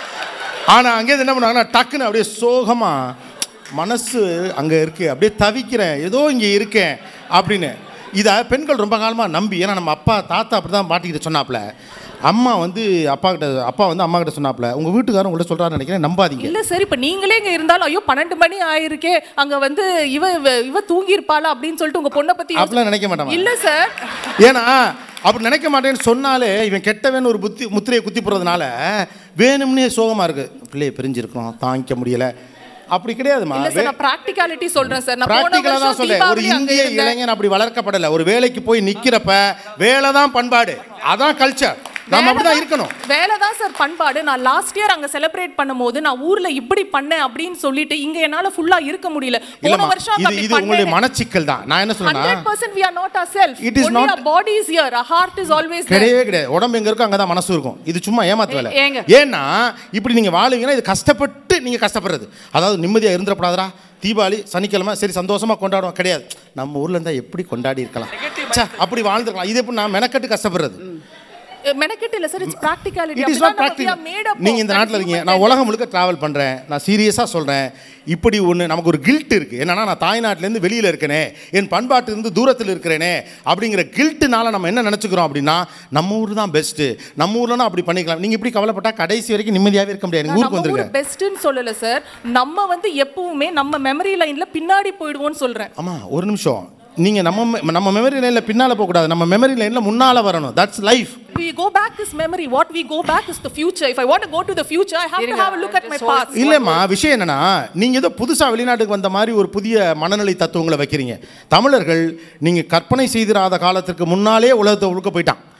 ஆனால் அங்கேருந்து என்ன பண்ணுவாங்கன்னா டக்குன்னு அப்படியே சோகமாக மனசு அங்கே இருக்கு, அப்படியே தவிக்கிறேன், ஏதோ இங்கே இருக்கேன் அப்படின்னு. இதை பெண்கள் ரொம்ப காலமாக நம்பி, ஏன்னா நம்ம அப்பா தாத்தா அப்படி தான் பாட்டிக்கிட்ட சொன்னாப்புல, அம்மா வந்து அப்பா கிட்ட அப்பா வந்து அம்மா கிட்ட சொன்னாப்புல, உங்க வீட்டுக்காரர் உங்கள்ட்ட சொல்றாருன்னு நினைக்கிறேன், நம்பாதீங்க. இல்ல சரி, இப்ப நீங்களே இங்க இருந்தாலும் ஐயோ பன்னெண்டு மணி ஆயிருக்கே, அங்க வந்து இவ இவ தூங்கி இருப்பாளா அப்படின்னு சொல்லிட்டு உங்க பொண்ணை பத்தி அப்படிலாம் நினைக்க மாட்டாங்க. இல்ல சார், ஏன்னா அப்படி நினைக்க மாட்டேன்னு சொன்னாலே இவன் கெட்டவன் ஒரு புத்தி முத்திரையை குத்தி போறதுனால வேணும்னே சோகமா இருக்கு, பிள்ளைய பிரிஞ்சிருக்கோம் தாங்கிக்க முடியல. அப்படி கிடையாதுமா. இல்ல சார், நான் பிராக்டிகாலிட்டி சொல்றேன் சார். நான் பிராக்டிகலா தான் சொல்றேன். ஒரு இந்திய இளைஞன் அப்படி வளர்க்கப்படல. ஒரு வேலைக்கு போய் நிக்கிறப்ப வேலை தான் பண்பாடு, அதான் கல்ச்சர். நாம அப்படிதான் இருக்கணும். வேலை தான் சார் பண்பாடு. நான் லாஸ்ட் இயர் அங்க செலிப்ரேட் பண்ணும்போது நான் ஊர்ல இப்படி பண்ணேன் அப்படின்னு சொல்லிட்டு இங்க என்னால ஃபுல்லா இருக்க முடியல. போன வருஷம் இது இது உங்களுடைய மனச்சிக்கல் தான். நான் என்ன சொல்றேன்னா one hundred percent we are not ourselves. It is only not. Our body is here, our heart is always there. கிடையவே கிடையாது. உடம்பு எங்க இருக்கோ அங்க தான் மனசு இருக்கும். இது சும்மா ஏமாத்து வேலை. ஏன்னா இப்படி நீங்க வாழுவீங்கன்னா இது கஷ்டப்பட்டு நீங்க கஷ்டப்படுறது. அதாவது நிம்மதியா இருந்துடப்படாதா, தீபாவளி சனிக்கிழமை சரி சந்தோஷமா கொண்டாடுவோம் கிடையாது. நம்ம ஊர்ல இருந்தா எப்படி கொண்டாடி இருக்கலாம், அப்படி வாழ்ந்துருக்கலாம். இது எப்படி நான் மெனக்கட்டு கஷ்டப்படுறது. மெனக்கெட் இல்ல sir, it's practicality. It is not practical. நீங்க இந்த நாட்டில் இருக்கீங்க, நான் உலகம் முழுக்க டிராவல் பண்றேன், நான் சீரியஸா சொல்றேன். இப்படி ஒன்று நமக்கு ஒரு கில்ட் இருக்கு. என்னன்னா நான் தாய்நாட்டிலேருந்து வெளியில இருக்கேனே, என் பண்பாட்டிலிருந்து தூரத்தில் இருக்கிறேனே அப்படிங்கிற கில்ட்டுனால நம்ம என்ன நினைச்சுக்கிறோம் அப்படின்னா நம்ம ஊர் தான் பெஸ்ட், நம்ம ஊர்லனா அப்படி பண்ணிக்கலாம். நீங்க இப்படி கவலைப்பட்டா கடைசி வரைக்கும் நிம்மதியாவே இருக்க முடியாது. ஊருக்கு வந்துருங்க. பெஸ்ட்னு சொல்லல சார், நம்ம வந்து எப்பவுமே நம்ம மெமரி லைன்ல பின்னாடி போயிடுவோம்னு சொல்றேன். ஆமா ஒரு நிமிஷம், நீங்க நம்ம நம்ம மெமரி லைன்ல பின்னால போக கூடாது, நம்ம மெமரி லைன்ல முன்னால வரணும். That's life. We go back is memory. What we go back is the future. If I want to go to the future, I have to have a look at my past. இல்லம்மா, விஷயம் என்னன்னா நீங்க ஏதோ புதுசா வெளிநாட்டுக்கு வந்த மாதிரி ஒரு புதிய மனநிலை தத்துவங்களை வைக்கிறீங்க. தமிழர்கள் நீங்க கற்பனை செய்திராத காலத்துக்கு முன்னாலே உலகத்தை உழுக்க போயிட்டான்.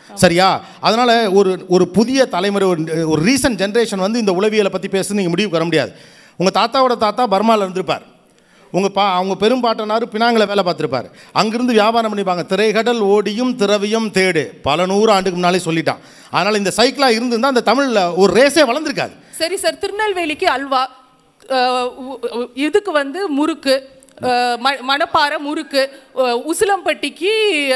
சரியா? அதனால் ஒரு ஒரு புதிய தலைமுறை, ஒரு ரீசன்ட் ஜென்ரேஷன் வந்து இந்த உளவியலை பற்றி பேச நீங்கள் முடிவுக்கு வர முடியாது. உங்கள் தாத்தாவோட தாத்தா பர்மாவில் இருந்திருப்பார். உங்கள் பா அவங்க பெரும்பாட்டனார் பினாங்கில் வேலை பார்த்துருப்பார். அங்கிருந்து வியாபாரம் பண்ணிப்பாங்க. திரைகடல் ஓடியும் திரவியம் தேடு பல நூறு ஆண்டுக்கு முன்னாலே சொல்லிட்டான். அதனால் இந்த சைக்கிளாக இருந்திருந்தால் அந்த தமிழில் ஒரு ரேஸே வளர்ந்துருக்காது. சரி சார், திருநெல்வேலிக்கு அல்வா, இதுக்கு வந்து முறுக்கு, மணப்பாறை முறுக்கு, உசிலம்பட்டிக்கு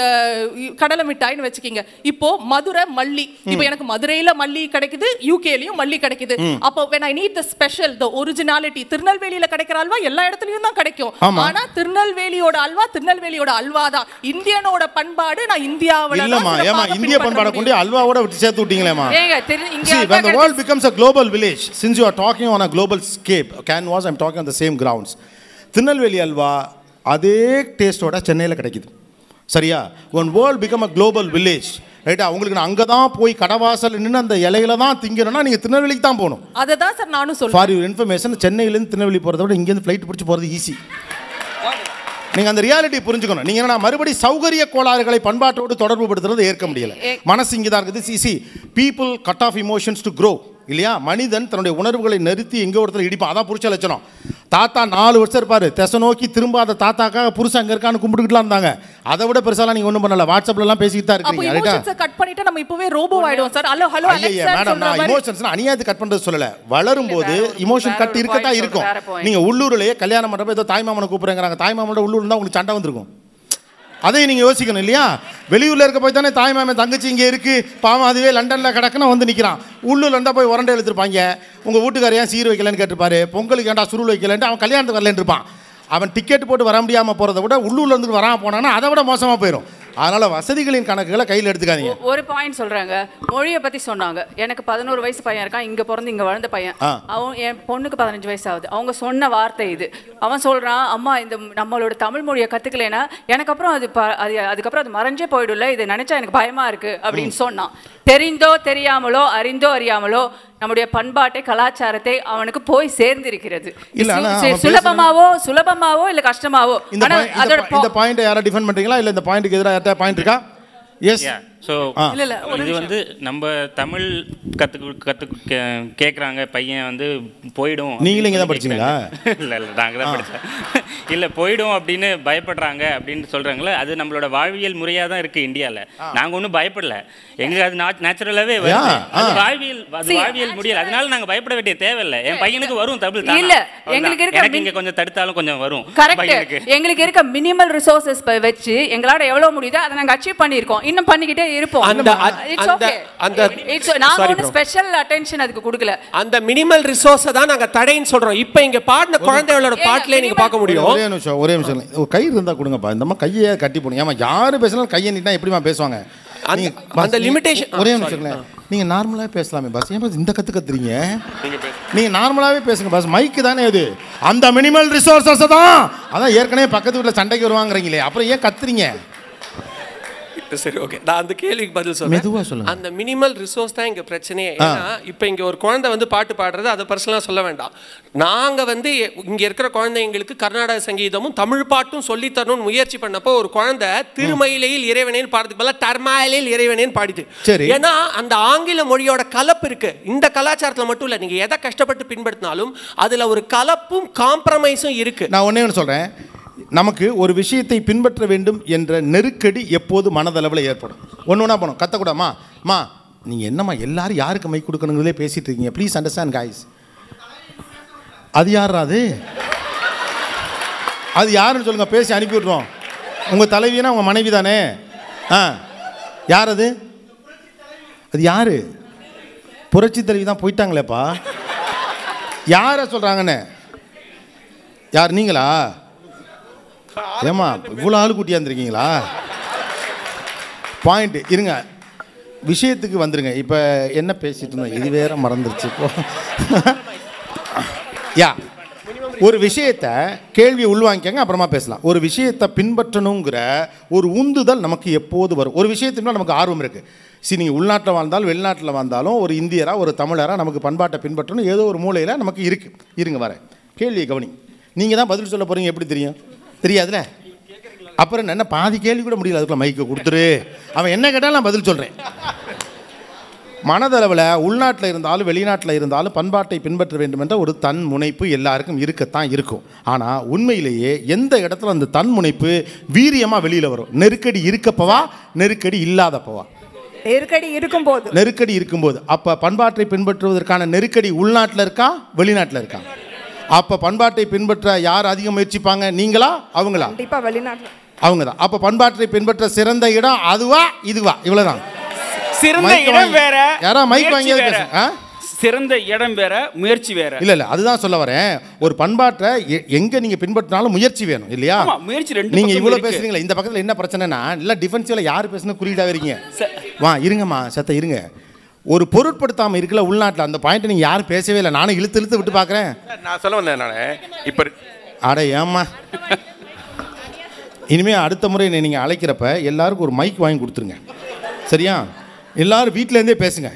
கடலை மிட்டாய்னு வச்சுக்கிங்க. இப்போ மதுரை மல்லி, இப்போ எனக்கு மதுரையில மல்லி கிடைக்குது, யூகேலயும் மல்லி கிடைக்குது. அப்போ when I need the special, the originality, திருநெல்வேலியில கிடைக்கிற அல்வா எல்லா இடத்துலயும் தான் கிடைக்கும். ஆனா திருநெல்வேலியோட அல்வா திருநெல்வேலியோட அல்வா தான். இந்தியனோட பண்பாடு நான் இந்தியாவுல இல்லம்மா. ஏமா இந்திய பண்பாடை கொண்டு அல்வாவோட விட்டு சேர்த்து விட்டீங்களேமா? See, when the world becomes a global village, since you are talking on a global scape, canvas, I'm talking on the same grounds. Tirunelveli halwa அதே டேஸ்ட்டோட சென்னையில் கிடைக்குது. சரியா? One world become a global village, ரைட்டா? உங்களுக்கு நான் அங்கே தான் போய் கடவாசல் நின்று அந்த இலையில தான் திங்கணும்னா நீங்கள் திருநெல்வேலிக்கு தான் போகணும். அதை தான் சார் நானும் சொல்றேன். ஃபார் யூர் இன்ஃபர்மேஷன், சென்னையிலேருந்து திருநெல்வேலி போகிறத விட இங்கேருந்து ஃப்ளைட் பிடிச்சி போகிறது ஈஸி. நீங்கள் அந்த ரியாலிட்டி புரிஞ்சுக்கணும். நீங்கள் என்ன மறுபடி சௌகரிய கோளாறுகளை பண்பாட்டோடு தொடர்பு படுத்துறது ஏற்க முடியலை. மனசு இங்கே தான் இருக்குது. See see people cut off emotions to grow, இல்லையா? மனிதன் தன்னுடைய உணர்வுகளை நிறுத்தி எங்கே ஒருத்தர் இடிப்பான். அதான் புருஷ லட்சணம். தாத்தா நாலு வருஷம் இருப்பார், திசை நோக்கி திரும்பாத தாத்தாக்காக புருஷன் அங்கே இருக்கான்னு கும்பிட்டுக்கிட்டுலாம் இருந்தாங்க. அதை விட பெருசாலாம் நீங்கள் ஒன்றும் பண்ணல. வாட்ஸ்அப்லாம் பேசிக்கிட்டு தான் இருக்கீங்க. கட் பண்ணிட்டு நம்ம இப்போவே ரோபோ ஆயிடும் சார். ஹலோ ஹலோ ஐயா மேடம், நான் இமோஷன்ஸ் அநியாயத்து கட் பண்ணுறது சொல்லலை. வளரும் போது இமோஷன் கட் இருக்கத்தான் இருக்கும். நீங்கள் உள்ளூர்லேயே கல்யாணம் பண்ணுறப்ப ஏதோ தாய்மாமனை கூப்பிடுறாங்க, தாய்மாமனோட உள்ளூர் தான் உங்களுக்கு சண்டை வந்திருக்கும். அதையும் நீங்கள் யோசிக்கணும் இல்லையா? வெளியூரில் இருக்க போய் தானே தாய்மாமன் தங்கச்சி இங்கே இருக்குது, பாவம் அதுவே லண்டனில் கிடக்குன்னு வந்து நிற்கிறான். உள்ளூரில் இருந்தால் போய் உரண்டை எழுத்துருப்பாங்க. உங்கள் வீட்டுக்கார ஏன் சீர் வைக்கலன்னு கேட்டுருப்பாரு, பொங்கலுக்கு ஏன்டா சுருள் வைக்கலன்ட்டு அவன் கல்யாணத்துக்கு வரலன்னு இருப்பான். அவன் டிக்கெட் போட்டு வர முடியாமல் போகிறத விட உள்ளூரில் இருந்து வராமல் போனான்னா அதை விட மோசமாக போயிடும். அதனால் வசதிகளின் கணக்குகளை கையில் எடுத்துக்காதீங்க. ஒரு பாயிண்ட் சொல்கிறாங்க, மொழியை பற்றி சொன்னாங்க. எனக்கு பதினோரு வயசு பையன் இருக்கான், இங்கே பிறந்து இங்கே வளர்ந்த பையன். அவன் என் பொண்ணுக்கு பதினஞ்சு வயசு ஆகுது. அவங்க சொன்ன வார்த்தை இது. அவன் சொல்கிறான், அம்மா இந்த நம்மளோட தமிழ் மொழியை கற்றுக்கலைன்னா எனக்கு அப்புறம் அது அது அதுக்கப்புறம் அது மறைஞ்சே போயிடும்ல, இதை நினச்சா எனக்கு பயமாக இருக்குது அப்படின்னு சொன்னான். தெரிந்தோ தெரியாமலோ அறிந்தோ அறியாமலோ நம்முடைய பண்பாட்டை கலாச்சாரத்தை அவனுக்கு போய் சேர்ந்திருக்கிறது. சுலபமாவோ சுலபமாவோ இல்ல கஷ்டமாவோ இந்த பாயிண்ட் யாரா டிஃபெண்ட் பண்றீங்களா இல்ல இந்த பாயிண்ட்க்கு எதிரா யாரா பாயிண்ட் இருக்கா? எஸ். ஸோ இது வந்து நம்ம தமிழ் கற்று கற்று கேட்குறாங்க. பையன் வந்து போயிடும். நீங்களும் இங்கே தான் படிச்சீங்களா? இல்லை இல்லை நாங்கள் தான் படித்தேன். இல்லை போயிடும் அப்படின்னு பயப்படுறாங்க அப்படின்னு சொல்கிறாங்களே, அது நம்மளோட வாழ்வியல் முறையாக தான் இருக்குது இந்தியாவில். நாங்கள் ஒன்றும் பயப்படல, எங்களுக்கு அது நேச்சுரலாகவே வரும். அது வாழ்வியல் அது வாழ்வியல் முடியல, அதனால நாங்கள் பயப்பட வேண்டிய தேவையில்லை. என் பையனுக்கு வரும் தமிழ் தான். இல்லை எங்களுக்கு எனக்கு இங்கே கொஞ்சம் தடுத்தாலும் கொஞ்சம் வரும். கரெக்ட். எங்களுக்கு இருக்க மினிமல் ரிசோர்சஸ் வச்சு எங்களால் எவ்வளோ முடியுதோ அதை நாங்கள் அச்சீவ் பண்ணியிருக்கோம், இன்னும் பண்ணிக்கிட்டே இருப்போம். அந்த மினிமல் ரிசோர்ஸ் தான் நாங்க தடைன்னு சொல்றோம். இப்போ இங்க பாடின குழந்தைகளோட பாட்டுல நீங்க பார்க்க முடியும். ஒரே நிமிஷம் ஒரே நிமிஷம் ஒரு கை இருந்தா கொடுங்கப்பா. இந்த மாதிரி கையை கட்டி போடுங்க. ஏமா யாரு பேசினாலும் கையை நீட்டா எப்படிமா பேசுவாங்க? அந்த லிமிட்டேஷன். ஒரே நிமிஷம் நீங்க நார்மலாவே பேசலாமே பஸ். ஏன் இந்த கத்து கத்துறீங்க? நீங்க நார்மலாவே பேசுங்க பஸ். மைக்கு தானே அது. அந்த மினிமல் ரிசோர்ஸஸ் தான். அதான் ஏற்கனவே பக்கத்து வீட்டுல சண்டைக்கு வருவாங்கறீங்களே, அப்புறம் ஏன் கத்துறீங்க? சரி ஓகே, நான் அந்த கேள்விக்கு பதில் சொல்றேன். மெதுவா சொல்லுங்க. அந்த மினிமல் ரிசோர்ஸ் தான் இங்க பிரச்சனையே. ஏன்னா இப்போ இங்க ஒரு குழந்தை வந்து பாட்டு பாடுறது அதை பர்சனலா சொல்ல வேண்டாம். நாங்க வந்து இங்க இருக்கிற குழந்தைங்களுக்கு கர்நாடக சங்கீதமும் தமிழ் பாட்டும் சொல்லி தரணும்னு முயற்சி பண்ணப்போ ஒரு குழந்தை திருமயிலையில் இறைவனேன்னு பாடுறதுக்கு பதிலாக டர்மாயிலையில் இறைவனேன்னு பாடிது. ஏன்னா அந்த ஆங்கில மொழியோட கலப்பு இருக்கு. இந்த கலாச்சாரத்துல மட்டும் இல்ல, நீங்க எதை கஷ்டப்பட்டு பின்பற்றினாலும் அதுல ஒரு கலப்பும் காம்ப்ரமைஸும் இருக்கு. நான் ஒன்னே ஒன்று சொல்றேன். நமக்கு ஒரு விஷயத்தை பின்பற்ற வேண்டும் என்ற நெருக்கடி எப்போது மனதளவில் ஏற்படும். ஒன்று ஒன்றா போகணும். கத்தக்கூடாமா மா நீங்கள் என்னம்மா எல்லாரும் யாருக்கு மைக் கொடுக்கணுங்கிறதே பேசிகிட்டு இருக்கீங்க, ப்ளீஸ் அண்டர்ஸ்டாண்ட் காய்ஸ். அது யார்? அது அது யாருன்னு சொல்லுங்கள், பேசி அனுப்பி விட்ருவோம். உங்கள் தலைவினா உங்கள் மனைவி தானே? ஆ யார் அது? அது யார்? புரட்சி தலைவி தான். போயிட்டாங்களேப்பா. யாரை சொல்கிறாங்கன்னு? யார்? நீங்களா? ஏமா இவ்வளோ ஆளு கூட்டியா இருந்திருக்கீங்களா? பாயிண்ட் இருங்க, விஷயத்துக்கு வந்துருங்க. இப்போ என்ன பேசிட்டு இருந்தோம்? இது வேற மறந்துருச்சு இப்போ. யா ஒரு விஷயத்தை கேள்வியை உள்வாங்கிக்கங்க, அப்புறமா பேசலாம். ஒரு விஷயத்தை பின்பற்றணுங்கிற ஒரு உந்துதல் நமக்கு எப்போது வரும்? ஒரு விஷயத்தின் நமக்கு ஆர்வம் இருக்குது. சரி, நீங்கள் உள்நாட்டில் வாழ்ந்தாலும் வெளிநாட்டில் வாழ்ந்தாலும் ஒரு இந்தியராக ஒரு தமிழராக நமக்கு பண்பாட்டை பின்பற்றணும் ஏதோ ஒரு மூலையில் நமக்கு இருக்குது. இருங்க வரேன், கேள்வியை கவனி. நீங்கள் தான் பதில் சொல்ல போகிறீங்க, எப்படி தெரியும்? தெரியாதுல்ல. அப்புறம் என்ன பாதி கேள்வி கூட முடியல, அதுக்குள்ள மைக்கை கொடுத்துரு. அவன் என்ன கேட்டாலும் நான் பதில் சொல்கிறேன். மனதளவில் உள்நாட்டில் இருந்தாலும் வெளிநாட்டில் இருந்தாலும் பண்பாட்டை பின்பற்ற வேண்டும் என்ற ஒரு தன் முனைப்பு எல்லாருக்கும் இருக்கத்தான் இருக்கும். ஆனால் உண்மையிலேயே எந்த இடத்துல அந்த தன் முனைப்பு வீரியமாக வெளியில் வரும்? நெருக்கடி இருக்கப்பவா, நெருக்கடி இல்லாதப்பவா? நெருக்கடி இருக்கும்போது. நெருக்கடி இருக்கும்போது. அப்போ பண்பாட்டை பின்பற்றுவதற்கான நெருக்கடி உள்நாட்டில் இருக்கா, வெளிநாட்டில் இருக்கா? அப்போ பண்பாட்டை பின்பற்ற யார் அதிகம் முயற்சிப்பாங்க? நீங்களா அவங்களா? கண்டிப்பா வெளிநாட்டில் அவங்க தான். அப்போ பண்பாட்டை பின்பற்ற சிறந்த இடம் அதுவா இதுவா? இவ்வளோதான். சிறந்த இடம் வேற, யாரா மைக் வாங்கியது பேசுங்க. சிறந்த இடம் வேற, முயற்சி வேற. இல்ல இல்ல அதுதான் சொல்ல வரேன். ஒரு பண்பாட்டை எங்க நீங்க பின்பற்றினாலும் முயற்சி வேணும் இல்லையா? முயற்சி ரெண்டு. நீங்க இவ்வளவு பேசுறீங்களா, இந்த பக்கத்துல என்ன பிரச்சனைனா இல்ல டிஃபென்சிவ்ல யார் பேசுனா குறியீடா வரீங்க? வா இருங்கம்மா சத்த இருங்க. ஒரு பொருட்படுத்தாம இருக்கல உள்நாட்டில் அந்த பாயிண்ட் நீங்க யாரும் பேசவே இல்லை. நானும் இழுத்து இழுத்து விட்டு பாக்குறேன். நான் சொல்ல வந்தேன் நானே இப்ப அட ஏம்மா இனிமே அடுத்த முறை நீங்க அழைக்கிறப்ப எல்லாருக்கும் ஒரு மைக் வாங்கி கொடுத்துருங்க சரியா? எல்லாரும் வீட்டிலேருந்தே பேசுங்க.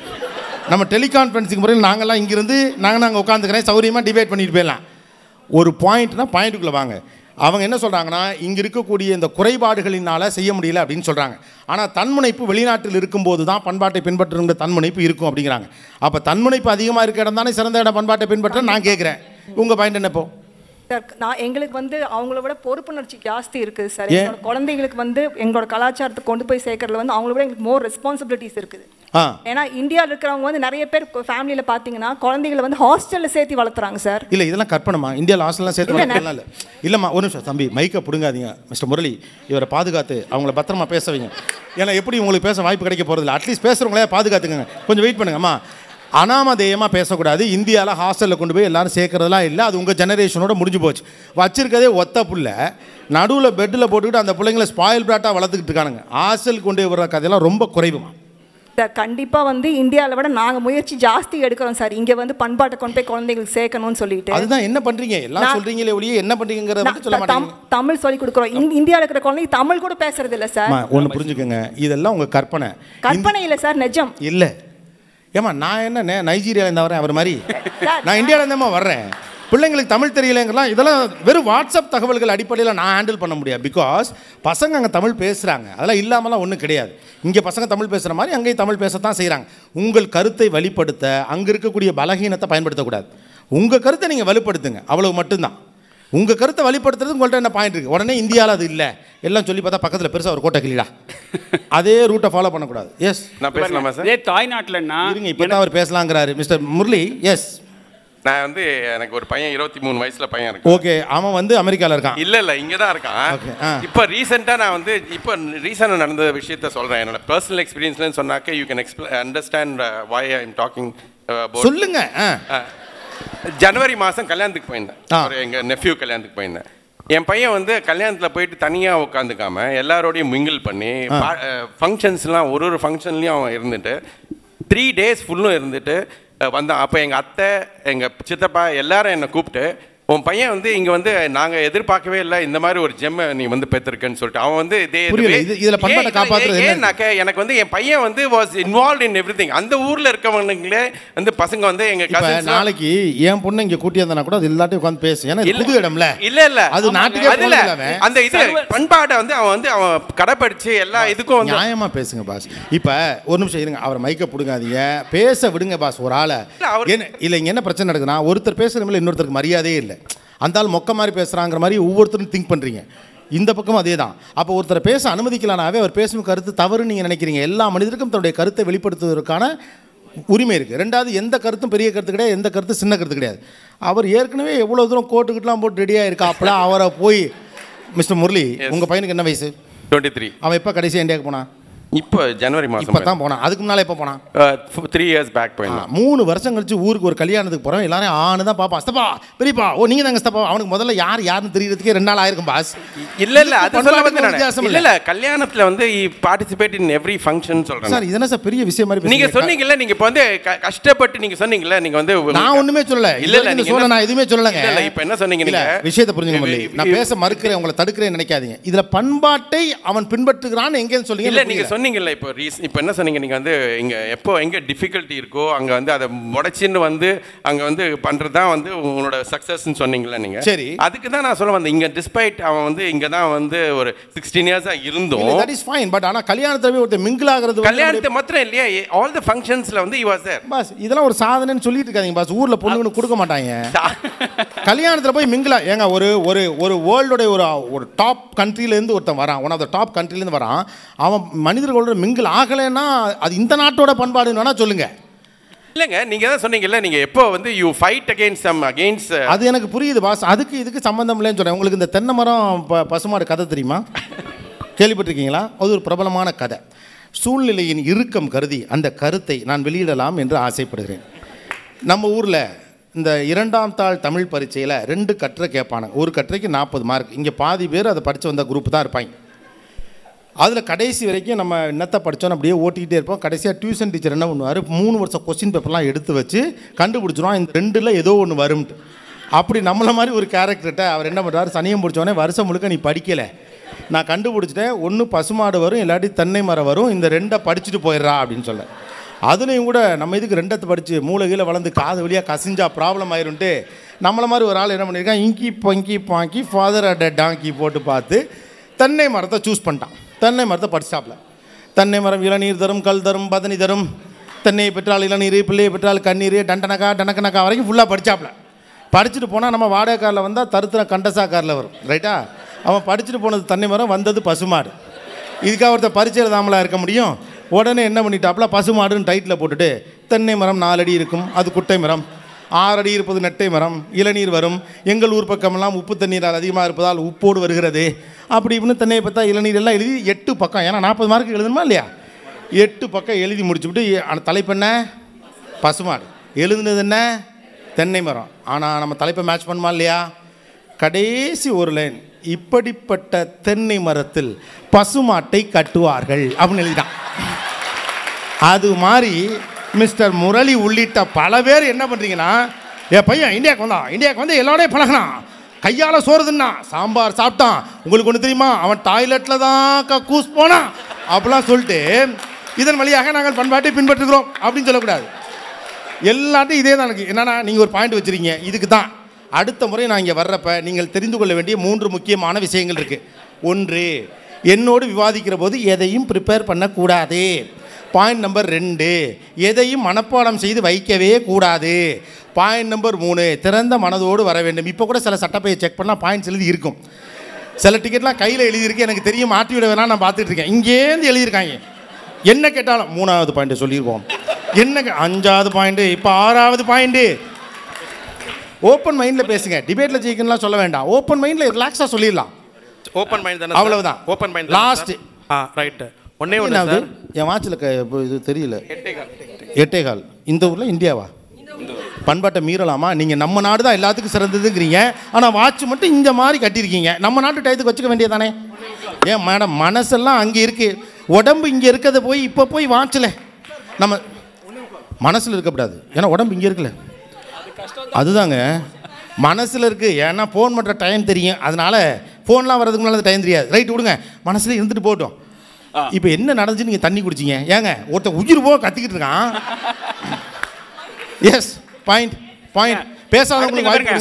நம்ம டெலிகான்ஃபரன்சிங் முறையில் நாங்கள்லாம் இங்கேருந்து நாங்கள் நாங்கள் உட்காந்துக்கிறேன் சௌரியமாக டிபேட் பண்ணிட்டு போயிடலாம். ஒரு பாயிண்ட்னா பாயிண்ட்டுக்குள்ளே வாங்க. அவங்க என்ன சொல்கிறாங்கன்னா இங்கே இருக்கக்கூடிய இந்த குறைபாடுகளினால் செய்ய முடியல அப்படின்னு சொல்கிறாங்க. ஆனால் தன்முனைப்பு வெளிநாட்டில் இருக்கும்போது தான் பண்பாட்டை பின்பற்றுங்கிற தன்முனைப்பு இருக்கும் அப்படிங்கிறாங்க. அப்போ தன்முனைப்பு அதிகமாக இருக்க இடம் தானே சிறந்த இடம் பண்பாட்டை பின்பற்ற நான் கேட்குறேன். உங்கள் பாயிண்ட் என்ன இப்போ? சார் நான் எங்களுக்கு வந்து அவங்கள விட பொறுப்புணர்ச்சி ஜாஸ்தி இருக்குது சார். எங்களோட குழந்தைங்களுக்கு வந்து எங்களோட கலாச்சாரத்தை கொண்டு போய் சேர்க்கறதுல வந்து அவங்கள விட எங்களுக்கு மோர் ரெஸ்பான்சிபிலிட்டிஸ் இருக்குது. ஏன்னா இந்தியாவில் இருக்கிறவங்க வந்து நிறைய பேர் ஃபேமிலியில் பார்த்தீங்கன்னா குழந்தைகளை வந்து ஹாஸ்டலில் சேர்த்து வளர்த்துறாங்க சார். இல்லை இதெல்லாம் கற்பனமா? இந்தியாவில் ஹாஸ்டல்லாம் சேர்த்து வளர்க்கலாம் இல்லை இல்லைம்மா. ஒரு நிமிஷம் தம்பி மைக்கை பிடுங்காதீங்க மிஸ்டர் முரளி. இவரை பாதுகாத்து அவங்கள பத்திரமா பேச வைங்க. ஏன்னா எப்படி உங்களுக்கு பேச வாய்ப்பு கிடைக்க போகிறதில்ல. அட்லீஸ்ட் பேசுகிறவங்களே பாதுகாத்துக்கங்க. கொஞ்சம் வெயிட் பண்ணுங்கம்மா. அனாமதேயமாக பேசக்கூடாது. இந்தியாவில் ஹாஸ்டலில் கொண்டு போய் எல்லாரும் சேர்க்கறதெல்லாம் இல்லை. அது உங்கள் ஜெனரேஷனோட முடிஞ்சு போச்சு. வச்சிருக்கதே ஒத்த புள்ள நடுவில் பெட்டில் போட்டுக்கிட்டு அந்த பிள்ளைங்களை ஸ்பாயில் பிராட்டாக வளர்த்துக்கிட்டு இருக்கானுங்க. ஹாஸ்டல் கொண்டு வர கதையெல்லாம் ரொம்ப குறைவுமா. சார் கண்டிப்பாக வந்து இந்தியாவில் விட நாங்கள் முயற்சி ஜாஸ்தி எடுக்கிறோம் சார். இங்கே வந்து பண்பாட்டை கொண்டு போய் குழந்தைங்களுக்கு சேர்க்கணும்னு சொல்லிட்டு. அதுதான் என்ன பண்ணுறீங்க எல்லாம் சொல்கிறீங்களே ஒழிய என்ன பண்ணுறீங்கிறத மட்டும் சொல்ல மாட்டீங்க. தமிழ் சொல்லி கொடுக்குறோம். இந்தியாவில் இருக்கிற குழந்தைங்க தமிழ் கூட பேசுறது இல்லை சார். ஒன்று புரிஞ்சுக்கோங்க, இதெல்லாம் உங்கள் கற்பனை. கற்பனை இல்லை சார், நிஜம் இல்லை. ஏமா நான் என்ன நைஜீரியாவில் இருந்தால் வரேன் அவர் மாதிரி? நான் இந்தியாவில் இருந்தாமா வர்றேன். பிள்ளைங்களுக்கு தமிழ் தெரியலைங்கலாம். இதெல்லாம் வெறும் வாட்ஸ்அப் தகவல்கள் அடிப்படையில் நான் ஹேண்டில் பண்ண முடியாது. பிகாஸ் பசங்க அங்கே தமிழ் பேசுகிறாங்க. அதெல்லாம் இல்லாமலாம் ஒன்றும் கிடையாது. இங்கே பசங்க தமிழ் பேசுகிற மாதிரி அங்கேயும் தமிழ் பேசத்தான் செய்கிறாங்க. உங்கள் கருத்தை வலுப்படுத்த அங்கே இருக்கக்கூடிய பலகீனத்தை பயன்படுத்தக்கூடாது. உங்கள் கருத்தை நீங்கள் வலுப்படுத்துங்க, அவ்வளவு மட்டும்தான். உங்கள் கருத்தை வலுப்படுத்துறது உங்கள்கிட்ட என்ன பாயிண்ட் இருக்குது? உடனே இந்தியாவில் அது இல்லை எல்லாம் சொல்லி பார்த்தா பக்கத்தில் பெருசாக ஒரு கோட்டை கிளிடா அதே ரூட்டை ஃபாலோ பண்ணக்கூடாது. எஸ் நான் பேசலாமா சார்? இதே தாய்நாட்டில்னா இருங்க இப்போ தான் அவர் பேசலாங்கிறாரு மிஸ்டர் முரளி. எஸ் நான் வந்து எனக்கு ஒரு பையன் இருபத்தி மூணு வயசுல பையன் இருக்கு. ஓகே அவன் வந்து அமெரிக்காவில் இருக்கான். இல்ல இல்ல இங்கே தான் இருக்கான். இப்போ ரீசெண்டாக நான் வந்து இப்போ ரீசெண்டாக நடந்த விஷயத்த சொல்கிறேன். என்னோட பர்சனல் எக்ஸ்பீரியன்ஸ்லன்னு சொன்னாக்க you can explain understand why I am talking. சொல்லுங்க. ஜனவரி மாதம் கல்யாணத்துக்கு போயிருந்தேன். ஒரு எங்கள் நெஃப்யூ கல்யாணத்துக்கு போயிருந்தேன். என் பையன் வந்து கல்யாணத்தில் போயிட்டு தனியாக உட்காந்துக்காம எல்லாரோடையும் மிங்கிள் பண்ணி ஃபங்க்ஷன்ஸ்லாம் ஒரு ஒரு ஃபங்க்ஷன்லேயும் அவன் இருந்துட்டு த்ரீ டேஸ் ஃபுல்லும் இருந்துட்டு வந்தான். அப்போ எங்கள் அத்தை எங்கள் சித்தப்பா எல்லாரும் என்னை கூப்பிட்டு உன் பையன் வந்து இங்கே வந்து நாங்கள் எதிர்பார்க்கவே இல்லை இந்த மாதிரி ஒரு ஜெம்மை நீ வந்து பெற்றிருக்கேன்னு சொல்லிட்டு அவன் வந்து ஏன்னாக்க எனக்கு வந்து என் பையன் வந்து was involve in everything. அந்த ஊரில் இருக்கவங்களே வந்து பசங்க வந்து எங்கள் கசின்ஸ் நாளைக்கு என் பொண்ணு இங்கே கூட்டி வந்தா கூட அது எல்லாத்தையும் உட்காந்து பேசு. ஏன்னா புது இடம்ல இல்லை இல்லை அது நாட்டுக்கே அதில் அந்த இது பண்பாடை வந்து அவன் வந்து அவன் கடைப்பிடிச்சு எல்லா இதுக்கும் வந்து நியாயமாக பேசுங்க பாஸ். இப்போ ஒரு நிமிஷம் இருங்க, அவரை மைக்க பிடுங்காதீங்க, பேச விடுங்க பாஸ். ஒரு ஆளை என்ன இல்லை இங்கே என்ன பிரச்சனை நடக்குதுன்னா ஒருத்தர் பேசுகிற மேலே இன்னொருத்தருக்கு மரியாதையே இல்லை. அந்த ஆள் மொக்க மாதிரி பேசுகிறாங்கிற மாதிரி ஒவ்வொருத்தரும் திங்க் பண்ணுறீங்க. இந்த பக்கமும் அதே தான். அப்போ ஒருத்தரை பேச அனுமதிக்கலானாவே அவர் பேசும் கருத்து தவறுன்னு நீங்கள் நினைக்கிறீங்க. எல்லா மனிதருக்கும் தன்னுடைய கருத்தை வெளிப்படுத்துவதற்கான உரிமை இருக்குது. ரெண்டாவது எந்த கருத்தும் பெரிய கருத்து கிடையாது, எந்த கருத்தும் சின்ன கருத்து கிடையாது. அவர் ஏற்கனவே எவ்வளோ தூரம் கோட்டுக்கிட்டலாம் போட்டு ரெடியாக இருக்காப்புல. அவரை போய் மிஸ்டர் முரளி உங்கள் பையனுக்கு என்ன வயசு? Twenty three. அவன் எப்போ கடைசி இந்தியாவுக்கு போனான்? இப்போ ஜனவரி மாதம் இப்போ தான் போனான். அதுக்கு முன்னால் எப்போ போனான்? த்ரீ இயர்ஸ் பேக் போயிருந்தான். மூணு வருஷம் கழிச்சு ஊருக்கு ஒரு கல்யாணத்துக்கு போகிறோம். எல்லாரும் ஆணு தான் பாப்பா. அஸ்தப்பா பெரியப்பா ஓ நீங்கள் தாங்க அஸ்தப்பா. அவனுக்கு முதல்ல யார் யாருன்னு தெரியறதுக்கே ரெண்டு நாள் ஆயிருக்கும் பாஸ். இல்லை இல்லை அது சொல்ல வந்து இல்லை இல்லை கல்யாணத்தில் வந்து பார்ட்டிசிபேட் இன் எவ்ரி ஃபங்க்ஷன் சொல்கிறேன் சார். இதெல்லாம் சார் பெரிய விஷயம் மாதிரி நீங்கள் சொன்னீங்கல்ல. நீங்கள் இப்போ வந்து கஷ்டப்பட்டு நீங்கள் சொன்னீங்கல்ல. நீங்கள் வந்து நான் ஒன்றுமே சொல்லலை. இல்லை இல்லை நீங்கள் சொல்ல நான் எதுவுமே சொல்லலைங்க. இல்லை இப்போ என்ன சொன்னீங்க? நீங்கள் விஷயத்தை புரிஞ்சுக்க முடியல. நான் பேச மறுக்கிறேன், உங்களை தடுக்கிறேன் நினைக்காதீங்க. இதில் பண்பாட்டை அவன் பின்பற்றுகிறான்னு எங்கேன்னு சொல்லுங்க. இல்லை நீங்கள் சொன்னீங்கல்ல இப்போ ரீஸ் இப்போ என்ன சொன்னீங்க நீங்கள் வந்து இங்கே எப்போ எங்கே டிஃபிகல்ட்டி இருக்கோ அங்கே வந்து அதை முடைச்சின்னு வந்து அங்கே வந்து பண்ணுறது தான் வந்து உங்களோட சக்ஸஸ்ன்னு சொன்னீங்கல்ல நீங்கள். சரி, அதுக்கு தான் நான் சொல்ல வந்தேன். இங்கே டிஸ்பைட் அவன் வந்து இங்கே தான் வந்து ஒரு சிக்ஸ்டீன் இயர்ஸாக இருந்தோம். That is fine. பட் ஆனால் கல்யாணத்தில் ஒருத்தர் மிங்கிள் ஆகிறது கல்யாணத்தை மாத்திரம் இல்லையா, ஆல் த ஃபங்க்ஷன்ஸில் வந்து இவா சார் பாஸ் இதெல்லாம் ஒரு சாதனைன்னு சொல்லிட்டு இருக்காதீங்க பாஸ். ஊரில் பொண்ணுன்னு கொடுக்க மாட்டாங்க. கல்யாணத்தில் போய் மிங்கிளா ஏங்க ஒரு ஒரு ஒரு வேர்ல்டோடைய ஒரு ஒரு டாப் கண்ட்ரிலேருந்து ஒருத்தன் வரான், ஒன் ஆஃப் த டாப் கண்ட்ரிலேருந்து வரான். அவன் மனிதர்களோட மிங்கிள் ஆகலைன்னா அது இந்த நாட்டோட பண்பாடுன்னு வேணா சொல்லுங்க. இல்லைங்க, நீங்கள் தான் சொன்னீங்கல்ல, நீங்கள் எப்போ வந்து you fight against some against அது எனக்கு புரியுது பாஸ். அதுக்கு இதுக்கு சம்மந்தம் இல்லைன்னு சொல்கிறேன். உங்களுக்கு இந்த தென்னை மரம் ப பசுமாடு கதை தெரியுமா? கேள்விப்பட்டிருக்கீங்களா? அது ஒரு பிரபலமான கதை. சூழ்நிலையின் இறுக்கம் கருதி அந்த கருத்தை நான் வெளியிடலாம் என்று ஆசைப்படுகிறேன். நம்ம ஊரில் இந்த இரண்டாம் தாள் தமிழ் பரீட்சையில் ரெண்டு கட்டுரை கேட்பானுங்க. ஒரு கட்டுரைக்கு நாற்பது மார்க். இங்கே பாதி பேர் அதை படித்து வந்த குரூப் தான் இருப்பாங்க. அதில் கடைசி வரைக்கும் நம்ம என்னத்தை படித்தோம் அப்படியே ஓட்டிக்கிட்டே இருப்போம். கடைசியாக டியூஷன் டீச்சர் என்ன பண்ணுவார், மூணு வருஷம் கொஸ்டின் பேப்பர்லாம் எடுத்து வச்சு கண்டுபிடிச்சிருவோம் இந்த ரெண்டில் ஏதோ ஒன்று வரும்ட்டு. அப்படி நம்மளை மாதிரி ஒரு கேரக்டர்கிட்ட அவர் என்ன பண்ணுறாரு, சனியம் பிடிச்சோடனே வருஷம் முழுக்க நீ படிக்கலை, நான் கண்டுபிடிச்சிட்டேன், ஒன்று பசுமாடு வரும் இல்லாட்டி தென்னை மரம் வரும், இந்த ரெண்டை படிச்சுட்டு போயிடுறா அப்படின்னு சொல்ல. அதுலேயும் கூட நம்ம இதுக்கு ரெண்டத்தை படித்து மூளைகீழ வளர்ந்து காது வழியாக கசிஞ்சா ப்ராப்ளம் ஆயிரும்ட்டு நம்மளை மாதிரி ஒரு ஆள் என்ன பண்ணியிருக்கான், இங்கி பொங்கி பாங்கி ஃபாதர் அட டாங்கி போட்டு பார்த்து தென்னை மரத்தை சூஸ் பண்ணிட்டான். தென்னை மரத்தை படிச்சாப்ல. தென்னை மரம் இளநீர் தரும், கல் தரும், பதனி தரும், தென்னையை பெற்றால் இளநீர், பிள்ளையை பெற்றால் கண்ணீர், டண்டனக்கா டனக்கனக்கா வரைக்கும் ஃபுல்லாக படித்தாப்ல. படிச்சுட்டு போனால் நம்ம வாடகை காரில் வந்தால் தருத்திர கண்டசா காரில் வரும், ரைட்டா? அவன் படிச்சுட்டு போனது தென்னை மரம், வந்தது பசுமாடு. இதுக்காக ஒருத்தர் பரிச்சை எழுதாமலாம் இருக்க முடியும்? உடனே என்ன பண்ணிட்டாப்புல, பசுமாடுன்னு டைட்டில் போட்டுட்டு தென்னை மரம் நாலடி இருக்கும், அது குட்டை மரம், ஆறடி இருப்பது நெட்டை மரம், இளநீர் வரும், எங்கள் ஊர் பக்கமெல்லாம் உப்பு தண்ணீரால் அதிகமாக இருப்பதால் உப்போடு வருகிறது, அப்படி இப்படின்னு தென்னையை பார்த்தா இளநீர் எல்லாம் எழுதி எட்டு பக்கம், ஏன்னா நாற்பது மார்க்கு எழுதணுமா இல்லையா, எட்டு பக்கம் எழுதி முடிச்சுவிட்டு அந்த தலைப்பு என்ன, பசுமாடு, எழுதுனது என்ன, தென்னை மரம். ஆனால் நம்ம தலைப்பை மேட்ச் பண்ணுமா இல்லையா? கடைசி ஒரு லைன், இப்படிப்பட்ட தென்னை மரத்தில் பசுமாட்டை கட்டுவார்கள் அப்படின்னு எழுதிட்டான். அது மாதிரி மிஸ்டர் முரளி உள்ளிட்ட பல பேர் என்ன பண்ணுறீங்கன்னா, என் பையன் இந்தியாவுக்கு வந்தான், இந்தியாவுக்கு வந்து எல்லாரோடையும் பழகினான், கையால் சோறுதுன்னா சாம்பார் சாப்பிட்டான், உங்களுக்கு ஒன்று தெரியுமா, அவன் டாய்லெட்டில் தான் கக்கூஸ் போனான் அப்படிலாம் சொல்லிட்டு இதன் வழியாக நாங்கள் பண்பாட்டை பின்பற்றுகிறோம் அப்படின்னு சொல்லக்கூடாது. எல்லாத்தையும் இதே தான் எனக்கு என்னன்னா, நீங்கள் ஒரு பாயிண்ட் வச்சுருக்கீங்க, இதுக்கு தான் அடுத்த முறை நான் இங்கே வர்றப்ப நீங்கள் தெரிந்து கொள்ள வேண்டிய மூன்று முக்கியமான விஷயங்கள் இருக்குது. ஒன்று, என்னோடு விவாதிக்கிற போது எதையும் ப்ரிப்பேர் பண்ணக்கூடாது. பாயிண்ட் நம்பர் ரெண்டு, எதையும் மனப்பாடம் செய்து வைக்கவே கூடாது. பாயிண்ட் நம்பர் மூணு, திறந்த மனதோடு வர வேண்டும். இப்போ கூட சில சட்டப்பையை செக் பண்ணால் பாயிண்ட்ஸ் எழுதி இருக்கும், சில டிக்கெட்லாம் கையில் எழுதியிருக்கு, எனக்கு தெரியும், மாற்றி விட வேணாம், நான் பார்த்துட்டு இருக்கேன். இங்கேருந்து எழுதியிருக்காங்க, என்ன கேட்டாலும் மூணாவது பாயிண்ட்டு சொல்லியிருக்கோம், என்ன அஞ்சாவது பாயிண்ட்டு, இப்போ ஆறாவது பாயிண்ட்டு. ஓப்பன் மைண்டில் பேசுங்க, டிபேட்டில் ஜெயிக்கணும்லாம் சொல்ல வேண்டாம், ஓப்பன் மைண்டில் ரிலாக்ஸாக சொல்லிடலாம். ஓப்பன் மைண்ட் தானே, அவ்வளவுதான். Open mind lost. Ah right. ஒன்னே ஒன்று சார், என் வாட்சில் இது தெரியல, எட்டே கால். இந்த ஊரில் இந்தியாவா? பண்பாட்டை மீறலாமா? நீங்கள் நம்ம நாடு தான் எல்லாத்துக்கும் சிறந்ததுங்கிறீங்க, ஆனால் வாட்ச் மட்டும் இந்த மாதிரி கட்டியிருக்கீங்க. நம்ம நாட்டு டயத்துக்கு வச்சுக்க வேண்டியதானே? ஏன் மேடம், மனசெல்லாம் அங்கே இருக்குது, உடம்பு இங்கே இருக்கிறத போய் இப்போ போய் வாட்சில் நம்ம மனசில் இருக்கக்கூடாது, ஏன்னா உடம்பு இங்கே இருக்குல்ல, அதுதாங்க மனசில் இருக்குது. ஏன்னா ஃபோன் பண்ணுற டைம் தெரியும், அதனால் ஃபோன்லாம் வர்றதுக்கு முன்னால் டைம் தெரியாது, ரைட் விடுங்க, மனசில் இருந்துட்டு போட்டோம். இப்போ என்ன நடந்துச்சு, நீங்கள் தண்ணி குடிச்சிங்க, ஏங்க ஒருத்தன் உயிர் போக கத்திக்கிட்டு இருக்கான். S, point point. பேசாதவங்களுக்கு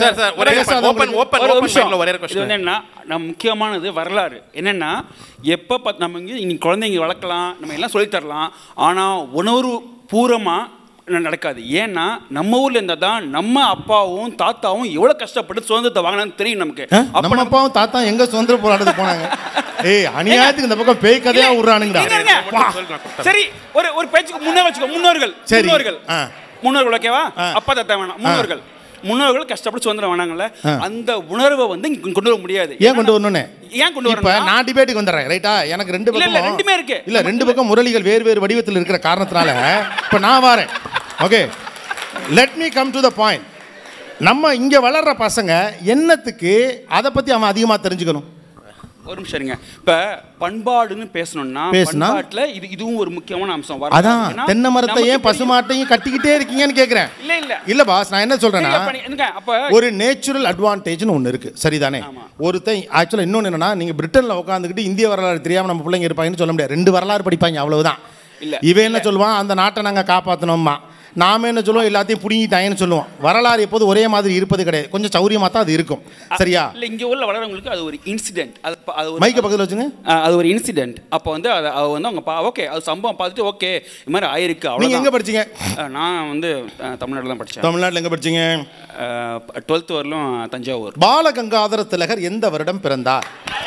முக்கியமானது வரலாறு என்னன்னா, எப்போ நம்ம இங்கே இன்னைக்கு குழந்தைங்க வளர்க்கலாம், நம்ம எல்லாம் சொல்லித்தரலாம், ஆனால் உணர்வு பூர்வமாக நடக்காது. ஏன்னா நம்ம ஊர்ல இருந்தா தான் நம்ம அப்பாவும் தாத்தாவும் எவ்வளவு கஷ்டப்பட்டு சுதந்திரத்தை வாங்கினான்னு தெரியும் நமக்கு. நம்ம அப்பாவும் தாத்தா எங்க சுதந்திர போராட்டத்துக்கு போனாங்க? ஏய், அநியாயத்துக்கு இந்த பக்கம் பேய் கதையா விடுறானுங்கடா. சரி, ஒரு ஒரு பேச்சுக்கு முன்னே வச்சுக்கோ, முன்னோர்கள் முன்னோர்கள் முன்னோர்கள் ஓகேவா, அப்பா தாத்தா வேணாம், முன்னோர்கள் முன்னோர்கள் கஷ்டப்பட்டு சுதந்திரம் வேணாங்கல்ல, அந்த உணர்வை வந்து கொண்டு வர முடியாது. ஏன் கொண்டு வரணும்னு? ஏன் கொண்டு வரணும்? இப்ப நான் டிபேட்டுக்கு வந்துறேன், ரைட்டா? எனக்கு ரெண்டு பக்கம் ரெண்டுமே இருக்கு. இல்ல, ரெண்டு பக்கம் முரளிகள் வேறு வேறு வடிவத்தில் இருக்கிற காரணத்தினால இப்ப நான் வரேன். Okay, let me come to the point. நம்ம இங்க வளர்ற பசங்க என்னத்துக்கு அதை பத்தி அவன் அதிகமா தெரிஞ்சுக்கணும்? ஒரு நிமிஷம் இருங்க. இப்ப பண்பாடுன்னு பேசணும்னா பண்பாட்டுல இது இதுவும் ஒரு முக்கியமான அம்சம். அதான் தென்னை மரத்தை ஏன் பசுமாட்டையும் கட்டிக்கிட்டே இருக்கீங்கன்னு கேக்குறேன். இல்ல இல்ல இல்ல பாஸ், நான் என்ன சொல்றேன்னா ஒரு நேச்சுரல் அட்வான்டேஜ்னு ஒண்ணு இருக்கு, சரிதானே? ஒருத்தன் ஆக்சுவலா இன்னொன்னு என்னன்னா, நீங்க பிரிட்டன்ல உட்காந்துக்கிட்டு இந்திய வரலாறு தெரியாம நம்ம பிள்ளைங்க இருப்பாங்கன்னு சொல்ல முடியாது. ரெண்டு வரலாறு படிப்பாங்க, அவ்வளவுதான். இவன் என்ன சொல்லுவான், அந்த நாட்டை நாங்க காப்பாத்தணும்மா. நாம என்ன சொல்லுவோம், எல்லாத்தையும் புடிங்கிட்டாங்கன்னு சொல்லுவோம். வரலாறு எப்போது ஒரே மாதிரி இருப்பது கிடையாது, கொஞ்சம் சௌரியமா தான் அது இருக்கும், சரியா? இல்ல இங்க உள்ள வளரவங்களுக்கு அது ஒரு இன்சிடென்ட். அது அது மைக்க பக்கத்துல வச்சுங்க. அது ஒரு இன்சிடென்ட். அப்போ வந்து அது அது வந்து அவங்க ஓகே அது சம்பவம் பார்த்துட்டு ஓகே இது மாதிரி ஆயிருக்கு. அவ்வளோ. நீங்க எங்க படிச்சீங்க? நான் வந்து தமிழ்நாட்டில் தான் படித்தேன். தமிழ்நாட்டில் எங்க படிச்சீங்க? டுவெல்த் வரலும் தஞ்சாவூர். பாலகங்காதர திலகர் எந்த வருடம் பிறந்தார்?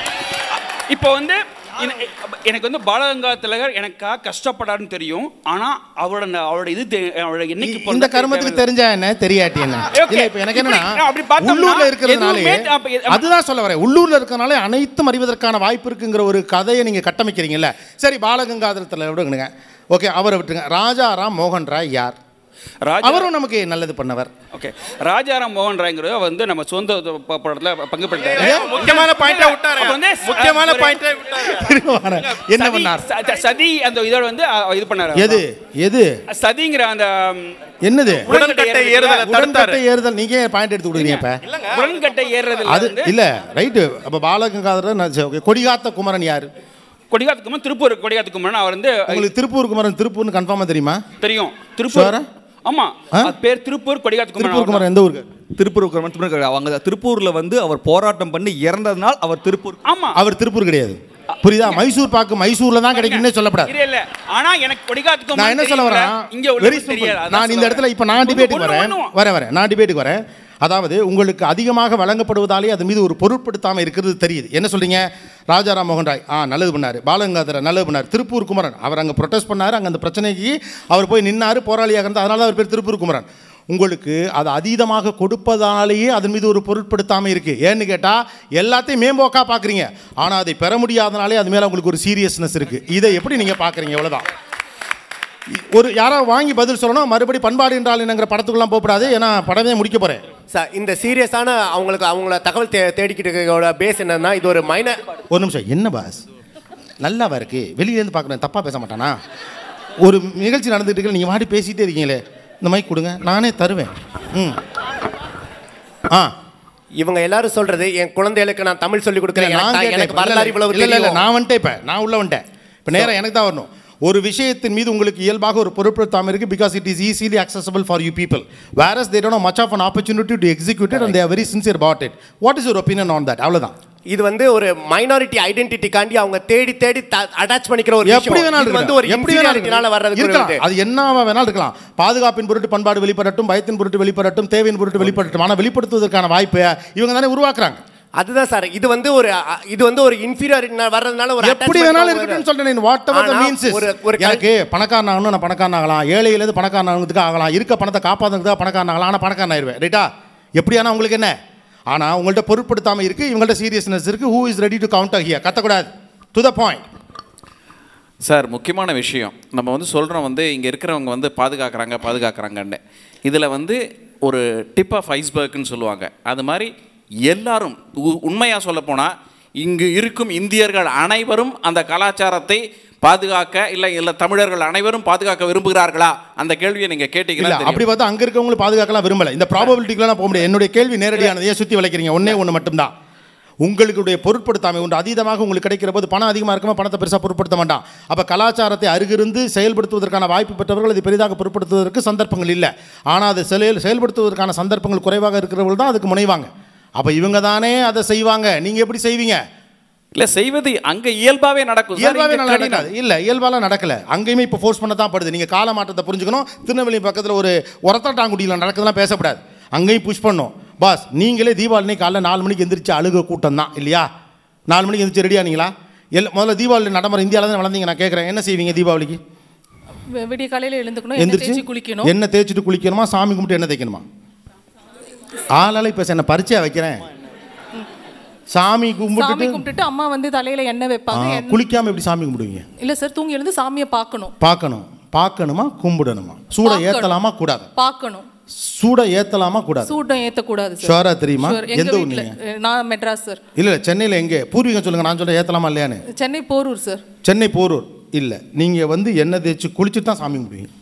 இப்போ வந்து எனக்கு வந்து பாலகங்கா திலகர் எனக்காக கஷ்டப்படாருன்னு தெரியும். ஆனா அவரோட அவரோட இது அவரோட என்னைக்கு இந்த கர்மத்துக்கு தெரிஞ்சா என்ன தெரியாட்டி என்ன? இல்ல இப்போ எனக்கு என்னன்னா உள்ளூர்ல இருக்கிறதுனாலே அதுதான் சொல்ல வரேன். உள்ளூர்ல இருக்கிறதுனால அனைத்தும் அறிவதற்கான வாய்ப்பு இருக்குங்கிற ஒரு கதையை நீங்க கட்டமைக்கிறீங்கல்ல. சரி, பாலகங்காதர திலகர் விடுங்க, ஓகே, அவரை விட்டுருங்க. ராஜாராம் மோகன் ராய் யார்? அவரும் நமக்கு நல்லது பண்ணவர். ஓகே, ராஜாராம் மோகன் ராய்ங்கிறத வந்து நம்ம சொந்த படத்துல பங்கு பெற்றாரு. முக்கியமான பாயிண்டா விட்டாரு. வந்து முக்கியமான பாயிண்டா விட்டாரு. என்ன பண்ணார்? சதி அந்த இதோட வந்து இது பண்ணாரு. எது எது சதிங்கிற அந்த என்னது உடன்கட்டை ஏறுதல் உடன்கட்டை ஏறுதல். நீங்க பாயிண்ட் எடுத்து கொடுக்குறீங்க. இப்ப உடன்கட்டை ஏறுதல் அது இல்ல, ரைட். அப்ப பாலகங்காதர கொடிகாத்த குமரன் யாரு? கொடிகாத்த குமரன் திருப்பூர் கொடிகாத்த குமரன். அவர் வந்து உங்களுக்கு திருப்பூர் குமரன் திருப்பூர்னு கன்ஃபார்மா தெரியுமா? தெரியும். திருப்பூர். ஆமா, பேர் திருப்பூர் கொடிகாத்த குமரன். திருப்பூர் குமரன் எந்த ஊருக்கு? திருப்பூர் குமரன். அவங்க திருப்பூர்ல வந்து அவர் போராட்டம் பண்ணி இறந்ததனால் அவர் திருப்பூர். ஆமா, அவர் திருப்பூர் கிடையாது, புரியுதா? மைசூர் பாக்கு மைசூர்ல தான் கிடைக்கும்னே சொல்லப்படாது. இல்ல இல்ல, ஆனா எனக்கு கொடிகாத்த குமரன் நான் என்ன சொல்ல வரேன், இங்க உள்ள தெரியாது. நான் இந்த இடத்துல இப்ப நான் டிபேட்டுக்கு வரேன் வரேன் வரேன் நான் டிபேட்டுக்கு வரேன். அதாவது உங்களுக்கு அதிகமாக வழங்கப்படுவதாலே அது மீது ஒரு பொருட்படுத்தாமல் இருக்கிறது தெரியுது. என்ன சொல்றீங்க? ராஜாராம் மோகன் ராய் ஆ நல்லது பண்ணார், பாலகங்காதர நல்லது பண்ணார், திருப்பூர் குமரன் அவர் அங்கே ப்ரொட்டஸ்ட் பண்ணார், அங்கே அந்த பிரச்சனைக்கு அவர் போய் நின்னார், போராளியாக இருந்தார், அதனால அவர் பேர் திருப்பூர் குமரன். உங்களுக்கு அது அதீதமாக கொடுப்பதாலேயே அதன் மீது ஒரு பொருட்படுத்தாமல் இருக்குது. ஏன்னு கேட்டால் எல்லாத்தையும் மேம்போக்காக பார்க்குறீங்க, ஆனால் அதை பெற முடியாதனாலே அது மேலே உங்களுக்கு ஒரு சீரியஸ்னஸ் இருக்குது. இதை எப்படி நீங்கள் பார்க்குறீங்க? எவ்வளோதான். ஒரு யாராவது வாங்கி பதில் சொல்லணும். மறுபடி பண்பாடு என்றால் என்னங்கிற படத்துக்குலாம் போகக்கூடாது, ஏன்னா படமே முடிக்க போகிறேன். சார், இந்த சீரியஸான அவங்களுக்கு அவங்கள தகவல் தே தேடிக்கிட்டு பேஸ் என்னன்னா, இது ஒரு மைனர். ஒரு நிமிஷம், என்ன பாஸ் நல்லாவா இருக்கு? வெளியிலேருந்து பார்க்குறேன், தப்பாக பேச மாட்டானா? ஒரு நிகழ்ச்சி நடந்துகிட்டு இருக்கு, நீங்கள் வாடி பேசிகிட்டே இருக்கீங்களே, இந்த மைக் கொடுங்க, நானே தருவேன். ம் ஆ இவங்க எல்லாரும் சொல்றது என் குழந்தைகளுக்கு நான் தமிழ் சொல்லி கொடுக்குறேன், எனக்கு வரலாறு இவ்வளவு இல்லை இல்லை நான் வந்துட்டேன், இப்போ நான் உள்ள வந்துட்டேன், இப்போ நேரம் எனக்கு தான் வரணும். ஒரு விஷயத்தின் மீது உங்களுக்கு இயல்பாக ஒரு பொருட்படுத்தாமல் இருக்கு, because it is easily accessible for you people, whereas they don't have much of an opportunity to execute it and they are very sincere about it. What is your opinion on that? அவ்வளவுதான். இது வந்து ஒரு minority identity காண்டி அவங்க தேடி தேடி attach பண்ணிக்கிற ஒரு எப்படி வேணாலும் இது வந்து ஒரு எப்படி வேணாலும் வர்றது இருக்கலாம். அது என்னவா வேணாலும் இருக்கலாம். பாதுகாப்பின் பொருட்டு பண்பாடு வெளிப்படட்டும், பயத்தின் பொருட்டு வெளிப்படட்டும், தேவையின் பொருட்டு வெளிப்படட்டும், ஆனால் வெளிப்படுத்துவதற்கான வாய்ப்பை இவங்க தானே உருவாக்குறாங்க. அதுதான் சார், இது வந்து ஒரு இது வந்து ஒரு இன்ஃபீரியர் வர்றதுனால ஒரு எப்படி வேணாலும் இருக்கட்டும்னு சொல்றேன். Whatever the means is எனக்கு பணக்காரன் ஆகணும், நான் பணக்காரன் ஆகலாம், ஏழையிலேருந்து பணக்காரன் ஆகிறதுக்கு ஆகலாம், இருக்க பணத்தை காப்பாற்றுறதுக்கு பணக்காரன் ஆகலாம், ஆனால் பணக்காரன் ஆயிடுவேன், ரைட்டா? எப்படியானா உங்களுக்கு என்ன? ஆனால் உங்கள்கிட்ட பொருட்படுத்தாமல் இருக்குது, இவங்கள்ட்ட சீரியஸ்னஸ் இருக்குது. Who is ready to counter here? கத்தக்கூடாது, டு த பாயிண்ட். சார், முக்கியமான விஷயம் நம்ம வந்து சொல்கிறோம் வந்து இங்கே இருக்கிறவங்க வந்து பாதுகாக்கிறாங்க பாதுகாக்கிறாங்கன்னு. இதில் வந்து ஒரு டிப் ஆஃப் ஐஸ்பர்க்னு சொல்லுவாங்க. அது மாதிரி எல்லாரும் உண்மையாக சொல்ல போனால் இங்கு இருக்கும் இந்தியர்கள் அனைவரும் அந்த கலாச்சாரத்தை பாதுகாக்க இல்லை இல்லை தமிழர்கள் அனைவரும் பாதுகாக்க விரும்புகிறார்களா? அந்த கேள்வியை நீங்கள் கேட்டீங்களா? அப்படி பார்த்தா அங்கே இருக்கவங்களும் பாதுகாக்கலாம் விரும்பலை. இந்த ப்ராபபிலிட்டிக்கெலாம் போக முடியாது. என்னுடைய கேள்வி நேரடியானது. ஏன் சுற்றி வளைக்கிறீங்க? ஒன்றே ஒன்று மட்டும்தான். உங்களுடைய பொருட்படுத்தாமை ஒன்று அதீதமாக உங்களுக்கு கிடைக்கிற போது பணம் அதிகமாக இருக்குமா, பணத்தை பெருசாக பொருட்படுத்த மாட்டான். அப்போ கலாச்சாரத்தை அருகிருந்து செயல்படுத்துவதற்கான வாய்ப்பு பெற்றவர்கள் அதை பெரிதாக பொருட்படுத்துவதற்கு சந்தர்ப்பங்கள் இல்லை. ஆனால் அதை செயல் செயல்படுத்துவதற்கான சந்தர்ப்பங்கள் குறைவாக இருக்கிறவர்கள் தான் அதுக்கு முனைவாங்க. அப்போ இவங்க தானே அதை செய்வாங்க, நீங்கள் எப்படி செய்வீங்க? இல்லை, செய்வது அங்கே இயல்பாகவே நடக்கும். இயல்பாகவே நடக்காது. இல்லை, இயல்பாலாம் நடக்கலை. அங்கேயுமே இப்போ ஃபோர்ஸ் பண்ண தான் படுது. நீங்கள் கால மாற்றத்தை புரிஞ்சுக்கணும். திருநெல்வேலி பக்கத்தில் ஒரு உரத்தாட்டாங்குடியில் நடக்குதுலாம் பேசக்கூடாது, அங்கேயும் புஷ் பண்ணும். பாஸ், நீங்களே தீபாவளி காலைல நாலு மணிக்கு எந்திரிச்சு அழுக கூட்டம் தான் இல்லையா? நாலு மணிக்கு எந்திரிச்சு ரெடியா நீங்களா? எல் முதல்ல தீபாவளி நடைமுறை இந்தியாவில் தான் வளர்ந்தீங்க. நான் கேட்குறேன், என்ன செய்வீங்க தீபாவளிக்கு? விடிய காலையில் எழுந்துக்கணும், எந்திரிச்சு குளிக்கணும். என்ன தேய்ச்சிட்டு குளிக்கணுமா, சாமி கும்பிட்டு என்ன தேய்க்கணுமா? ஆளால இப்போ என்ன பரிச்சையா வைக்கிறேன். சாமி கும்பிட்டு கும்பிட்டுட்டு அம்மா வந்து தலையில எண்ணெய் வைப்பாங்க. குளிக்காம எப்படி சாமி கும்பிடுவீங்க? இல்ல சார், தூங்கி எழுந்து சாமியை பார்க்கணும். பார்க்கணும். பார்க்கணுமா கும்பிடணுமா? சூட ஏத்தலாமா கூடாது? பார்க்கணும். சூட ஏத்தலாமா கூடாது? சூட ஏத்தக்கூடாது சார். ஷோரா தெரியுமா? எந்த எந்த ஊர் வீட்ல நீங்க? நான் மெட்ராஸ் சார். இல்ல இல்ல சென்னையில எங்க? பூர்வீகம் சொல்லுங்க, நான் சொல்றேன் ஏத்தலாமா இல்லையான்னு. சென்னை போரூர் சார். சென்னை போரூர் இல்ல. நீங்க வந்து எண்ணெய் தேய்ச்சி குளிச்சுட்டு தான் சாமி கும்பிடுவீங்க.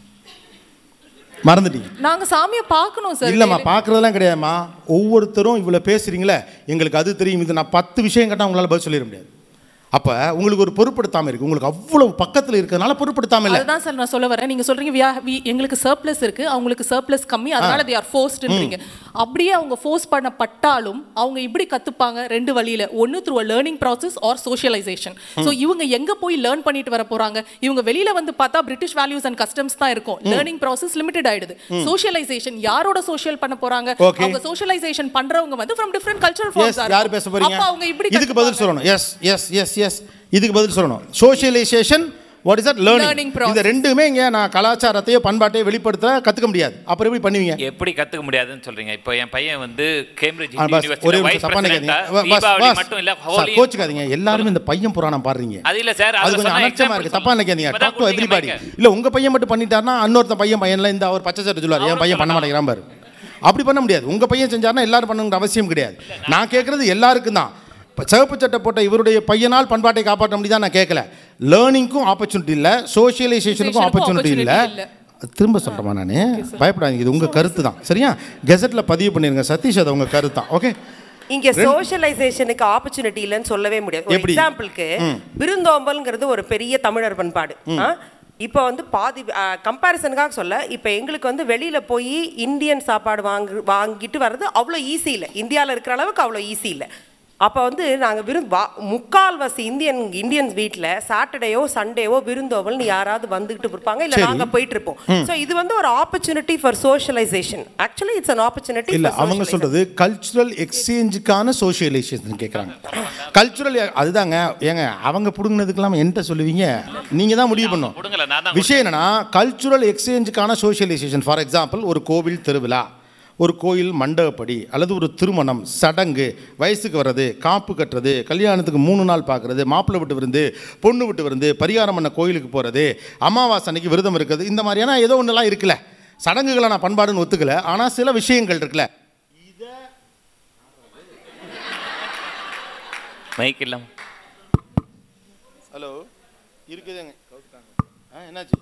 மறந்துட்டீங்க. நாங்க சாமியை பார்க்கணும் சார். இல்லம்மா பார்க்கறதெல்லாம் கிடையாதுமா. ஒவ்வொருத்தரும் இவ்வளவு பேசுறீங்களே, எங்களுக்கு அது தெரியும் இது நான் பத்து விஷயம் கேட்டா உங்களால பதில் சொல்லிட முடியாது. அப்ப உங்களுக்கு ஒரு பொறுப்படுத்தாம இருக்கு. உங்களுக்கு அவ்வளவு பக்கத்துல இருக்கிறதுனால பொறுப்படுத்தாம இல்ல. அதுதான் சார் நான் சொல்ல வரேன். நீங்க சொல்றீங்க we are- we- எங்களுக்கு சர்ப்ளஸ் இருக்கு, அவங்களுக்கு சர்ப்ளஸ் கம்மி, அதனால they are forcedன்றீங்க. அப்படியே அவங்க ஃபோர்ஸ் பண்ணப்பட்டாலும் அவங்க இப்படி கத்துப்பாங்க ரெண்டு வழியில. ஒன்னு through a learning process or socialization. So இவங்க எங்க போய் லேர்ன் பண்ணிட்டு வர போறாங்க? இவங்க வெளியில வந்து பார்த்தா பிரிட்டிஷ் வேல்யூஸ் அண்ட் கஸ்டம்ஸ் தான் இருக்கும். லேர்னிங் process லிமிட்டட் ஆயிடுது. சோஷியலைசேஷன் யாரோட சோஷியல் பண்ண போறாங்க? அவங்க சோஷியலைசேஷன் பண்றவங்க வந்து from different cultural forms. யார் பேச போறீங்க? அப்ப அவங்க இப்படி இதுக்கு பதில் சொல்லணும். எஸ் எஸ் எஸ் எஸ் இதுக்கு பதில் சொல்லணும். Socialization what is that? Learning. இந்த ரெண்டுமே இங்க நான் கலாச்சாரத்தையோ பண்பாட்டையோ வெளிப்படுத்த கத்துக்க முடியாது. அப்புறம் எப்படி பண்ணுவீங்க? எப்படி கத்துக்க முடியாதுன்னு சொல்றீங்க? இப்போ என் பையன் வந்து கேம்பிரிட்ஜ் ஒரே யூனிவர்சிட்டில ஒரு வைஸ் தப்பா பிரசிடென்ட்டா நினைக்காதீங்க. தீபாவளி மட்டும் இல்ல ஹோலி. கோச்சுக்காதீங்க. எல்லாரும் இந்த பையன் புராணம் பாடுறீங்க. அது இல்ல சார், அது கொஞ்சம் அனர்த்தமா இருக்கு. தப்பா நினைக்காதீங்க. Talk to everybody. இல்ல உங்க பையன் மட்டும் பண்ணிட்டாருன்னா இன்னொருத்த பையன் பையன்ல இந்த அவர் பச்சை சட்டை சொல்லுவார், என் பையன் பண்ண மாட்டேங்கிறான் பாரு. அப்படி பண்ண முடியாது. உங்க பையன் செஞ்சாருன்னா எல்லாரும் பண்ணணுங்கிற அவசியம் கிடையாது. நான் கேட்கறது எல்லாருக்கும் தான். சிவப்பு சட்டை போட்ட இவருடைய பையனால் பண்பாட்டை காப்பாற்ற முடியுதா நான் கேட்கல. லேர்னிங்க்கும் ஆப்பர்ச்சுனிட்டி இல்லை, சோஷியலைசேஷனுக்கும் ஆப்பர்ச்சுனிட்டி இல்லை. திரும்ப சொல்கிறேமா நான், பயப்படாதீங்க. இது உங்கள் கருத்து தான் சரியா? கெசட்டில் பதிவு பண்ணிருங்க சதீஷ், அது உங்கள் கருத்து தான். ஓகே. இங்க சோஷியலைசேஷனுக்கு ஆப்பர்ச்சுனிட்டி இல்லைன்னு சொல்லவே முடியாது. ஒரு எக்ஸாம்பிளுக்கு விருந்தோம்பல்ங்கிறது ஒரு பெரிய தமிழர் பண்பாடு. இப்போ வந்து பாதி கம்பேரிசனுக்காக சொல்ல, இப்போ எங்களுக்கு வந்து வெளியில் போய் இந்தியன் சாப்பாடு வாங்கு வாங்கிட்டு வர்றது அவ்வளோ ஈஸி இல்லை. இந்தியாவில் இருக்கிற அளவுக்கு அவ்வளோ ஈஸி இல்லை. அப்போ வந்து நாங்கள் விருந்து வா முக்கால்வாசி இந்தியன் இந்தியன்ஸ் வீட்டில் சாட்டர்டேயோ சண்டேவோ விருந்தோவல்னு யாராவது வந்துகிட்டு இருப்பாங்க, இல்லை நாங்கள் போயிட்டு இருப்போம். ஸோ இது வந்து ஒரு opportunity for socialization. Actually it's an opportunity. இல்லை, அவங்க சொல்றது கல்ச்சுரல் எக்ஸ்சேஞ்சுக்கான சோஷியலைசேஷன் கேட்குறாங்க. கல்ச்சுரல் அதுதாங்க. ஏங்க அவங்க பிடுங்கினதுக்கெல்லாம் என்கிட்ட சொல்லுவீங்க, நீங்கள் தான் முடிவு பண்ணும். விஷயம் என்னன்னா கல்ச்சுரல் எக்ஸ்சேஞ்சுக்கான சோஷியலைசேஷன். ஃபார் எக்ஸாம்பிள் ஒரு கோவில் திருவிழா, ஒரு கோயில் மண்டபப்படி, அல்லது ஒரு திருமணம் சடங்கு, வயசுக்கு வர்றது, காப்பு கட்டுறது, கல்யாணத்துக்கு மூணு நாள் பார்க்குறது, மாப்பிள்ளை விட்டு விருந்து, பொண்ணு விட்டு விருந்து, பரிகாரம் பண்ண கோயிலுக்கு போகிறது, அமாவாசை அன்னைக்கு விரதம் இருக்கிறது, இந்த மாதிரியான ஏதோ ஒன்றுலாம் இருக்குல்ல. சடங்குகளை நான் பண்பாடுன்னு ஒத்துக்கல, ஆனால் சில விஷயங்கள் இருக்குல்ல. மைக் இல்லாம ஹலோ இருக்குதுங்க. என்னாச்சு?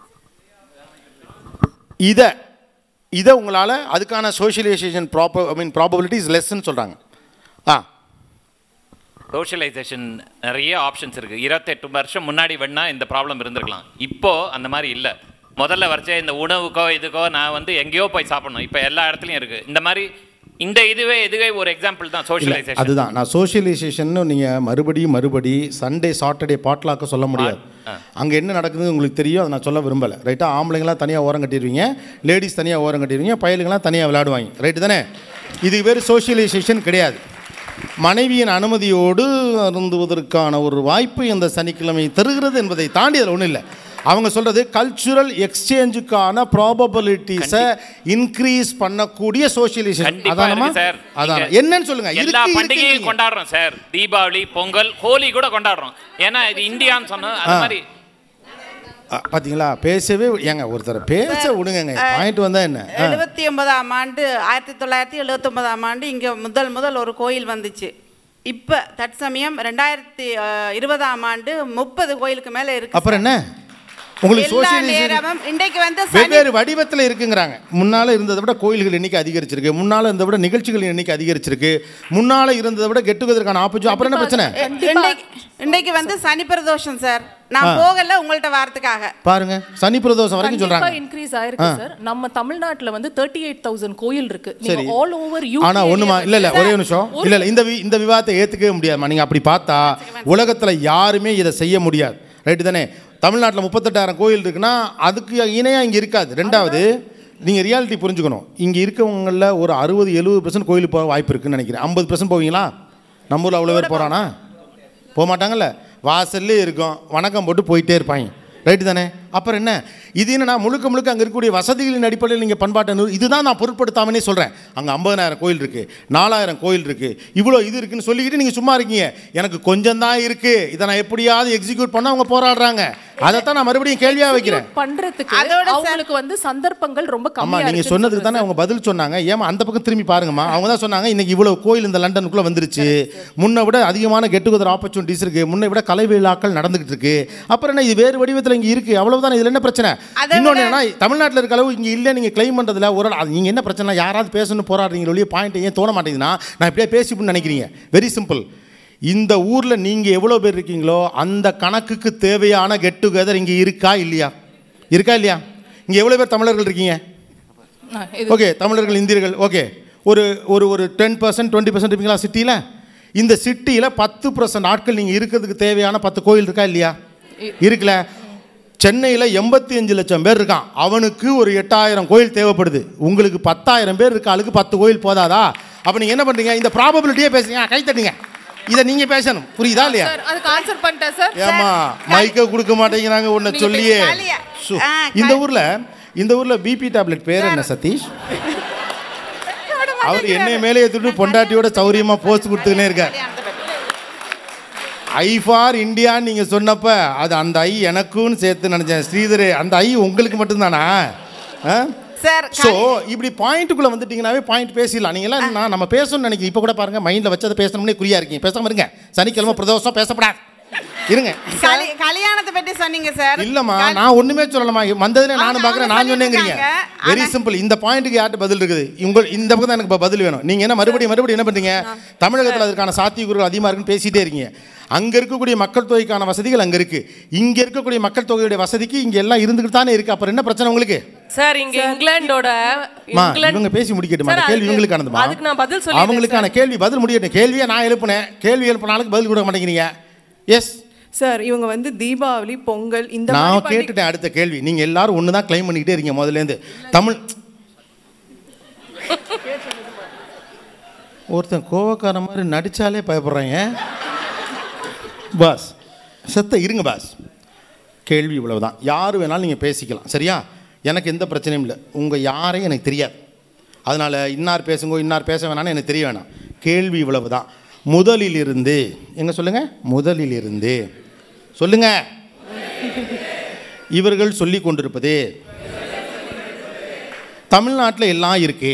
இதை இதை உங்களால் அதுக்கான socialization proper I mean probabilities லெஸ்ன்னு சொல்கிறாங்க. ஆ சோஷியலைசேஷன் நிறைய ஆப்ஷன்ஸ் இருக்குது. இருபத்தெட்டு வருஷம் முன்னாடி வேணா இந்த ப்ராப்ளம் இருந்திருக்கலாம். இப்போது அந்த மாதிரி இல்லை. முதல்ல வரைச்ச இந்த உணவுக்கோ இதுக்கோ நான் வந்து எங்கேயோ போய் சாப்பிடணும். இப்போ எல்லா இடத்துலையும் இருக்குது. இந்த மாதிரி இந்த இதுவே இதுவே ஒரு எக்ஸாம்பிள் தான் சோஷியலைசேஷன். அதுதான் நான் சோஷியலைசேஷன். நீங்கள் மறுபடியும் மறுபடி சண்டே சாட்டர்டே பாட்லாக்க சொல்ல முடியாது. அங்கே என்ன நடக்குதுன்னு உங்களுக்கு தெரியும், அதை நான் சொல்ல விரும்பலை. ரைட்டா? ஆம்பளைங்களாம் தனியாக ஓரம் கட்டிடுவீங்க, லேடிஸ் தனியாக ஓரம் கட்டிடுவீங்க, பயலுங்களாம் தனியாக விளையாடுவாங்க. ரைட்டு தானே? இது வேறு சோஷியலைசேஷன் கிடையாது. மனைவியின் அனுமதியோடு அருந்துவதற்கான ஒரு வாய்ப்பு இந்த சனிக்கிழமை தருகிறது என்பதை தாண்டி அதில் ஒன்றும் இல்லை. அவங்க சொல்றது கல்ச்சுரல் எக்ஸ்சேஞ்சுக்கான ப்ராபபிலிட்டிஸை இன்க்ரீஸ் பண்ணக்கூடிய சோஷியலைசேஷன். அதானமா? அதான் என்னன்னு சொல்லுங்க. எல்லா பண்டிகையும் கொண்டாடுறோம் சார். தீபாவளி, பொங்கல், ஹோலி கூட கொண்டாடுறோம். ஏன்னா இது இந்தியான்னு சொன்னா அது மாதிரி. பாத்தீங்களா? பேசவே ஏங்க ஒருத்தர் பேச விடுங்க. பாயிண்ட் வந்தா என்ன? எழுபத்தி ஒன்பதாம் ஆண்டு ஆயிரத்தி தொள்ளாயிரத்தி எழுபத்தி ஒன்பதாம் ஆண்டு இங்க முதல் முதல் ஒரு கோயில் வந்துச்சு. இப்ப தற்சமயம் ரெண்டாயிரத்தி இருபதாம் ஆண்டு முப்பது கோயிலுக்கு மேல இருக்கு. அப்புறம் என்ன உங்களுக்கு சோஷியலைசேஷன் இன்றைக்கு வந்து வெவ்வேறு வடிவத்தில் இருக்குங்கிறாங்க. முன்னால இருந்ததை விட கோயில்கள் எண்ணிக்கை அதிகரிச்சிருக்கு, முன்னால இருந்ததை விட நிகழ்ச்சிகள் எண்ணிக்கை அதிகரிச்சிருக்கு, முன்னால இருந்ததை விட கெட் டுகெதருக்கான ஆப்பர்ச்சுனிட்டி. அப்புறம் என்ன பிரச்சனை? இன்றைக்கு வந்து சனி பிரதோஷம் சார். நான் போகல உங்கள்ட்ட வாரத்துக்காக. பாருங்க, சனி பிரதோஷம் வரைக்கும் சொல்றாங்க. இன்க்ரீஸ் ஆயிருக்கு சார். நம்ம தமிழ்நாட்டுல வந்து முப்பத்தி எட்டு ஆயிரம் கோயில் இருக்கு. நீங்க ஆல் ஓவர் யூ. ஆனா ஒண்ணுமா இல்ல இல்ல ஒரே நிமிஷம். இல்ல இல்ல இந்த இந்த விவாதத்தை ஏத்துக்கவே முடியாதுமா. நீங்க அப்படி பார்த்தா உலகத்துல யாருமே இதை செய்ய முடியாது. ரைட்டு தானே? தமிழ்நாட்டில் முப்பத்தெட்டாயிரம் கோயில் இருக்குன்னா அதுக்கு இணையாக இங்கே இருக்காது. ரெண்டாவது நீங்கள் ரியாலிட்டி புரிஞ்சுக்கணும். இங்கே இருக்கவங்களில் ஒரு அறுபது எழுபது பர்சன்ட் கோயிலுக்கு போக வாய்ப்பு இருக்குன்னு நினைக்கிறேன். ஐம்பது பர்சன்ட் போவீங்களா? நம்ம ஊரில் அவ்வளோ பேர் போகிறானா? போக மாட்டாங்கல்ல. வாசல்லே இருக்கும், வணக்கம் போட்டு போயிட்டே இருப்பாங்க. ரைட்டு தானே? அப்புறம் என்ன இது என்னன்னா முழுக்க முழுக்க அங்கே இருக்கக்கூடிய வசதிகளின் அடிப்படையில் நீங்கள் பண்பாட்டை நூறு இதுதான் நான் பொருட்படுத்தாமனே சொல்கிறேன். அங்கே ஐம்பதாயிரம் கோயில் இருக்குது, நாலாயிரம் கோயில் இருக்குது, இவ்வளோ இது இருக்குன்னு சொல்லிக்கிட்டு நீங்கள் சும்மா இருக்கீங்க. எனக்கு கொஞ்சம் தான் இருக்குது, இதை நான் எப்படியாவது எக்ஸிக்யூட் பண்ண அவங்க போராடுறாங்க. அதைத்தான் நான் மறுபடியும் கேள்வியாக வைக்கிறேன். பண்றதுக்கு அவங்களுக்கு வந்து சந்தர்ப்பங்கள் ரொம்ப அம்மா கம்மியா நீங்கள் இருக்குன்னு சொன்னதுக்கு தானே அவங்க பதில் சொன்னாங்க. ஏமா அந்த பக்கம் திரும்பி பாருங்கம்மா. அவங்க தான் சொன்னாங்க இன்னைக்கு இவ்வளோ கோயில் இந்த லண்டனுக்குள்ளே வந்துருச்சு, முன்னை விட அதிகமான கெட் டுகெதர் ஆப்பர்ச்சுனிட்டிஸ் இருக்குது, முன்னை விட கலை விழாக்கள் நடந்துகிட்டு இருக்கு. அப்புறம் என்ன இது வேறு வடிவத்தில் இங்கே இருக்குது, அவ்வளவுதான். இதில் என்ன பிரச்சனை? இன்னொன்று என்ன, தமிழ்நாட்டில் இருக்க அளவு இங்கே இல்லை நீங்கள் கிளைம் பண்ணுறதுல ஒரு நீங்கள் என்ன பிரச்சனை, யாராவது பேசணும்னு போராடுறீங்க ஒழிய பாயிண்ட் ஏன் தோண மாட்டேங்குதுன்னா நான் இப்படியே பேசிப்புன்னு நினைக்கிறீங்க. Very simple. இந்த ஊரில் நீங்கள் எவ்வளோ பேர் இருக்கீங்களோ அந்த கணக்குக்கு தேவையான கெட் டுகெதர் இங்கே இருக்கா இல்லையா? இருக்கா இல்லையா? இங்கே எவ்வளோ பேர் தமிழர்கள் இருக்கீங்க? ஓகே, தமிழர்கள் இந்தியர்கள் ஓகே, ஒரு ஒரு ஒரு டென் பர்சன்ட் டுவெண்ட்டி பர்சன்ட் இருப்பீங்களா சிட்டியில்? இந்த சிட்டியில் பத்து பர்சன்ட் ஆட்கள் நீங்கள் இருக்கிறதுக்கு தேவையான பத்து கோயில் இருக்கா இல்லையா? இருக்குல்ல. சென்னையில் எண்பத்தி அஞ்சு லட்சம் பேர் இருக்கான், அவனுக்கு ஒரு எட்டாயிரம் கோயில் தேவைப்படுது. உங்களுக்கு பத்தாயிரம் பேர் இருக்க ஆளுக்கு பத்து கோயில் போதாதா? அப்போ நீங்கள் என்ன பண்ணுறீங்க? இந்த ப்ராபபிலிட்டியே பேசுறீங்க, கை தட்டுங்க. இதை நீங்க பேசணும், புரியுதா இல்லையா? சார் அதுக்கு ஆன்சர் பண்ணிட்டேன் சார். ஏமா மைக்க கொடுக்க மாட்டேங்கிறாங்க உன்னை சொல்லியே. இந்த ஊர்ல இந்த ஊர்ல பிபி டேப்லெட் பேர் என்ன சதீஷ்? அவர் என்னைய மேலே ஏற்றிட்டு பொண்டாட்டியோட சௌரியமா போஸ்ட் கொடுத்துக்கினே இருக்கார். ஐ ஃபார் இந்தியான்னு நீங்க சொன்னப்ப அது அந்த ஐ எனக்குன்னு சேர்த்து நினைச்சேன். ஸ்ரீதர் அந்த ஐ உங்களுக்கு மட்டும்தானா? ஸோ இப்படி பாயிண்ட்டுக்குள்ளே வந்துட்டீங்கன்னாவே பாயிண்ட் பேசிடலாம். நீங்களாம் நான் நம்ம பேசணும்னு நினைக்கிறேன். இப்போ கூட பாருங்கள் மைண்டில் வச்சதை பேசணும்னே குறியா இருக்கீங்க. பேசாமல் இருங்க. சனிக்கிழமை பிரதோஷம் பேசப்படாது இருங்க. கல்யாணத்தை பற்றி சொன்னீங்க சார். இல்லைம்மா நான் ஒன்றுமே சொல்லலாமா, வந்ததுல நானும் பார்க்குறேன் நான் சொன்னேங்கிறீங்க. Very simple. இந்த பாயிண்ட்டுக்கு யார்கிட்ட பதில் இருக்குது? உங்கள் இந்த பக்கம் தான் எனக்கு இப்போ பதில் வேணும். நீங்கள் என்ன மறுபடியும் மறுபடியும் என்ன பண்ணுறீங்க? தமிழகத்தில் அதற்கான சாத்தியக்கூறுகள் அதிகமாக இருக்குன்னு பேசிகிட்டே இருக்கீங்க. அங்கே இருக்கக்கூடிய மக்கள் தொகைக்கான வசதிகள் அங்கே இருக்குது, இங்கே இருக்கக்கூடிய மக்கள் தொகையுடைய வசதிக்கு இங்கே எல்லாம் இருந்துகிட்டு தானே இருக்குது. அப்புறம் என்ன பிரச்சனை உங்களுக்கு? சார் இங்க இங்கிலாண்டோட இவங்க பேசி முடிக்கட்டுமா? கேள்வி இவங்களுக்கானதுமா? அதுக்கு நான் பதில் சொல்லி அவங்களுக்கான கேள்வி பதில் முடியட்டும். கேள்வியை நான் எழுப்புனேன், கேள்வி எழுப்பினாலும் பதில் கொடுக்க மாட்டேங்கிறீங்க. எஸ் சார் இவங்க வந்து தீபாவளி பொங்கல் இந்த நான் கேட்டுட்டேன். அடுத்த கேள்வி நீங்க எல்லாரும் ஒன்று தான் கிளைம் பண்ணிக்கிட்டே இருக்கீங்க முதல்லேருந்து. தமிழ் ஒருத்தன் கோவக்கார மாதிரி நடிச்சாலே பயப்படுறாங்க. பாஸ் செத்த இருங்க பாஸ். கேள்வி இவ்வளவுதான். யார் வேணாலும் நீங்கள் பேசிக்கலாம், சரியா? எனக்கு எந்த பிரச்சனையும் இல்லை. உங்கள் யாரையும் எனக்கு தெரியாது, அதனால் இன்னார் பேசுங்க இன்னார் பேச வேணான்னு எனக்கு தெரிய வேணாம். கேள்வி இவ்வளவு தான். முதலிலிருந்து எங்கே சொல்லுங்கள்? முதலிலிருந்து சொல்லுங்க. இவர்கள் சொல்லி கொண்டிருப்பது தமிழ்நாட்டில் எல்லாம் இருக்கு.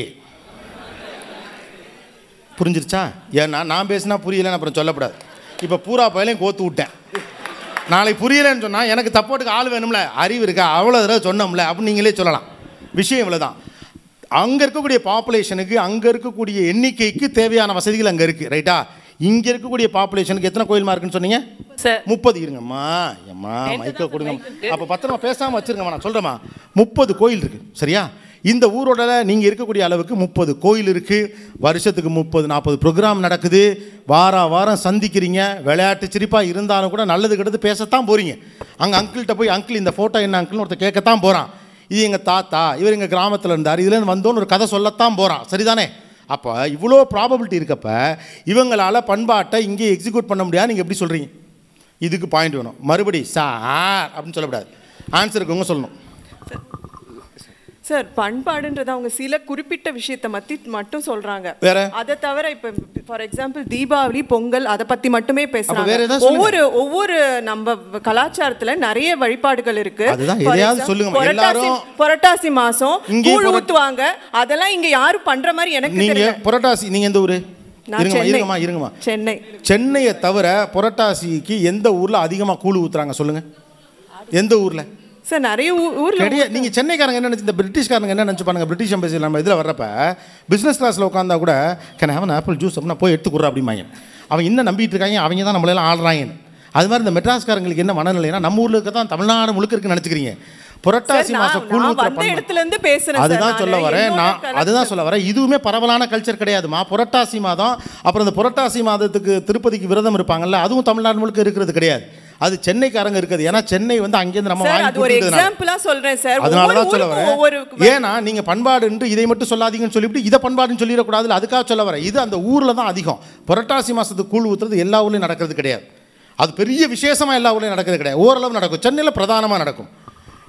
புரிஞ்சிருச்சா? ஏன்னா நான் பேசினா புரியலன்னு அப்புறம் சொல்லக்கூடாது. இப்போ பூரா பயலையும் கோத்து விட்டேன். நாளைக்கு புரியலைன்னு சொன்னால் எனக்கு தப்போட்டுக்கு ஆள் வேணும்ல, அறிவு இருக்கா, அவ்வளோ தடவை சொன்னோம்ல அப்படின்னு நீங்களே சொல்லலாம். விஷயம் இவ்வளோ தான். அங்கே இருக்கக்கூடிய பாப்புலேஷனுக்கு அங்கே இருக்கக்கூடிய எண்ணிக்கைக்கு தேவையான வசதிகள் அங்கே இருக்குது, ரைட்டா? இங்கே இருக்கக்கூடிய பாப்புலேஷனுக்கு எத்தனை கோயில் இருக்குன்னு சொன்னீங்க? முப்பது. இருங்கம்மா ஏம்மா மைக்க கொடுங்க. அப்போ பத்திரமா பேசாமல் வச்சுருங்கம்மா, நான் சொல்கிறேம்மா. முப்பது கோயில் இருக்குது, சரியா? இந்த ஊரோட நீங்கள் இருக்கக்கூடிய அளவுக்கு முப்பது கோயில் இருக்குது. வருஷத்துக்கு முப்பது நாற்பது ப்ரோக்ராம் நடக்குது. வார வாரம் சந்திக்கிறீங்க. விளையாட்டு சிரிப்பாக இருந்தாலும் கூட நல்லது கெட்டது பேசத்தான் போகிறீங்க. அங்கே அங்கிள்கிட்ட போய் அங்கிள் இந்த ஃபோட்டோ என்ன அங்கிள்னு ஒருத்தர் கேட்கத்தான் போகிறான். இது எங்கள் தாத்தா, இவர் எங்கள் கிராமத்தில் இருந்தார், இதுலேருந்து வந்தோன்னு ஒரு கதை சொல்லத்தான் போகிறான், சரிதானே? அப்போ இவ்வளோ ப்ராபபிலிட்டி இருக்கப்ப இவங்களால் பண்பாட்டை இங்கே எக்ஸிக்யூட் பண்ண முடியாது. நீங்கள் எப்படி சொல்கிறீங்க? இதுக்கு பாயிண்ட் வேணும். மறுபடி சார் அப்படின்னு சொல்லக்கூடாது, ஆன்சருக்கு உங்க சொல்லணும். சார் பண்பாடுன்றது அவங்க சில குறிப்பிட்ட விஷயத்தை பற்றி மட்டும் சொல்கிறாங்க. அதை தவிர இப்போ ஃபார் எக்ஸாம்பிள் தீபாவளி பொங்கல் அதை பற்றி மட்டுமே பேசுகிறாங்க. ஒவ்வொரு ஒவ்வொரு நம்ம கலாச்சாரத்தில் நிறைய வழிபாடுகள் இருக்கு. புரட்டாசி மாதம் கூழ் ஊற்றுவாங்க, அதெல்லாம் இங்கே யாரும் பண்ணுற மாதிரி எனக்கு தெரியல. புரட்டாசி நீங்கள் எந்த ஊர்? இருங்கம்மா இருங்கம்மா சென்னை. சென்னையை தவிர புரட்டாசிக்கு எந்த ஊரில் அதிகமாக கூழ் ஊற்றுறாங்க சொல்லுங்கள்? எந்த ஊரில்? சார் நிறைய ஊரில் கிடையாது. நீங்கள் சென்னைக்காரங்க என்ன நினச்சி, இந்த பிரிட்டிஷ்காரங்க என்ன நினச்சி பாருங்க, பிரிட்டிஷ் எம்பசி நம்ம இதில் வர்றப்ப பிஸ்னஸ் கிளாஸில் உட்காந்தா கூட can have an apple juice அப்படின்னா போய் எடுத்துக்கூட அப்படிம்பாங்க. அவங்க இன்னும் நம்பிட்டு இருக்காங்க அவங்க தான் நம்மளெல்லாம் ஆடுறாங்கன்னு. அது மாதிரி இந்த மெட்ராஸ்காரங்களுக்கு என்ன மனநிலைனா நம்ம ஊரில் இருக்க தான் தமிழ்நாடு முழுக்க இருக்குன்னு நினச்சிக்கிறீங்க. புரட்டாசி மாதம் கூழ் ஊற்றுற அதுதான் சொல்ல வரேன் நான், அதுதான் சொல்ல வரேன். இதுவுமே பரவலான கல்ச்சர் கிடையாதுமா. புரட்டாசி மாதம் அப்புறம் இந்த புரட்டாசி மாதத்துக்கு திருப்பதிக்கு விரதம் இருப்பாங்கல்ல, அதுவும் தமிழ்நாடு முழுக்க இருக்கிறது கிடையாது. அது சென்னைக்காரங்க இருக்குது. ஏன்னா சென்னை வந்து அங்கேருந்து நம்ம அதனால தான் சொல்ல வரேன். ஏன்னா நீங்க பண்பாடு என்று இதை மட்டும் சொல்லாதீங்கன்னு சொல்லிவிட்டு இதை பண்பாடுன்னு சொல்லிடக்கூடாது, அதுக்காக சொல்ல வரேன். இது அந்த ஊரில் தான் அதிகம். புரட்டாசி மாதத்துக்கு கூழ் ஊற்றுறது எல்லா ஊர்லையும் நடக்கிறது கிடையாது. அது பெரிய விசேஷமாக எல்லா ஊர்லையும் நடக்கிறது கிடையாது. ஓரளவு நடக்கும். சென்னையில் பிரதானமாக நடக்கும்.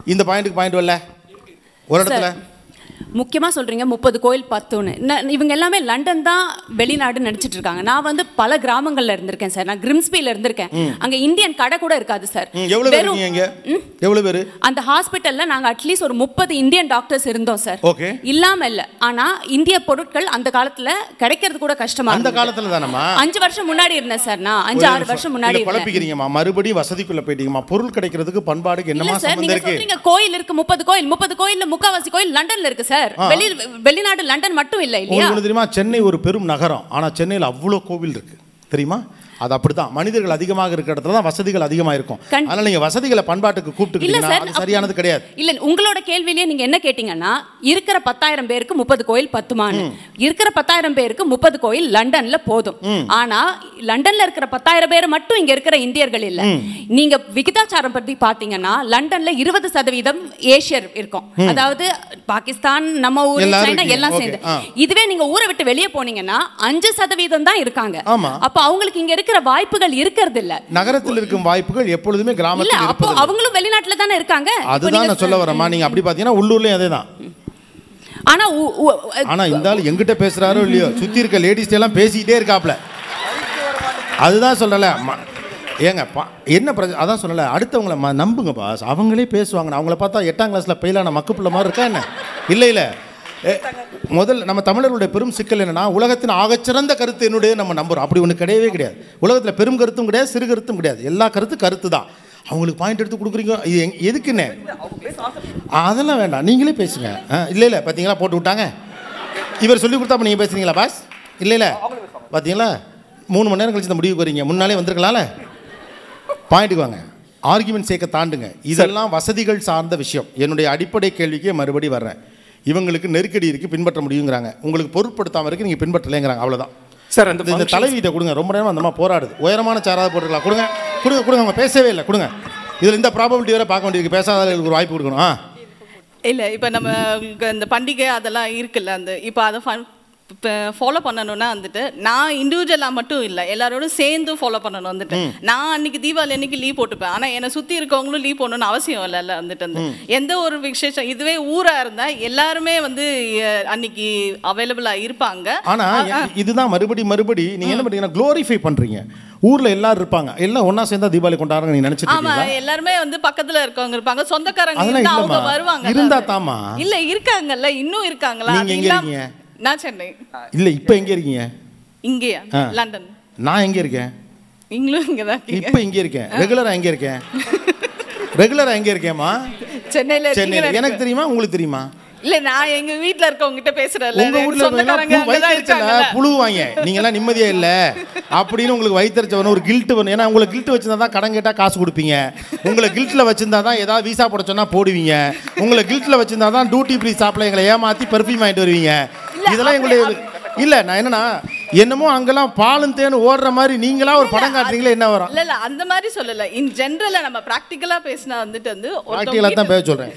இந்த பாயிண்ட்டுக்கு பாயிண்ட் வரல ஒரு இடத்துல முக்கியமாக சொல்கிறீங்க முப்பது கோயில் பத்துன்னு நான் இவங்க எல்லாமே லண்டன் தான் வெளிநாடு நினச்சிட்டு இருக்காங்க. நான் வந்து பல கிராமங்களில் இருந்திருக்கேன் சார். நான் கிரிம்ஸ்பியில் இருந்திருக்கேன். அங்கே இந்தியன் கடை கூட இருக்காது சார். வெறும் எவ்வளோ பேர் அந்த ஹாஸ்பிட்டலில் நாங்கள் அட்லீஸ்ட் ஒரு முப்பது இந்தியன் டாக்டர்ஸ் இருந்தோம் சார். ஓகே இல்லாமல் இல்லை. ஆனால் இந்திய பொருட்கள் அந்த காலத்தில் கிடைக்கிறது கூட கஷ்டமாக அந்த காலத்தில் தானம்மா அஞ்சு வருஷம் முன்னாடி இருந்தேன் சார். நான் அஞ்சு ஆறு வருஷம் முன்னாடி குழப்பிக்கிறீங்கம்மா. மறுபடியும் வசதிக்குள்ளே போயிட்டீங்கம்மா. பொருள் கிடைக்கிறதுக்கு பண்பாடுக்கு என்னமா சம்பந்தம் இருக்கு? நீங்க கோயில் இருக்கு முப்பது கோயில் முப்பது கோயில்ல முக்காவாசி கோயில் லண்டன்ல இருக்கு சார். வெளி வெளிநாடு லண்டன் மட்டும் இல்ல இல்லையா? உங்களுக்கு தெரியுமா சென்னை ஒரு பெரும் நகரம். ஆனா சென்னையில் அவ்வளோ கோவில் இருக்கு தெரியுமா? அது அப்படிதான். மனிதர்கள் அதிகமாக இருக்கிற இடத்துல தான் வசதிகள் அதிகமாக இருக்கும். அதனால நீங்க வசதிகளை பண்பாட்டுக்கு கூப்பிட்டுக்கிட்டீங்கன்னா அது சரியானது கிடையாது. இல்ல உங்களோட கேள்வியிலேயே நீங்க என்ன கேட்டீங்கன்னா இருக்கிற பத்தாயிரம் பேருக்கு முப்பது கோயில் பத்துமான்னு. இருக்கிற பத்தாயிரம் பேருக்கு முப்பது கோயில் லண்டன்ல போதும். ஆனா லண்டன்ல இருக்கிற பத்தாயிரம் பேர் மட்டும் இங்க இருக்கிற இந்தியர்கள் இல்ல. நீங்க விகிதாச்சாரம் பத்தி பாத்தீங்கன்னா லண்டன்ல இருபது சதவீதம் ஏசியர் இருக்கும். அதாவது பாகிஸ்தான் நம்ம ஊர் சைனா எல்லாம் சேர்ந்து. இதுவே நீங்க ஊரை விட்டு வெளியே போனீங்கன்னா அஞ்சு சதவீதம் தான் இருக்காங்க. அப்ப அவங்களுக்கு இங்க இருக்கிற வாய்ப்புகள் இருக்கிறது இல்ல. நகரத்தில் இருக்கும் வாய்ப்புகள் எப்பொழுதுமே கிராமத்தில் இருப்பது இல்ல. அவங்களும் வெளிநாட்டுல தானே இருக்காங்க. அதுதான் நான் சொல்ல வரேன். நீங்க அப்படி பாத்தீங்கன்னா உள்ளூர்லயும் அதேதான். ஆனா ஆனா இந்த ஆள் எங்கிட்ட பேசுறாரோ இல்லையோ சுத்தி இருக்க லேடிஸ் எல்லாம் பேசிக்கிட்டே இருக்காப்ல. அதுதான் சொல்லல ஏங்க என்ன பிரச்சனை. அதான் சொல்லல அடுத்தவங்களை நம்புங்க பாஸ். அவங்களே பேசுவாங்க. அவங்கள பார்த்தா எட்டாம் கிளாஸ்ல பெயிலான மக்குப்புள்ள மாதிரி இருக்கா என்ன? இல்லை இல்லை முதல் நம்ம தமிழர்களுடைய பெரும் சிக்கல் என்னன்னா உலகத்தின் ஆகச்சிறந்த கருத்து என்னுடைய நம்ம நம்புறோம். அப்படி ஒன்று கிடையவே கிடையாது. உலகத்தில் பெரும் கருத்தும் கிடையாது சிறு கருத்தும் கிடையாது. எல்லா கருத்து கருத்து தான். அவங்களுக்கு பாயிண்ட் எடுத்து கொடுக்குறீங்க. இது எதுக்குன்னு அதெல்லாம் வேண்டாம். நீங்களே பேசுங்க. இல்லை இல்லை பார்த்தீங்களா போட்டு விட்டாங்க. இவர் சொல்லி கொடுத்தா நீங்கள் பேசுறீங்களா பாஸ்? இல்லை இல்லை பார்த்தீங்களா மூணு மணி நேரம் கழிச்சு இந்த முடிவுக்கு வரீங்க. முன்னாலே வந்திருக்கலாம்ல. பாயிண்ட்டுக்கு வாங்க. ஆர்குமெண்ட் சேர்க்க தாண்டுங்க. இதெல்லாம் வசதிகள் சார்ந்த விஷயம். என்னுடைய அடிப்படை கேள்விக்கே மறுபடி வர்றேன். இவங்களுக்கு நெருக்கடி இருக்குது பின்பற்ற முடியுங்கிறாங்க. உங்களுக்கு பொருட்படுத்தாமல் இருக்குது நீங்கள் பின்பற்றலைங்கிறாங்க. அவ்வளோதான் சார். அந்த இந்த தலைவீட்டை கொடுங்க. ரொம்ப நேரம் அந்த மாதிரி போராடுது. உயரமான சேராத போட்டுக்கலாம். கொடுங்க கொடுங்க கொடுங்க. அவங்க பேசவே இல்லை. கொடுங்க. இதில் இந்த ப்ராபபிலிட்டி வேறு பார்க்க வேண்டியிருக்கு. பேசாதவங்களுக்கு ஒரு வாய்ப்பு கொடுக்கணும். ஆ இல்லை இப்போ நம்ம இந்த பண்டிகை அதெல்லாம் இருக்குல்ல. அந்த இப்போ அதை இப்போ ஃபாலோ பண்ணணும்னா வந்துட்டு நான் இண்டிவிஜுவலாக மட்டும் இல்லை எல்லாரோடும் சேர்ந்து ஃபாலோ பண்ணணும். வந்துட்டு நான் அன்னைக்கு தீபாவளி அன்னைக்கு லீவ் போட்டுப்பேன். ஆனால் என்னை சுற்றி இருக்கவங்களும் லீவ் போடணும்னு அவசியம் இல்லைல்ல. வந்துட்டு வந்து எந்த ஒரு விசேஷம் இதுவே ஊராக இருந்தால் எல்லாருமே வந்து அன்னைக்கு அவைலபிளாக இருப்பாங்க. ஆனால் இதுதான் மறுபடி மறுபடி நீங்கள் என்ன பண்ணுறீங்கன்னா க்ளோரிஃபை பண்ணுறீங்க. ஊர்ல எல்லாரும் இருப்பாங்க. எல்லாம் ஒண்ணா சேர்ந்தா தீபாவளி கொண்டாடுறாங்க நீ நினைச்சிட்டு இருக்கீங்களா? ஆமா எல்லாரும் வந்து பக்கத்துல இருக்கவங்க இருப்பாங்க. சொந்தக்காரங்க இருந்தா அவங்க வருவாங்க. இருந்தா தாமா இல்ல இருக்காங்கல்ல இன்னும் இருக்காங்களா? நீங்க எங்க இருக்கீங்க? நான் சென்னை. இல்ல இப்போ எங்க இருக்கீங்க? இங்கயா? லண்டன். நான் எங்க இருக்கேன்? நீங்களும் இங்க தான் இருக்கீங்க. இப்போ இங்க இருக்கேன். ரெகுலரா எங்க இருக்கேன்? ரெகுலரா எங்க இருக்கேன்மா? சென்னையில. சென்னையில. எனக்கு தெரியுமா உங்களுக்கு தெரியுமா? இல்ல நான் எங்க வீட்ல இருக்கவங்க கிட்ட பேசுறேன். உங்க வீட்ல சொந்தக்காரங்க வயித்தறிச்சல புழுவாங்க. நீங்க எல்லாம் நிம்மதியா இல்ல அப்படின்னு உங்களுக்கு வயித்தறிச்சவன ஒரு கில்ட் வரும். ஏன்னா உங்களுக்கு கில்ட் வச்சிருந்தா தான் கடன் கேட்டா காசு கொடுப்பீங்க. உங்களை கில்ட்ல வச்சிருந்தா தான் ஏதாவது வீசா போட சொன்னா போடுவீங்க. உங்களை கில்ட்ல வச்சிருந்தா தான் டியூட்டி ஃப்ரீ ஷாப்ல எங்களை ஏமாத்தி பெர்ஃப்யூம் வாங்கிட்டு வருவீங்க. இதெல்லாம் எங்களுடைய இல்ல. நான் என்னன்னா என்னமோ அங்கெல்லாம் பாலும் தேனு ஓடுற மாதிரி நீங்களா ஒரு படம் காட்டுறீங்களா என்ன வரும்? இல்ல இல்ல அந்த மாதிரி சொல்லல. இன் ஜெனரலா நம்ம பிராக்டிகலா பேசினா வந்துட்டு வந்து பிராக்டிகலா தான் பேச சொல்றேன்.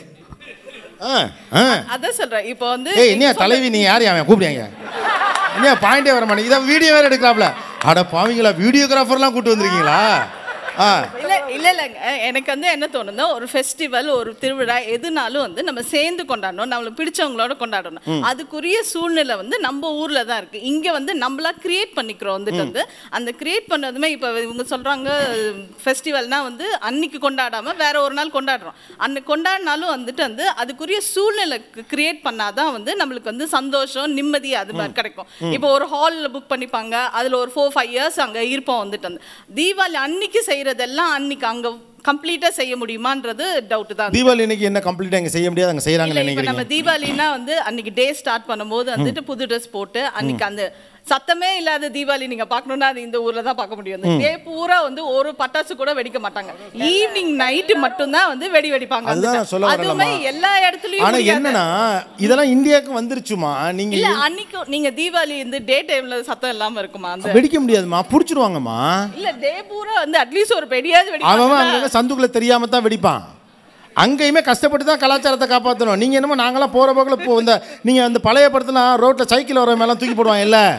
அதான் சொல்றேன். இப்போ வந்து ஏய் என்ன தலைவி நீ யார் அவன் கூப்பிடுங்க. என்ன பாயிண்டே வர மாட்டேங்குது. இத வீடியோ வேற எடுக்கலாம்ல. அட பாவீங்களா வீடியோகிராஃபர்லாம் கூட்டி வந்திருக்கீங்களா? இல்ல இல்ல இல்லங்க எனக்கு வந்து என்ன தோணுதுன்னா ஒரு ஃபெஸ்டிவல் ஒரு திருவிழா எதுனாலும் வந்து நம்ம சேர்ந்து கொண்டாடணும். நம்மளுக்கு பிடிச்சவங்களோட கொண்டாடணும். அதுக்குரிய சூழ்நிலை வந்து நம்ம ஊர்ல தான் இருக்கு. இங்க வந்து நம்மளா கிரியேட் பண்ணிக்கிறோம். வந்துட்டு வந்து அந்த கிரியேட் பண்ணதுமே இப்போ இவங்க சொல்றாங்க ஃபெஸ்டிவல்னா வந்து அன்னைக்கு கொண்டாடாம வேற ஒரு நாள் கொண்டாடுறோம். அன்னைக்கு கொண்டாடினாலும் வந்துட்டு வந்து அதுக்குரிய சூழ்நிலை கிரியேட் பண்ணாதான் வந்து நம்மளுக்கு வந்து சந்தோஷம் நிம்மதி அது மாதிரி கிடைக்கும். இப்போ ஒரு ஹாலில் புக் பண்ணிப்பாங்க. அதுல ஒரு ஃபோர் ஃபைவ் இயர்ஸ் அங்க இருப்போம். வந்துட்டு வந்து தீபாவளி அன்னைக்கு செய்யற இதெல்லாம் அன்னைக்கு அங்க கம்ப்ளீட்டா செய்ய முடியுமான்றது டவுட் தான். தீபாவளி இன்னைக்கு என்ன கம்ப்ளீட்டா அங்க செய்ய முடியாது அங்க செய்யறாங்கன்னு நினைக்கிறீங்க? நம்ம தீபாவளினா வந்து அன்னைக்கு டே ஸ்டார்ட் பண்ணும்போது வந்துட்டு புது ட்ரெஸ் போட்டு அன்னைக்கு அந்த சத்தமே இல்லாத தீபாவளி நீங்க பார்க்கணும்னா அது இந்த ஊர்ல தான் பார்க்க முடியும். டே பூரா வந்து ஒரு பட்டாசு கூட வெடிக்க மாட்டாங்க. ஈவினிங் நைட் மட்டும் தான் வந்து வெடி வெடிப்பாங்க. அதுமே எல்லா இடத்துலயும். ஆனா என்னன்னா இதெல்லாம் இந்தியாவுக்கு வந்துருச்சுமா. நீங்க இல்ல அன்னைக்கு நீங்க தீபாவளி இந்த டே டைம்ல சத்தம் இல்லாம இருக்குமா? அந்த வெடிக்க முடியாதுமா புடிச்சிடுவாங்கம்மா. இல்ல டே பூரா வந்து அட்லீஸ்ட் ஒரு வெடியாவது வெடிப்பாங்க. அவன் அங்க சந்துக்குள்ள தெரியாம தான் வெடிப்பான். அங்கேயுமே கஷ்டப்பட்டு தான் கலாச்சாரத்தை காப்பாற்றணும். நீங்கள் என்னமோ நாங்களாம் போகிற போக்கில் இப்போ இந்த நீங்கள் அந்த பழைய படத்தில் ரோட்டில் சைக்கிள் வர மேலாம் தூக்கி போடுவாங்க இல்லை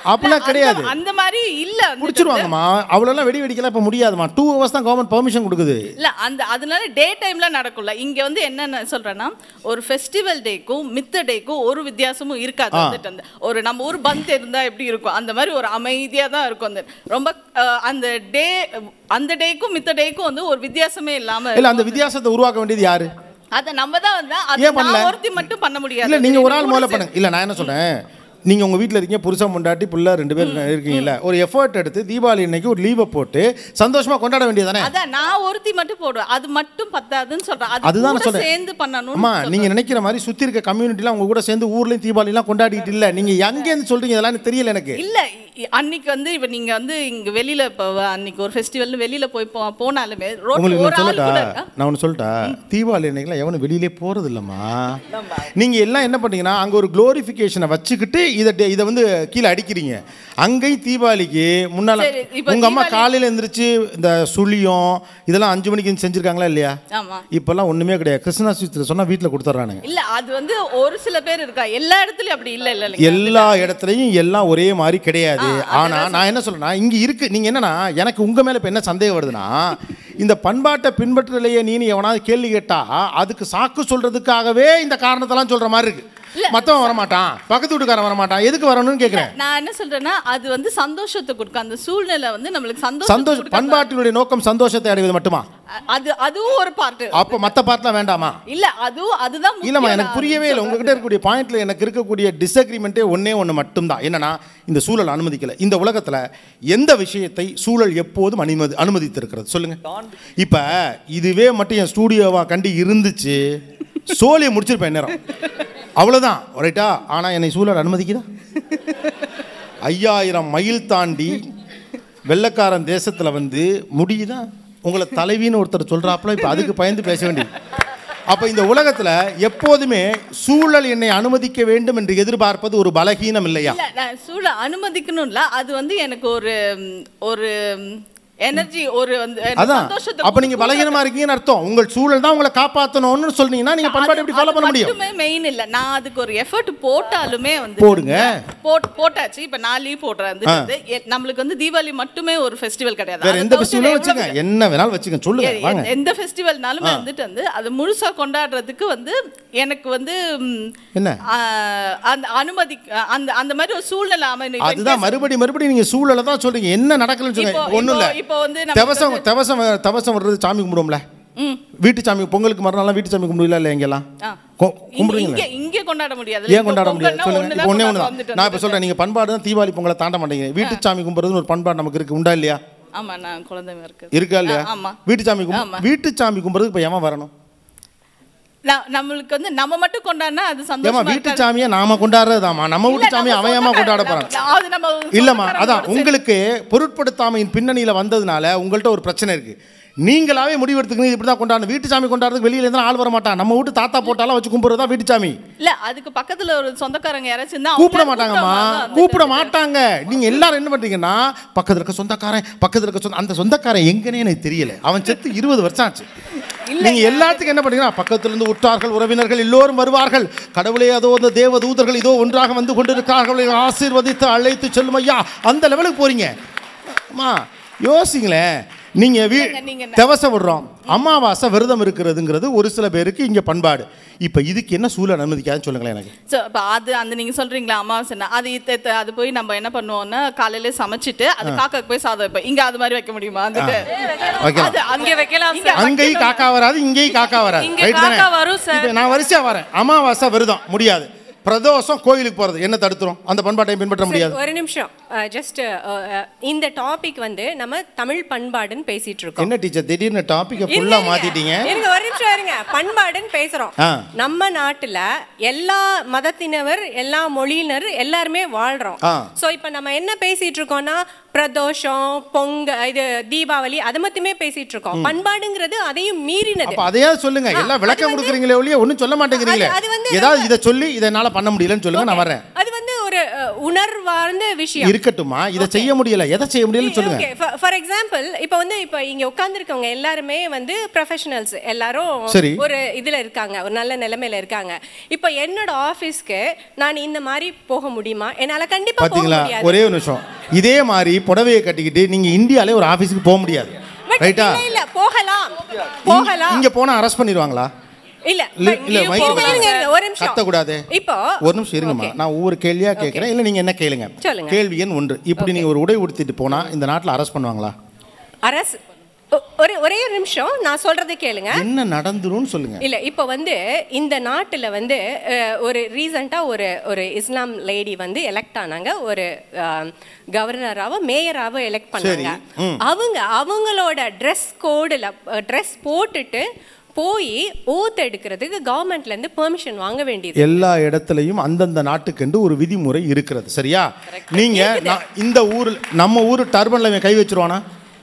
அப்படிலாம் கிடையாது. அந்த மாதிரி இல்ல முடிச்சிருவாங்கம்மா. அவ்வளோலாம் வெடி வெடிக்கலாம் இப்போ முடியாதுமா. டூ ஹவர்ஸ் தான் கவர்மெண்ட் பெர்மிஷன் கொடுக்குது. இல்ல அந்த அதனால டே டைம்ல நடக்கும்ல. இங்க வந்து என்ன சொல்றேன்னா ஒரு ஃபெஸ்டிவல் டேக்கும் மித்த டேக்கும் ஒரு வித்தியாசமும் இருக்காது. வந்துட்டு அந்த ஒரு நம்ம ஊர் பந்த் இருந்தா எப்படி இருக்கும் அந்த மாதிரி ஒரு அமைதியா தான் இருக்கும். அந்த ரொம்ப அந்த டே அந்த டேக்கும் மித்த டேக்கும் வந்து ஒரு வித்தியாசமே இல்லாம இல்ல அந்த வித்தியாசத்தை உருவாக்க வேண்டியது யாரு? அத நம்ம தான் வந்து அது நான் ஒருத்தி மட்டும் பண்ண முடியாது. இல்ல நீங்க ஒரு ஆள் முதல்ல பண்ணுங்க. இல்ல நான் என்ன சொல்றேன், நீங்கள் உங்கள் வீட்டில் இருக்கீங்க, புருஷன் பொண்டாட்டி பிள்ளை ரெண்டு பேர் இருக்கீங்கல்ல, ஒரு எஃபர்ட் எடுத்து தீபாவளி இன்னைக்கு ஒரு லீவை போட்டு சந்தோஷமாக கொண்டாட வேண்டியதானே? அதான் நான் ஒருத்தி மட்டும் போடுவேன், அது மட்டும் பத்தாதுன்னு சொல்கிறேன். அதுதான் நான் சொல்கிறேன். சேர்ந்து பண்ணணும். அம்மா நீங்கள் நினைக்கிற மாதிரி சுற்றி இருக்க கம்யூனிட்டிலாம் உங்கள் கூட சேர்ந்து ஊர்லேயும் தீபாவளிலாம் கொண்டாடிட்டு இல்லை. நீங்கள் எங்கேருந்து சொல்கிறீங்க இதெல்லாம் தெரியல எனக்கு. இல்லை அன்னைக்கு வந்து இப்போ நீங்கள் வந்து இங்கே வெளியில் இப்போ அன்னைக்கு ஒரு ஃபெஸ்டிவல் வெளியில் போய் போ போனாலுமே உங்களுக்கு நான் சொல்லட்டா நான் ஒன்று சொல்லிட்டா தீபாவளி அன்னைக்குலாம் எவனும் வெளியிலே போகிறது இல்லைம்மா. நீங்கள் எல்லாம் என்ன பண்ணீங்கன்னா அங்கே ஒரு க்ளோரிஃபிகேஷனை வச்சுக்கிட்டு இதை இதை வந்து கீழே அடிக்கிறீங்க. அங்கேயும் தீபாவளிக்கு முன்னால் உங்கள் அம்மா காலையில் எழுந்திரிச்சு இந்த சுழியம் இதெல்லாம் அஞ்சு மணிக்கு செஞ்சுருக்காங்களா இல்லையா? இப்போல்லாம் ஒன்றுமே கிடையாது. கிருஷ்ணா ஸ்வீட்ஸில் சொன்னால் வீட்டில் கொடுத்துட்றானுங்க. இல்லை அது வந்து ஒரு சில பேர் இருக்கா, எல்லா இடத்துலையும் அப்படி இல்லை. இல்லை எல்லா இடத்துலையும் எல்லாம் ஒரே மாதிரி கிடையாது. ஆனால் நான் என்ன சொல்றேன்னா இங்கே இருக்கு. நீங்கள் என்னன்னா எனக்கு உங்கள் மேலே இப்போ என்ன சந்தேகம் வருதுன்னா இந்த பண்பாட்டை பின்பற்றலையே நீ எவனாவது கேள்வி கேட்டா அதுக்கு சாக்கு சொல்றதுக்காகவே இந்த காரணத்தெல்லாம் சொல்ற மாதிரி இருக்கு. மத்தவன் வரமாட்டான், பக்கத்து வீட்டுக்காரன் வரமாட்டான், எதுக்கு வரணும்னு கேட்கிறேன். நான் என்ன சொல்றேன்னா அது வந்து சந்தோஷத்தை கொடுக்கும். அந்த சூழ்நிலை வந்து நம்மளுக்கு சந்தோஷம் சந்தோஷம். பண்பாட்டினுடைய நோக்கம் சந்தோஷத்தை அடைவது மட்டுமா? அது அதுவும் ஒரு பார்ட். அப்ப மத்த பார்ட்லாம் வேண்டாமா? இல்ல அதுவும் அதுதான் இல்லம்மா, எனக்கு புரியவே இல்லை. உங்ககிட்ட இருக்கக்கூடிய பாயிண்ட்ல எனக்கு இருக்கக்கூடிய டிஸ்அக்ரிமெண்ட்டே ஒன்னே ஒன்று மட்டும்தான். என்னன்னா இந்த சூழல் அனுமதிக்கல. இந்த உலகத்துல எந்த விஷயத்தை சூழல் எப்போதும் அனுமதி அனுமதித்திருக்கிறது சொல்லுங்க. இப்ப இதுவே மட்டும் என் ஸ்டூடியோவா கண்டி இருந்துச்சு சோழியை முடிச்சிருப்பேன் நேரம், அவ்வளோதான் ரைட்டா. ஆனால் என்னை சூழல் அனுமதிக்குதா? ஐயாயிரம் மைல் தாண்டி வெள்ளைக்காரன் தேசத்தில் வந்து முடியுதா? உங்களை தலைவின்னு ஒருத்தர் சொல்கிறாப்புல இப்போ அதுக்கு பயந்து பேச வேண்டியது. அப்போ இந்த உலகத்தில் எப்போதுமே சூழல் என்னை அனுமதிக்க வேண்டும் என்று எதிர்பார்ப்பது ஒரு பலகீனம் இல்லையா? சூழல் அனுமதிக்கணும் இல்லை, அது வந்து எனக்கு ஒரு ஒரு எனர்ஜி ஒரு வந்து சந்தோஷத்தை. அப்ப நீங்க பலகீனமா இருக்கீங்கன்னு அர்த்தம். உங்கள் சூழல் தான் உங்களை காப்பாற்றணும்னு சொன்னீங்கன்னா நீங்க பண்பாட்டை எப்படி ஃபாலோ பண்ண முடியும்? அதுமே மெயின் இல்ல. நான் அதுக்கு ஒரு எஃபர்ட் போட்டாலுமே வந்து போடுங்க. போட்டாச்சு. இப்ப நான் லீவ் போடுறேன். நம்மளுக்கு வந்து தீபாவளி மட்டுமே ஒரு ஃபெஸ்டிவல் கிடையாது. வேற எந்த ஃபெஸ்டிவலும் வச்சுங்க, என்ன வேணாலும் வச்சுங்க, சொல்லுங்க வாங்க. எந்த ஃபெஸ்டிவல்னாலுமே வந்துட்டு வந்து அது முழுசா கொண்டாடுறதுக்கு வந்து எனக்கு வந்து என்ன அந்த அனுமதி அந்த அந்த மாதிரி ஒரு சூழ்நிலை அமையும். அதுதான் மறுபடி மறுபடி நீங்க சூழலை தான் சொல்றீங்க. என்ன நடக்கலன்னு சொல்லுங்க. ஒண்ணும் இல்ல. தவசம் தவசம் தவசம் வர்றது சாமி கும்பிடுவோம்ல, வீட்டு சாமி பொங்கலுக்கு மறுநாள் வீட்டு சாமி கும்பிடுவீங்களா இல்ல? எங்கெல்லாம் கும்பிடுவீங்க? இங்கே கொண்டாட முடியாது. ஏன் கொண்டாட முடியாது சொல்லுங்க. ஒண்ணே ஒண்ணுதான் நான் இப்ப சொல்றேன். நீங்க பண்பாடு தான் தீபாவளி பொங்கலை தாண்ட மாட்டீங்க. வீட்டு சாமி கும்பிடுறதுன்னு ஒரு பண்பாடு நமக்கு இருக்கு, உண்டா இல்லையா? ஆமா, நான் குழந்தைங்க இருக்கு இருக்கா இல்லையா? வீட்டு சாமி கும்பிடு வீட்டு சாமி கும்பிடுறதுக்கு இப்ப ஏமா வரணும்? நம்மளுக்கு வந்து நம்ம மட்டும் கொண்டாடினா அது சந்தோஷமா. வீட்டு சாமியை நாம கொண்டாடுறதாமா, நம்ம வீட்டு சாமியை அவயமா கொண்டாட போறான் இல்லம்மா. அதான் உங்களுக்கு பொருட்படுத்தாமையின் பின்னணியில வந்ததுனால உங்கள்கிட்ட ஒரு பிரச்சனை இருக்கு. நீங்களாவே முடிவெடுத்துக்கணும் இப்படிதான் கொண்டாடணும். வீட்டு சாமி கொண்டாடுறதுக்கு வெளியில இருந்தா ஆள் வர மாட்டான். நம்ம வீட்டு தாத்தா போட்டாலும் வச்சு கும்பிடுறதா வீட்டு சாமி. இல்ல அதுக்கு பக்கத்துல ஒரு சொந்தக்காரங்க யாராச்சும் இருந்தா கூப்பிட மாட்டாங்கம்மா, கூப்பிட மாட்டாங்க. நீங்க எல்லாரும் என்ன பண்றீங்கன்னா பக்கத்துல இருக்க சொந்தக்காரன் பக்கத்துல இருக்க சொந்த அந்த சொந்தக்காரன் எங்கன்னே எனக்கு தெரியல, அவன் செத்து இருபது வருஷம் ஆச்சு. நீங்க எல்லாத்துக்கும் என்ன பண்ணீங்கன்னா பக்கத்துல இருந்து உற்றார்கள் உறவினர்கள் எல்லோரும் வருவார்கள். கடவுளே அதோ அந்த தேவ தூதர்கள் இதோ ஒன்றாக வந்து கொண்டிருக்கிறார்கள், ஆசீர்வதித்து அழைத்து செல்லும் ஐயா, அந்த லெவலுக்கு போறீங்க. அம்மா யோசிங்களேன். நீங்க தவசம் விடுறோம், அமாவாசை விரதம் இருக்கிறதுங்கிறது ஒரு சில பேருக்கு இங்க பண்பாடு. இப்ப இதுக்கு என்ன சூழல் அனுமதிக்காதுன்னு சொல்லுங்களேன் எனக்கு. அது அந்த நீங்க சொல்றீங்களா அமாவாசை, அது அது போய் நம்ம என்ன பண்ணுவோம்னா காலையில சமைச்சிட்டு அது காக்காக்கு போய் சாதம் வைப்போம். இங்க அது மாதிரி வைக்க முடியுமா? அங்கே வைக்கலாம். அங்கேயும் காக்கா வராது, இங்கேயும் காக்கா வராது. நான் வரிசையா வரேன். அமாவாசை விரதம் முடியாது, பிரதோஷம் கோயிலுக்கு போறது என்ன தடுத்துரும்? அந்த பண்பாட்டை பின்பற்ற முடியாது. ஒரு நிமிஷம், ஜஸ்ட் இந்த டாபிக் வந்து நம்ம தமிழ் பண்பாடுன்னு பேசிட்டு இருக்கோம். என்ன டீச்சர் திடீர்னு டாபிக்கை ஃபுல்லா மாத்திட்டீங்க? இருங்க ஒரு நிமிஷம் இருங்க. பண்பாடுன்னு பேசுறோம். நம்ம நாட்டுல எல்லா மதத்தினர் எல்லா மொழியினர் எல்லாருமே வாழ்றோம். சோ இப்போ நம்ம என்ன பேசிட்டு இருக்கோம்னா பிரதோஷம் பொங்க இது தீபாவளி அதை மட்டுமே பேசிட்டு இருக்கோம். பண்பாடுங்கிறது அதையும் மீறினது. அப்ப அதையா சொல்லுங்க. எல்லாம் விளக்கம் கொடுக்குறீங்களே ஒழிய ஒன்றும் சொல்ல மாட்டேங்கிறீங்களே. ஏதாவது இதை சொல்லி இதனால பண்ண முடியலன்னு சொல்லுங்க, நான் வரேன். அது வந்து ஒரு உணர்வார்ந்த விஷயம் இருக்கட்டுமா. இத செய்ய முடியல, எதை செய்ய முடியலன்னு சொல்லுங்க. ஓகே, ஃபார் எக்ஸாம்பிள் இப்போ வந்து இப்போ இங்க உட்கார்ந்திருக்கவங்க எல்லாருமே வந்து ப்ரொஃபஷனல்ஸ், எல்லாரும் ஒரு இதுல இருக்காங்க, ஒரு நல்ல நிலைமையில இருக்காங்க. இப்போ என்னோட ஆபீஸ்க்கு நான் இந்த மாதிரி போக முடியுமா? என்னால கண்டிப்பா போக முடியாது. ஒரே ஒரு நிமிஷம், இதே மாதிரி புடவையை கட்டிக்கிட்டு நீங்க இந்தியாலே ஒரு ஆபீஸ்க்கு போக முடியாது, ரைட்டா? இல்ல, போகலாம் போகலாம். இங்க போனா அரெஸ்ட் பண்ணிடுவாங்களா? இல்ல இல்ல, ஒரு நிமிஷம் கத்த கூடாது. இப்போ ஒரு நிமிஷம் இருங்கம்மா, நான் ஒவ்வொரு கேள்வியா கேட்கிறேன், இல்ல நீங்க என்ன கேளுங்க. கேள்வி எண் ஒன்று, இப்படி நீங்க ஒரு உடை உடுத்திட்டு போனா இந்த நாட்டுல அரெஸ்ட் பண்ணுவாங்களா? அரசு ஒரே ஒரே ஒரு நிமிஷம், நான் சொல்றதை கேளுங்க. என்ன நடந்துரும்னு சொல்லுங்க. இல்ல, இப்போ வந்து இந்த நாட்டுல வந்து ஒரு ரீசெண்டா ஒரு ஒரு இஸ்லாம் லேடி வந்து எலெக்ட் ஆனாங்க, ஒரு கவர்னராவோ மேயராவோ எலெக்ட் பண்ணாங்க. அவங்க அவங்களோட ட்ரெஸ் கோடுல ட்ரெஸ் போட்டுட்டு போய் ஓத் எடுக்கிறதுக்கு கவர்மெண்ட்ல இருந்து பெர்மிஷன் வாங்க வேண்டியது. எல்லா இடத்துலயும் அந்தந்த நாட்டுக்கு ஒரு விதிமுறை இருக்கிறது, சரியா? நீங்க இந்த ஊர், நம்ம ஊர் டர்பன்ல இவன் கை வச்சிருவானா?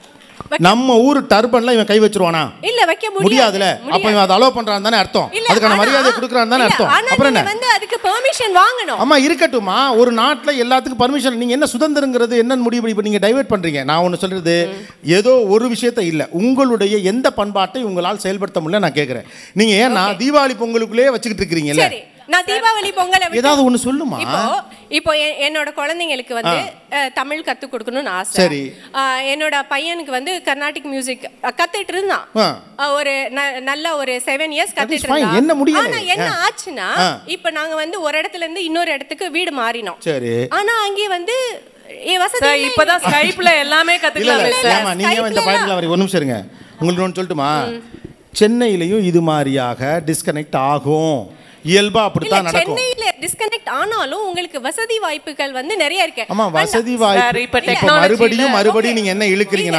நம்ம ஊர் டர்பன்ல இவன் கை வச்சிருவானா? இல்ல, வைக்க முடியாதுல. அப்ப இவன் அதை அலோ பண்றான் தானே அர்த்தம், அதுக்கான மரியாதை கொடுக்கறான் தானே அர்த்தம். அப்புறம் என்ன வந்து அதுக்கு பெர்மிஷன் வாங்கணும். ஆமா, இருக்கட்டுமா. ஒரு நாட்டுல எல்லாத்துக்கும் பர்மிஷன், நீங்க என்ன சுதந்திரங்கிறது என்னன்னு முடிவு பண்ணி நீங்க டைவர்ட் பண்றீங்க. நான் ஒன்னு சொல்றது, ஏதோ ஒரு விஷயத்த இல்ல, உங்களுடைய எந்த பண்பாட்டை உங்களால் செயல்படுத்த முடியல நான் கேக்குறேன். நீங்க ஏன்னா தீபாவளி பொங்கலுக்குள்ளே வச்சுக்கிட்டு இருக்கீங்கல்ல. நான் தீபாவளி பொங்கலை ஏதாவது ஒண்ணு சொல்லுமா. இப்போ இப்போ என்னோட குழந்தைங்களுக்கு வந்து தமிழ் கத்து கொடுக்கணும்னு ஆசை. சரி. என்னோட பையனுக்கு வந்து கர்நாடிக் மியூசிக் கத்துட்டு இருந்தான், ஒரு நல்ல ஒரு செவன் இயர்ஸ் கத்துட்டு இருந்தான். என்ன முடியல. ஆனா என்ன ஆச்சுன்னா, இப்போ நாங்க வந்து ஒரு இடத்துல இருந்து இன்னொரு இடத்துக்கு வீடு மாறினோம். சரி. ஆனா அங்கே வந்து இப்பதான் ஸ்கைப்ல எல்லாமே கத்துக்கலாம். நீங்க இந்த பாயிண்ட்ல வரை ஒரு நிமிஷம் இருங்க, உங்களுக்கு ஒன்று சொல்லட்டுமா? சென்னையிலையும் இது மாதிரியாக டிஸ்கனெக்ட் ஆகும், இயல்பா அப்படித்தான் நடக்கும். சென்னையில டிஸ்கனெக்ட் ஆனாலும் உங்களுக்கு வசதி வாய்ப்புகள் வந்து நிறைய இருக்கு. ஆமா, வசதி வாய்ப்பு. இப்போ மறுபடியும் மறுபடியும் நீங்க என்ன இழுக்கிறீங்கன்னா,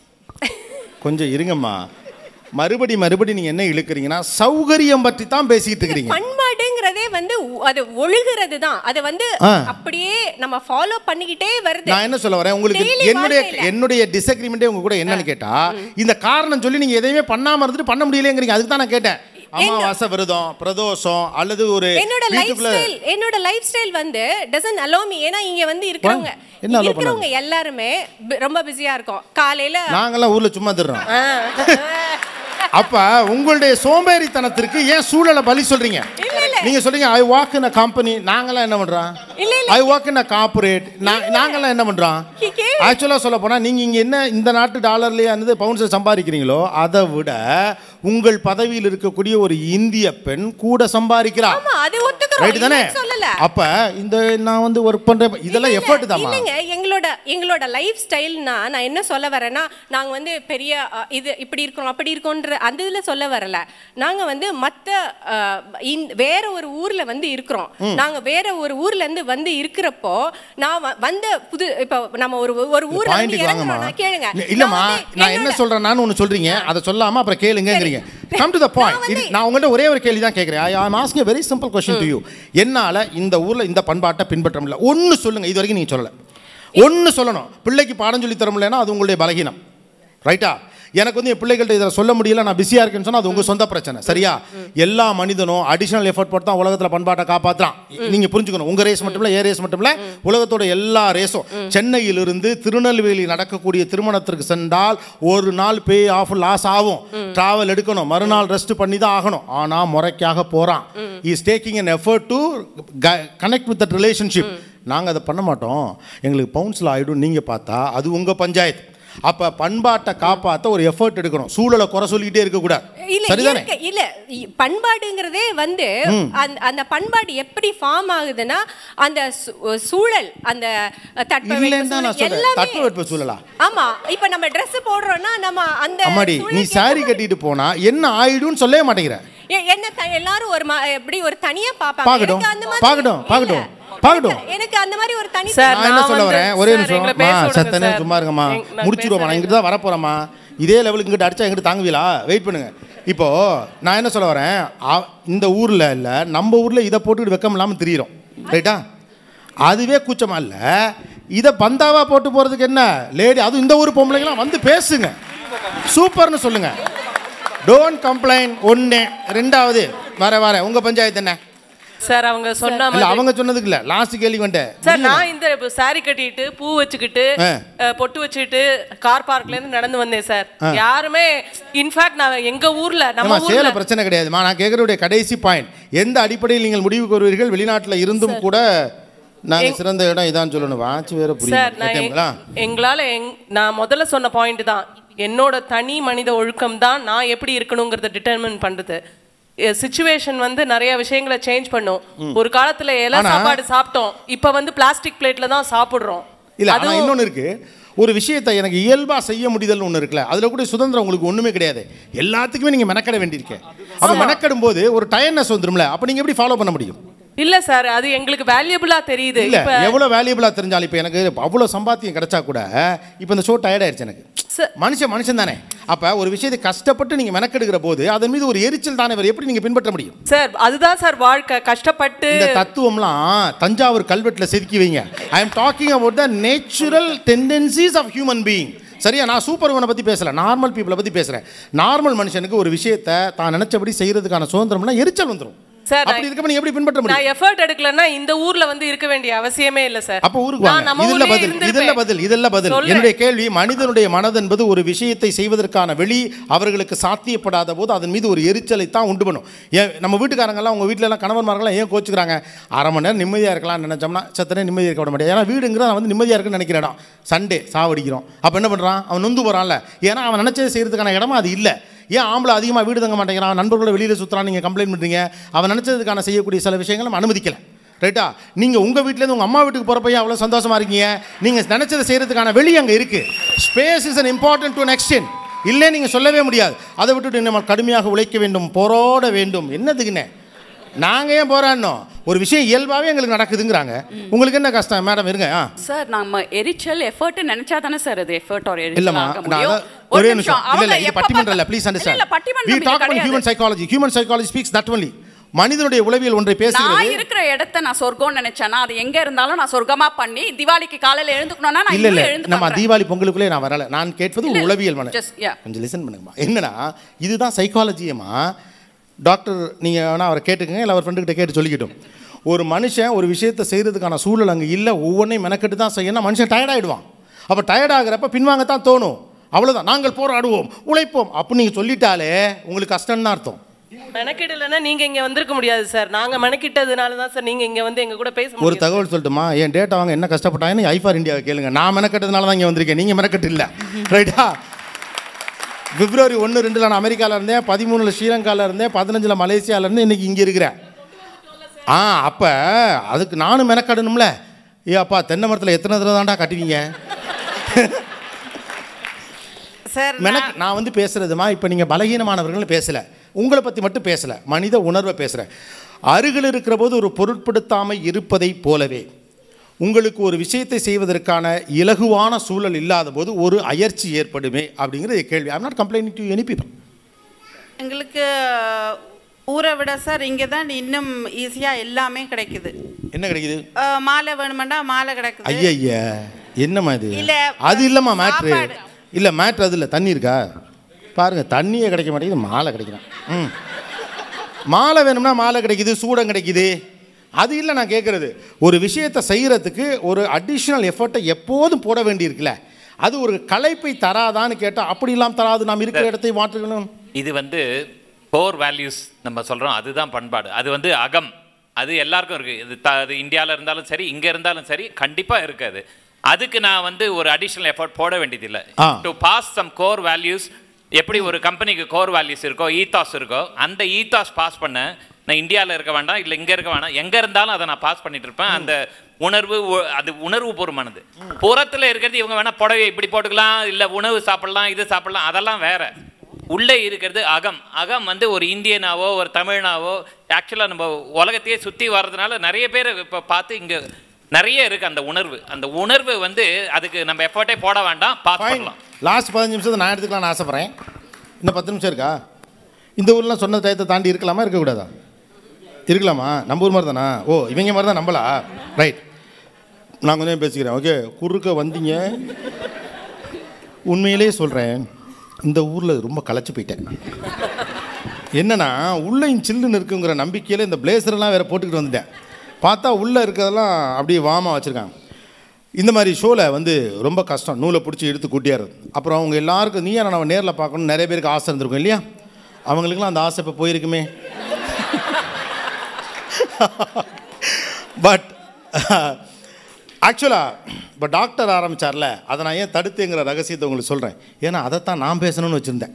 கொஞ்சம் இருங்கம்மா, மறுபடி மறுபடி நீங்க என்ன இழுக்கிறீங்கன்னா சௌகரியம் பற்றி தான் பேசிட்டு இருக்கீங்க. பண்பாடுங்கிறதே வந்து அது ஒழுகுறது தான், அது வந்து அப்படியே நம்ம ஃபாலோ பண்ணிக்கிட்டே வருது. நான் என்ன சொல்ல வரேன், உங்களுக்கு என்னுடைய என்னுடைய டிஸ்அக்ரிமெண்டே உங்க கூட என்னன்னு கேட்டா, இந்த காரணம் சொல்லி நீங்க எதையுமே பண்ணாம இருந்துட்டு பண்ண முடியலங்கிறீங்க. அதுக்கு தான் நான் கேட்டேன். அமாவாசை விரதம், பிரதோஷம் அல்லது ஒரு என்னோட லைஃப் ஸ்டைல் என்னோட லைஃப் ஸ்டைல் வந்து டசன்ட் அலோ மீ. ஏன்னா இங்க வந்து இருக்கிறவங்க இருக்கிறவங்க எல்லாருமே ரொம்ப பிஸியா இருக்கும். காலையில நாங்கெல்லாம் ஊர்ல சும்மா தர்றோம். அப்ப உங்களுடைய சோம்பேறித்தனத்திற்கு ஏன் சூழலை பலி சொல்றீங்க? நீங்க சொல்றீங்க I walk in a company, நாங்கெல்லாம் என்ன பண்றோம்? I walk in a corporate, நாங்கெல்லாம் என்ன பண்றோம்? ஆக்சுவலா சொல்ல போனா நீங்க இங்க என்ன இந்த நாட்டு டாலர்லயே அந்த பவுண்ட்ஸ் சம்பாதிக்கிறீங்களோ அதை விட உங்கள் பதவியில் இருக்கக்கூடிய ஒரு இந்திய பெண் கூட சம்பாதிக்கிறா. ஆமா, அது ஒத்துக்கறோம். ரைட் தானே? அப்ப இந்த நான் வந்து வர்க் பண்றேன், இதெல்லாம் எஃபோர்ட் தான். இல்லங்க, எங்களோட எங்களோட லைஃப் ஸ்டைல்னா நான் என்ன சொல்ல வரேன்னா, நாங்க வந்து பெரிய இது இப்படி இருக்கோம் அப்படி இருக்கோன்ற அந்த இதுல சொல்ல வரல. நாங்க வந்து மத்த வேற ஒரு ஊர்ல வந்து இருக்கிறோம். நாங்க வேற ஒரு ஊர்ல இருந்து வந்து இருக்கிறப்போ நான் வந்த புது இப்ப நம்ம ஒரு ஒரு ஊர்ல வந்து இறங்குறோம்னா கேளுங்க. இல்லம்மா, நான் என்ன சொல்றேன் நான் ஒன்னு சொல்றீங்க, அதை சொல்லாம அப்புறம் கேளுங்கங்கறீங்க. Come to the point. நான் உங்கள்ட்ட ஒரே ஒரு கேள்வி தான் கேட்கிறேன். I am asking a very simple question to you. என்னால இந்த ஊர்ல இந்த பண்பாட்டை பின்பற்ற முடியல, ஒன்னு சொல்லுங்க. இது வரைக்கும் நீங்க சொல்லல, ஒன்னு சொல்லணும். பிள்ளைக்கு பாடம் சொல்லி தர முடியலன்னா அது உங்களுடைய பலகீனம், ரைட்டா? எனக்கு வந்து என் பிள்ளைகள்ட்ட இதை சொல்ல முடியல, நான் பிஸியாக இருக்கேன்னு சொன்னால் அது உங்கள் சொந்த பிரச்சனை, சரியா? எல்லா மனிதனும் அடிஷனல் எஃபர்ட் போட்டு தான் உலகத்தில் பண்பாட்டை காப்பாற்றுறான். நீங்கள் புரிஞ்சுக்கணும், உங்கள் ரேஸ் மட்டும் இல்லை, ஏ ரேஸ் மட்டும் இல்லை, உலகத்தோட எல்லா ரேஸும். சென்னையிலிருந்து திருநெல்வேலி நடக்கக்கூடிய திருமணத்திற்கு சென்றால் ஒரு நாள் பே ஆஃப் லாஸ் ஆகும், ட்ராவல் எடுக்கணும், மறுநாள் ரெஸ்ட் பண்ணி தான் ஆகணும். ஆனால் முறைக்காக போகிறான். Is taking an effort to connect with that relationship. நாங்கள் அதை பண்ண மாட்டோம், எங்களுக்கு பவுன்ஸில் ஆகிடும். நீங்கள் பார்த்தா அது உங்கள் பஞ்சாயத்து. அப்ப பண்பாட்டை காப்பாற்ற ஒரு எஃபர்ட் எடுக்கணும், சூழலை குறை சொல்லிக்கிட்டே இருக்கக்கூடாது. சரிதானே? இல்ல, பண்பாடுங்கிறதே வந்து அந்த பண்பாடு எப்படி ஃபார்ம் ஆகுதுன்னா அந்த சூழல், அந்த தட்பவெட்ப சூழலா. ஆமா, இப்ப நம்ம Dress போடுறோம்னா நம்ம அந்த அம்மாடி நீ சாரி கட்டிட்டு போனா என்ன ஆயிடும்னு சொல்லவே மாட்டேங்கிற. என்ன எல்லாரும் ஒரு எப்படி ஒரு தனியா பாப்பாங்க. பாக்கட்டும் பாக்கட்டும் பாக்கட்டும் பாக்கட்டும். எனக்கு அந்த மாதிரி ஒரு தனி நான் என்ன சொல்ல வரேன், ஒரே நிமிஷம் சத்தனே சும்மா இருங்கம்மா, முடிச்சிடுவோம்மா. நான் இங்கிட்டு தான் வரப்போறேம்மா, இதே லெவலுக்கு இங்கிட்ட அடிச்சா எங்கிட்ட தாங்குவீங்களா? வெயிட் பண்ணுங்க. இப்போ நான் என்ன சொல்ல வரேன், இந்த ஊர்ல இல்ல நம்ம ஊர்ல இதை போட்டுக்கிட்டு வெக்கம் இல்லாமல் திரியிறோம், ரைட்டா? அதுவே கூச்சமா இல்ல, இதை பந்தாவா போட்டு போறதுக்கு என்ன லேடி, அதுவும் இந்த ஊர் பொம்பளைங்களாம் வந்து பேசுங்க, சூப்பர்னு சொல்லுங்க, டோன்ட் கம்ப்ளைண்ட். ஒன்று. ரெண்டாவது, வர வர உங்கள் பஞ்சாயத்து என்ன? சார் அவங்க சொன்ன இல்ல அவங்க சொன்னதுக்கு இல்ல லாஸ்ட் கேள்வி வந்துட்டேன் சார். நான் இந்த சாரி கட்டிட்டு பூ வச்சுக்கிட்டு பொட்டு வச்சுக்கிட்டு கார் பார்க்ல இருந்து நடந்து வந்தேன் சார். யாருமே இன்ஃபேக்ட் நான் எங்க ஊர்ல நம்ம ஊர்ல சேல பிரச்சனை கிடையாதுமா. நான் கேக்குறதுடைய கடைசி பாயிண்ட், எந்த அடிப்படையில் நீங்கள் முடிவுக்கு வருவீர்கள்? வெளிநாட்டுல இருந்தும் கூட நாங்க சிறந்த இடம் இதான் சொல்லணும். வாட்ச் வேற புரியுது. எங்களால நான் முதல்ல சொன்ன பாயிண்ட் தான், என்னோட தனி மனித ஒழுக்கம் தான் நான் எப்படி இருக்கணுங்கிறத டிட்டர்மின் பண்றது. சிச்சுவேஷன் வந்து நிறைய விஷயங்களை சேஞ்ச் பண்ணும். ஒரு காலத்துல இலை சாப்பாடு சாப்பிட்டோம், இப்ப வந்து பிளாஸ்டிக் பிளேட்ல தான் சாப்பிடுறோம். இல்ல ஆனா இன்னொன்னு இருக்கு, ஒரு விஷயத்தை எனக்கு இயல்பா செய்ய முடிதல்னு ஒன்று இருக்குல்ல, அதுல கூட சுதந்திரம் உங்களுக்கு ஒண்ணுமே கிடையாது. எல்லாத்துக்குமே நீங்க மெனக்கட வேண்டியிருக்கேன். அப்ப மெனக்கடும் போது ஒரு டயர்னஸ் வந்துரும்ல, அப்ப நீங்க எப்படி ஃபாலோ பண்ண முடியும்? இல்ல சார், அது எங்களுக்கு வேல்யூபிளா தெரியுது. இல்ல எவ்வளவு வேல்யூபிளா தெரிஞ்சாலும் இப்ப எனக்கு அவ்வளவு சம்பாத்தியம் கிடைச்சா கூட இப்ப இந்த ஷோ டயர்ட் ஆயிடுச்சு எனக்கு. மனுஷன் மனுஷன் தானே. அப்ப ஒரு விஷயத்தை கஷ்டப்பட்டு நீங்க மெனக்கெடுக்கிற போது அதன் மீது ஒரு எரிச்சல் தானே வரும். எப்படி நீங்க பின்பற்ற முடியும்? சார் அதுதான் சார் வாழ்க்கை. கஷ்டப்பட்டு இந்த தத்துவம்லாம் தஞ்சாவூர் கல்வெட்டுல செதுக்கி வைங்க. I am talking about the natural tendencies of human being. சரியா? நான் சூப்பர் உமனை பத்தி பேசல, நார்மல் பீப்புளை பத்தி பேசுறேன். நார்மல் மனுஷனுக்கு ஒரு விஷயத்தை தான் நினைச்சபடி செய்யறதுக்கான சுதந்திரம்னா எரிச்சல் வந்துடும். சார் அப்படி இருக்க நீ எப்படி பின்பற்ற முடியும்? நான் எஃபோர்ட் எடுக்கலன்னா இந்த ஊர்ல வந்து இருக்க வேண்டிய அவசியமே இல்ல சார். அப்ப ஊருக்கு வாங்க. இதெல்ல பதில், இதெல்ல பதில், இதெல்ல பதில். என்னுடைய கேள்வி, மனிதனுடைய மனது என்பது ஒரு விஷயத்தை செய்வதற்கான வெளி அவர்களுக்கு சாத்தியப்படாத போது அதன் மீது ஒரு எரிச்சலை தான் உண்டு பண்ணும். ஏன் நம்ம வீட்டுக்காரங்க எல்லாம், உங்க வீட்டுல எல்லாம் கணவன்மார்கள்லாம் ஏன் கோச்சுக்கிறாங்க? அரை மணி நேரம் நிம்மதியா இருக்கலாம்னு நினைச்சோம்னா சத்தனே நிம்மதியா இருக்க விட முடியாது. ஏன்னா வீடுங்கிறது வந்து நிம்மதியா இருக்குன்னு நினைக்கிற இடம். சண்டே சாவடிக்கிறோம். அப்ப என்ன பண்றான்? அவன் நொந்து போறான்ல. ஏன்னா அவன் நினைச்சதை செய்யறதுக்கான இடமா அது இல்லை. ஏன் ஆம்பளை அதிகமாக வீடு தங்க மாட்டேங்கிறான், நண்பர்களோட வெளியில் சுற்றுறான், நீங்கள் கம்ப்ளைண்ட் பண்ணுறீங்க. அவன் நினச்சதுக்கான செய்யக்கூடிய சில விஷயங்களை நம்ம அனுமதிக்கலை. ரைட்டா? நீங்கள் உங்கள் வீட்டிலேருந்து உங்கள் அம்மா வீட்டுக்கு போகிறப்ப அவ்வளோ சந்தோஷமாக இருக்கீங்க. நீங்கள் நினச்சதை செய்கிறதுக்கான வெளி அங்கே இருக்குது. Space is an important to an extent. இல்லை நீங்கள் சொல்லவே முடியாது. அதை விட்டுட்டு நம்ம கடுமையாக உழைக்க வேண்டும், போராட வேண்டும். என்னதுக்குண்ணே நாங்கள் ஏன் போராடணும்? ஒரு விஷயம் இயல்பாகவே எங்களுக்கு நடக்குதுங்கிறாங்க. உங்களுக்கு என்ன கஷ்டம் மேடம்? இருங்க. சார் நம்ம எரிச்சல் எஃபர்ட் நினைச்சா தானே சார் அது எஃபர்ட் ஆர் எரிச்சல் இல்லம்மா. ஒரே நிமிஷம். இல்ல இல்ல இது பட்டிமன்றம் இல்ல, please understand. we talk about human psychology. Human psychology speaks that only. மனிதனுடைய உளவியல் ஒன்றை பேசுகிறது. நான் இருக்கிற இடத்தை நான் சொர்க்கம்னு நினைச்சேனா அது எங்க இருந்தாலும் நான் சொர்க்கமா பண்ணி தீபாவளிக்கு காலையில எழுந்துக்கணும்னா நான் இல்ல இல்ல நம்ம தீபாவளி பொங்கலுக்குள்ளே நான் வரல. நான் கேட்பது ஒரு உளவியல் மன. கொஞ்சம் லிசன் பண்ணுங்கம்மா. என்னன்னா இதுதான் சைக்காலஜியமா. டாக்டர் நீங்கள் வேணா அவரை கேட்டுக்கங்க, இல்லை அவர் ஃப்ரெண்டுக்கிட்ட கேட்டு சொல்லிக்கிட்டோம். ஒரு மனுஷன் ஒரு விஷயத்தை செய்கிறதுக்கான சூழல் அங்கே இல்லை, ஒவ்வொன்றையும் மெனக்கெட்டு தான் செய்யணும். மனுஷன் டயர்டாகிடுவான். அப்போ டயர்டாகிறப்ப பின்வாங்கத்தான் தோணும். அவ்வளோதான். நாங்கள் போராடுவோம், உழைப்போம் அப்படின்னு நீங்கள் சொல்லிட்டாலே உங்களுக்கு கஷ்டம் தான் அர்த்தம். மெனக்கிடலைன்னா நீங்க இங்க வந்திருக்க முடியாது சார். நாங்க மெனக்கிட்டதுனால தான் சார் நீங்க இங்க வந்து எங்க கூட பேச முடியும். ஒரு தகவல் சொல்லட்டுமா? என் டேட்டா வாங்க என்ன கஷ்டப்பட்டாங்கன்னு ஐஃபார் இந்தியாவை கேளுங்க. நான் மெனக்கட்டதுனால தான் இங்கே வந்திருக்கேன், நீங்கள் மெனக்கட்டு இல்லை. ரைட்டா? பிப்ரவரி ஒன்று ரெண்டில் நான் அமெரிக்காவில் இருந்தேன், பதிமூணில் ஸ்ரீலங்காவில் இருந்தேன், பதினஞ்சில் மலேசியாவில் இருந்து இன்றைக்கி இங்கே இருக்கிறேன். ஆ அப்போ அதுக்கு நானும் மெனக்கடணும்ல. ஏ அப்பா தென்னை மரத்தில் எத்தனை தடவை தான்டா கட்டுவீங்க? மெனக் நான் வந்து பேசுகிறதுமா இப்போ நீங்கள் பலகீனமானவர்கள் பேசலை, உங்களை பற்றி மட்டும் பேசலை, மனித உணர்வை பேசுகிறேன். அருகில் இருக்கிற போது ஒரு பொருட்படுத்தாமல் இருப்பதை போலவே உங்களுக்கு ஒரு விஷயத்தை செய்வதற்கான இலகுவான சூழல் இல்லாத போது ஒரு அயற்சி ஏற்படுமே அப்படிங்கிறது கேள்வி. I'm not complaining to any people. எங்களுக்கு ஊரை விட சார் இங்கே தான் இன்னும் ஈஸியாக எல்லாமே கிடைக்குது. என்ன கிடைக்குது? மாலை வேணுமெண்டா மாலை கிடைக்குது. ஐயா என்னம்மா இது? அது இல்லைம்மா மேட்ரு. இல்லை மேட்ரு அது இல்லை. தண்ணி இருக்கா பாருங்க, தண்ணியே கிடைக்க மாட்டேங்குது, மாலை கிடைக்கிறான். ம் மாலை வேணும்னா மாலை கிடைக்குது, சூடம் கிடைக்குது. அது இல்லை நான் கேட்குறது. ஒரு விஷயத்தை செய்கிறதுக்கு ஒரு அடிஷ்னல் எஃபர்ட்டை எப்போதும் போட வேண்டியிருக்குல்ல, அது ஒரு களைப்பை தராதான்னு கேட்டால் அப்படி இல்லாமல் தராது. நாம் இருக்கிற இடத்தை மாற்றணும். இது வந்து கோர் வேல்யூஸ் நம்ம சொல்கிறோம், அதுதான் பண்பாடு. அது வந்து அகம், அது எல்லாருக்கும் இருக்குது. இது த அது இந்தியாவில் இருந்தாலும் சரி, இங்கே இருந்தாலும் சரி, கண்டிப்பாக இருக்காது. அதுக்கு நான் வந்து ஒரு அடிஷ்னல் எஃபர்ட் போட வேண்டியதில்லை. To pass some core values. எப்படி ஒரு கம்பெனிக்கு கோர் வேல்யூஸ் இருக்கோ, ஈத்தாஸ் இருக்கோ, அந்த ஈத்தாஸ் பாஸ் பண்ண நான் இந்தியாவில் இருக்க வேண்டாம், இல்லை இங்கே இருக்க வேண்டாம், எங்கே இருந்தாலும் அதை நான் பாஸ் பண்ணிட்டு இருப்பேன். அந்த உணர்வு, அது உணர்வு பூர்வமானது. புறத்தில் இருக்கிறது இவங்க வேணால் புடவை இப்படி போட்டுக்கலாம், இல்லை உணவு சாப்பிடலாம், இது சாப்பிடலாம், அதெல்லாம் வேற. உள்ளே இருக்கிறது அகம். அகம் வந்து ஒரு இந்தியனாவோ ஒரு தமிழ்னாவோ ஆக்சுவலாக நம்ம உலகத்தையே சுற்றி வர்றதுனால நிறைய பேர் இப்போ பார்த்து இங்கே நிறைய இருக்குது அந்த உணர்வு. அந்த உணர்வு வந்து அதுக்கு நம்ம எஃபர்ட்டே போட வேண்டாம், பாஸ் பண்ணலாம். லாஸ்ட் பதினஞ்சு நிமிஷத்தை நான் எடுத்துக்கலாம்னு ஆசைப்பட்றேன். இன்னும் பத்து நிமிஷம் இருக்கா? இந்த ஊர்லாம் சொன்ன டயத்தை தாண்டி இருக்கலாமா இருக்கக்கூடாதா? இருக்கலாமா? நம்ம ஊர் மாதிரி தானா? ஓ இவங்க மாதிரி தான் நம்பலா? ரைட், நான் கொஞ்சம் பேசிக்கிறேன். ஓகே, குறுக்க வந்தீங்க. உண்மையிலே சொல்கிறேன், இந்த ஊரில் ரொம்ப களைச்சி போயிட்டேன். என்னன்னா உள்ளேயும் சில்லுன்னு இருக்குங்கிற நம்பிக்கையில் இந்த பிளேசரெல்லாம் வேறு போட்டுக்கிட்டு வந்துட்டேன். பார்த்தா உள்ளே இருக்கிறதெல்லாம் அப்படியே வாமாக வச்சுருக்காங்க. இந்த மாதிரி ஷோவில் வந்து ரொம்ப கஷ்டம், நூலை பிடிச்சி எடுத்து கூட்டியாருது. அப்புறம் அவங்க எல்லாருக்கும் நீயா நானாவை நேரில் பார்க்கணும்னு நிறைய பேருக்கு ஆசை இருந்திருக்கும் இல்லையா? அவங்களுக்குலாம் அந்த ஆசை இப்போ போயிருக்குமே. பட் ஆக்சுவலாக இப்போ டாக்டர் ஆரம்பித்தார்ல, அதை நான் ஏன் தடுத்துங்கிற ரகசியத்தை உங்களுக்கு சொல்கிறேன். ஏன்னா அதைத்தான் நான் பேசணும்னு வச்சுருந்தேன்.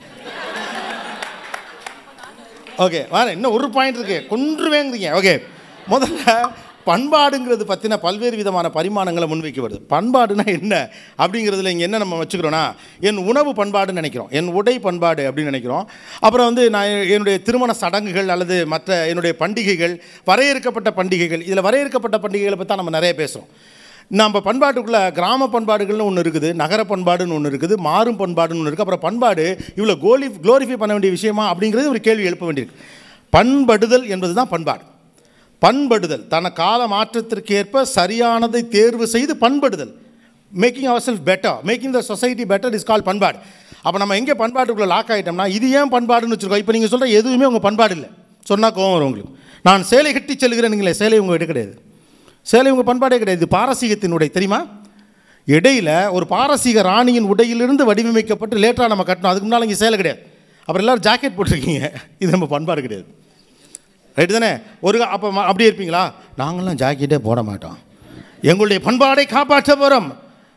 ஓகே வேறு இன்னும் ஒரு பாயிண்ட் இருக்கு, கொன்றுவேங்கிறீங்க. ஓகே, முதல்ல பண்பாடுங்கிறது பற்றின பல்வேறு விதமான பரிமாணங்களை முன்வைக்கப்படுது. பண்பாடுனா என்ன அப்படிங்கிறதுல இங்கே என்ன நம்ம வச்சுக்கிறோன்னா, என் உணவு பண்பாடுன்னு நினைக்கிறோம், என் உடை பண்பாடு அப்படின்னு நினைக்கிறோம். அப்புறம் வந்து நான் என்னுடைய திருமண சடங்குகள் அல்லது மற்ற என்னுடைய பண்டிகைகள், வரையறுக்கப்பட்ட பண்டிகைகள், இதில் வரையறுக்கப்பட்ட பண்டிகைகளை பற்றி தான் நம்ம நிறைய பேசுகிறோம். நம்ம பண்பாட்டுக்குள்ளே கிராம பண்பாடுகள்னு ஒன்று இருக்குது, நகர பண்பாடுன்னு ஒன்று இருக்குது, மாறும் பண்பாடுன்னு ஒன்று இருக்குது. அப்புறம் பண்பாடு இவ்வளோ கோலி க்ளோரிஃபை பண்ண வேண்டிய விஷயமா அப்படிங்கிறது ஒரு கேள்வி எழுப்ப வேண்டியிருக்கு. பண்படுதல் என்பது தான் பண்பாடு. பண்படுதல் தன கால மாற்றத்திற்கு ஏற்ப சரியானதை தேர்வு செய்து பண்படுதல், making our self better, making the society better is call பண்பாடு. அப்போ நம்ம எங்கே பண்பாட்டுக்குள்ளே லாக் ஆகிட்டோம்னா, இது ஏன் பண்பாடுன்னு வச்சுருக்கோம். இப்போ நீங்கள் சொல்கிற எதுவுமே உங்கள் பண்பாடு இல்லை சொன்னால் கோவம் வரும் உங்களுக்கு. நான் சேலை கட்டி செல்கிறேன், நீங்களே சேலை உங்கள் இடம் கிடையாது, சேலை உங்கள் பண்பாடே கிடையாது. இது பாரசீகத்தின் உடை தெரியுமா? இடையில் ஒரு பாரசீக ராணியின் உடையிலிருந்து வடிவமைக்கப்பட்டு லேட்டராக நம்ம கட்டணும். அதுக்கு முன்னால் இங்கே சேலை கிடையாது. அப்புறம் எல்லோரும் ஜாக்கெட் போட்டிருக்கீங்க, இது நம்ம பண்பாடு கிடையாது. ரைட்டு தானே? ஒரு அப்போ அப்படியே இருப்பீங்களா? நாங்கள்லாம் ஜாக்கெட்டே போட மாட்டோம், எங்களுடைய பண்பாடை காப்பாற்ற போகிறோம்.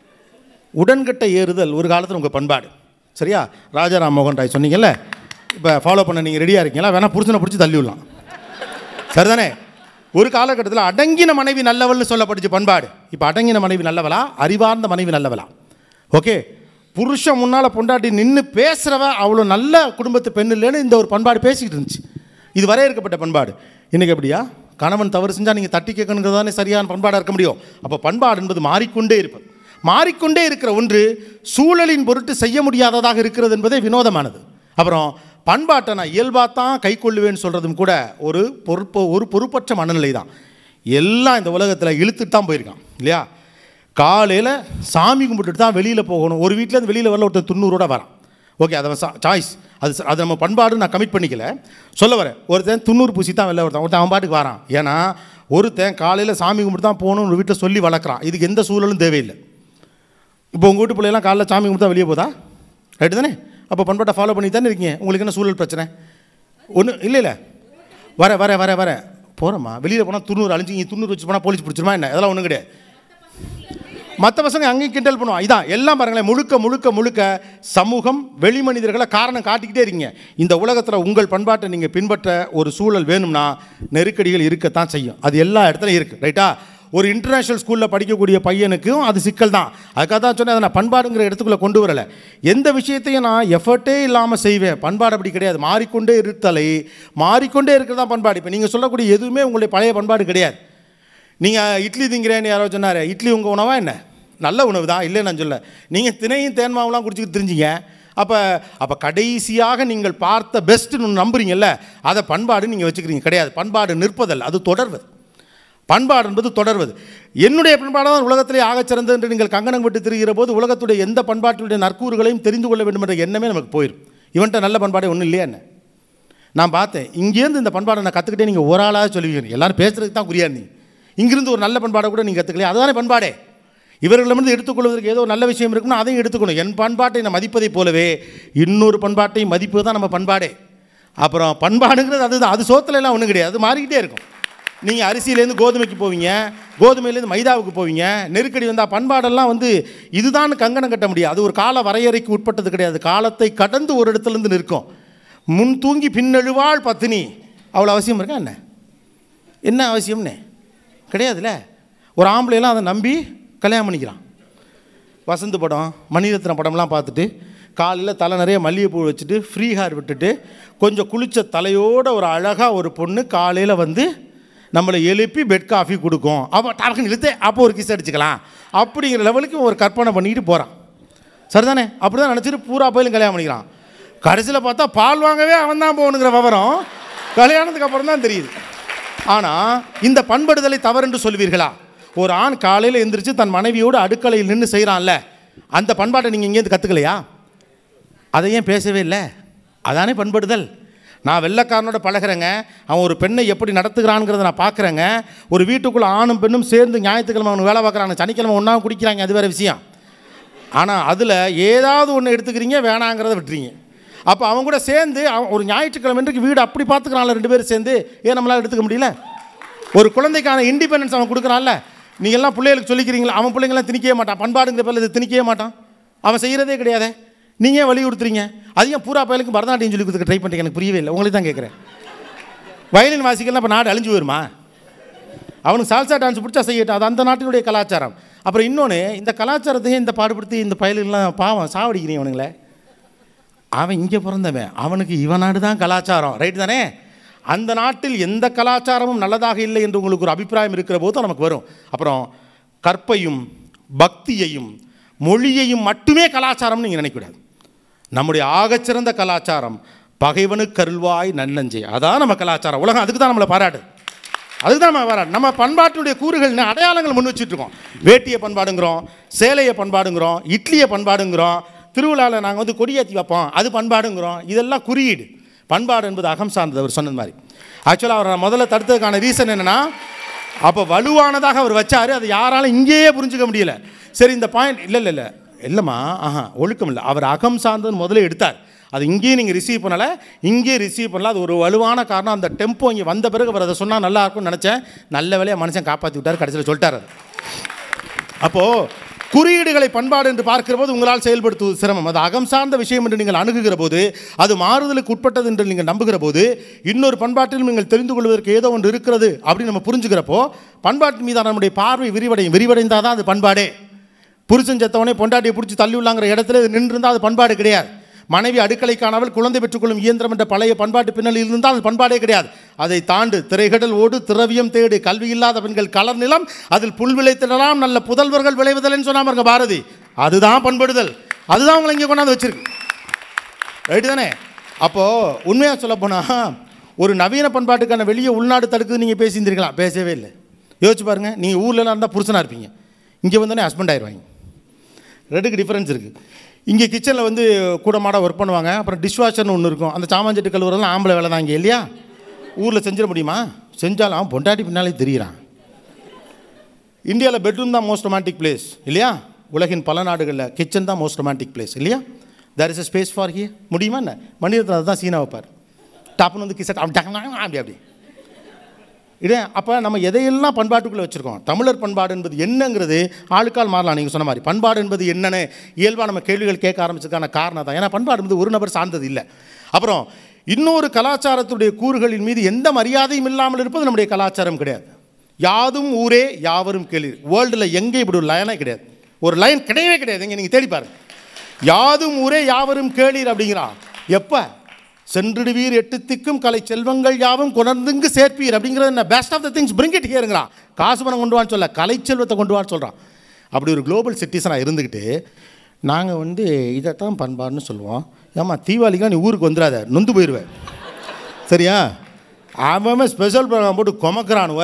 உடன்கட்டை ஏறுதல் ஒரு காலத்தில் உங்கள் பண்பாடு. சரியா? ராஜாராம் மோகன் ராய் சொன்னீங்கல்ல, இப்போ ஃபாலோ பண்ண நீங்கள் ரெடியாக இருக்கீங்களா? வேணால் புருஷனை பிடிச்சி தள்ளி விடலாம். சரிதானே? ஒரு காலகட்டத்தில் அடங்கின மனைவி நல்லவள்னு சொல்லப்பட்டுச்சு பண்பாடு. இப்போ அடங்கின மனைவி நல்லவளா, அறிவார்ந்த மனைவி நல்லவளா? ஓகே, புருஷன் முன்னால் பொண்டாட்டி நின்று பேசுகிறவ அவ்வளோ நல்ல குடும்பத்து பெண் இல்லைன்னு இந்த ஒரு பண்பாடு பேசிக்கிட்டு இருந்துச்சு. இது வரையறுக்கப்பட்ட பண்பாடு. இன்றைக்கி எப்படியா? கணவன் தவறு செஞ்சால் நீங்கள் தட்டி கேட்கணுங்கிறது தானே சரியான பண்பாடாக இருக்க முடியும். அப்போ பண்பாடு என்பது மாறிக்கொண்டே இருப்பது. மாறிக்கொண்டே இருக்கிற ஒன்று சூழலின் பொருட்டு செய்ய முடியாததாக இருக்கிறது என்பதே வினோதமானது. அப்புறம் பண்பாட்டை நான் இயல்பாக தான் கை கொள்ளுவேன்னு சொல்கிறதும் கூட ஒரு பொறுப்பு, ஒரு பொறுப்பற்ற மனநிலை தான். எல்லாம் இந்த உலகத்தில் இழுத்துட்டு தான் போயிருக்கான் இல்லையா? காலையில் சாமி கும்பிட்டுட்டு தான் வெளியில் போகணும். ஒரு வீட்டிலேருந்து வெளியில் வரல, ஒருத்தர் தொண்ணூறோட வரான். ஓகே, அதை சாய்ஸ், அது அது நம்ம பண்பாடு நான் கமிட் பண்ணிக்கல, சொல்ல வரேன். ஒருத்தன் தொண்ணூறு பூசி தான் வெளில ஒருத்தன் ஒருத்தன் அவன் பாட்டுக்கு வரான். ஏன்னா ஒருத்தன் காலையில் சாமி கும்பிட்டு தான் போகணும்னு ஒரு வீட்டில் சொல்லி வளர்க்குறான். இதுக்கு எந்த சூழலும் தேவையில்லை. இப்போ உங்கள் வீட்டு பிள்ளைலாம் காலைல சாமி கும்பிட்டு தான் வெளியே போதா? ரைட்டு தானே? அப்போ பண்பாட்டை ஃபாலோ பண்ணி தானே இருக்கீங்க. உங்களுக்கு என்ன சூழல் பிரச்சனை? ஒன்றும் இல்லை இல்லை வர வர வர வர போகிறோம்மா, வெளியில் போனால் துண்ணூறு அழிஞ்சு இங்கே துண்ணூறு வச்சு போனால் போலீஸ் பிடிச்சிருமா என்ன? அதெல்லாம் ஒன்றும் கிடையாது. மற்ற பசங்க அங்கேயும் கிண்டல் பண்ணுவான். இதான் எல்லாம் பாருங்களேன், முழுக்க முழுக்க முழுக்க சமூகம் வெளி மனிதர்களை காரணம் காட்டிக்கிட்டே இருக்கீங்க. இந்த உலகத்தில் உங்கள் பண்பாட்டை நீங்கள் பின்பற்ற ஒரு சூழல் வேணும்னா நெருக்கடிகள் இருக்கத்தான் செய்யும். அது எல்லா இடத்துலையும் இருக்குது. ரைட்டா? ஒரு இன்டர்நேஷ்னல் ஸ்கூலில் படிக்கக்கூடிய பையனுக்கும் அது சிக்கல் தான். அதுக்காக தான் சொன்னேன், அதை நான் பண்பாடுங்கிற இடத்துக்குள்ளே கொண்டு வரலை. எந்த விஷயத்தையும் நான் எஃபர்ட்டே இல்லாமல் செய்வேன். பண்பாடு அப்படி கிடையாது. மாறிக்கொண்டே இருத்தலை, மாறிக்கொண்டே இருக்கிறது தான் பண்பாடு. இப்போ நீங்கள் சொல்லக்கூடிய எதுவுமே உங்களுடைய பழைய பண்பாடு கிடையாது. நீங்கள் இட்லி திங்கிறேன்னு யாரோ சொன்னார், இட்லி உங்கள் உணவா என்ன? நல்ல உணவு தான், இல்லை நான் சொல்ல. நீங்கள் தினையும் தேன்மாவெலாம் குடிச்சிக்கிட்டு தெரிஞ்சிங்க. அப்போ அப்போ கடைசியாக நீங்கள் பார்த்த பெஸ்ட்டுன்னு நம்புறீங்கல்ல, அதை பண்பாடு நீங்கள் வச்சுக்கிறீங்க. கிடையாது. பண்பாடு நிற்பதல், அது தொடர்வது. பண்பாடு என்பது தொடர்வது. என்னுடைய பண்பாடு தான் உலகத்திலே ஆகச்சிறந்தது என்று நீங்கள் கங்கணம் விட்டு திரிகிற போது உலகத்துடைய எந்த பண்பாட்டுடைய நற்கூறுகளையும் தெரிந்து கொள்ள வேண்டும் என்ற எண்ணமே நமக்கு போயிடும். இவன்ட்ட நல்ல பண்பாடே ஒன்றும் இல்லையா என்ன? நான் பார்த்தேன், இங்கேருந்து இந்த பண்பாடை நான் கற்றுக்கிட்டே நீங்கள் ஒரு ஆளாக சொல்லுவீங்க. எல்லோரும் பேசுறதுக்கு தான் குறியா. நீ இங்கிருந்து ஒரு நல்ல பண்பாடை கூட நீங்கள் கற்றுக்கலையே, அதுதானே பண்பாடே. இவர்களிடமிருந்து எடுத்துக்கொள்வதற்கு ஏதோ நல்ல விஷயம் இருக்குன்னா அதையும் எடுத்துக்கணும். என் பண்பாட்டை நான் மதிப்பதை போலவே இன்னொரு பண்பாட்டையும் மதிப்பு தான் நம்ம பண்பாடே. அப்புறம் பண்பாடுங்கிறது அதுதான். அது சோத்துல எல்லாம் ஒன்றும் கிடையாது, அது மாறிக்கிட்டே இருக்கும். நீங்கள் அரிசியிலேருந்து கோதுமைக்கு போவீங்க, கோதுமையிலேருந்து மைதாவுக்கு போவீங்க. நெருக்கடி வந்தால் பண்பாடெல்லாம் வந்து இதுதான் கங்கணம் கட்ட முடியாது. அது ஒரு கால வரையறைக்கு உட்பட்டது கிடையாது. காலத்தை கடந்து ஒரு இடத்துலேருந்து நிற்கும். முன் தூங்கி பின்னெழுவாள் பத்தினி, அவ்வளோ அவசியம் இருக்கா என்ன? என்ன அவசியம்னே கிடையாதுல்ல. ஒரு ஆம்பளையெல்லாம் அதை நம்பி கல்யாணம் பண்ணிக்கிறான். வசந்த படம், மணிரத்ன படம்லாம் பார்த்துட்டு காலையில் தலை நிறைய மல்லிகைப்பூ வச்சுட்டு ஃப்ரீ ஹேர் விட்டுட்டு கொஞ்சம் குளித்த தலையோடு ஒரு அழகாக ஒரு பொண்ணு காலையில் வந்து நம்மளை எழுப்பி பெட் காஃபி கொடுக்கும். அப்போ டக்குன்னு இழுத்து அப்போ ஒரு கிஸ் அடிச்சுக்கலாம் அப்படிங்கிற லெவலுக்கு ஒரு கற்பனை பண்ணிட்டு போகிறான். சரிதானே? அப்படி தான் நினச்சிட்டு பூரா போயிலும் கல்யாணம் பண்ணிக்கிறான். கடைசியில் பார்த்தா பால் வாங்கவே அவன் தான் போகணுங்கிற விவரம் கல்யாணத்துக்கு அப்புறம் தான் தெரியுது. ஆனால் இந்த பண்படுதலை தவறு என்று சொல்வீர்களா? ஒரு ஆண் காலையில் எந்திரிச்சு தன் மனைவியோடு அடுக்கலையில் நின்று செய்கிறான்ல, அந்த பண்பாட்டை நீங்கள் இங்கேருந்து கற்றுக்கலையா? அதை ஏன் பேசவே இல்லை? அதானே பண்படுதல். நான் வெள்ளைக்காரனோட பழகிறேங்க, அவன் ஒரு பெண்ணை எப்படி நடத்துகிறான்ங்கிறத நான் பார்க்குறேங்க. ஒரு வீட்டுக்குள்ளே ஆணும் பெண்ணும் சேர்ந்து ஞாயிற்றுக்கிழமை அவனுக்கு வேலை பார்க்குறாங்க, சனிக்கிழமை ஒன்றா குடிக்கிறாங்க, அது வேறு விஷயம். ஆனால் அதில் ஏதாவது ஒன்று எடுத்துக்கிறீங்க, வேணாங்கிறத விட்டுறீங்க. அப்போ அவங்க கூட சேர்ந்து அவன் ஒரு ஞாயிற்றுக்கிழமைக்கு வீடு அப்படி பார்த்துக்கிறான்ல ரெண்டு பேரும் சேர்ந்து, ஏன் நம்மளால் எடுத்துக்க முடியல? ஒரு குழந்தைக்கான இண்டிபெண்டன்ஸ் அவன் கொடுக்குறான்ல. நீங்கள் எல்லாம் பிள்ளைகளுக்கு சொல்லிக்கிறீங்களா? அவன் பிள்ளைங்களாம் திணிக்கவே மாட்டான், பண்பாடுங்கிற பேரில் இது திணிக்கவே மாட்டான், அவன் செய்கிறதே கிடையாது. நீங்கள் ஏன் வழி கொடுத்துறீங்க? அதையும் பூரா பயலுக்கு பரதநாட்டியம் சொல்லி கொடுத்துக்க ட்ரை பண்ணிட்டு எனக்கு புரியவே இல்லை. உங்களுக்கு தான் கேட்குறேன். வயலின் வாசிக்கலாம் இப்போ நாடு அழிஞ்சு போயிருமா? அவனுக்கு சால்சா டான்ஸ் பிடிச்சா செய்யட்டும், அது அந்த நாட்டினுடைய கலாச்சாரம். அப்புறம் இன்னொன்று, இந்த கலாச்சாரத்தையும் இந்த பாடுபடுத்தி இந்த பயலுக்கெல்லாம் பாவம் சாவடிக்கிறீங்க அவனுங்களே. அவன் இங்கே பிறந்தவன், அவனுக்கு இவன் நாடு தான் கலாச்சாரம், ரைட் தானே? அந்த நாட்டில் எந்த கலாச்சாரமும் நல்லதாக இல்லை என்று உங்களுக்கு ஒரு அபிப்பிராயம் இருக்கிற போது நமக்கு வரும். அப்புறம் கற்பையும் பக்தியையும் மொழியையும் மட்டுமே கலாச்சாரம்னு நீங்கள் நினைக்கக்கூடாது. நம்முடைய ஆகச்சிறந்த கலாச்சாரம் பகைவனுக்கு அருள்வாய் நன்னஞ்சே, அதான் நம்ம கலாச்சாரம். உலகம் அதுக்கு தான் நம்மளை பாராட்டு, அதுக்கு தான் நம்ம பாராட்டு. நம்ம பண்பாட்டுடைய கூறுகள் அடையாளங்கள் முன் வச்சுட்ருக்கோம். வேட்டியை பண்பாடுங்கிறோம், சேலையை பண்பாடுங்கிறோம், இட்லியை பண்பாடுங்கிறோம், திருவிழாவில் நாங்கள் வந்து கொடியேற்றி வைப்போம், அது பண்பாடுங்கிறோம். இதெல்லாம் குறியீடு. பண்பாடு என்பது அகம் சார்ந்தது. அவர் சொன்னது மாதிரி ஆக்சுவலாக அவர் முதல்ல தடுத்ததுக்கான ரீசன் என்னென்னா, அப்போ வலுவானதாக அவர் வச்சார், அது யாராலும் இங்கேயே புரிஞ்சுக்க முடியல. சரி, இந்த பாயிண்ட் இல்லை இல்லை இல்லை இல்லைம்மா, ஆஹா ஒழுக்கம் இல்லை, அவர் அகம் சார்ந்தது முதல்ல எடுத்தார். அது இங்கேயும் நீங்கள் ரிசீவ் பண்ணலை, இங்கேயே ரிசீவ் பண்ணல. அது ஒரு வலுவான காரணம். அந்த டெம்போ இங்கே வந்த பிறகு அவர் அதை சொன்னால் நல்லா இருக்கும்னு நினச்சேன். நல்ல வேலையாக மனுஷன் காப்பாற்றி விட்டார், கடைசியில் சொல்லிட்டார். அப்போது குறியீடுகளை பண்பாடு என்று பார்க்கிற போது உங்களால் செயல்படுத்துவது சிரமம். அது அகம் சார்ந்த விஷயம் என்று நீங்கள் அணுகுகிற போது, அது மாறுதலுக்கு உட்பட்டது என்று நீங்கள் நம்புகிற போது, இன்னொரு பண்பாட்டிலும் நீங்கள் தெரிந்து கொள்வதற்கு ஏதோ ஒன்று இருக்கிறது அப்படின்னு நம்ம புரிஞ்சுக்கிறப்போ பண்பாட்டு மீதான நம்முடைய பார்வை விரிவடையும். விரிவடைந்தால் தான் அது பண்பாடே. புருஷன் செத்தவனே பொண்டாட்டியை பிடிச்சி தள்ளி உள்ளாங்கிற இடத்துல இது நின்றுருந்தால் அது பண்பாடு கிடையாது. மனைவி அடுக்களை காணாமல் குழந்தை பெற்றுக்கொள்ளும் இயந்திரம் என்ற பழைய பண்பாட்டு பின்னணியில் இருந்தால் அது பண்பாடே கிடையாது. அதை தாண்டு திரைகடல் ஓடு திரவியம் தேடு, கல்வி இல்லாத பெண்கள் கலர் நிலம், அதில் புல் விளைத்திடலாம் நல்ல புதல்வர்கள் விளைவுதல்னு சொன்னாங்க பாரதி. அதுதான் பண்படுதல், அதுதான் உங்களை இங்கே கொண்டாந்து வச்சிருக்கு, ரைட்டு தானே? அப்போது உண்மையாக சொல்ல போனால் ஒரு நவீன பண்பாட்டுக்கான வெளியே உள்நாடு தடுக்குது நீங்கள் பேசியிருந்திருக்கலாம், பேசவே இல்லை. யோசிச்சு பாருங்கள், நீங்கள் ஊரில் இருந்தால் புருஷனாக இருப்பீங்க, இங்கே வந்தோடனே ஹஸ்பண்ட் ஆயிடுவாங்க. ரெண்டுக்கு டிஃப்ரென்ஸ் இருக்குது. இங்கே கிச்சனில் வந்து கூட மாட ஒர்க் பண்ணுவாங்க, அப்புறம் டிஷ்வாஷர்னு ஒன்று இருக்கும், அந்த சாமான்செட்டு கழுவுறதுலாம் ஆம்பளை வேலை தான் இங்கே இல்லையா? ஊரில் செஞ்சிட முடியுமா? செஞ்சாலும் அவன் பொண்டாட்டி பின்னாலே தெரிகிறான். இந்தியாவில் பெட்ரூம் தான் மோஸ்ட் ரொமான்டிக் பிளேஸ் இல்லையா? உலகின் பல நாடுகளில் கிச்சன் தான் மோஸ்ட் ரொமான்டிக் பிளேஸ் இல்லையா? There is a space for here. முடியுமா என்ன? மணிரத்னம் அதுதான் சீனா வைப்பார், டாப்னு வந்து கிசட் அப்படி அப்படி இதே. அப்போ நம்ம எதையெல்லாம் பண்பாட்டுக்குள்ளே வச்சுருக்கோம். தமிழர் பண்பாடு என்பது என்னங்கிறது ஆளுக்கால் மாறலாம். நீங்கள் சொன்ன மாதிரி பண்பாடு என்பது என்னென்னு இயல்பாக நம்ம கேள்விகள் கேட்க ஆரம்பிச்சதுக்கான காரணம் தான். ஏன்னா பண்பாடு என்பது ஒரு நபர் சார்ந்தது இல்லை. அப்புறம் இன்னொரு கலாச்சாரத்துடைய கூறுகளின் மீது எந்த மரியாதையும் இல்லாமல் இருப்பது நம்முடைய கலாச்சாரம் கிடையாது. யாதும் ஊரே யாவரும் கேளு. வேர்ல்டில் எங்கே இப்படி ஒரு லைனே கிடையாது, ஒரு லைன் கிடையவே கிடையாது. இங்கே நீங்கள் தேடி பாருங்க, யாதும் ஊரே யாவரும் கேளீர் அப்படிங்கிறான். எப்போ? சென்றிடுவீர் எட்டு திக்கும் கலை செல்வங்கள் யாவும் கொணர்ந்துங்கு சேர்ப்பீர் அப்படிங்கிறது என்ன? Best of the things bring it ஹியருங்கிறான். காசு பணம் கொண்டு வான்னு சொல்ல, கலை செல்வத்தை கொண்டு வான்னு சொல்கிறான். அப்படி ஒரு குளோபல் சிட்டிசனாக இருந்துக்கிட்டு நாங்கள் வந்து இதைத்தான் பண்பாடுன்னு சொல்லுவோம். ஏம்மா தீபாவளிக்கெலாம் நீ ஊருக்கு வந்துடாத, நொந்து போயிடுவேன் சரியா? அவன் ஸ்பெஷல் ப்ரோக்ராம் போட்டு கொமக்கிறானுவ.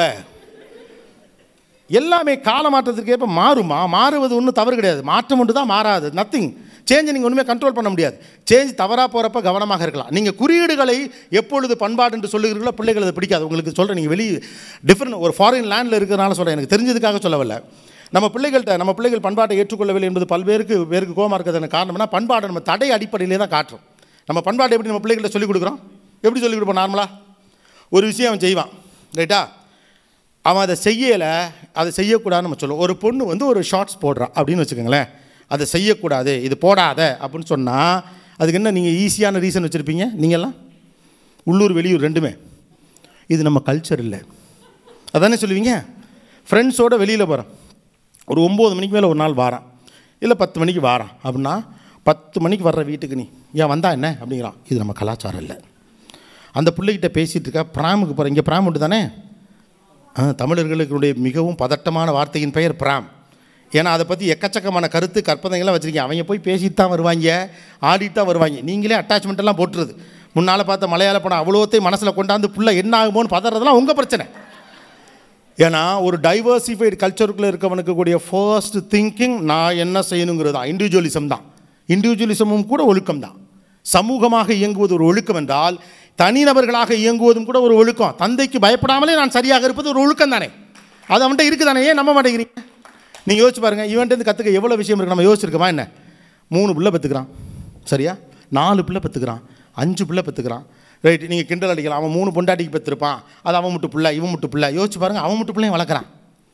எல்லாமே கால மாற்றத்துக்கு ஏற்ப மாறுமா? மாறுவது ஒன்றும் தவறு கிடையாது, மாற்றம் ஒன்று தான் மாறாது. நத்திங் சேஞ்சை நீங்கள் ஒன்றுமே கண்ட்ரோல் பண்ண முடியாது. சேஞ்ச் தவறாக போகிறப்ப கவனமாக இருக்கலாம். நீங்கள் குறியீடுகளை எப்பொழுது பண்பாடு என்று சொல்லுகிறீர்களோ பிள்ளைகள் அதை பிடிக்காது. உங்களுக்கு சொல்கிறேன், நீங்கள் வெளியே டிஃப்ரெண்ட் ஒரு ஃபாரின் லேண்டில் இருக்கிறனால சொல்கிறேன், எனக்கு தெரிஞ்சதுக்காக சொல்லவில்லை. நம்ம பிள்ளைகள்கிட்ட நம்ம பிள்ளைகள் பண்பாட்டை ஏற்றுக்கொள்ளவில்லை என்பது பல்வேறுக்கு பேருக்கு கோமா இருக்கிறதுக்கு காரணம்னா பண்பாடை நம்ம தடை அடிப்படையிலே தான் காட்டுறோம். நம்ம பண்பாட்டை எப்படி நம்ம பிள்ளைகள்கிட்ட சொல்லிக் கொடுக்குறோம்? எப்படி சொல்லிக் கொடுப்போம்? நார்மலாக ஒரு விஷயம் அவன் செய்வான், ரைட்டா? அவன் அதை செய்யலை, அதை செய்யக்கூடாதுன்னு நம்ம சொல்லுவோம். ஒரு பொண்ணு வந்து ஒரு ஷார்ட்ஸ் போடுறான் அப்படின்னு வச்சுக்கோங்களேன், அதை செய்யக்கூடாது, இது போடாத அப்படின்னு சொன்னால் அதுக்கு என்ன நீங்கள் ஈஸியான ரீசன் வச்சுருப்பீங்க? நீங்கள்லாம் உள்ளூர் வெளியூர் ரெண்டுமே, இது நம்ம கல்ச்சர் இல்லை அதானே சொல்லுவீங்க. ஃப்ரெண்ட்ஸோடு வெளியில் போகிறேன், ஒரு ஒம்பது மணிக்கு மேலே ஒரு நாள் வாரான், இல்லை பத்து மணிக்கு வாரான் அப்படின்னா, பத்து மணிக்கு வர்ற வீட்டுக்கு நீ ஏன் வந்தா என்ன அப்படிங்கிறான். இது நம்ம கலாச்சாரம் இல்லை. அந்த பிள்ளைகிட்ட பேசிகிட்டு இருக்கா, பிராமுக்கு போகிற, இங்கே பிராம் உண்டு தானே? தமிழர்களுடைய மிகவும் பதட்டமான வார்த்தையின் பெயர் பிராம். ஏன்னா அதை பற்றி எக்கச்சக்கமான கருத்து கற்பனைகள்லாம் வச்சுருக்கீங்க. அவங்க போய் பேசிட்டு தான் வருவாங்க, ஆடிட்டு தான் வருவாங்க. நீங்களே அட்டாச்மெண்ட்டெல்லாம் போட்டுருது. முன்னால் பார்த்த மலையாள படம் அவ்வளோத்தையும் மனசில் கொண்டாந்து புள்ள என்ன ஆகுமோன்னு பதறதெல்லாம் உங்கள் பிரச்சனை. ஏன்னா ஒரு டைவர்சிஃபைடு கல்ச்சருக்குள்ளே இருக்கவனுக்கு கூடிய ஃபர்ஸ்ட் திங்கிங் நான் என்ன செய்யணுங்கிறது தான், இண்டிவிஜுவலிசம் தான். இண்டிவிஜுவலிசமும் கூட ஒழுக்கம் தான். சமூகமாக இயங்குவது ஒரு ஒழுக்கம் என்றால் தனிநபர்களாக இயங்குவதும் கூட ஒரு ஒழுக்கம். தந்தைக்கு பயப்படாமலே நான் சரியாக இருப்பது ஒரு ஒழுக்கம் தானே. அது அவன்கிட்ட இருக்குதானே, ஏன் நம்ப மாட்டேங்கிறீங்க? நீங்கள் யோசிச்சு பாருங்கள், இவன்ட்டு கற்றுக்க எவ்வளோ விஷயம் இருக்குது. நம்ம யோசிச்சிருக்கோமா என்ன? மூணு பிள்ளை பெற்றுக்கிறான், சரியா? நாலு பிள்ளை பெற்றுக்கிறான், அஞ்சு பிள்ளை பெற்றுக்கிறான், ரைட்டு. நீங்கள் கிண்டல் அடிக்கலாம், அவன் மூணு பொண்டாட்டிக்கு பெற்றிருப்பான், அது அவன் மட்டும் பிள்ளை இவன் மட்டும் பிள்ளை. யோசிச்சு பாருங்கள், அவன் மட்டும் பிள்ளையும் வளர்க்குறான்.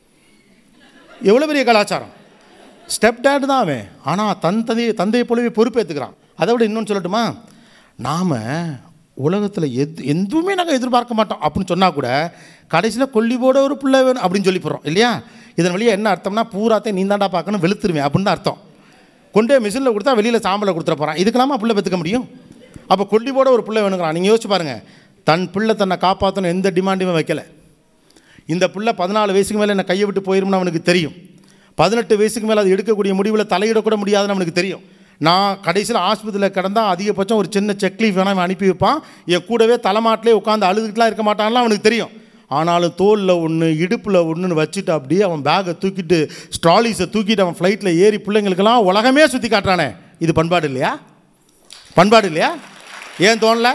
எவ்வளோ பெரிய கலாச்சாரம். ஸ்டெப் டேட் தான் அவன், ஆனால் தன் தந்தையை தந்தையை போலவே பொறுப்பேற்றுக்கிறான். அதை விட இன்னொன்று சொல்லட்டுமா, நாம் உலகத்தில் எது எதுவுமே நாங்கள் எதிர்பார்க்க மாட்டோம் அப்படின்னு சொன்னால் கூட கடைசியில் கொல்லிபோட ஒரு பிள்ளை வேணும் அப்படின்னு சொல்லி போகிறோம் இல்லையா? இதன் வழியாக என்ன அர்த்தம்னா, பூராத்தையும் நீ தாண்டா பார்க்கணும், வெளுத்துருவேன் அப்படின்னு தான் அர்த்தம். கொண்டே மிஷினில் கொடுத்தா வெளியில் சாம்பலை கொடுத்துட போகிறான். இதுக்கெல்லாமா பிள்ளை பெற்றுக்க முடியும்? அப்போ கொல்லிபோட ஒரு பிள்ளை வேணுங்கிறான். நீங்கள் யோசிச்சு பாருங்கள், தன் பிள்ளை தன்னை காப்பாற்றணும் எந்த டிமாண்டையுமே வைக்கலை. இந்த பிள்ளை பதினாலு வயசுக்கு மேலே என்னை கையை விட்டு போயிரும்னு அவனுக்கு தெரியும். பதினெட்டு வயசுக்கு மேலே அது எடுக்கக்கூடிய முடிவில் தலையிடக்கூட முடியாதுன்னு அவனுக்கு தெரியும். நான் கடைசியில் ஆஸ்பத்திரியில் கிடந்தால் அதிகபட்சம் ஒரு சின்ன செக்லீஃப் வேணால் அவன் அனுப்பி வைப்பான். என் கூடவே தலைமாட்டிலே உட்காந்து அழுதுகிட்டுலாம் இருக்க மாட்டான்லாம் அவனுக்கு தெரியும். ஆனாலும் தோலில் ஒன்று இடுப்பில் ஒன்றுன்னு வச்சுட்டு அப்படியே அவன் பேக்கை தூக்கிட்டு ஸ்ட்ராலிஸை தூக்கிட்டு அவன் ஃப்ளைட்டில் ஏறி பிள்ளைங்களுக்கெல்லாம் உலகமே சுற்றி காட்டுறானே. இது பண்பாடு இல்லையா? பண்பாடு இல்லையா? ஏன் தோணலை?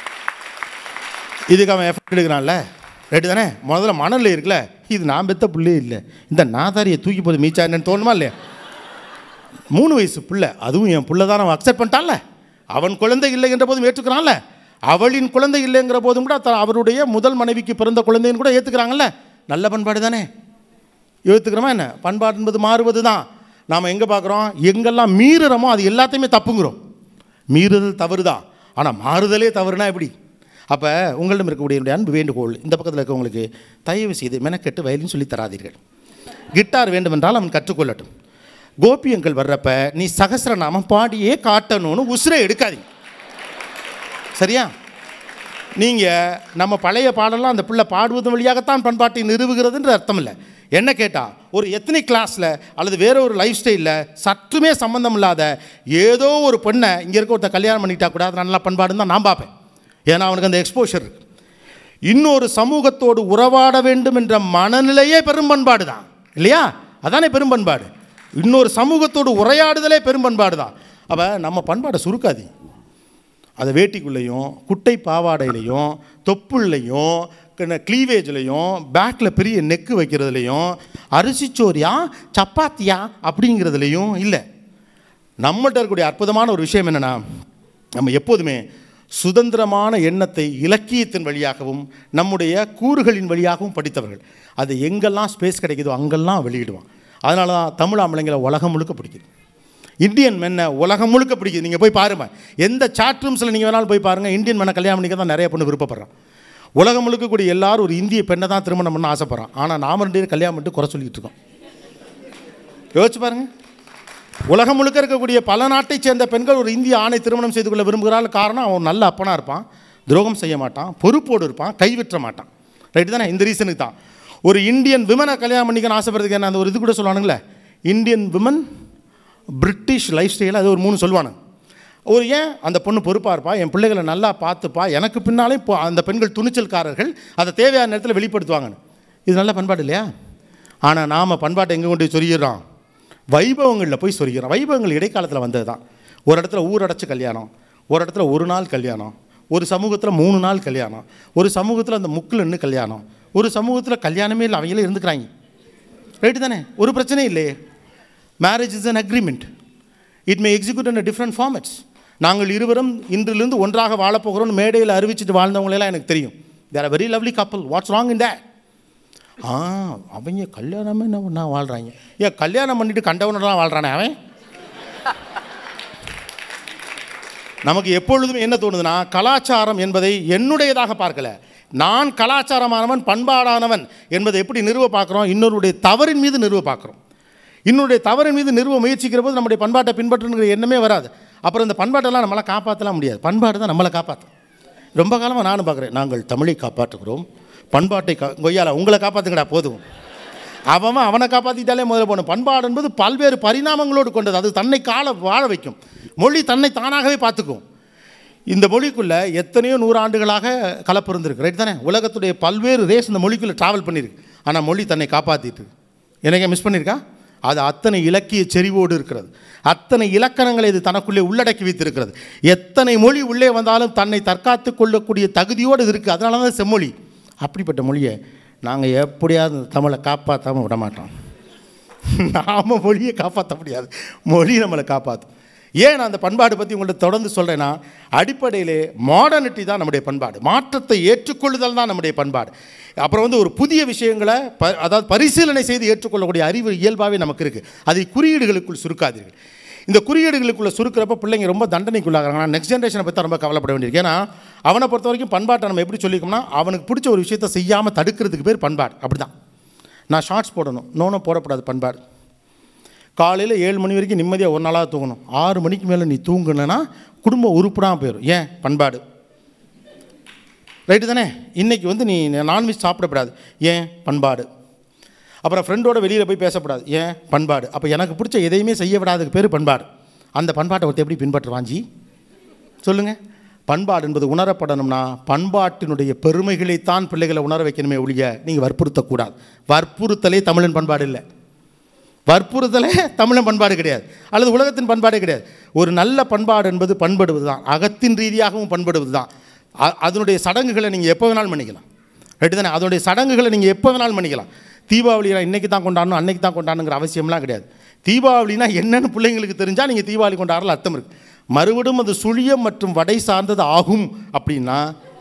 இதுக்கு அவன் எஃபர்ட் எடுக்கிறான்ல, ரைட்டு தானே? முதல்ல மணலில் இருக்குல்ல, இது நான் பெற்ற பிள்ளையே இல்லை, இந்த நாதாரியை தூக்கி போது மீச்சா என்னன்னு தோணுமா இல்லையா? மூணு வயசு பிள்ளை, அதுவும் என் பிள்ளை தான் அவன் அக்செப்ட் பண்ணிட்டான்ல. அவன் குழந்தை இல்லை என்ற போதும் ஏற்றுக்கிறான்ல. அவளின் குழந்தை இல்லைங்கிற போதும் கூட அவருடைய முதல் மனைவிக்கு பிறந்த குழந்தைன்னு கூட ஏற்றுக்கிறாங்கல்ல. நல்ல பண்பாடு தானே. ஏற்றுக்கிறோமா என்ன? பண்பாடு என்பது மாறுவது தான். நாம் எங்கே பார்க்குறோம், எங்கெல்லாம் மீறுறோமோ அது எல்லாத்தையுமே தப்புங்கிறோம். மீறுதல் தவறு தான், ஆனால் மாறுதலே தவறுனா எப்படி? அப்போ உங்களிடம் இருக்கக்கூடிய அன்பு வேண்டுகோள், இந்த பக்கத்தில் இருக்கவங்களுக்கு தயவு செய்து மெனக்கெட்டு வயலின் சொல்லி தராதீர்கள். கிட்டார் வேண்டுமென்றால் அவன் கற்றுக்கொள்ளட்டும். கோபியங்கள் வர்றப்ப நீ சகசிரநாமம் பாடியே காட்டணும்னு உசுரை எடுக்காதீங்க, சரியா? நீங்கள் நம்ம பழைய பாடலாம் அந்த பிள்ளை பாடுவது வழியாகத்தான் பண்பாட்டை நிறுவுகிறதுன்ற அர்த்தம் இல்லை. என்ன கேட்டால், ஒரு எத்தனிக் கிளாஸில் அல்லது வேற ஒரு லைஃப் ஸ்டைலில் சற்றுமே சம்மந்தம் இல்லாத ஏதோ ஒரு பெண்ணை இங்கே இருக்க ஒருத்தர் கல்யாணம் பண்ணிட்டா கூட அது நல்லா பண்பாடுன்னு தான் நான் பார்ப்பேன். ஏன்னா அவனுக்கு அந்த எக்ஸ்போஷர் இருக்குது. இன்னொரு சமூகத்தோடு உறவாட வேண்டும் என்ற மனநிலையே பெரும் பண்பாடு தான் இல்லையா? அதானே பெரும் பண்பாடு. இன்னொரு சமூகத்தோடு உரையாடுதலே பெரும் பண்பாடு தான். அப்போ நம்ம பண்பாடை சுருக்காது. அதை வேட்டிக்குள்ளேயும் குட்டை பாவாடையிலையும் தொப்புள்ளையும் க்ளீவேஜ்லையும் பேக்கில் பெரிய நெக்கு வைக்கிறதுலையும் அரிசிச்சோரியா சப்பாத்தியா அப்படிங்கிறதுலையும் இல்லை. நம்மகிட்ட இருக்கக்கூடிய அற்புதமான ஒரு விஷயம் என்னென்னா, நம்ம எப்போதுமே சுதந்திரமான எண்ணத்தை இலக்கியத்தின் வழியாகவும் நம்முடைய கூறுகளின் வழியாகவும் படித்தவர்கள். அது எங்கெல்லாம் ஸ்பேஸ் கிடைக்குதோ அங்கெல்லாம் வெளியிடுவான். அதனால தான் தமிழ் ஆம்பளைங்களை உலகம் முழுக்க பிடிக்குது. இந்தியன் மென்னை உலகம் முழுக்க பிடிக்குது. நீங்கள் போய் பாருங்கள், எந்த சாட் ரூம்ஸில் நீங்கள் வேணாலும் போய் பாருங்கள், இந்தியன் மென்னை கல்யாணம் பண்ணிக்க தான் நிறைய பொண்ணு விருப்பப்படுறான். உலகம் முழுக்க கூடிய எல்லாரும் ஒரு இந்திய பெண்ணை தான் திருமணம் பண்ண ஆசைப்படுறான். ஆனால் நாம் ரெண்டு பேரும் கல்யாணம் பண்ணிட்டு குறை சொல்லிகிட்டு இருக்கோம். யோசிச்சு பாருங்கள், உலகம் முழுக்க இருக்கக்கூடிய பல நாட்டை சேர்ந்த பெண்கள் ஒரு இந்திய ஆணை திருமணம் செய்து கொள்ள விரும்புகிறாள். காரணம், அவன் நல்ல அப்பனாக இருப்பான், துரோகம் செய்ய மாட்டான், பொறுப்போடு இருப்பான், கைவிற்ற மாட்டான். ரைட்டு தானே? இந்த ரீசனுக்கு தான் ஒரு இந்தியன் விமனை கல்யாணம் பண்ணிக்கன்னு ஆசைப்படுறதுக்கு என்ன, அந்த ஒரு இது கூட சொல்லுவானுங்களே, Indian women British life style, அது ஒரு மூணு சொல்லுவானுங்க. ஒரு ஏன் அந்த பொண்ணு பொறுப்பாக இருப்பா, என் பிள்ளைகளை நல்லா பார்த்துப்பா, எனக்கு பின்னாலே இப்போ அந்த பெண்கள் துணிச்சல்காரர்கள், அதை தேவையான நேரத்தில் வெளிப்படுத்துவாங்கன்னு. இது நல்ல பண்பாடு இல்லையா? ஆனால் நாம் பண்பாட்டை எங்கே கொண்டு சொல்லிடுறோம்? வைபவங்களில் போய் சொல்லிக்கிறோம். வைபவங்கள் இடைக்காலத்தில் வந்தது தான். ஒரு இடத்துல ஊரடைச்சு கல்யாணம், ஒரு இடத்துல ஒரு நாள் கல்யாணம், ஒரு சமூகத்தில் மூணு நாள் கல்யாணம், ஒரு சமூகத்தில் அந்த முக்கில் நின்று கல்யாணம், ஒரு சமூகத்தில் கல்யாணமே இல்லை, அவங்களே இருந்துக்கிறாங்க. ரைட்டு தானே? ஒரு பிரச்சனையும் இல்லையே. Marriage is an agreement. It may execute in a different formats. நாங்கள் இருவரும் இன்றிலிருந்து ஒன்றாக வாழப்போகிறோம்னு மேடையில் அறிவிச்சிட்டு வாழ்ந்தவங்களெல்லாம் எனக்கு தெரியும். There are very lovely couple. What's wrong in that? ஆ அவங்க கல்யாணமே என்ன ஒன்றா வாழ்கிறாங்க. ஏன் கல்யாணம் பண்ணிட்டு கண்டவனெல்லாம் வாழ்கிறானே அவன்? நமக்கு எப்பொழுதுமே என்ன தோணுதுன்னா, கலாச்சாரம் என்பதை என்னுடையதாக பார்க்கல, நான் கலாச்சாரமானவன் பண்பாடானவன் என்பதை எப்படி நிறுவ பார்க்குறோம்? இன்னொருடைய தவறின் மீது நிறுவ பார்க்குறோம். இன்னொருடைய தவறின் மீது நிறுவ முயற்சிக்கிற போது நம்முடைய பண்பாட்டை பின்பற்றுங்கிற எண்ணமே வராது. அப்புறம் இந்த பண்பாட்டெல்லாம் நம்மளை காப்பாற்றலாம் முடியாது. பண்பாடு தான் நம்மளை காப்பாற்றும். ரொம்ப காலமாக நானும் பார்க்குறேன், நாங்கள் தமிழை காப்பாற்றுகிறோம், பண்பாட்டை கா கொய்யால உங்களை காப்பாற்றுங்கடா போதும். அவன் அவனை காப்பாற்றிட்டாலே முதல்ல போகணும். பண்பாடு என்பது பல்வேறு பரிணாமங்களோடு கொண்டது. அது தன்னை கால வாழ வைக்கும். மொழி தன்னை தானாகவே பார்த்துக்கும். இந்த மொழிக்குள்ளே எத்தனையோ நூறாண்டுகளாக கலப்பு இருந்திருக்கு. ரைட் தானே? உலகத்துடைய பல்வேறு ரேஸ் இந்த மொழிக்குள்ளே ட்ராவல் பண்ணியிருக்கு. ஆனால் மொழி தன்னை காப்பாற்றிட்டு எனக்கே மிஸ் பண்ணியிருக்கா? அது அத்தனை இலக்கிய செறிவோடு இருக்கிறது. அத்தனை இலக்கணங்களை இது தனக்குள்ளே உள்ளடக்கி வைத்திருக்கிறது. எத்தனை மொழி உள்ளே வந்தாலும் தன்னை தற்காத்து கொள்ளக்கூடிய தகுதியோடு இது இருக்குது. அதனால தான் செம்மொழி. அப்படிப்பட்ட மொழியை நாங்கள் எப்படியாவது தமிழை காப்பாற்றாமல் விட மாட்டோம். நாம் மொழியை காப்பாற்ற முடியாது, மொழி நம்மளை காப்பாற்றும். ஏன் நான் அந்த பண்பாடு பற்றி உங்கள்கிட்ட தொடர்ந்து சொல்கிறேன்னா, அடிப்படையிலே மாடர்னிட்டி தான் நம்முடைய பண்பாடு, மாற்றத்தை ஏற்றுக்கொள்ளுதல் தான் நம்முடைய பண்பாடு. அப்புறம் வந்து ஒரு புதிய விஷயங்களை ப அதாவது பரிசீலனை செய்து ஏற்றுக்கொள்ளக்கூடிய அறிவு இயல்பாகவே நமக்கு இருக்குது. அதை குறியீடுகளுக்குள் சுருக்காதீர்கள். இந்த குறியீடுகளுக்குள்ளே சுருக்கிறப்ப பிள்ளைங்க ரொம்ப தண்டனைக்குள்ளாகிறாங்க. நான் நெக்ஸ்ட் ஜென்ரேஷனை பற்றி ரொம்ப கவலைப்பட வேண்டியிருக்கு. ஏன்னா அவனை பொறுத்த வரைக்கும் பண்பாட்டை நம்ம எப்படி சொல்லிக்கோம்னா, அவனுக்கு பிடிச்ச ஒரு விஷயத்தை செய்யாமல் தடுக்கிறதுக்கு பேர் பண்பாடு. அப்படி தான். நான் ஷார்ட்ஸ் போடணும், நோனோ போடக்கூடாது, பண்பாடு. காலையில் ஏழு மணி வரைக்கும் நிம்மதியாக ஒரு நாளாக தூங்கணும். ஆறு மணிக்கு மேலே நீ தூங்குனா குடும்பம் உருப்படாமல் போயிடும். ஏன்? பண்பாடு. ரைட்டு தானே? இன்றைக்கி வந்து நீ நான்வெஜ் சாப்பிடக்கூடாது. ஏன்? பண்பாடு. அப்புறம் ஃப்ரெண்டோட வெளியில் போய் பேசக்கூடாது. ஏன்? பண்பாடு. அப்போ எனக்கு பிடிச்ச எதையுமே செய்ய விடாததுக்கு பேர் பண்பாடு. அந்த பண்பாட்டை ஒருத்தர் எப்படி பின்பற்றுவாஞ்சி சொல்லுங்கள்? பண்பாடு என்பது உணரப்படணும்னா பண்பாட்டினுடைய பெருமைகளைத்தான் பிள்ளைகளை உணர வைக்கணுமே ஒழிய நீங்கள் வற்புறுத்தக்கூடாது. வற்புறுத்தலே தமிழன் பண்பாடு இல்லை. வற்புறுத்தலே தமிழன் பண்பாடு கிடையாது, அல்லது உலகத்தின் பண்பாடே கிடையாது. ஒரு நல்ல பண்பாடு என்பது பண்படுவது தான், அகத்தின் ரீதியாகவும் பண்படுவது தான். அதனுடைய சடங்குகளை நீங்கள் எப்போ வேணாலும் பண்ணிக்கலாம். ரைட்டு தானே? அதனுடைய சடங்குகளை நீங்கள் எப்போ வேணாலும் பண்ணிக்கலாம். தீபாவளினா இன்றைக்கி தான் கொண்டாடணும், அன்றைக்கி தான் கொண்டாடணுங்கிற அவசியம்லாம் கிடையாது. தீபாவளினா என்னென்னு பிள்ளைங்களுக்கு தெரிஞ்சால் நீங்கள் தீபாவளி கொண்டாடல அர்த்தம் இருக்குது. மறுபடியும் அது சுழியம் மற்றும் வடை சார்ந்தது ஆகும் அப்படின்னா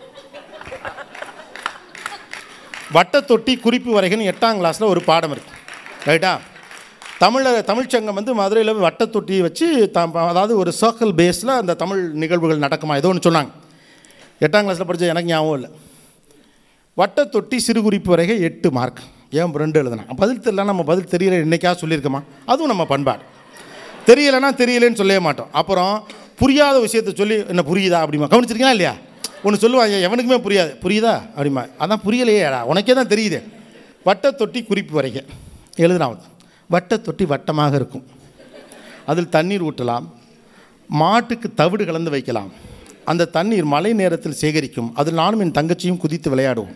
வட்டத்தொட்டி குறிப்பு வரைகன்னு எட்டாம் கிளாஸில் ஒரு பாடம் இருக்குது. ரைட்டா? தமிழர் தமிழ்ச்சங்கம் வந்து மதுரையில் வட்டத்தொட்டியை வச்சு த அதாவது ஒரு சர்க்கிள் பேஸில் அந்த தமிழ் நிகழ்வுகள் நடக்குமா ஏதோ ஒன்று சொன்னாங்க. எட்டாம் கிளாஸில் படித்த எனக்கு ஞாபகம் இல்லை. வட்டத்தொட்டி சிறு குறிப்பு வரைகை எட்டு மார்க். ஏன் ரெண்டு எழுதுனா பதில் தெரியல, நம்ம பதில் தெரியல இன்றைக்காக சொல்லியிருக்கோமா? அதுவும் நம்ம பண்பாடு. தெரியலைன்னா தெரியலேன்னு சொல்லவே மாட்டோம். அப்புறம் புரியாத விஷயத்த சொல்லி என்ன புரியுதா அப்படிமா கவனிச்சிருக்கீங்களா இல்லையா? ஒன்று சொல்லுவாங்க, எவனுக்குமே புரியாது, புரியுதா அப்படிமா, அதான் புரியலையேடா, உனக்கே தான் தெரியுது. வட்டத்தொட்டி குறிப்பு வரைகை எழுதுனா வட்டத்தொட்டி வட்டமாக இருக்கும், அதில் தண்ணீர் ஊற்றலாம், மாட்டுக்கு தவிடு கலந்து வைக்கலாம், அந்த தண்ணீர் மழை நேரத்தில் சேகரிக்கும், அதில் நானும் என் தங்கச்சியும் குதித்து விளையாடுவோம்.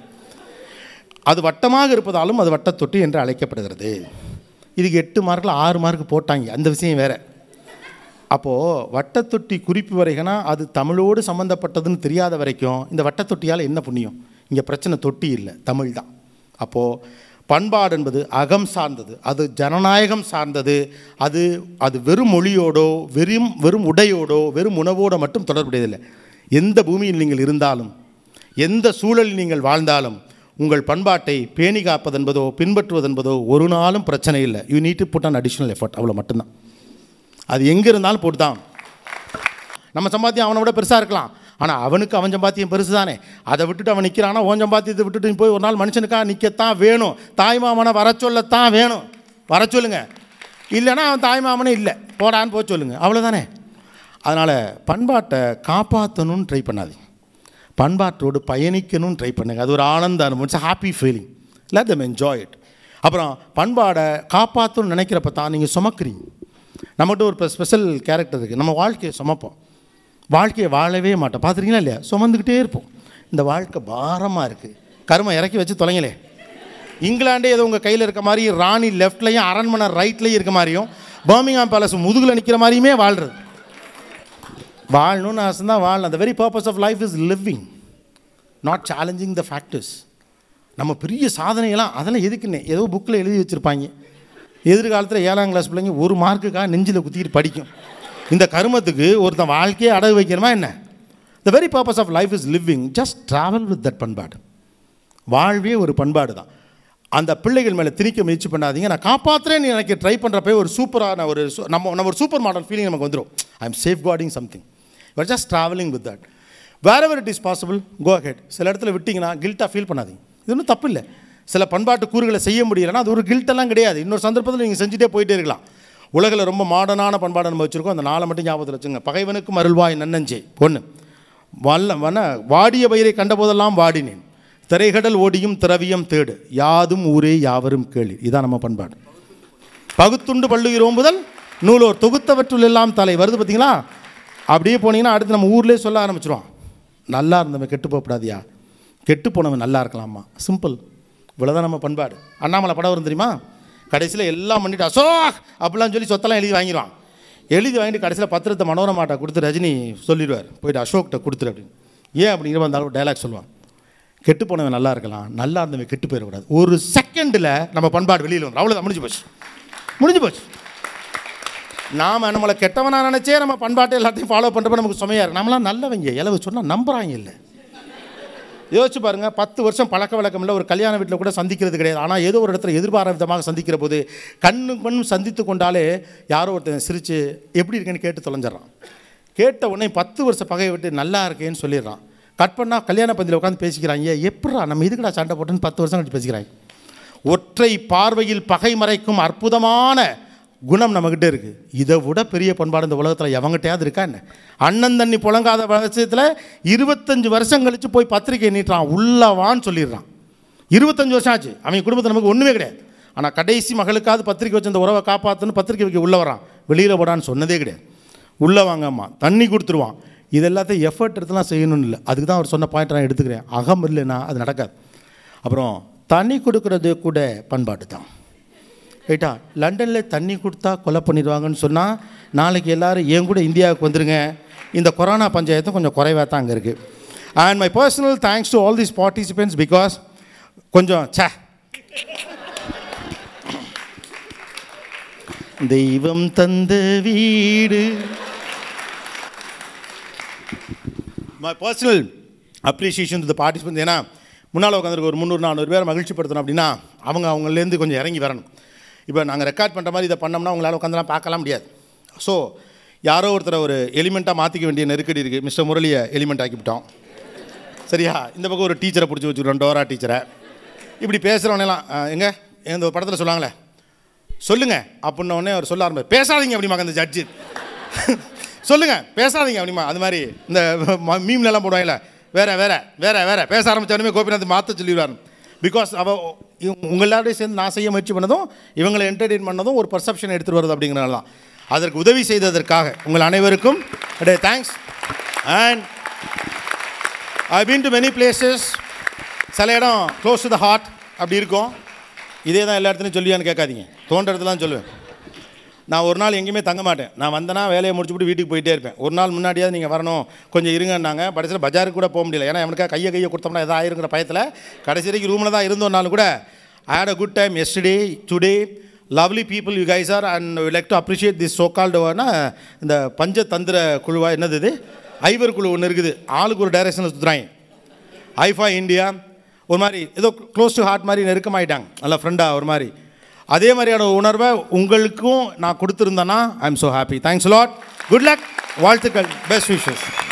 அது வட்டமாக இருப்பதாலும் அது வட்டத்தொட்டி என்று அழைக்கப்படுகிறது. இதுக்கு எட்டு மார்க்கில் ஆறு மார்க் போட்டாங்க, அந்த விஷயம் வேறு. அப்போது வட்டத்தொட்டி குறிப்பு வரைகனா அது தமிழோடு சம்மந்தப்பட்டதுன்னு தெரியாத வரைக்கும் இந்த வட்டத்தொட்டியால் என்ன புண்ணியம்? இங்கே பிரச்சனை தொட்டி இல்லை, தமிழ் தான். அப்போது பண்பாடு என்பது அகம் சார்ந்தது, அது ஜனநாயகம் சார்ந்தது. அது அது வெறும் மொழியோடோ வெறும் வெறும் உடையோடோ வெறும் உணவோடு மட்டும் தொடர்புடையதில்லை. எந்த பூமியில் நீங்கள் இருந்தாலும், எந்த சூழலில் நீங்கள் வாழ்ந்தாலும், உங்கள் பண்பாட்டை பேணி காப்பதென்பதோ பின்பற்றுவதென்பதோ ஒரு நாளும் பிரச்சனை இல்லை. You need to put an additional effort, அவ்வளோ மட்டும்தான். அது எங்கே இருந்தாலும் போட்டு தான். நம்ம சம்பாத்தியம் அவனை விட பெருசாக இருக்கலாம், ஆனால் அவனுக்கு அவன் சம்பாத்தியம் பெருசு தானே. அதை விட்டுட்டு அவன் நிற்கிறானா, ஓன் சம்பாத்தியத்தை விட்டுட்டு போய் ஒரு நாள் மனுஷனுக்காக நிற்கத்தான் வேணும். தாய்மாமனை வர சொல்லத்தான் வேணும், வர சொல்லுங்கள். இல்லைன்னா அவன் தாய்மாமனே இல்லை, போடான்னு போக சொல்லுங்கள், அவ்வளோதானே. அதனால் பண்பாட்டை காப்பாற்றணும்னு ட்ரை பண்ணாதீங்க, பண்பாட்டோடு பயணிக்கணும்னு ட்ரை பண்ணுங்கள். அது ஒரு ஆனந்த அனுபவம், it's happy feeling, let them enjoy it. அப்புறம் பண்பாடை காப்பாற்றணும்னு நினைக்கிறப்ப தான் நீங்கள் சுமக்கிறீங்க. நம்மகிட்ட ஒரு ஸ்பெஷல் கேரக்டர் இருக்குது, நம்ம வாழ்க்கையை சுமப்போம், வாழ்க்கையை வாழவே மாட்டோம். பார்த்துருக்கீங்களா இல்லையா? சுமந்துக்கிட்டே இருப்போம். இந்த வாழ்க்கை பாரமாக இருக்குது, கருமை இறக்கி வச்சு தொலைங்களே. இங்கிலாண்டே ஏதோ உங்கள் கையில் இருக்க மாதிரி, ராணி லெஃப்ட்லையும் அரண்மனை ரைட்லையும் இருக்க மாதிரியும், பர்மிங்ஹாம் பேலஸ் முதுகில் நிற்கிற மாதிரியுமே வாழ்கிறது. வாழணும்னு ஆசை தான் வாழணும். the very purpose of life is living, not challenging the factors. நம்ம பெரிய சாதனையெல்லாம் அதெல்லாம் எதுக்குன்னு ஏதோ புக்கில் எழுதி வச்சுருப்பாங்க. எதிர்காலத்தில் ஏழாம் கிளாஸ் பிள்ளைங்க ஒரு மார்க்குக்காக நெஞ்சில் குத்திக்கிட்டு படிக்கும். இந்த கருமத்துக்கு ஒருத்தன் வாழ்க்கையை அடகு வைக்கணுமா என்ன? the very purpose of life is living, just travel with that பண்பாடு. வாழ்வே ஒரு பண்பாடு தான். அந்த பிள்ளைகள் மேலே திணிக்க முயற்சி பண்ணாதீங்க. நான் காப்பாற்றுறேன்னு எனக்கு ட்ரை பண்ணுறப்ப ஒரு சூப்பரான ஒரு நம்ம நம்ம ஒரு சூப்பர் மாடல் ஃபீலிங் நமக்கு வந்துடும். I am safeguarding something, you are just travelling with that. Wherever it is possible go ahead. சில இடத்துல விட்டிங்கன்னா கில்ட்டாக ஃபீல் பண்ணாதீங்க, இது ஒன்றும் தப்பு இல்லை. சில பண்பாட்டு கூறுகளை செய்ய முடியலைன்னா அது ஒரு கில்ட்டெல்லாம் கிடையாது, இன்னொரு சந்தர்ப்பத்தில் நீங்கள் செஞ்சுட்டே போயிட்டே இருக்கலாம். உலகில் ரொம்ப மாடர்னான பண்பாடு நம்ம வச்சுருக்கோம், அந்த நாளை மட்டும் ஞாபகத்தில் வச்சுங்க. பகைவனுக்கும் அருள்வாய் நன்னஞ்சே ஒன்று, வல்ல வன வாடிய பயிரை கண்டபோதெல்லாம் வாடினேன், திரைகடல் ஓடியும் திரவியம் தேடு, யாதும் ஊரே யாவரும் கேளு. இதான் நம்ம பண்பாடு. பகுத்துண்டு பள்ளுயிர் ஓம்புதல் நூலோர் தொகுத்தவற்றுள் எல்லாம் தலை வருது பார்த்தீங்களா? அப்படியே போனீங்கன்னா அடுத்து நம்ம ஊர்லேயே சொல்ல ஆரம்பிச்சிடுவான், நல்லா இருந்தவன் கெட்டு போகக்கூடாதியா, கெட்டு போனவன் நல்லா இருக்கலாமா. சிம்பிள், இவ்வளோதான் நம்ம பண்பாடு. அண்ணாமலை படம் வரும் தெரியுமா? கடைசியில் எல்லாம் பண்ணிட்டு அசோக் அப்படிலாம் சொல்லி சொத்தெல்லாம் எழுதி வாங்கிடுவான். எழுதி வாங்கிட்டு கடைசியில் பத்திரத்தை மனோரமாட்ட கொடுத்து ரஜினி சொல்லிடுவார், போயிட்டு அசோக்கிட்ட கொடுத்துரு அப்படின்னு. ஏன் அப்படிங்கிற வந்தாலும் டைலாக் சொல்லுவான், கெட்டு போனவன் நல்லா இருக்கலாம், நல்லா இருந்தவன் கெட்டு போயிடக்கூடாது. ஒரு செகண்டில் நம்ம பண்பாடு வெளியில் வந்துடும். அவ்வளோதான், முடிஞ்சு போச்சு முடிஞ்சு போச்சு. நாம் நம்மளை கெட்டவனாக நினச்சே நம்ம பண்பாட்டை எல்லாத்தையும் ஃபாலோ பண்ணுறப்ப நமக்கு சுமையாக இருக்குது. நம்மளாம் நல்லவங்க, இலவு சொன்னால் நம்புகிறாங்க இல்லை. யோசிச்சு பாருங்கள், பத்து வருஷம் பழக்க வழக்கம் இல்லை, ஒரு கல்யாண வீட்டில் கூட சந்திக்கிறது கிடையாது. ஆனால் ஏதோ ஒரு இடத்துல எதிர்பாராத விதமாக சந்திக்கிற போது கண்ணு கண்ணு சந்தித்து கொண்டாலே யாரோ ஒருத்தன் சிரித்து எப்படி இருக்குன்னு கேட்டு தொலைஞ்சிட்றான். கேட்ட உடனே பத்து வருஷம் பகையை விட்டு நல்லா இருக்கேன்னு சொல்லிடுறான். கட் பண்ணால் கல்யாண பந்தியில் உட்காந்து பேசிக்கிறாங்க, எப்படா நம்ம இதுக்கடா சண்டை போட்டுன்னு பத்து வருஷம் கழிச்சு பேசிக்கிறாங்க. ஒற்றை பார்வையில் பகை மறைக்கும் அற்புதமான குணம் நம்மக்கிட்ட இருக்குது. இதை விட பெரிய பண்பாடு இந்த உலகத்தில் எவங்கிட்டையாவது இருக்கா என்ன? அண்ணன் தண்ணி புழங்காத வருஷத்தில் இருபத்தஞ்சு வருஷம் கழித்து போய் பத்திரிக்கை நீட்டுறான், உள்ளவான்னு சொல்லிடுறான். இருபத்தஞ்சு வருஷம் ஆச்சு, அவங்க குடும்பத்தில் நமக்கு ஒன்றுமே கிடையாது. ஆனால் கடைசி மகளுக்காவது பத்திரிக்கை வச்சு அந்த உறவை காப்பாற்றுன்னு பத்திரிக்கை வைக்க உள்ளே வரான், வெளியில் போடான்னு சொன்னதே கிடையாது. உள்ளே வாங்கம்மா தண்ணி கொடுத்துருவான். இது எல்லாத்தையும் எஃபர்ட் எடுத்துலாம் செய்யணும்னு இல்லை. அதுக்கு தான் அவர் சொன்ன பாயிண்ட் நான் எடுத்துக்கிறேன். அகம் இல்லைன்னா அது நடக்காது. அப்புறம் தண்ணி கொடுக்குறது கூட பண்பாடு தான் ரைட்டா. லண்டனில் தண்ணி கொடுத்தா கொலை பண்ணிடுவாங்கன்னு சொன்னால் நாளைக்கு எல்லோரும் என் கூட இந்தியாவுக்கு வந்துடுங்க. இந்த கொரோனா பஞ்சாயத்தும் கொஞ்சம் குறைவாக தான் அங்கே இருக்குது. And my personal thanks to all these participants because கொஞ்சம் சே தெய்வம் தந்த வீடு. My personal appreciation to the participants. ஏன்னா முன்னால் உட்காந்துருக்கு ஒரு முந்நூறு நானூறு பேர் மகிழ்ச்சி படுத்தணும் அப்படின்னா அவங்க அவங்கலேருந்து கொஞ்சம் இறங்கி வரணும். இப்போ நாங்கள் ரெக்கார்ட் பண்ணுற மாதிரி இதை பண்ணோம்னா உங்களால் உட்காந்துலாம் பார்க்கலாம் முடியாது. ஸோ யாரோ ஒருத்தரை ஒரு எலிமெண்ட்டாக மாற்றிக்க வேண்டிய நெருக்கடி இருக்குது. மிஸ்டர் முரளியை எலிமெண்ட் ஆக்கிவிட்டோம், சரியா. இந்த பக்கம் ஒரு டீச்சரை பிடிச்சி வச்சுக்கிறோம், டோரா டீச்சரை. இப்படி பேசுகிறவனெல்லாம் எங்கே இந்த படத்தில் சொல்லுவாங்களே சொல்லுங்கள் அப்படின்னோடனே அவர் சொல்ல ஆரம்பிச்சு, பேசாதீங்க அப்படிமா அந்த ஜட்ஜு சொல்லுங்கள் பேசாதீங்க அப்படிமா. அது மாதிரி இந்த மீம்லெல்லாம் போடுவாங்கல்ல, வேற வேற வேற வேற பேச ஆரம்பித்தோடனே கோபிநாத் மாற்ற சொல்லிடுவார். பிகாஸ் அவ உங்கள் எல்லாரையும் சேர்ந்து நான் செய்ய முயற்சி பண்ணதும் இவங்களை என்டர்டெயின் பண்ணதும் ஒரு பர்செப்ஷன் எடுத்துகிட்டு வருது அப்படிங்கிறனால தான். அதற்கு உதவி செய்ததற்காக உங்கள் அனைவருக்கும் thanks. And I been to many places. சில இடம் க்ளோஸ் டு த ஹார்ட் அப்படி இருக்கும். இதே தான் எல்லா இடத்துலையும் சொல்லியான்னு கேட்காதீங்க, தோன்ற இடத்துலாம் சொல்லுவேன். நான் ஒரு நாள் எங்கேயுமே தங்க மாட்டேன். நான் வந்தேன்னா வேலையை முடிச்சுட்டு வீட்டுக்கு போயிட்டே இருப்பேன். ஒரு நாள் முன்னாடியாவது நீங்கள் வரணும் கொஞ்சம் இருங்கன்னாங்க. கடைசியில் பஜாருக்கு கூட போக முடியல. ஏன்னா அவனுக்கா கையை கையை கொடுத்தோம்னா எதாவது ஆயிருங்கிற பயத்தில் கடைசி வரைக்கும் ரூமில் தான் இருந்தோம்னாலும் கூட I had a good time yesterday today. Lovely people you guys are and we like to appreciate this so கால்டுவானா இந்த பஞ்சதந்திர குழுவா என்னது இது ஐவர் குழு ஒன்று இருக்குது. ஆளுக்கு ஒரு டைரக்ஷனில் சுற்றுறாங்க. ஐஃபா இந்தியா ஒரு மாதிரி ஏதோ க்ளோஸ் டு ஹார்ட் மாதிரி நெருக்கமாயிட்டாங்க, நல்லா ஃப்ரெண்டாக ஒரு மாதிரி. அதே மாதிரியான உணர்வை உங்களுக்கும் நான் கொடுத்துருந்தேன்னா I am so happy. Thanks lot. Good luck, வாழ்த்துக்கள், பெஸ்ட் விஷஸ்.